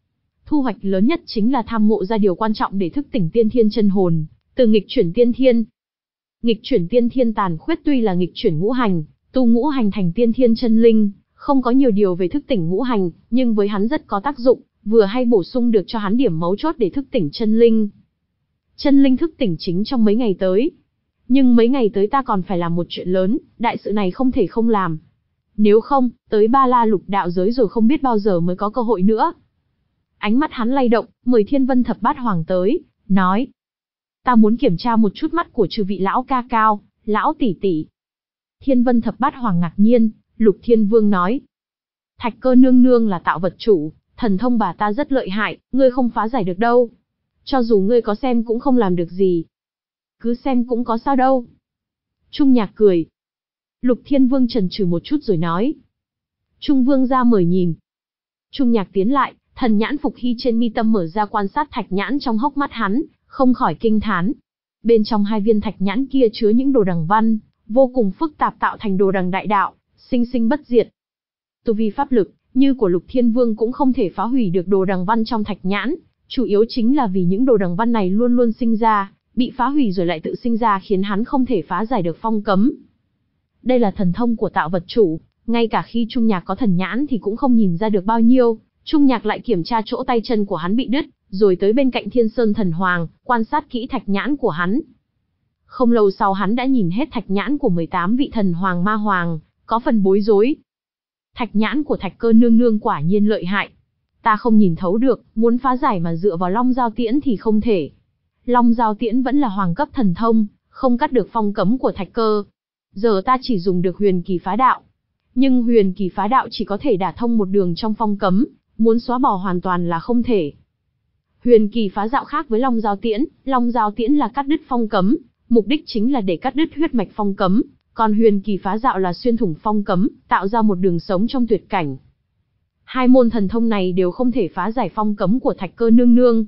Thu hoạch lớn nhất chính là tham ngộ ra điều quan trọng để thức tỉnh tiên thiên chân hồn, từ nghịch chuyển tiên thiên. Nghịch chuyển tiên thiên tàn khuyết tuy là nghịch chuyển ngũ hành, tu ngũ hành thành tiên thiên chân linh, không có nhiều điều về thức tỉnh ngũ hành, nhưng với hắn rất có tác dụng, vừa hay bổ sung được cho hắn điểm mấu chốt để thức tỉnh chân linh. Chân linh thức tỉnh chính trong mấy ngày tới. Nhưng mấy ngày tới ta còn phải làm một chuyện lớn, đại sự này không thể không làm. Nếu không, tới Ba La Lục đạo giới rồi không biết bao giờ mới có cơ hội nữa. Ánh mắt hắn lay động, mời Thiên Vân Thập Bát Hoàng tới, nói. Ta muốn kiểm tra một chút mắt của chư vị lão ca cao, lão tỷ tỷ. Thiên Vân Thập Bát Hoàng ngạc nhiên, Lục Thiên Vương nói. Thạch Cơ nương nương là tạo vật chủ, thần thông bà ta rất lợi hại, ngươi không phá giải được đâu. Cho dù ngươi có xem cũng không làm được gì. Cứ xem cũng có sao đâu. Trung Nhạc cười. Lục Thiên Vương chần chừ một chút rồi nói. Trung Vương ra mời nhìn. Trung Nhạc tiến lại, thần nhãn Phục Hy trên mi tâm mở ra quan sát thạch nhãn trong hốc mắt hắn, không khỏi kinh thán. Bên trong hai viên thạch nhãn kia chứa những đồ đằng văn, vô cùng phức tạp tạo thành đồ đằng đại đạo, sinh sinh bất diệt. Tu vi pháp lực, như của Lục Thiên Vương cũng không thể phá hủy được đồ đằng văn trong thạch nhãn, chủ yếu chính là vì những đồ đằng văn này luôn luôn sinh ra, bị phá hủy rồi lại tự sinh ra khiến hắn không thể phá giải được phong cấm. Đây là thần thông của tạo vật chủ, ngay cả khi Trung Nhạc có thần nhãn thì cũng không nhìn ra được bao nhiêu. Trung Nhạc lại kiểm tra chỗ tay chân của hắn bị đứt, rồi tới bên cạnh Thiên Sơn Thần Hoàng, quan sát kỹ thạch nhãn của hắn. Không lâu sau hắn đã nhìn hết thạch nhãn của 18 vị thần hoàng ma hoàng, có phần bối rối. Thạch nhãn của Thạch Cơ nương nương quả nhiên lợi hại. Ta không nhìn thấu được, muốn phá giải mà dựa vào Long Giao Tiễn thì không thể. Long Giao Tiễn vẫn là hoàng cấp thần thông, không cắt được phong cấm của Thạch Cơ. Giờ ta chỉ dùng được Huyền Kỳ Phá Đạo. Nhưng Huyền Kỳ Phá Đạo chỉ có thể đả thông một đường trong phong cấm, muốn xóa bỏ hoàn toàn là không thể. Huyền kỳ phá dạo khác với Long Giao Tiễn là cắt đứt phong cấm, mục đích chính là để cắt đứt huyết mạch phong cấm, còn huyền kỳ phá dạo là xuyên thủng phong cấm, tạo ra một đường sống trong tuyệt cảnh. Hai môn thần thông này đều không thể phá giải phong cấm của Thạch Cơ nương nương.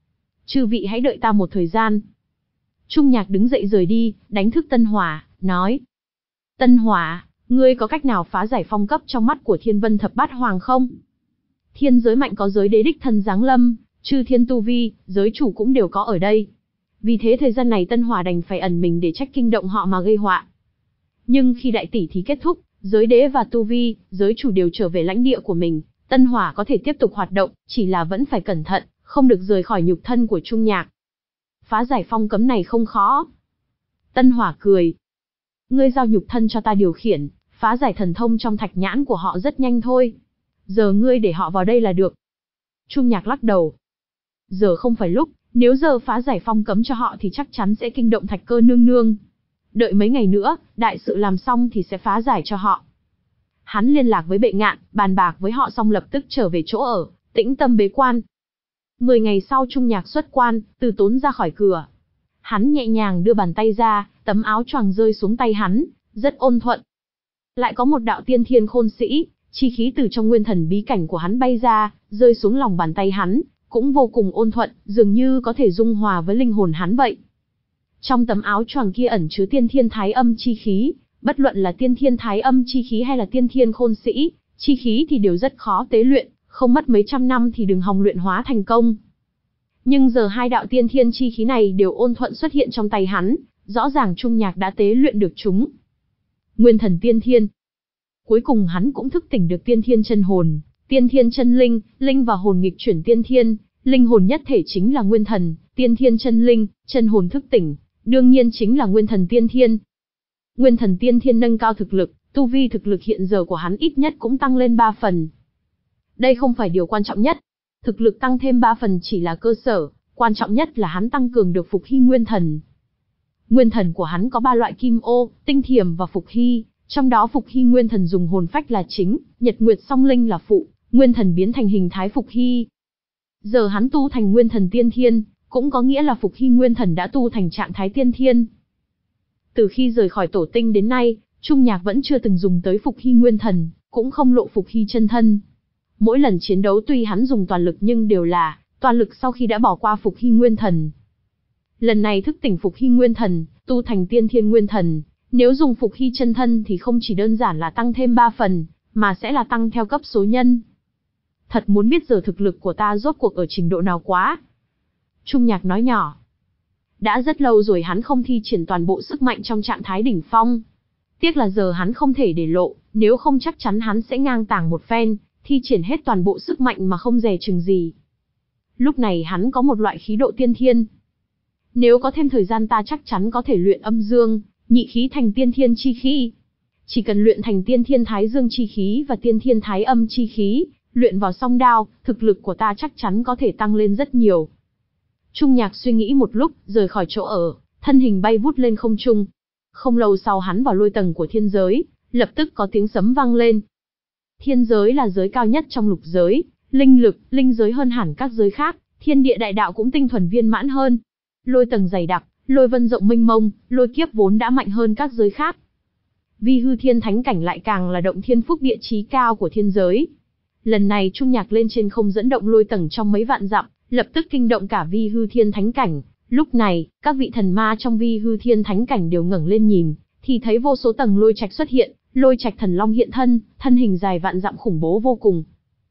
Chư vị hãy đợi ta một thời gian. Trung Nhạc đứng dậy rời đi, đánh thức Tân Hỏa, nói. Tân Hỏa, ngươi có cách nào phá giải phong cấp trong mắt của Thiên Vân Thập Bát Hoàng không? Thiên giới mạnh có giới đế đích thân giáng lâm, chư thiên tu vi, giới chủ cũng đều có ở đây. Vì thế thời gian này Tân Hỏa đành phải ẩn mình để trách kinh động họ mà gây họa. Nhưng khi đại tỷ thí kết thúc, giới đế và tu vi, giới chủ đều trở về lãnh địa của mình, Tân Hỏa có thể tiếp tục hoạt động, chỉ là vẫn phải cẩn thận, không được rời khỏi nhục thân của Trung Nhạc. Phá giải phong cấm này không khó. Tân Hỏa cười. Ngươi giao nhục thân cho ta điều khiển, phá giải thần thông trong thạch nhãn của họ rất nhanh thôi. Giờ ngươi để họ vào đây là được. Trung Nhạc lắc đầu. Giờ không phải lúc, nếu giờ phá giải phong cấm cho họ thì chắc chắn sẽ kinh động Thạch Cơ nương nương. Đợi mấy ngày nữa, đại sự làm xong thì sẽ phá giải cho họ. Hắn liên lạc với Bệ Ngạn, bàn bạc với họ xong lập tức trở về chỗ ở, tĩnh tâm bế quan. 10 ngày sau Trung Nhạc xuất quan, Từ Tốn ra khỏi cửa. Hắn nhẹ nhàng đưa bàn tay ra, tấm áo choàng rơi xuống tay hắn, rất ôn thuận. Lại có một đạo tiên thiên khôn sĩ, chi khí từ trong nguyên thần bí cảnh của hắn bay ra, rơi xuống lòng bàn tay hắn, cũng vô cùng ôn thuận, dường như có thể dung hòa với linh hồn hắn vậy. Trong tấm áo choàng kia ẩn chứa tiên thiên thái âm chi khí, bất luận là tiên thiên thái âm chi khí hay là tiên thiên khôn sĩ, chi khí thì đều rất khó tế luyện, không mất mấy trăm năm thì đừng hòng luyện hóa thành công. Nhưng giờ hai đạo tiên thiên chi khí này đều ôn thuận xuất hiện trong tay hắn, rõ ràng Trung Nhạc đã tế luyện được chúng. Nguyên thần tiên thiên. Cuối cùng hắn cũng thức tỉnh được tiên thiên chân hồn, tiên thiên chân linh, linh và hồn nghịch chuyển tiên thiên, linh hồn nhất thể chính là nguyên thần, tiên thiên chân linh, chân hồn thức tỉnh, đương nhiên chính là nguyên thần tiên thiên. Nguyên thần tiên thiên nâng cao thực lực, tu vi thực lực hiện giờ của hắn ít nhất cũng tăng lên 3 phần. Đây không phải điều quan trọng nhất. Thực lực tăng thêm 3 phần chỉ là cơ sở, quan trọng nhất là hắn tăng cường được phục hy nguyên thần. Nguyên thần của hắn có 3 loại kim ô, tinh thiềm và phục hy, trong đó phục hy nguyên thần dùng hồn phách là chính, nhật nguyệt song linh là phụ, nguyên thần biến thành hình thái phục hy. Giờ hắn tu thành nguyên thần tiên thiên, cũng có nghĩa là phục hy nguyên thần đã tu thành trạng thái tiên thiên. Từ khi rời khỏi tổ tinh đến nay, Trung Nhạc vẫn chưa từng dùng tới phục hy nguyên thần, cũng không lộ phục hy chân thân. Mỗi lần chiến đấu tuy hắn dùng toàn lực nhưng đều là toàn lực sau khi đã bỏ qua phục hy nguyên thần. Lần này thức tỉnh phục hy nguyên thần, tu thành tiên thiên nguyên thần, nếu dùng phục hy chân thân thì không chỉ đơn giản là tăng thêm 3 phần, mà sẽ là tăng theo cấp số nhân. Thật muốn biết giờ thực lực của ta rốt cuộc ở trình độ nào quá. Trung Nhạc nói nhỏ. Đã rất lâu rồi hắn không thi triển toàn bộ sức mạnh trong trạng thái đỉnh phong. Tiếc là giờ hắn không thể để lộ, nếu không chắc chắn hắn sẽ ngang tàng một phen, thi triển hết toàn bộ sức mạnh mà không dè chừng gì. Lúc này hắn có một loại khí độ tiên thiên. Nếu có thêm thời gian ta chắc chắn có thể luyện âm dương, nhị khí thành tiên thiên chi khí. Chỉ cần luyện thành tiên thiên thái dương chi khí và tiên thiên thái âm chi khí, luyện vào song đao, thực lực của ta chắc chắn có thể tăng lên rất nhiều. Trung Nhạc suy nghĩ một lúc, rời khỏi chỗ ở, thân hình bay vút lên không trung. Không lâu sau hắn vào lôi tầng của thiên giới, lập tức có tiếng sấm vang lên. Thiên giới là giới cao nhất trong lục giới, linh lực, linh giới hơn hẳn các giới khác, thiên địa đại đạo cũng tinh thuần viên mãn hơn. Lôi tầng dày đặc, lôi vân rộng mênh mông, lôi kiếp vốn đã mạnh hơn các giới khác. Vi hư thiên thánh cảnh lại càng là động thiên phúc địa chí cao của thiên giới. Lần này Trung Nhạc lên trên không dẫn động lôi tầng trong mấy vạn dặm, lập tức kinh động cả vi hư thiên thánh cảnh. Lúc này, các vị thần ma trong vi hư thiên thánh cảnh đều ngẩng lên nhìn, thì thấy vô số tầng lôi trạch xuất hiện, lôi trạch thần long hiện thân, thân hình dài vạn dặm khủng bố vô cùng.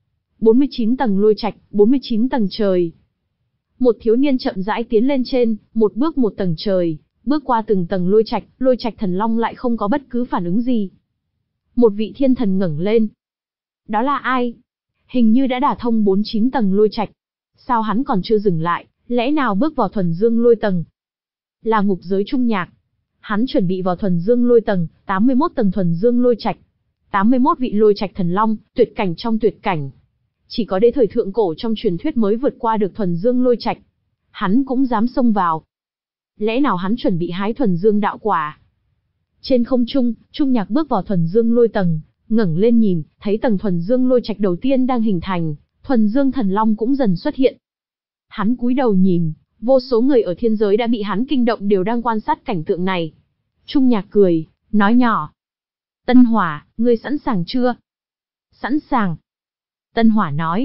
49 tầng lôi trạch, 49 tầng trời. Một thiếu niên chậm rãi tiến lên trên, một bước một tầng trời, bước qua từng tầng lôi trạch thần long lại không có bất cứ phản ứng gì. Một vị thiên thần ngẩng lên. Đó là ai? Hình như đã đả thông 49 tầng lôi trạch. Sao hắn còn chưa dừng lại, lẽ nào bước vào thuần dương lôi tầng? Là ngục giới Trung Nhạc. Hắn chuẩn bị vào thuần dương lôi tầng, 81 tầng thuần dương lôi trạch. 81 vị lôi trạch thần long, tuyệt cảnh trong tuyệt cảnh. Chỉ có đế thời thượng cổ trong truyền thuyết mới vượt qua được thuần dương lôi trạch. Hắn cũng dám xông vào. Lẽ nào hắn chuẩn bị hái thuần dương đạo quả? Trên không trung, Trung Nhạc bước vào thuần dương lôi tầng, ngẩng lên nhìn, thấy tầng thuần dương lôi trạch đầu tiên đang hình thành, Thuần Dương Thần Long cũng dần xuất hiện. Hắn cúi đầu nhìn, vô số người ở thiên giới đã bị hắn kinh động đều đang quan sát cảnh tượng này. Trung Nhạc cười, nói nhỏ. Tân Hỏa, ngươi sẵn sàng chưa? Sẵn sàng. Tân Hỏa nói.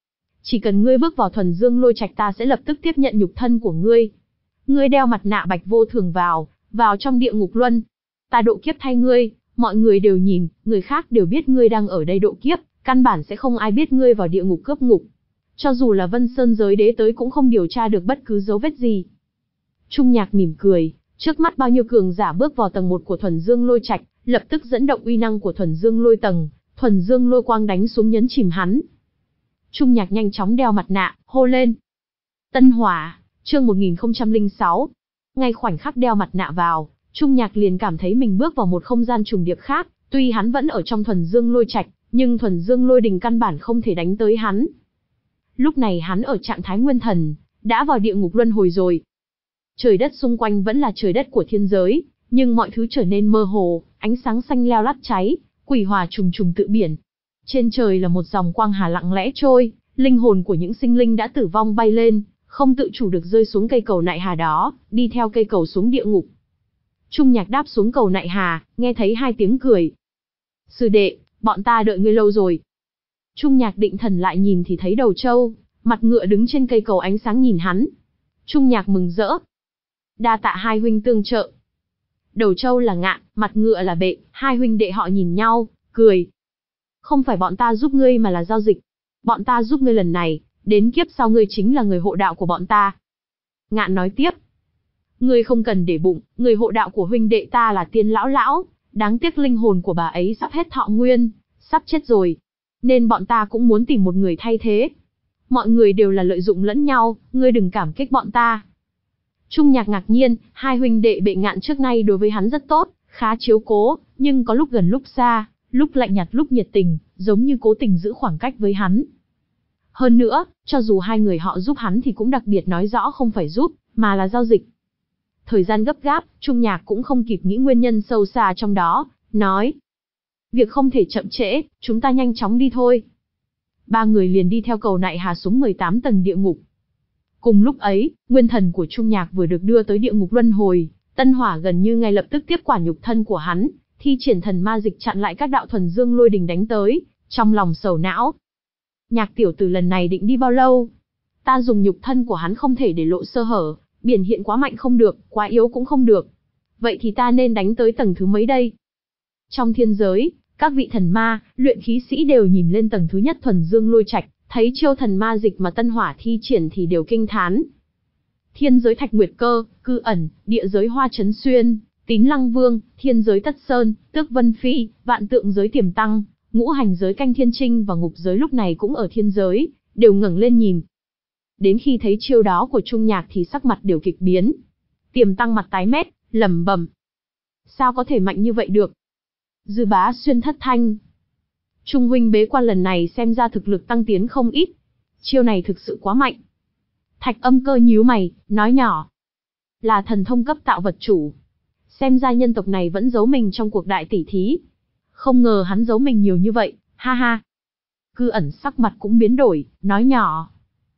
Chỉ cần ngươi bước vào Thuần Dương Lôi Trạch ta sẽ lập tức tiếp nhận nhục thân của ngươi. Ngươi đeo mặt nạ bạch vô thường vào trong địa ngục luân. Ta độ kiếp thay ngươi, mọi người đều nhìn, người khác đều biết ngươi đang ở đây độ kiếp, căn bản sẽ không ai biết ngươi vào địa ngục cướp ngục. Cho dù là Vân Sơn giới đế tới cũng không điều tra được bất cứ dấu vết gì. Trung Nhạc mỉm cười, trước mắt bao nhiêu cường giả bước vào tầng 1 của Thuần Dương Lôi Trạch, lập tức dẫn động uy năng của Thuần Dương Lôi tầng, Thuần Dương Lôi quang đánh xuống nhấn chìm hắn. Trung Nhạc nhanh chóng đeo mặt nạ, hô lên. Tân Hỏa, chương 1006. Ngay khoảnh khắc đeo mặt nạ vào, Trung Nhạc liền cảm thấy mình bước vào một không gian trùng điệp khác, tuy hắn vẫn ở trong Thuần Dương Lôi Trạch, nhưng Thuần Dương Lôi đình căn bản không thể đánh tới hắn. Lúc này hắn ở trạng thái nguyên thần, đã vào địa ngục luân hồi rồi. Trời đất xung quanh vẫn là trời đất của thiên giới, nhưng mọi thứ trở nên mơ hồ, ánh sáng xanh leo lắt cháy, quỷ hỏa trùng trùng tự biển. Trên trời là một dòng quang hà lặng lẽ trôi, linh hồn của những sinh linh đã tử vong bay lên, không tự chủ được rơi xuống cây cầu nại hà đó, đi theo cây cầu xuống địa ngục. Trung Nhạc đáp xuống cầu nại hà, nghe thấy hai tiếng cười. Sư đệ, bọn ta đợi ngươi lâu rồi. Trung Nhạc định thần lại nhìn thì thấy Đầu Châu, mặt ngựa đứng trên cây cầu ánh sáng nhìn hắn. Trung Nhạc mừng rỡ. Đa tạ hai huynh tương trợ. Đầu Châu là Ngạn, mặt ngựa là Bệ, hai huynh đệ họ nhìn nhau, cười. Không phải bọn ta giúp ngươi mà là giao dịch. Bọn ta giúp ngươi lần này, đến kiếp sau ngươi chính là người hộ đạo của bọn ta. Ngạn nói tiếp. Ngươi không cần để bụng, người hộ đạo của huynh đệ ta là Tiên lão lão, đáng tiếc linh hồn của bà ấy sắp hết thọ nguyên, sắp chết rồi. Nên bọn ta cũng muốn tìm một người thay thế. Mọi người đều là lợi dụng lẫn nhau, ngươi đừng cảm kích bọn ta. Trung Nhạc ngạc nhiên, hai huynh đệ Bệ Ngạn trước nay đối với hắn rất tốt, khá chiếu cố, nhưng có lúc gần lúc xa, lúc lạnh nhạt lúc nhiệt tình, giống như cố tình giữ khoảng cách với hắn. Hơn nữa, cho dù hai người họ giúp hắn thì cũng đặc biệt nói rõ không phải giúp, mà là giao dịch. Thời gian gấp gáp, Trung Nhạc cũng không kịp nghĩ nguyên nhân sâu xa trong đó, nói. Việc không thể chậm trễ, chúng ta nhanh chóng đi thôi. Ba người liền đi theo cầu nại hà xuống 18 tầng địa ngục. Cùng lúc ấy, nguyên thần của Trung Nhạc vừa được đưa tới địa ngục luân hồi, Tân Hỏa gần như ngay lập tức tiếp quản nhục thân của hắn, thi triển thần ma dịch chặn lại các đạo Thuần Dương Lôi đình đánh tới, trong lòng sầu não. Nhạc tiểu tử lần này định đi bao lâu? Ta dùng nhục thân của hắn không thể để lộ sơ hở, biểu hiện quá mạnh không được, quá yếu cũng không được. Vậy thì ta nên đánh tới tầng thứ mấy đây? Trong thiên giới, các vị thần ma, luyện khí sĩ đều nhìn lên tầng thứ nhất Thuần Dương Lôi Trạch, thấy chiêu thần ma dịch mà Tân Hỏa thi triển thì đều kinh thán. Thiên giới Thạch Nguyệt Cơ, Cư Ẩn, địa giới Hoa Chấn Xuyên, Tín Lăng Vương, thiên giới Tất Sơn, Tước Vân Phi, vạn tượng giới Tiềm Tăng, ngũ hành giới Canh Thiên Trinh và ngục giới lúc này cũng ở thiên giới, đều ngẩng lên nhìn. Đến khi thấy chiêu đó của Trung Nhạc thì sắc mặt đều kịch biến. Tiềm Tăng mặt tái mét, lẩm bẩm. Sao có thể mạnh như vậy được? Dư Bá Xuyên thất thanh. Trung huynh bế quan lần này xem ra thực lực tăng tiến không ít. Chiêu này thực sự quá mạnh. Thạch Âm Cơ nhíu mày, nói nhỏ. Là thần thông cấp tạo vật chủ. Xem ra nhân tộc này vẫn giấu mình trong cuộc đại tỷ thí. Không ngờ hắn giấu mình nhiều như vậy, ha ha. Cư Ẩn sắc mặt cũng biến đổi, nói nhỏ.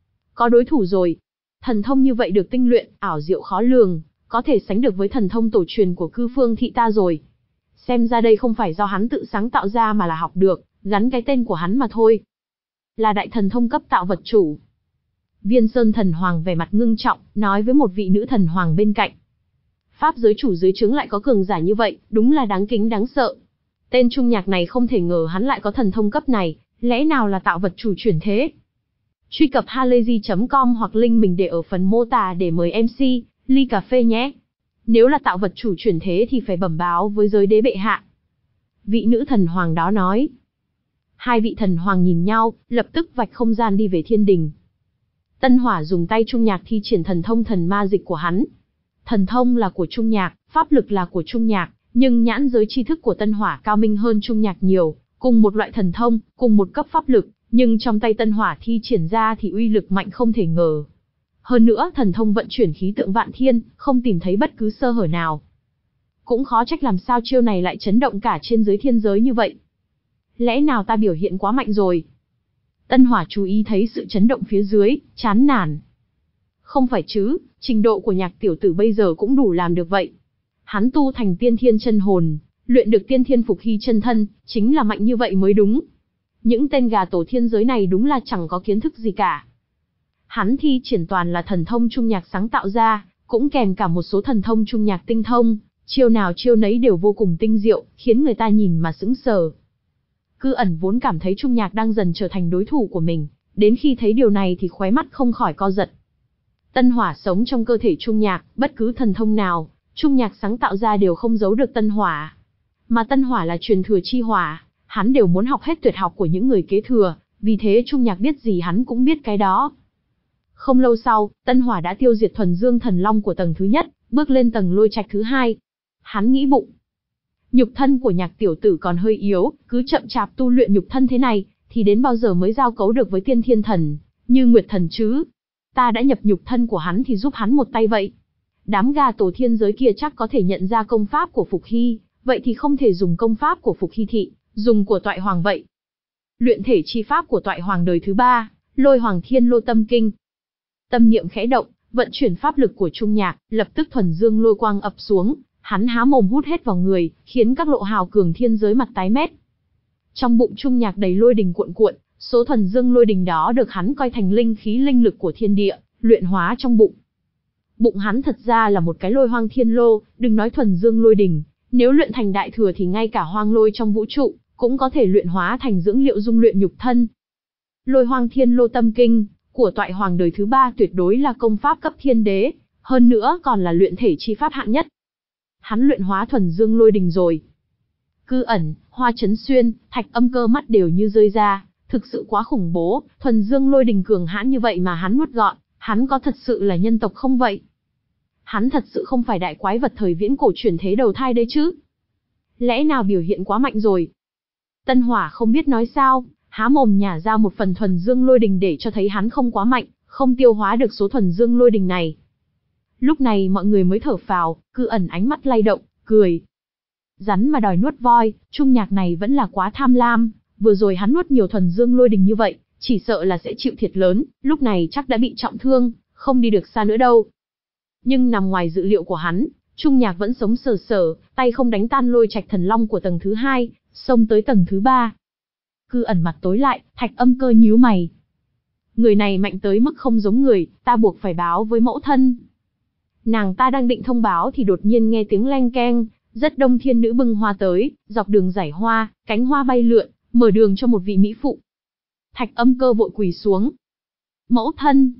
Có đối thủ rồi. Thần thông như vậy được tinh luyện, ảo diệu khó lường, có thể sánh được với thần thông tổ truyền của Cư Phương thị ta rồi. Xem ra đây không phải do hắn tự sáng tạo ra mà là học được, gắn cái tên của hắn mà thôi. Là đại thần thông cấp tạo vật chủ. Viên Sơn thần hoàng vẻ mặt ngưng trọng, nói với một vị nữ thần hoàng bên cạnh. Pháp giới chủ dưới trướng lại có cường giả như vậy, đúng là đáng kính đáng sợ. Tên Trung Nhạc này không thể ngờ hắn lại có thần thông cấp này, lẽ nào là tạo vật chủ chuyển thế? Truy cập halayzi.com hoặc link mình để ở phần mô tả để mời MC, ly cà phê nhé. Nếu là tạo vật chủ chuyển thế thì phải bẩm báo với giới đế bệ hạ. Vị nữ thần hoàng đó nói. Hai vị thần hoàng nhìn nhau, lập tức vạch không gian đi về thiên đình. Tân Hỏa dùng tay Trung Nhạc thi triển thần thông thần ma dịch của hắn. Thần thông là của Trung Nhạc, pháp lực là của Trung Nhạc, nhưng nhãn giới tri thức của Tân Hỏa cao minh hơn Trung Nhạc nhiều, cùng một loại thần thông, cùng một cấp pháp lực, nhưng trong tay Tân Hỏa thi triển ra thì uy lực mạnh không thể ngờ. Hơn nữa, thần thông vận chuyển khí tượng vạn thiên, không tìm thấy bất cứ sơ hở nào. Cũng khó trách làm sao chiêu này lại chấn động cả trên dưới thiên giới như vậy. Lẽ nào ta biểu hiện quá mạnh rồi? Tân Hỏa chú ý thấy sự chấn động phía dưới, chán nản. Không phải chứ, trình độ của Nhạc tiểu tử bây giờ cũng đủ làm được vậy. Hắn tu thành tiên thiên chân hồn, luyện được tiên thiên phục hy chân thân, chính là mạnh như vậy mới đúng. Những tên gà tổ thiên giới này đúng là chẳng có kiến thức gì cả. Hắn thi triển toàn là thần thông trung nhạc sáng tạo ra, cũng kèm cả một số thần thông trung nhạc tinh thông, chiêu nào chiêu nấy đều vô cùng tinh diệu, khiến người ta nhìn mà sững sờ. Cư Ẩn vốn cảm thấy trung nhạc đang dần trở thành đối thủ của mình, đến khi thấy điều này thì khóe mắt không khỏi co giật. Tân hỏa sống trong cơ thể trung nhạc, bất cứ thần thông nào, trung nhạc sáng tạo ra đều không giấu được tân hỏa. Mà tân hỏa là truyền thừa chi hỏa, hắn đều muốn học hết tuyệt học của những người kế thừa, vì thế trung nhạc biết gì hắn cũng biết cái đó. Không lâu sau, tân hỏa đã tiêu diệt thuần dương thần long của tầng thứ nhất, bước lên tầng lôi trạch thứ hai. Hắn nghĩ bụng, nhục thân của Nhạc tiểu tử còn hơi yếu, cứ chậm chạp tu luyện nhục thân thế này, thì đến bao giờ mới giao cấu được với tiên thiên thần, như Nguyệt thần chứ? Ta đã nhập nhục thân của hắn thì giúp hắn một tay vậy. Đám gà tổ thiên giới kia chắc có thể nhận ra công pháp của Phục Hy, vậy thì không thể dùng công pháp của Phục Hy thị, dùng của Toại Hoàng vậy. Luyện thể chi pháp của Toại Hoàng đời thứ 3, Lôi Hoàng Thiên Lô Tâm Kinh. Tâm niệm khẽ động, vận chuyển pháp lực của trung nhạc, lập tức thuần dương lôi quang ập xuống, hắn há mồm hút hết vào người, khiến các lộ hào cường thiên giới mặt tái mét. Trong bụng trung nhạc đầy lôi đình cuộn cuộn, số thuần dương lôi đình đó được hắn coi thành linh khí linh lực của thiên địa, luyện hóa trong bụng. Bụng hắn thật ra là một cái lôi hoang thiên lô, đừng nói thuần dương lôi đình, nếu luyện thành đại thừa thì ngay cả hoang lôi trong vũ trụ cũng có thể luyện hóa thành dưỡng liệu dung luyện nhục thân. Lôi hoang thiên lô tâm kinh của Toại Hoàng đời thứ 3 tuyệt đối là công pháp cấp thiên đế, hơn nữa còn là luyện thể chi pháp hạng nhất. Hắn luyện hóa thuần dương lôi đình rồi. Cư Ẩn, Hoa Chấn Xuyên, Thạch Âm Cơ mắt đều như rơi ra, thực sự quá khủng bố, thuần dương lôi đình cường hãn như vậy mà hắn nuốt gọn, hắn có thật sự là nhân tộc không vậy? Hắn thật sự không phải đại quái vật thời viễn cổ chuyển thế đầu thai đấy chứ? Lẽ nào biểu hiện quá mạnh rồi? Tân Hỏa không biết nói sao, há mồm nhả ra một phần thuần dương lôi đình để cho thấy hắn không quá mạnh, không tiêu hóa được số thuần dương lôi đình này. Lúc này mọi người mới thở phào, Cư Ẩn ánh mắt lay động, cười. Rắn mà đòi nuốt voi, trung nhạc này vẫn là quá tham lam, vừa rồi hắn nuốt nhiều thuần dương lôi đình như vậy, chỉ sợ là sẽ chịu thiệt lớn, lúc này chắc đã bị trọng thương, không đi được xa nữa đâu. Nhưng nằm ngoài dự liệu của hắn, trung nhạc vẫn sống sờ sờ, tay không đánh tan lôi trạch thần long của tầng thứ 2, xông tới tầng thứ 3. Cư Ẩn mặt tối lại, Thạch Âm Cơ nhíu mày. Người này mạnh tới mức không giống người, ta buộc phải báo với mẫu thân. Nàng ta đang định thông báo thì đột nhiên nghe tiếng leng keng, rất đông thiên nữ bưng hoa tới, dọc đường giải hoa, cánh hoa bay lượn, mở đường cho một vị mỹ phụ. Thạch Âm Cơ vội quỳ xuống. Mẫu thân.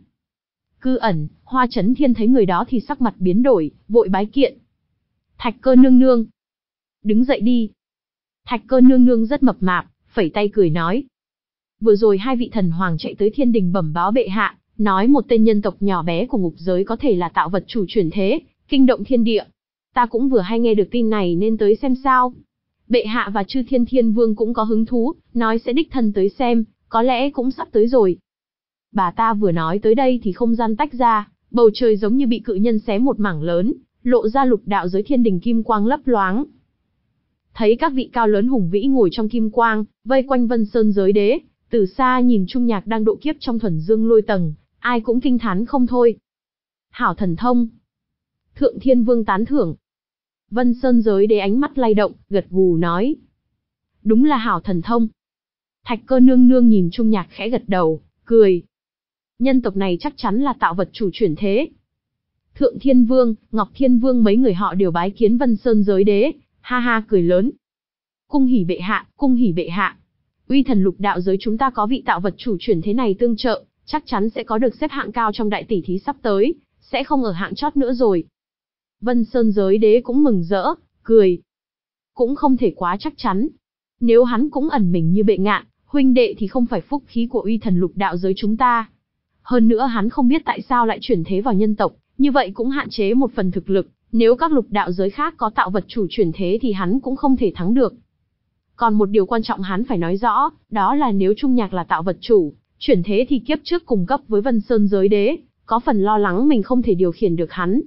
Cư Ẩn, Hoa Chấn Thiên thấy người đó thì sắc mặt biến đổi, vội bái kiện. Thạch Cơ nương nương. Đứng dậy đi. Thạch Cơ nương nương rất mập mạp, phẩy tay cười nói. Vừa rồi hai vị thần hoàng chạy tới thiên đình bẩm báo bệ hạ, nói một tên nhân tộc nhỏ bé của ngục giới có thể là tạo vật chủ chuyển thế, kinh động thiên địa. Ta cũng vừa hay nghe được tin này nên tới xem sao. Bệ hạ và Chư Thiên Thiên Vương cũng có hứng thú, nói sẽ đích thân tới xem, có lẽ cũng sắp tới rồi. Bà ta vừa nói tới đây thì không gian tách ra, bầu trời giống như bị cự nhân xé một mảng lớn, lộ ra lục đạo giới thiên đình kim quang lấp loáng. Thấy các vị cao lớn hùng vĩ ngồi trong kim quang, vây quanh Vân Sơn giới đế, từ xa nhìn trung nhạc đang độ kiếp trong thuần dương lôi tầng, ai cũng kinh thán không thôi. Hảo thần thông. Thượng Thiên Vương tán thưởng. Vân Sơn giới đế ánh mắt lay động, gật gù nói. Đúng là hảo thần thông. Thạch Cơ nương nương nhìn trung nhạc khẽ gật đầu, cười. Nhân tộc này chắc chắn là tạo vật chủ chuyển thế. Thượng Thiên Vương, Ngọc Thiên Vương mấy người họ đều bái kiến Vân Sơn giới đế, ha ha cười lớn. Cung hỉ bệ hạ, cung hỉ bệ hạ. Uy thần lục đạo giới chúng ta có vị tạo vật chủ chuyển thế này tương trợ, chắc chắn sẽ có được xếp hạng cao trong đại tỷ thí sắp tới, sẽ không ở hạng chót nữa rồi. Vân Sơn giới đế cũng mừng rỡ, cười. Cũng không thể quá chắc chắn. Nếu hắn cũng ẩn mình như Bệ Ngạn, huynh đệ thì không phải phúc khí của uy thần lục đạo giới chúng ta. Hơn nữa hắn không biết tại sao lại chuyển thế vào nhân tộc, như vậy cũng hạn chế một phần thực lực, nếu các lục đạo giới khác có tạo vật chủ chuyển thế thì hắn cũng không thể thắng được. Còn một điều quan trọng hắn phải nói rõ, đó là nếu trung nhạc là tạo vật chủ, chuyển thế thì kiếp trước cùng cấp với Vân Sơn giới đế, có phần lo lắng mình không thể điều khiển được hắn.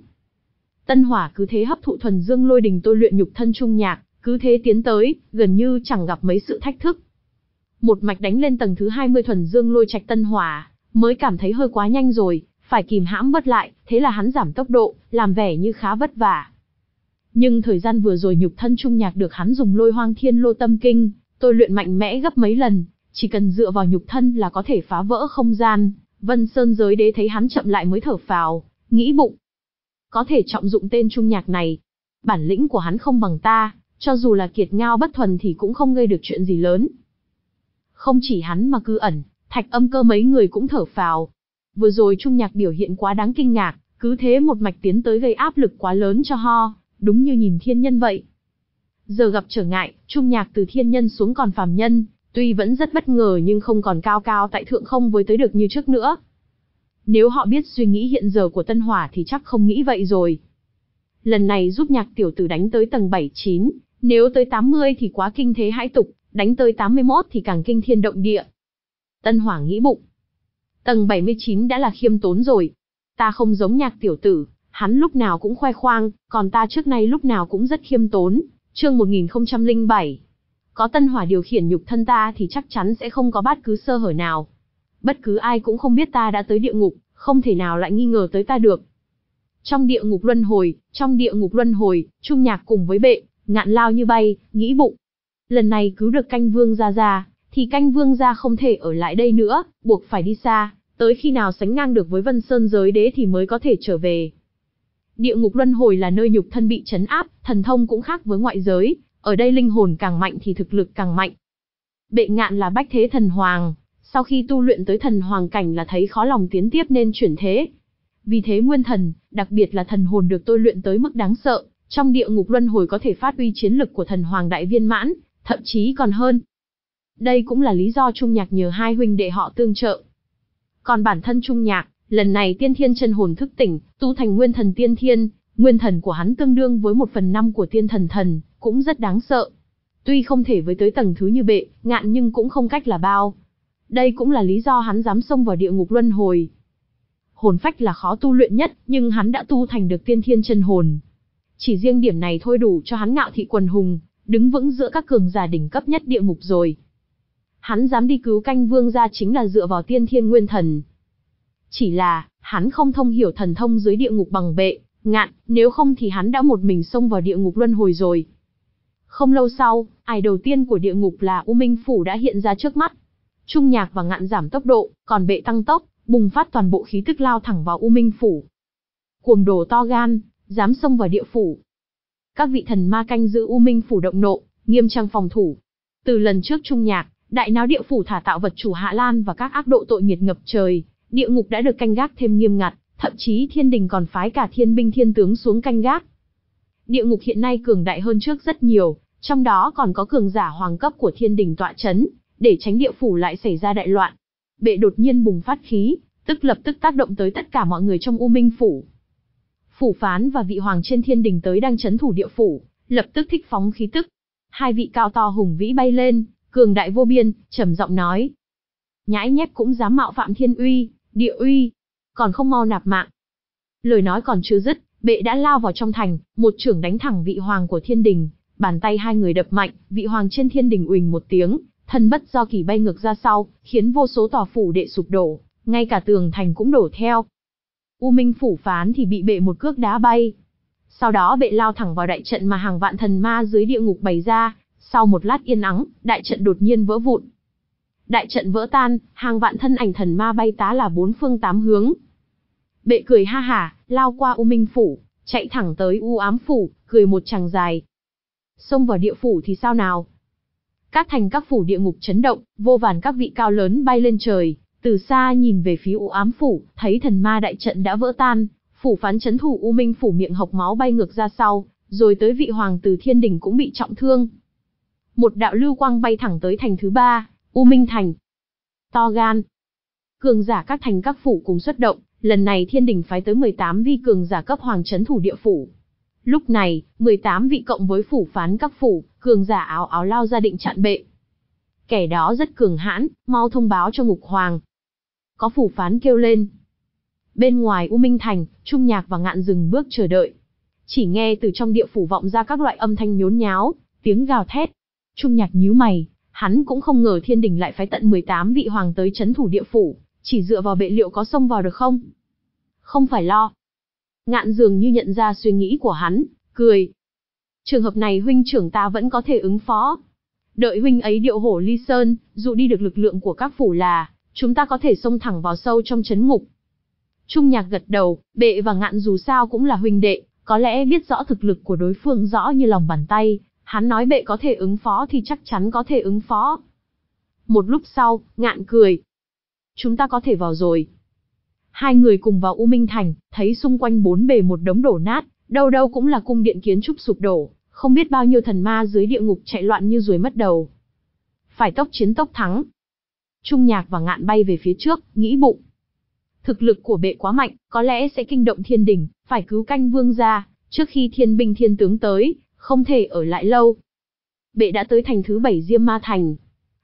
Tân Hỏa cứ thế hấp thụ thuần dương lôi đình tôi luyện nhục thân trung nhạc, cứ thế tiến tới, gần như chẳng gặp mấy sự thách thức. một mạch đánh lên tầng thứ 20 thuần dương lôi trạch tân hỏa, mới cảm thấy hơi quá nhanh rồi, phải kìm hãm bớt lại, thế là hắn giảm tốc độ, làm vẻ như khá vất vả. Nhưng thời gian vừa rồi nhục thân Trung Nhạc được hắn dùng Lôi Hoang Thiên Lô Tâm Kinh, tôi luyện mạnh mẽ gấp mấy lần, chỉ cần dựa vào nhục thân là có thể phá vỡ không gian. Vân Sơn Giới Đế thấy hắn chậm lại mới thở phào, nghĩ bụng. Có thể trọng dụng tên Trung Nhạc này. Bản lĩnh của hắn không bằng ta, cho dù là kiệt ngao bất thuần thì cũng không gây được chuyện gì lớn. Không chỉ hắn mà Cư Ẩn, Thạch Âm Cơ mấy người cũng thở phào. Vừa rồi Trung Nhạc biểu hiện quá đáng kinh ngạc, cứ thế một mạch tiến tới gây áp lực quá lớn cho ho, đúng như nhìn thiên nhân vậy. Giờ gặp trở ngại, Trung Nhạc từ thiên nhân xuống còn phàm nhân, tuy vẫn rất bất ngờ nhưng không còn cao cao tại thượng không với tới được như trước nữa. Nếu họ biết suy nghĩ hiện giờ của Tân Hỏa thì chắc không nghĩ vậy rồi. Lần này giúp Nhạc tiểu tử đánh tới tầng 7-9, nếu tới 80 thì quá kinh thế hãi tục, đánh tới 81 thì càng kinh thiên động địa. Tân Hỏa nghĩ bụng. Tầng 79 đã là khiêm tốn rồi. Ta không giống Nhạc tiểu tử, hắn lúc nào cũng khoe khoang, còn ta trước nay lúc nào cũng rất khiêm tốn. Chương 1007. Có Tân Hỏa điều khiển nhục thân ta thì chắc chắn sẽ không có bất cứ sơ hở nào. Bất cứ ai cũng không biết ta đã tới địa ngục, không thể nào lại nghi ngờ tới ta được. Trong địa ngục luân hồi, Trung Nhạc cùng với Bệ, Ngạn lao như bay, nghĩ bụng. Lần này cứu được Canh Vương gia, thì Canh Vương gia không thể ở lại đây nữa, buộc phải đi xa, tới khi nào sánh ngang được với Vân Sơn Giới Đế thì mới có thể trở về. Địa ngục luân hồi là nơi nhục thân bị trấn áp, thần thông cũng khác với ngoại giới, ở đây linh hồn càng mạnh thì thực lực càng mạnh. Bệ Ngạn là bách thế thần hoàng, sau khi tu luyện tới thần hoàng cảnh là thấy khó lòng tiến tiếp nên chuyển thế. Vì thế nguyên thần, đặc biệt là thần hồn được tôi luyện tới mức đáng sợ, trong địa ngục luân hồi có thể phát huy chiến lực của thần hoàng đại viên mãn, thậm chí còn hơn. Đây cũng là lý do Trung Nhạc nhờ hai huynh đệ họ tương trợ. Còn bản thân Trung Nhạc, lần này tiên thiên chân hồn thức tỉnh, tu thành nguyên thần tiên thiên, nguyên thần của hắn tương đương với 1/5 của tiên thần thần, cũng rất đáng sợ. Tuy không thể với tới tầng thứ như Bệ Ngạn nhưng cũng không cách là bao. Đây cũng là lý do hắn dám xông vào địa ngục luân hồi. Hồn phách là khó tu luyện nhất, nhưng hắn đã tu thành được tiên thiên chân hồn. Chỉ riêng điểm này thôi đủ cho hắn ngạo thị quần hùng, đứng vững giữa các cường giả đỉnh cấp nhất địa ngục rồi. Hắn dám đi cứu Canh Vương gia chính là dựa vào tiên thiên nguyên thần. Chỉ là, hắn không thông hiểu thần thông dưới địa ngục bằng Bệ Ngạn, nếu không thì hắn đã một mình xông vào địa ngục luân hồi rồi. Không lâu sau, ải đầu tiên của địa ngục là U Minh Phủ đã hiện ra trước mắt. Trung Nhạc và Ngạn giảm tốc độ, còn Bệ tăng tốc, bùng phát toàn bộ khí tức lao thẳng vào U Minh Phủ. Cuồng đồ to gan, dám xông vào địa phủ. Các vị thần ma canh giữ U Minh Phủ động nộ, nghiêm trang phòng thủ. Từ lần trước Trung Nhạc, đại náo địa phủ thả tạo vật chủ Hạ Lan và các ác độ tội nghiệt ngập trời, địa ngục đã được canh gác thêm nghiêm ngặt, thậm chí thiên đình còn phái cả thiên binh thiên tướng xuống canh gác. Địa ngục hiện nay cường đại hơn trước rất nhiều, trong đó còn có cường giả hoàng cấp của thiên đình tọa chấn, để tránh địa phủ lại xảy ra đại loạn. Bệ đột nhiên bùng phát khí, lập tức tác động tới tất cả mọi người trong U Minh Phủ. Phủ Phán và vị hoàng trên thiên đình tới đang trấn thủ địa phủ, lập tức thích phóng khí tức. Hai vị cao to hùng vĩ bay lên, cường đại vô biên, trầm giọng nói: nhãi nhép cũng dám mạo phạm thiên uy, địa uy, còn không mau nạp mạng. Lời nói còn chưa dứt, Bệ đã lao vào trong thành, một chưởng đánh thẳng vị hoàng của thiên đình, bàn tay hai người đập mạnh, vị hoàng trên thiên đình uỳnh một tiếng, thân bất do kỷ bay ngược ra sau, khiến vô số tòa phủ đệ sụp đổ, ngay cả tường thành cũng đổ theo. U Minh Phủ Phán thì bị Bệ một cước đá bay. Sau đó Bệ lao thẳng vào đại trận mà hàng vạn thần ma dưới địa ngục bày ra, sau một lát yên ắng, đại trận đột nhiên vỡ vụn. Đại trận vỡ tan, hàng vạn thân ảnh thần ma bay tá là bốn phương tám hướng. Bệ cười ha hả, lao qua U Minh Phủ, chạy thẳng tới U Ám Phủ, cười một tràng dài. Xông vào địa phủ thì sao nào? Các thành các phủ địa ngục chấn động, vô vàn các vị cao lớn bay lên trời, từ xa nhìn về phía U Ám Phủ, thấy thần ma đại trận đã vỡ tan, Phủ Phán trấn thủ U Minh Phủ miệng hộc máu bay ngược ra sau, rồi tới vị hoàng từ thiên đình cũng bị trọng thương. Một đạo lưu quang bay thẳng tới thành thứ 3, U Minh Thành. To gan. Cường giả các thành các phủ cùng xuất động, lần này thiên đình phái tới 18 vị cường giả cấp hoàng trấn thủ địa phủ. Lúc này, 18 vị cộng với Phủ Phán các phủ, cường giả áo áo lao ra định chặn Bệ. Kẻ đó rất cường hãn, mau thông báo cho Ngục Hoàng. Có Phủ Phán kêu lên. Bên ngoài U Minh Thành, Trung Nhạc và Ngạn dừng bước chờ đợi. Chỉ nghe từ trong địa phủ vọng ra các loại âm thanh nhốn nháo, tiếng gào thét. Trung Nhạc nhíu mày, Hắn cũng không ngờ thiên đình lại phái tận 18 vị hoàng tới trấn thủ địa phủ, chỉ dựa vào bệ liệu có xông vào được không? Không phải lo. Ngạn dường như nhận ra suy nghĩ của hắn, cười. Trường hợp này huynh trưởng ta vẫn có thể ứng phó. Đợi huynh ấy điệu hổ ly sơn, dụ đi được lực lượng của các phủ là, chúng ta có thể xông thẳng vào sâu trong trấn ngục. Trung Nhạc gật đầu, bệ và Ngạn dù sao cũng là huynh đệ, có lẽ biết rõ thực lực của đối phương rõ như lòng bàn tay, hắn nói bệ có thể ứng phó thì chắc chắn có thể ứng phó. Một lúc sau, Ngạn cười. Chúng ta có thể vào rồi. Hai người cùng vào U Minh Thành, thấy xung quanh bốn bề một đống đổ nát, đâu đâu cũng là cung điện kiến trúc sụp đổ, không biết bao nhiêu thần ma dưới địa ngục chạy loạn như ruồi mất đầu. Phải tốc chiến tốc thắng. Trung Nhạc và Ngạn bay về phía trước, nghĩ bụng. Thực lực của bệ quá mạnh, có lẽ sẽ kinh động thiên đình, phải cứu canh vương gia, trước khi thiên binh thiên tướng tới, không thể ở lại lâu. Bệ đã tới thành thứ 7 Diêm Ma Thành.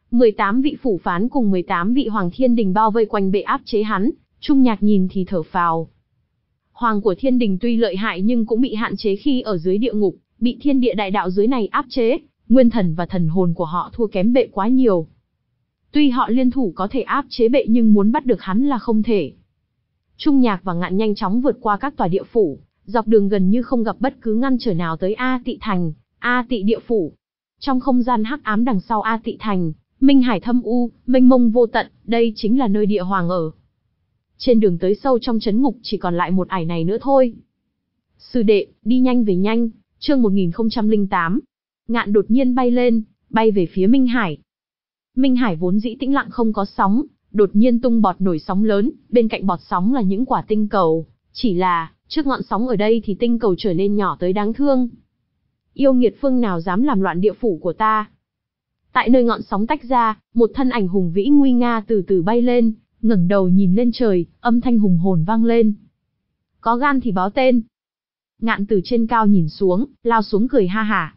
18 vị phủ phán cùng 18 vị hoàng thiên đình bao vây quanh bệ áp chế hắn, Trung Nhạc nhìn thì thở phào. Hoàng của thiên đình tuy lợi hại nhưng cũng bị hạn chế khi ở dưới địa ngục, bị thiên địa đại đạo dưới này áp chế, nguyên thần và thần hồn của họ thua kém bệ quá nhiều. Tuy họ liên thủ có thể áp chế bệ nhưng muốn bắt được hắn là không thể. Trung Nhạc và Ngạn nhanh chóng vượt qua các tòa địa phủ, dọc đường gần như không gặp bất cứ ngăn trở nào tới A Tị Thành, A Tị địa phủ. Trong không gian hắc ám đằng sau A Tị Thành, minh hải thâm u, mênh mông vô tận, đây chính là nơi địa hoàng ở. Trên đường tới sâu trong trấn ngục chỉ còn lại một ải này nữa thôi. Sư đệ, đi nhanh về nhanh, chương 1008. Ngạn đột nhiên bay lên, bay về phía Minh Hải. Minh Hải vốn dĩ tĩnh lặng không có sóng, đột nhiên tung bọt nổi sóng lớn, bên cạnh bọt sóng là những quả tinh cầu, chỉ là, trước ngọn sóng ở đây thì tinh cầu trở nên nhỏ tới đáng thương. Yêu nghiệt phương nào dám làm loạn địa phủ của ta? Tại nơi ngọn sóng tách ra, một thân ảnh hùng vĩ nguy nga từ từ bay lên, ngẩng đầu nhìn lên trời, âm thanh hùng hồn vang lên. Có gan thì báo tên. Ngạn từ trên cao nhìn xuống, lao xuống cười ha hả.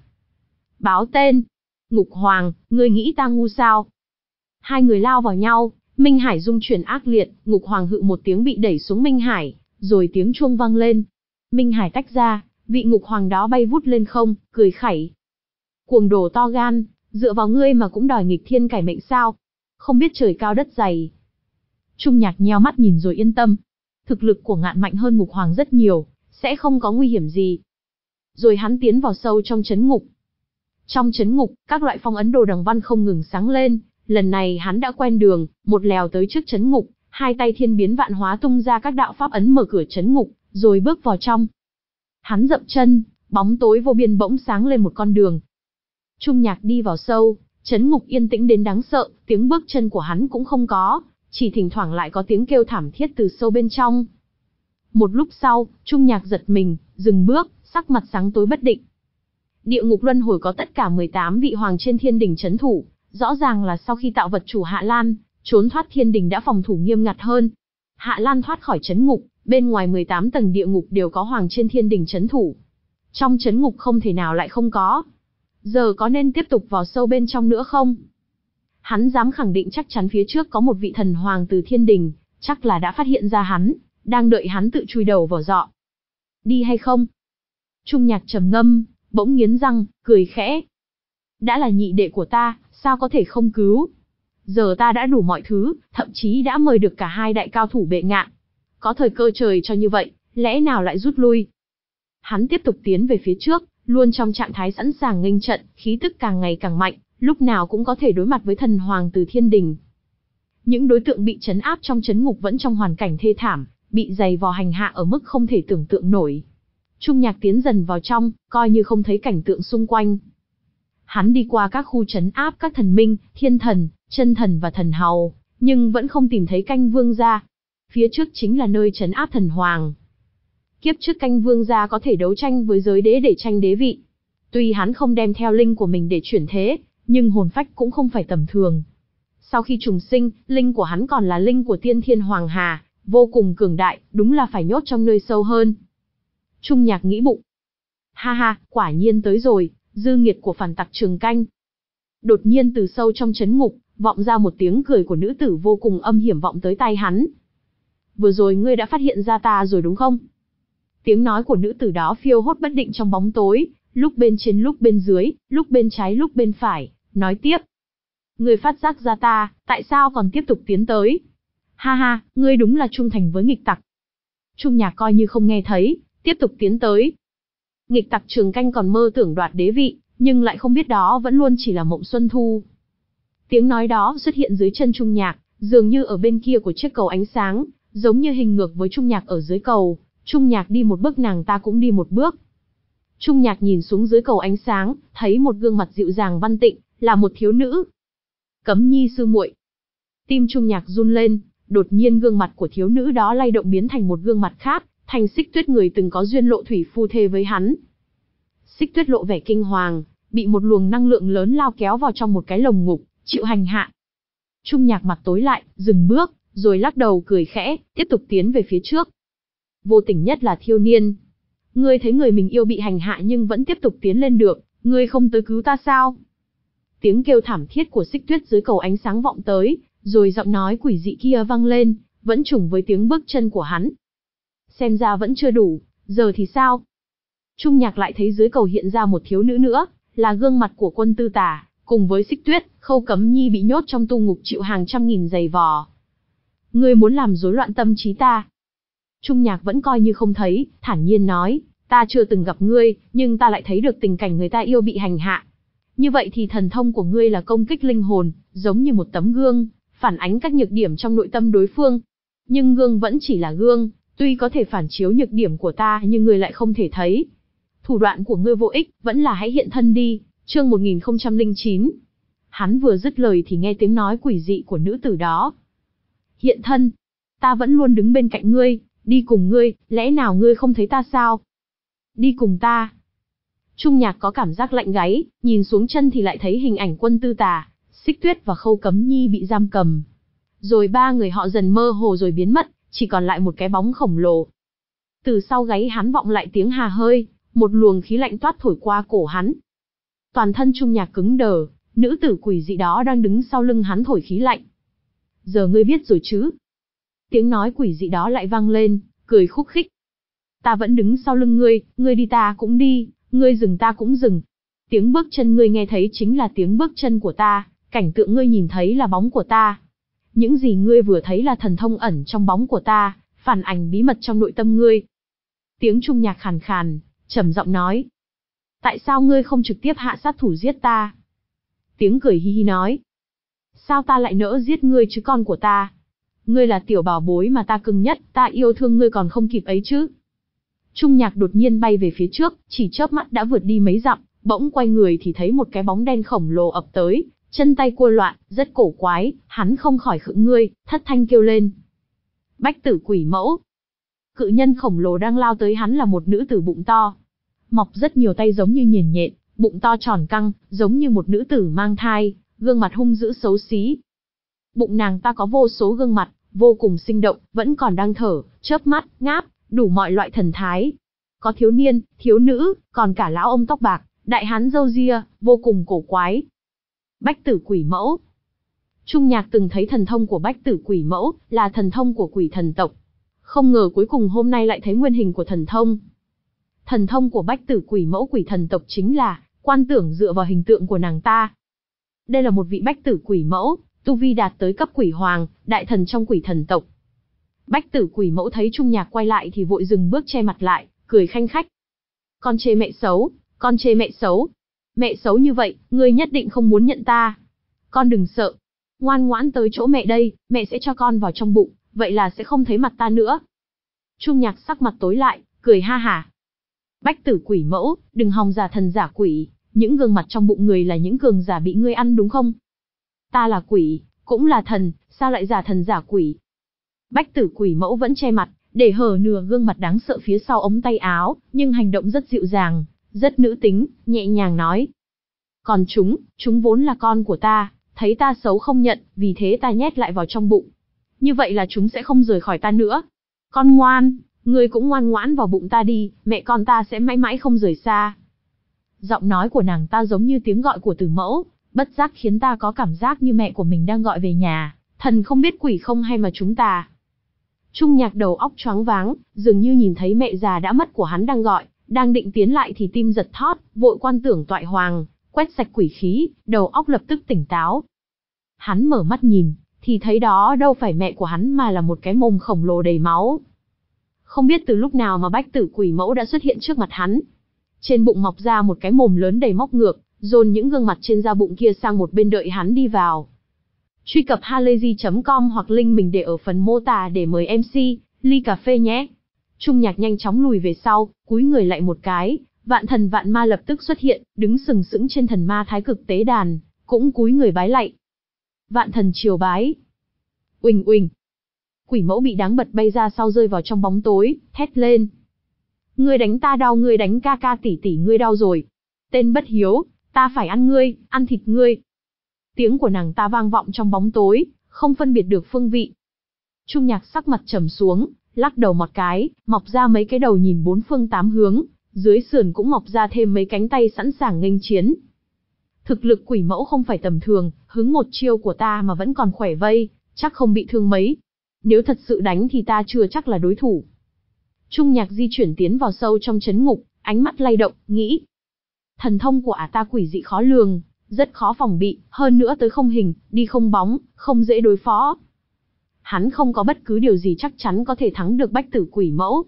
Báo tên. Ngục Hoàng, ngươi nghĩ ta ngu sao? Hai người lao vào nhau, Minh Hải rung chuyển ác liệt, Ngục Hoàng hự một tiếng bị đẩy xuống Minh Hải, rồi tiếng chuông vang lên. Minh Hải tách ra, vị Ngục Hoàng đó bay vút lên không, cười khẩy. Cuồng đồ to gan, dựa vào ngươi mà cũng đòi nghịch thiên cải mệnh sao? Không biết trời cao đất dày. Trung Nhạc nheo mắt nhìn rồi yên tâm. Thực lực của Ngạn mạnh hơn Ngục Hoàng rất nhiều, sẽ không có nguy hiểm gì. Rồi hắn tiến vào sâu trong trấn ngục. Trong trấn ngục, các loại phong ấn đồ đằng văn không ngừng sáng lên. Lần này hắn đã quen đường, một lèo tới trước trấn ngục, hai tay thiên biến vạn hóa tung ra các đạo pháp ấn mở cửa trấn ngục, rồi bước vào trong. Hắn dậm chân, bóng tối vô biên bỗng sáng lên một con đường. Trung Nhạc đi vào sâu, trấn ngục yên tĩnh đến đáng sợ, tiếng bước chân của hắn cũng không có, chỉ thỉnh thoảng lại có tiếng kêu thảm thiết từ sâu bên trong. Một lúc sau, Trung Nhạc giật mình, dừng bước, sắc mặt sáng tối bất định. Địa ngục luân hồi có tất cả 18 vị hoàng trên thiên đình trấn thủ, rõ ràng là sau khi tạo vật chủ Hạ Lan, trốn thoát thiên đình đã phòng thủ nghiêm ngặt hơn. Hạ Lan thoát khỏi trấn ngục, bên ngoài 18 tầng địa ngục đều có hoàng trên thiên đình trấn thủ. Trong trấn ngục không thể nào lại không có. Giờ có nên tiếp tục vào sâu bên trong nữa không? Hắn dám khẳng định chắc chắn phía trước có một vị thần hoàng từ thiên đình, chắc là đã phát hiện ra hắn, đang đợi hắn tự chui đầu vào dọ. Đi hay không? Trung Nhạc trầm ngâm, bỗng nghiến răng, cười khẽ. Đã là nhị đệ của ta, sao có thể không cứu? Giờ ta đã đủ mọi thứ, thậm chí đã mời được cả hai đại cao thủ bệ Ngạn. Có thời cơ trời cho như vậy, lẽ nào lại rút lui? Hắn tiếp tục tiến về phía trước, luôn trong trạng thái sẵn sàng nghênh trận, khí tức càng ngày càng mạnh, lúc nào cũng có thể đối mặt với thần hoàng từ thiên đình. Những đối tượng bị trấn áp trong trấn ngục vẫn trong hoàn cảnh thê thảm, bị giày vò hành hạ ở mức không thể tưởng tượng nổi. Trung Nhạc tiến dần vào trong, coi như không thấy cảnh tượng xung quanh. Hắn đi qua các khu trấn áp các thần minh, thiên thần, chân thần và thần hầu, nhưng vẫn không tìm thấy canh vương gia. Phía trước chính là nơi trấn áp thần hoàng. Kiếp trước canh vương gia có thể đấu tranh với giới đế để tranh đế vị. Tuy hắn không đem theo linh của mình để chuyển thế, nhưng hồn phách cũng không phải tầm thường. Sau khi trùng sinh, linh của hắn còn là linh của tiên thiên hoàng hà, vô cùng cường đại, đúng là phải nhốt trong nơi sâu hơn. Trung Nhạc nghĩ bụng. Ha ha, quả nhiên tới rồi, dư nghiệt của phản tặc Trường Canh. Đột nhiên từ sâu trong trấn ngục, vọng ra một tiếng cười của nữ tử vô cùng âm hiểm vọng tới tai hắn. Vừa rồi ngươi đã phát hiện ra ta rồi đúng không? Tiếng nói của nữ tử đó phiêu hốt bất định trong bóng tối, lúc bên trên lúc bên dưới, lúc bên trái lúc bên phải, nói tiếp. Ngươi phát giác ra ta, tại sao còn tiếp tục tiến tới? Ha ha, ngươi đúng là trung thành với nghịch tặc. Trung Nhạc coi như không nghe thấy, tiếp tục tiến tới. Nghịch tặc Trường Canh còn mơ tưởng đoạt đế vị, nhưng lại không biết đó vẫn luôn chỉ là mộng xuân thu. Tiếng nói đó xuất hiện dưới chân Trung Nhạc, dường như ở bên kia của chiếc cầu ánh sáng, giống như hình ngược với Trung Nhạc ở dưới cầu. Trung Nhạc đi một bước nàng ta cũng đi một bước. Trung Nhạc nhìn xuống dưới cầu ánh sáng, thấy một gương mặt dịu dàng văn tịnh, là một thiếu nữ. Cấm Nhi sư muội. Tim Trung Nhạc run lên, đột nhiên gương mặt của thiếu nữ đó lay động biến thành một gương mặt khác, thành Xích Tuyết, người từng có duyên lộ thủy phu thê với hắn. Xích Tuyết lộ vẻ kinh hoàng, bị một luồng năng lượng lớn lao kéo vào trong một cái lồng ngục, chịu hành hạ. Trung Nhạc mặt tối lại, dừng bước, rồi lắc đầu cười khẽ, tiếp tục tiến về phía trước. Vô tình nhất là Thiêu Niên. Ngươi thấy người mình yêu bị hành hạ nhưng vẫn tiếp tục tiến lên được, ngươi không tới cứu ta sao? Tiếng kêu thảm thiết của Xích Tuyết dưới cầu ánh sáng vọng tới, rồi giọng nói quỷ dị kia vang lên, vẫn trùng với tiếng bước chân của hắn. Xem ra vẫn chưa đủ, giờ thì sao? Trung Nhạc lại thấy dưới cầu hiện ra một thiếu nữ nữa, là gương mặt của Quân Tư Tà, cùng với Xích Tuyết, Khâu Cấm Nhi bị nhốt trong tu ngục chịu hàng trăm nghìn giày vò. Ngươi muốn làm rối loạn tâm trí ta. Trung Nhạc vẫn coi như không thấy, thản nhiên nói, ta chưa từng gặp ngươi, nhưng ta lại thấy được tình cảnh người ta yêu bị hành hạ. Như vậy thì thần thông của ngươi là công kích linh hồn, giống như một tấm gương, phản ánh các nhược điểm trong nội tâm đối phương. Nhưng gương vẫn chỉ là gương, tuy có thể phản chiếu nhược điểm của ta nhưng ngươi lại không thể thấy. Thủ đoạn của ngươi vô ích, vẫn là hãy hiện thân đi. Chương 1009. Hắn vừa dứt lời thì nghe tiếng nói quỷ dị của nữ tử đó. Hiện thân. Ta vẫn luôn đứng bên cạnh ngươi, đi cùng ngươi, lẽ nào ngươi không thấy ta sao? Đi cùng ta. Trung Nhạc có cảm giác lạnh gáy, nhìn xuống chân thì lại thấy hình ảnh Quân Tư Tà, Xích Tuyết và Khâu Cấm Nhi bị giam cầm. Rồi ba người họ dần mơ hồ rồi biến mất, chỉ còn lại một cái bóng khổng lồ. Từ sau gáy hắn vọng lại tiếng hà hơi, một luồng khí lạnh toát thổi qua cổ hắn. Toàn thân Trung Nhạc cứng đờ, nữ tử quỷ dị đó đang đứng sau lưng hắn thổi khí lạnh. Giờ ngươi biết rồi chứ? Tiếng nói quỷ dị đó lại vang lên, cười khúc khích. Ta vẫn đứng sau lưng ngươi đi ta cũng đi, ngươi dừng ta cũng dừng. Tiếng bước chân ngươi nghe thấy chính là tiếng bước chân của ta, cảnh tượng ngươi nhìn thấy là bóng của ta. Những gì ngươi vừa thấy là thần thông ẩn trong bóng của ta, phản ảnh bí mật trong nội tâm ngươi. Tiếng Trung Nhạc khàn khàn, trầm giọng nói. Tại sao ngươi không trực tiếp hạ sát thủ giết ta? Tiếng cười hi hi nói. Sao ta lại nỡ giết ngươi chứ con của ta? Ngươi là tiểu bảo bối mà ta cưng nhất, ta yêu thương ngươi còn không kịp ấy chứ. Trung Nhạc đột nhiên bay về phía trước, chỉ chớp mắt đã vượt đi mấy dặm, bỗng quay người thì thấy một cái bóng đen khổng lồ ập tới, chân tay cua loạn, rất cổ quái, hắn không khỏi khựng ngươi, thất thanh kêu lên. Bách Tử Quỷ Mẫu. Cự nhân khổng lồ đang lao tới hắn là một nữ tử bụng to, mọc rất nhiều tay giống như nhện nhện, bụng to tròn căng, giống như một nữ tử mang thai, gương mặt hung dữ xấu xí. Bụng nàng ta có vô số gương mặt, vô cùng sinh động, vẫn còn đang thở, chớp mắt, ngáp, đủ mọi loại thần thái. Có thiếu niên, thiếu nữ, còn cả lão ông tóc bạc, đại hán râu ria, vô cùng cổ quái. Bách Tử Quỷ Mẫu. Trung Nhạc từng thấy thần thông của Bách Tử Quỷ Mẫu, là thần thông của quỷ thần tộc. Không ngờ cuối cùng hôm nay lại thấy nguyên hình của thần thông. Thần thông của Bách Tử Quỷ Mẫu quỷ thần tộc chính là quan tưởng dựa vào hình tượng của nàng ta. Đây là một vị Bách Tử Quỷ Mẫu, tu vi đạt tới cấp quỷ hoàng, đại thần trong quỷ thần tộc. Bách Tử Quỷ Mẫu thấy Trung Nhạc quay lại thì vội dừng bước che mặt lại, cười khanh khách. Con chê mẹ xấu, con chê mẹ xấu. Mẹ xấu như vậy, ngươi nhất định không muốn nhận ta. Con đừng sợ. Ngoan ngoãn tới chỗ mẹ đây, mẹ sẽ cho con vào trong bụng, vậy là sẽ không thấy mặt ta nữa. Trung Nhạc sắc mặt tối lại, cười ha hả. Bách Tử Quỷ Mẫu, đừng hòng giả thần giả quỷ, những gương mặt trong bụng người là những cường giả bị ngươi ăn đúng không? Ta là quỷ, cũng là thần, sao lại giả thần giả quỷ? Bách Tử Quỷ Mẫu vẫn che mặt, để hở nửa gương mặt đáng sợ phía sau ống tay áo, nhưng hành động rất dịu dàng, rất nữ tính, nhẹ nhàng nói. Còn chúng vốn là con của ta, thấy ta xấu không nhận, vì thế ta nhét lại vào trong bụng. Như vậy là chúng sẽ không rời khỏi ta nữa. Con ngoan, ngươi cũng ngoan ngoãn vào bụng ta đi, mẹ con ta sẽ mãi mãi không rời xa. Giọng nói của nàng ta giống như tiếng gọi của Tử Mẫu, bất giác khiến ta có cảm giác như mẹ của mình đang gọi về nhà, thần không biết quỷ không hay mà chúng ta. Trung Nhạc đầu óc choáng váng, dường như nhìn thấy mẹ già đã mất của hắn đang gọi, đang định tiến lại thì tim giật thót, vội quan tưởng toại hoàng, quét sạch quỷ khí, đầu óc lập tức tỉnh táo. Hắn mở mắt nhìn, thì thấy đó đâu phải mẹ của hắn mà là một cái mồm khổng lồ đầy máu. Không biết từ lúc nào mà Bách Tử Quỷ Mẫu đã xuất hiện trước mặt hắn. Trên bụng mọc ra một cái mồm lớn đầy móc ngược, dồn những gương mặt trên da bụng kia sang một bên đợi hắn đi vào. Truy cập halayzi.com hoặc link mình để ở phần mô tả để mời MC, ly cà phê nhé. Trung Nhạc nhanh chóng lùi về sau, cúi người lại một cái, vạn thần vạn ma lập tức xuất hiện, đứng sừng sững trên thần ma thái cực tế đàn, cũng cúi người bái lạy. Vạn thần triều bái. Uỳnh uỳnh. Quỷ mẫu bị đáng bật bay ra sau rơi vào trong bóng tối, thét lên. Ngươi đánh ta đau, ngươi đánh ca ca tỷ tỷ ngươi đau rồi. Tên bất hiếu, ta phải ăn ngươi, ăn thịt ngươi. Tiếng của nàng ta vang vọng trong bóng tối, không phân biệt được phương vị. Trung Nhạc sắc mặt trầm xuống, lắc đầu một cái, mọc ra mấy cái đầu nhìn bốn phương tám hướng, dưới sườn cũng mọc ra thêm mấy cánh tay sẵn sàng nghênh chiến. Thực lực quỷ mẫu không phải tầm thường, hứng một chiêu của ta mà vẫn còn khỏe vây, chắc không bị thương mấy. Nếu thật sự đánh thì ta chưa chắc là đối thủ. Trung Nhạc di chuyển tiến vào sâu trong trấn ngục, ánh mắt lay động, nghĩ. Thần thông của ả ta quỷ dị khó lường, rất khó phòng bị, hơn nữa tới không hình, đi không bóng, không dễ đối phó. Hắn không có bất cứ điều gì chắc chắn có thể thắng được Bách Tử Quỷ Mẫu.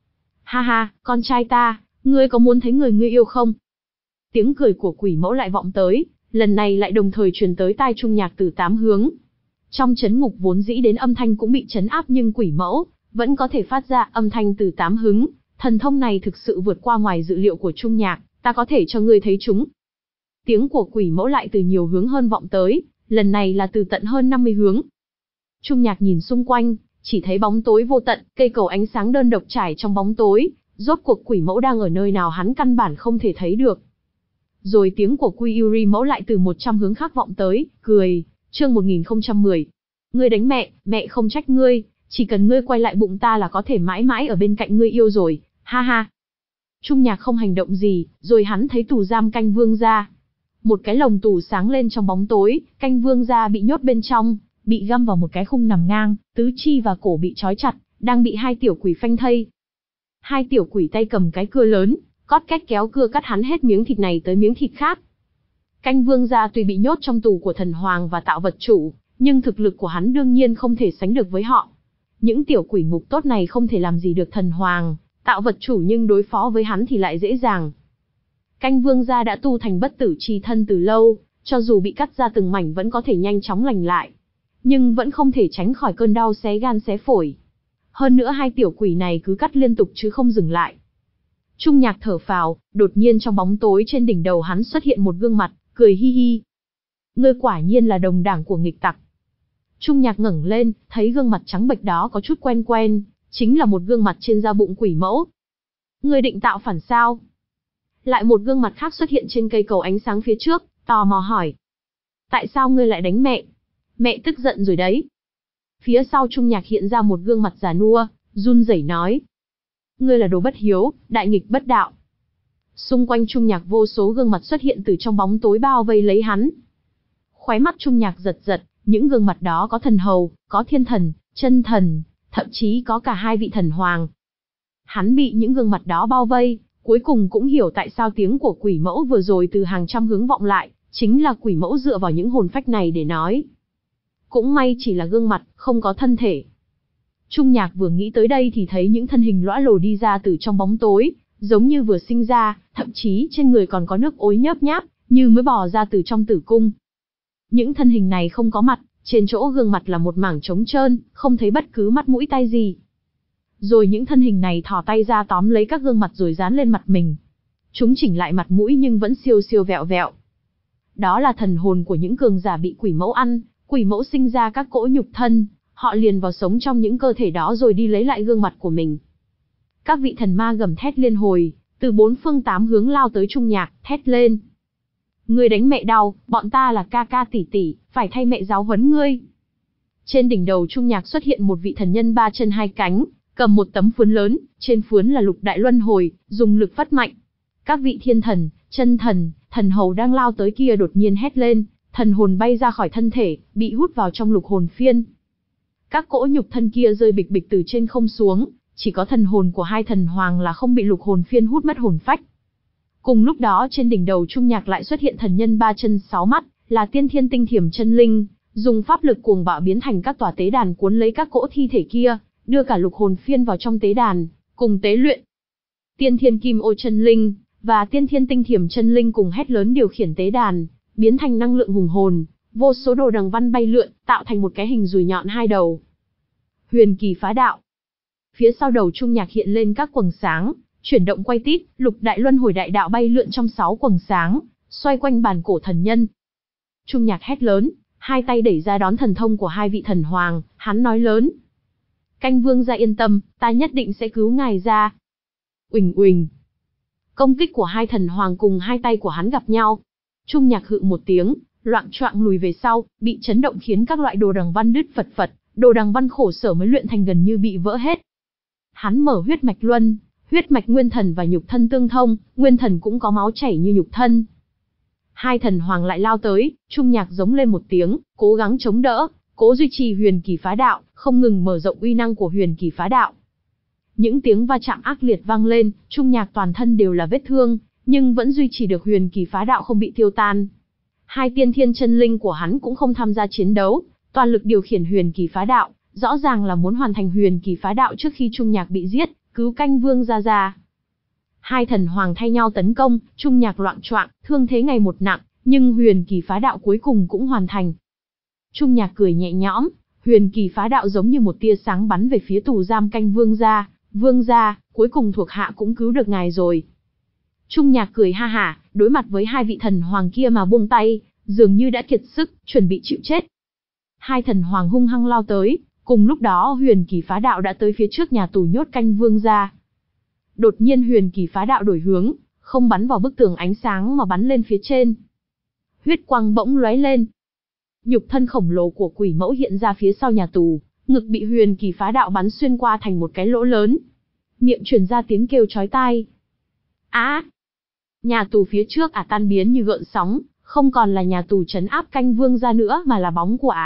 Ha ha, con trai ta, ngươi có muốn thấy người ngươi yêu không? Tiếng cười của quỷ mẫu lại vọng tới, lần này lại đồng thời truyền tới tai Trung Nhạc từ 8 hướng. Trong trấn ngục vốn dĩ đến âm thanh cũng bị trấn áp nhưng quỷ mẫu vẫn có thể phát ra âm thanh từ 8 hướng. Thần thông này thực sự vượt qua ngoài dự liệu của Trung Nhạc, ta có thể cho ngươi thấy chúng. Tiếng của quỷ mẫu lại từ nhiều hướng hơn vọng tới, lần này là từ tận hơn 50 hướng. Trung Nhạc nhìn xung quanh, chỉ thấy bóng tối vô tận, cây cầu ánh sáng đơn độc trải trong bóng tối, rốt cuộc quỷ mẫu đang ở nơi nào hắn căn bản không thể thấy được. Rồi tiếng của Quy Yuri mẫu lại từ 100 hướng khác vọng tới, cười, chương 1010. Ngươi đánh mẹ, mẹ không trách ngươi, chỉ cần ngươi quay lại bụng ta là có thể mãi mãi ở bên cạnh ngươi yêu rồi, ha ha. Trung Nhạc không hành động gì, rồi hắn thấy tù giam canh vương gia. Một cái lồng tù sáng lên trong bóng tối, canh vương gia bị nhốt bên trong, bị găm vào một cái khung nằm ngang, tứ chi và cổ bị trói chặt, đang bị hai tiểu quỷ phanh thây. Hai tiểu quỷ tay cầm cái cưa lớn, cót két kéo cưa cắt hắn hết miếng thịt này tới miếng thịt khác. Canh vương gia tuy bị nhốt trong tù của thần hoàng và tạo vật chủ, nhưng thực lực của hắn đương nhiên không thể sánh được với họ. Những tiểu quỷ ngục tốt này không thể làm gì được thần hoàng, tạo vật chủ nhưng đối phó với hắn thì lại dễ dàng. Canh vương gia đã tu thành bất tử chi thân từ lâu, cho dù bị cắt ra từng mảnh vẫn có thể nhanh chóng lành lại. Nhưng vẫn không thể tránh khỏi cơn đau xé gan xé phổi. Hơn nữa hai tiểu quỷ này cứ cắt liên tục chứ không dừng lại. Trung Nhạc thở phào, đột nhiên trong bóng tối trên đỉnh đầu hắn xuất hiện một gương mặt, cười hi hi. Ngươi quả nhiên là đồng đảng của nghịch tặc. Trung Nhạc ngẩng lên, thấy gương mặt trắng bệch đó có chút quen quen, chính là một gương mặt trên da bụng quỷ mẫu. Ngươi định tạo phản sao? Lại một gương mặt khác xuất hiện trên cây cầu ánh sáng phía trước, tò mò hỏi. Tại sao ngươi lại đánh mẹ? Mẹ tức giận rồi đấy. Phía sau Trung Nhạc hiện ra một gương mặt già nua, run rẩy nói. Ngươi là đồ bất hiếu, đại nghịch bất đạo. Xung quanh Trung Nhạc vô số gương mặt xuất hiện từ trong bóng tối bao vây lấy hắn. Khóe mắt Trung Nhạc giật giật, những gương mặt đó có thần hầu, có thiên thần, chân thần, thậm chí có cả hai vị thần hoàng. Hắn bị những gương mặt đó bao vây, cuối cùng cũng hiểu tại sao tiếng của quỷ mẫu vừa rồi từ hàng trăm hướng vọng lại, chính là quỷ mẫu dựa vào những hồn phách này để nói. Cũng may chỉ là gương mặt, không có thân thể. Trung Nhạc vừa nghĩ tới đây thì thấy những thân hình lõa lồ đi ra từ trong bóng tối, giống như vừa sinh ra, thậm chí trên người còn có nước ối nhớp nháp, như mới bò ra từ trong tử cung. Những thân hình này không có mặt, trên chỗ gương mặt là một mảng trống trơn, không thấy bất cứ mắt mũi tai gì. Rồi những thân hình này thò tay ra tóm lấy các gương mặt rồi dán lên mặt mình. Chúng chỉnh lại mặt mũi nhưng vẫn siêu siêu vẹo vẹo. Đó là thần hồn của những cường giả bị quỷ mẫu ăn, quỷ mẫu sinh ra các cỗ nhục thân, họ liền vào sống trong những cơ thể đó rồi đi lấy lại gương mặt của mình. Các vị thần ma gầm thét liên hồi, từ bốn phương tám hướng lao tới Trung Nhạc, thét lên. Ngươi đánh mẹ đau, bọn ta là ca ca tỷ tỷ, phải thay mẹ giáo huấn ngươi. Trên đỉnh đầu Trung Nhạc xuất hiện một vị thần nhân ba chân hai cánh, cầm một tấm phướn lớn, trên phướn là lục đại luân hồi, dùng lực phất mạnh. Các vị thiên thần, chân thần, thần hầu đang lao tới kia đột nhiên hét lên, thần hồn bay ra khỏi thân thể, bị hút vào trong lục hồn phiên. Các cỗ nhục thân kia rơi bịch bịch từ trên không xuống, chỉ có thần hồn của hai thần hoàng là không bị lục hồn phiên hút mất hồn phách. Cùng lúc đó trên đỉnh đầu Trung Nhạc lại xuất hiện thần nhân ba chân sáu mắt, là tiên thiên tinh thiểm chân linh, dùng pháp lực cuồng bạo biến thành các tòa tế đàn cuốn lấy các cỗ thi thể kia, đưa cả lục hồn phiên vào trong tế đàn, cùng tế luyện. Tiên Thiên Kim Ô Chân Linh và Tiên Thiên Tinh Thiểm Chân Linh cùng hét lớn điều khiển tế đàn, biến thành năng lượng hùng hồn, vô số đồ đằng văn bay lượn, tạo thành một cái hình dùi nhọn hai đầu. Huyền Kỳ Phá Đạo. Phía sau đầu Trung Nhạc hiện lên các quầng sáng, chuyển động quay tít, lục đại luân hồi đại đạo bay lượn trong 6 quầng sáng, xoay quanh bàn cổ thần nhân. Trung Nhạc hét lớn, hai tay đẩy ra đón thần thông của hai vị thần hoàng, hắn nói lớn: Canh Vương gia yên tâm, ta nhất định sẽ cứu ngài ra. Uỳnh uỳnh. Công kích của hai thần hoàng cùng hai tay của hắn gặp nhau. Trung Nhạc hự một tiếng, loạng choạng lùi về sau, bị chấn động khiến các loại đồ đằng văn đứt phật phật, đồ đằng văn khổ sở mới luyện thành gần như bị vỡ hết. Hắn mở huyết mạch luân, huyết mạch nguyên thần và nhục thân tương thông, nguyên thần cũng có máu chảy như nhục thân. Hai thần hoàng lại lao tới, Trung Nhạc giống lên một tiếng, cố gắng chống đỡ, cố duy trì Huyền Kỳ Phá Đạo, không ngừng mở rộng uy năng của Huyền Kỳ Phá Đạo. Những tiếng va chạm ác liệt vang lên, Trung Nhạc toàn thân đều là vết thương, nhưng vẫn duy trì được Huyền Kỳ Phá Đạo không bị tiêu tan. Hai tiên thiên chân linh của hắn cũng không tham gia chiến đấu, toàn lực điều khiển Huyền Kỳ Phá Đạo, rõ ràng là muốn hoàn thành Huyền Kỳ Phá Đạo trước khi Trung Nhạc bị giết, cứu Canh Vương ra. Hai thần hoàng thay nhau tấn công, Trung Nhạc loạng choạng, thương thế ngày một nặng, nhưng Huyền Kỳ Phá Đạo cuối cùng cũng hoàn thành. Trung Nhạc cười nhẹ nhõm, Huyền Kỳ Phá Đạo giống như một tia sáng bắn về phía tù giam Canh Vương gia. Vương gia, cuối cùng thuộc hạ cũng cứu được ngài rồi. Trung Nhạc cười ha hả, đối mặt với hai vị thần hoàng kia mà buông tay, dường như đã kiệt sức, chuẩn bị chịu chết. Hai thần hoàng hung hăng lao tới, cùng lúc đó Huyền Kỳ Phá Đạo đã tới phía trước nhà tù nhốt Canh Vương gia. Đột nhiên Huyền Kỳ Phá Đạo đổi hướng, không bắn vào bức tường ánh sáng mà bắn lên phía trên. Huyết quang bỗng lóe lên. Nhục thân khổng lồ của quỷ mẫu hiện ra phía sau nhà tù, ngực bị Huyền Kỳ Phá Đạo bắn xuyên qua thành một cái lỗ lớn. Miệng truyền ra tiếng kêu chói tai. Á! Nhà tù phía trước tan biến như gợn sóng, không còn là nhà tù trấn áp Canh Vương gia nữa mà là bóng của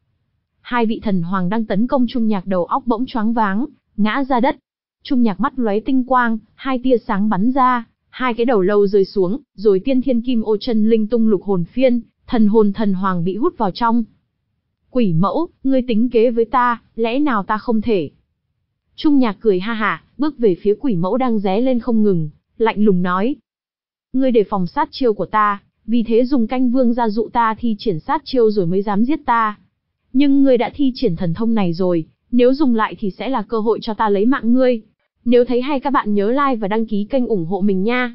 Hai vị thần hoàng đang tấn công Trung Nhạc đầu óc bỗng choáng váng, ngã ra đất. Trung Nhạc mắt lóe tinh quang, hai tia sáng bắn ra, hai cái đầu lâu rơi xuống, rồi Tiên Thiên Kim Ô Chân Linh tung lục hồn phiên, thần hồn thần hoàng bị hút vào trong. Quỷ mẫu, ngươi tính kế với ta, lẽ nào ta không thể? Trung Nhạc cười ha hả, bước về phía quỷ mẫu đang ré lên không ngừng, lạnh lùng nói: Ngươi đề phòng sát chiêu của ta, vì thế dùng Canh Vương gia dụ ta thi triển sát chiêu rồi mới dám giết ta. Nhưng ngươi đã thi triển thần thông này rồi, nếu dùng lại thì sẽ là cơ hội cho ta lấy mạng ngươi. Nếu thấy hay các bạn nhớ like và đăng ký kênh ủng hộ mình nha.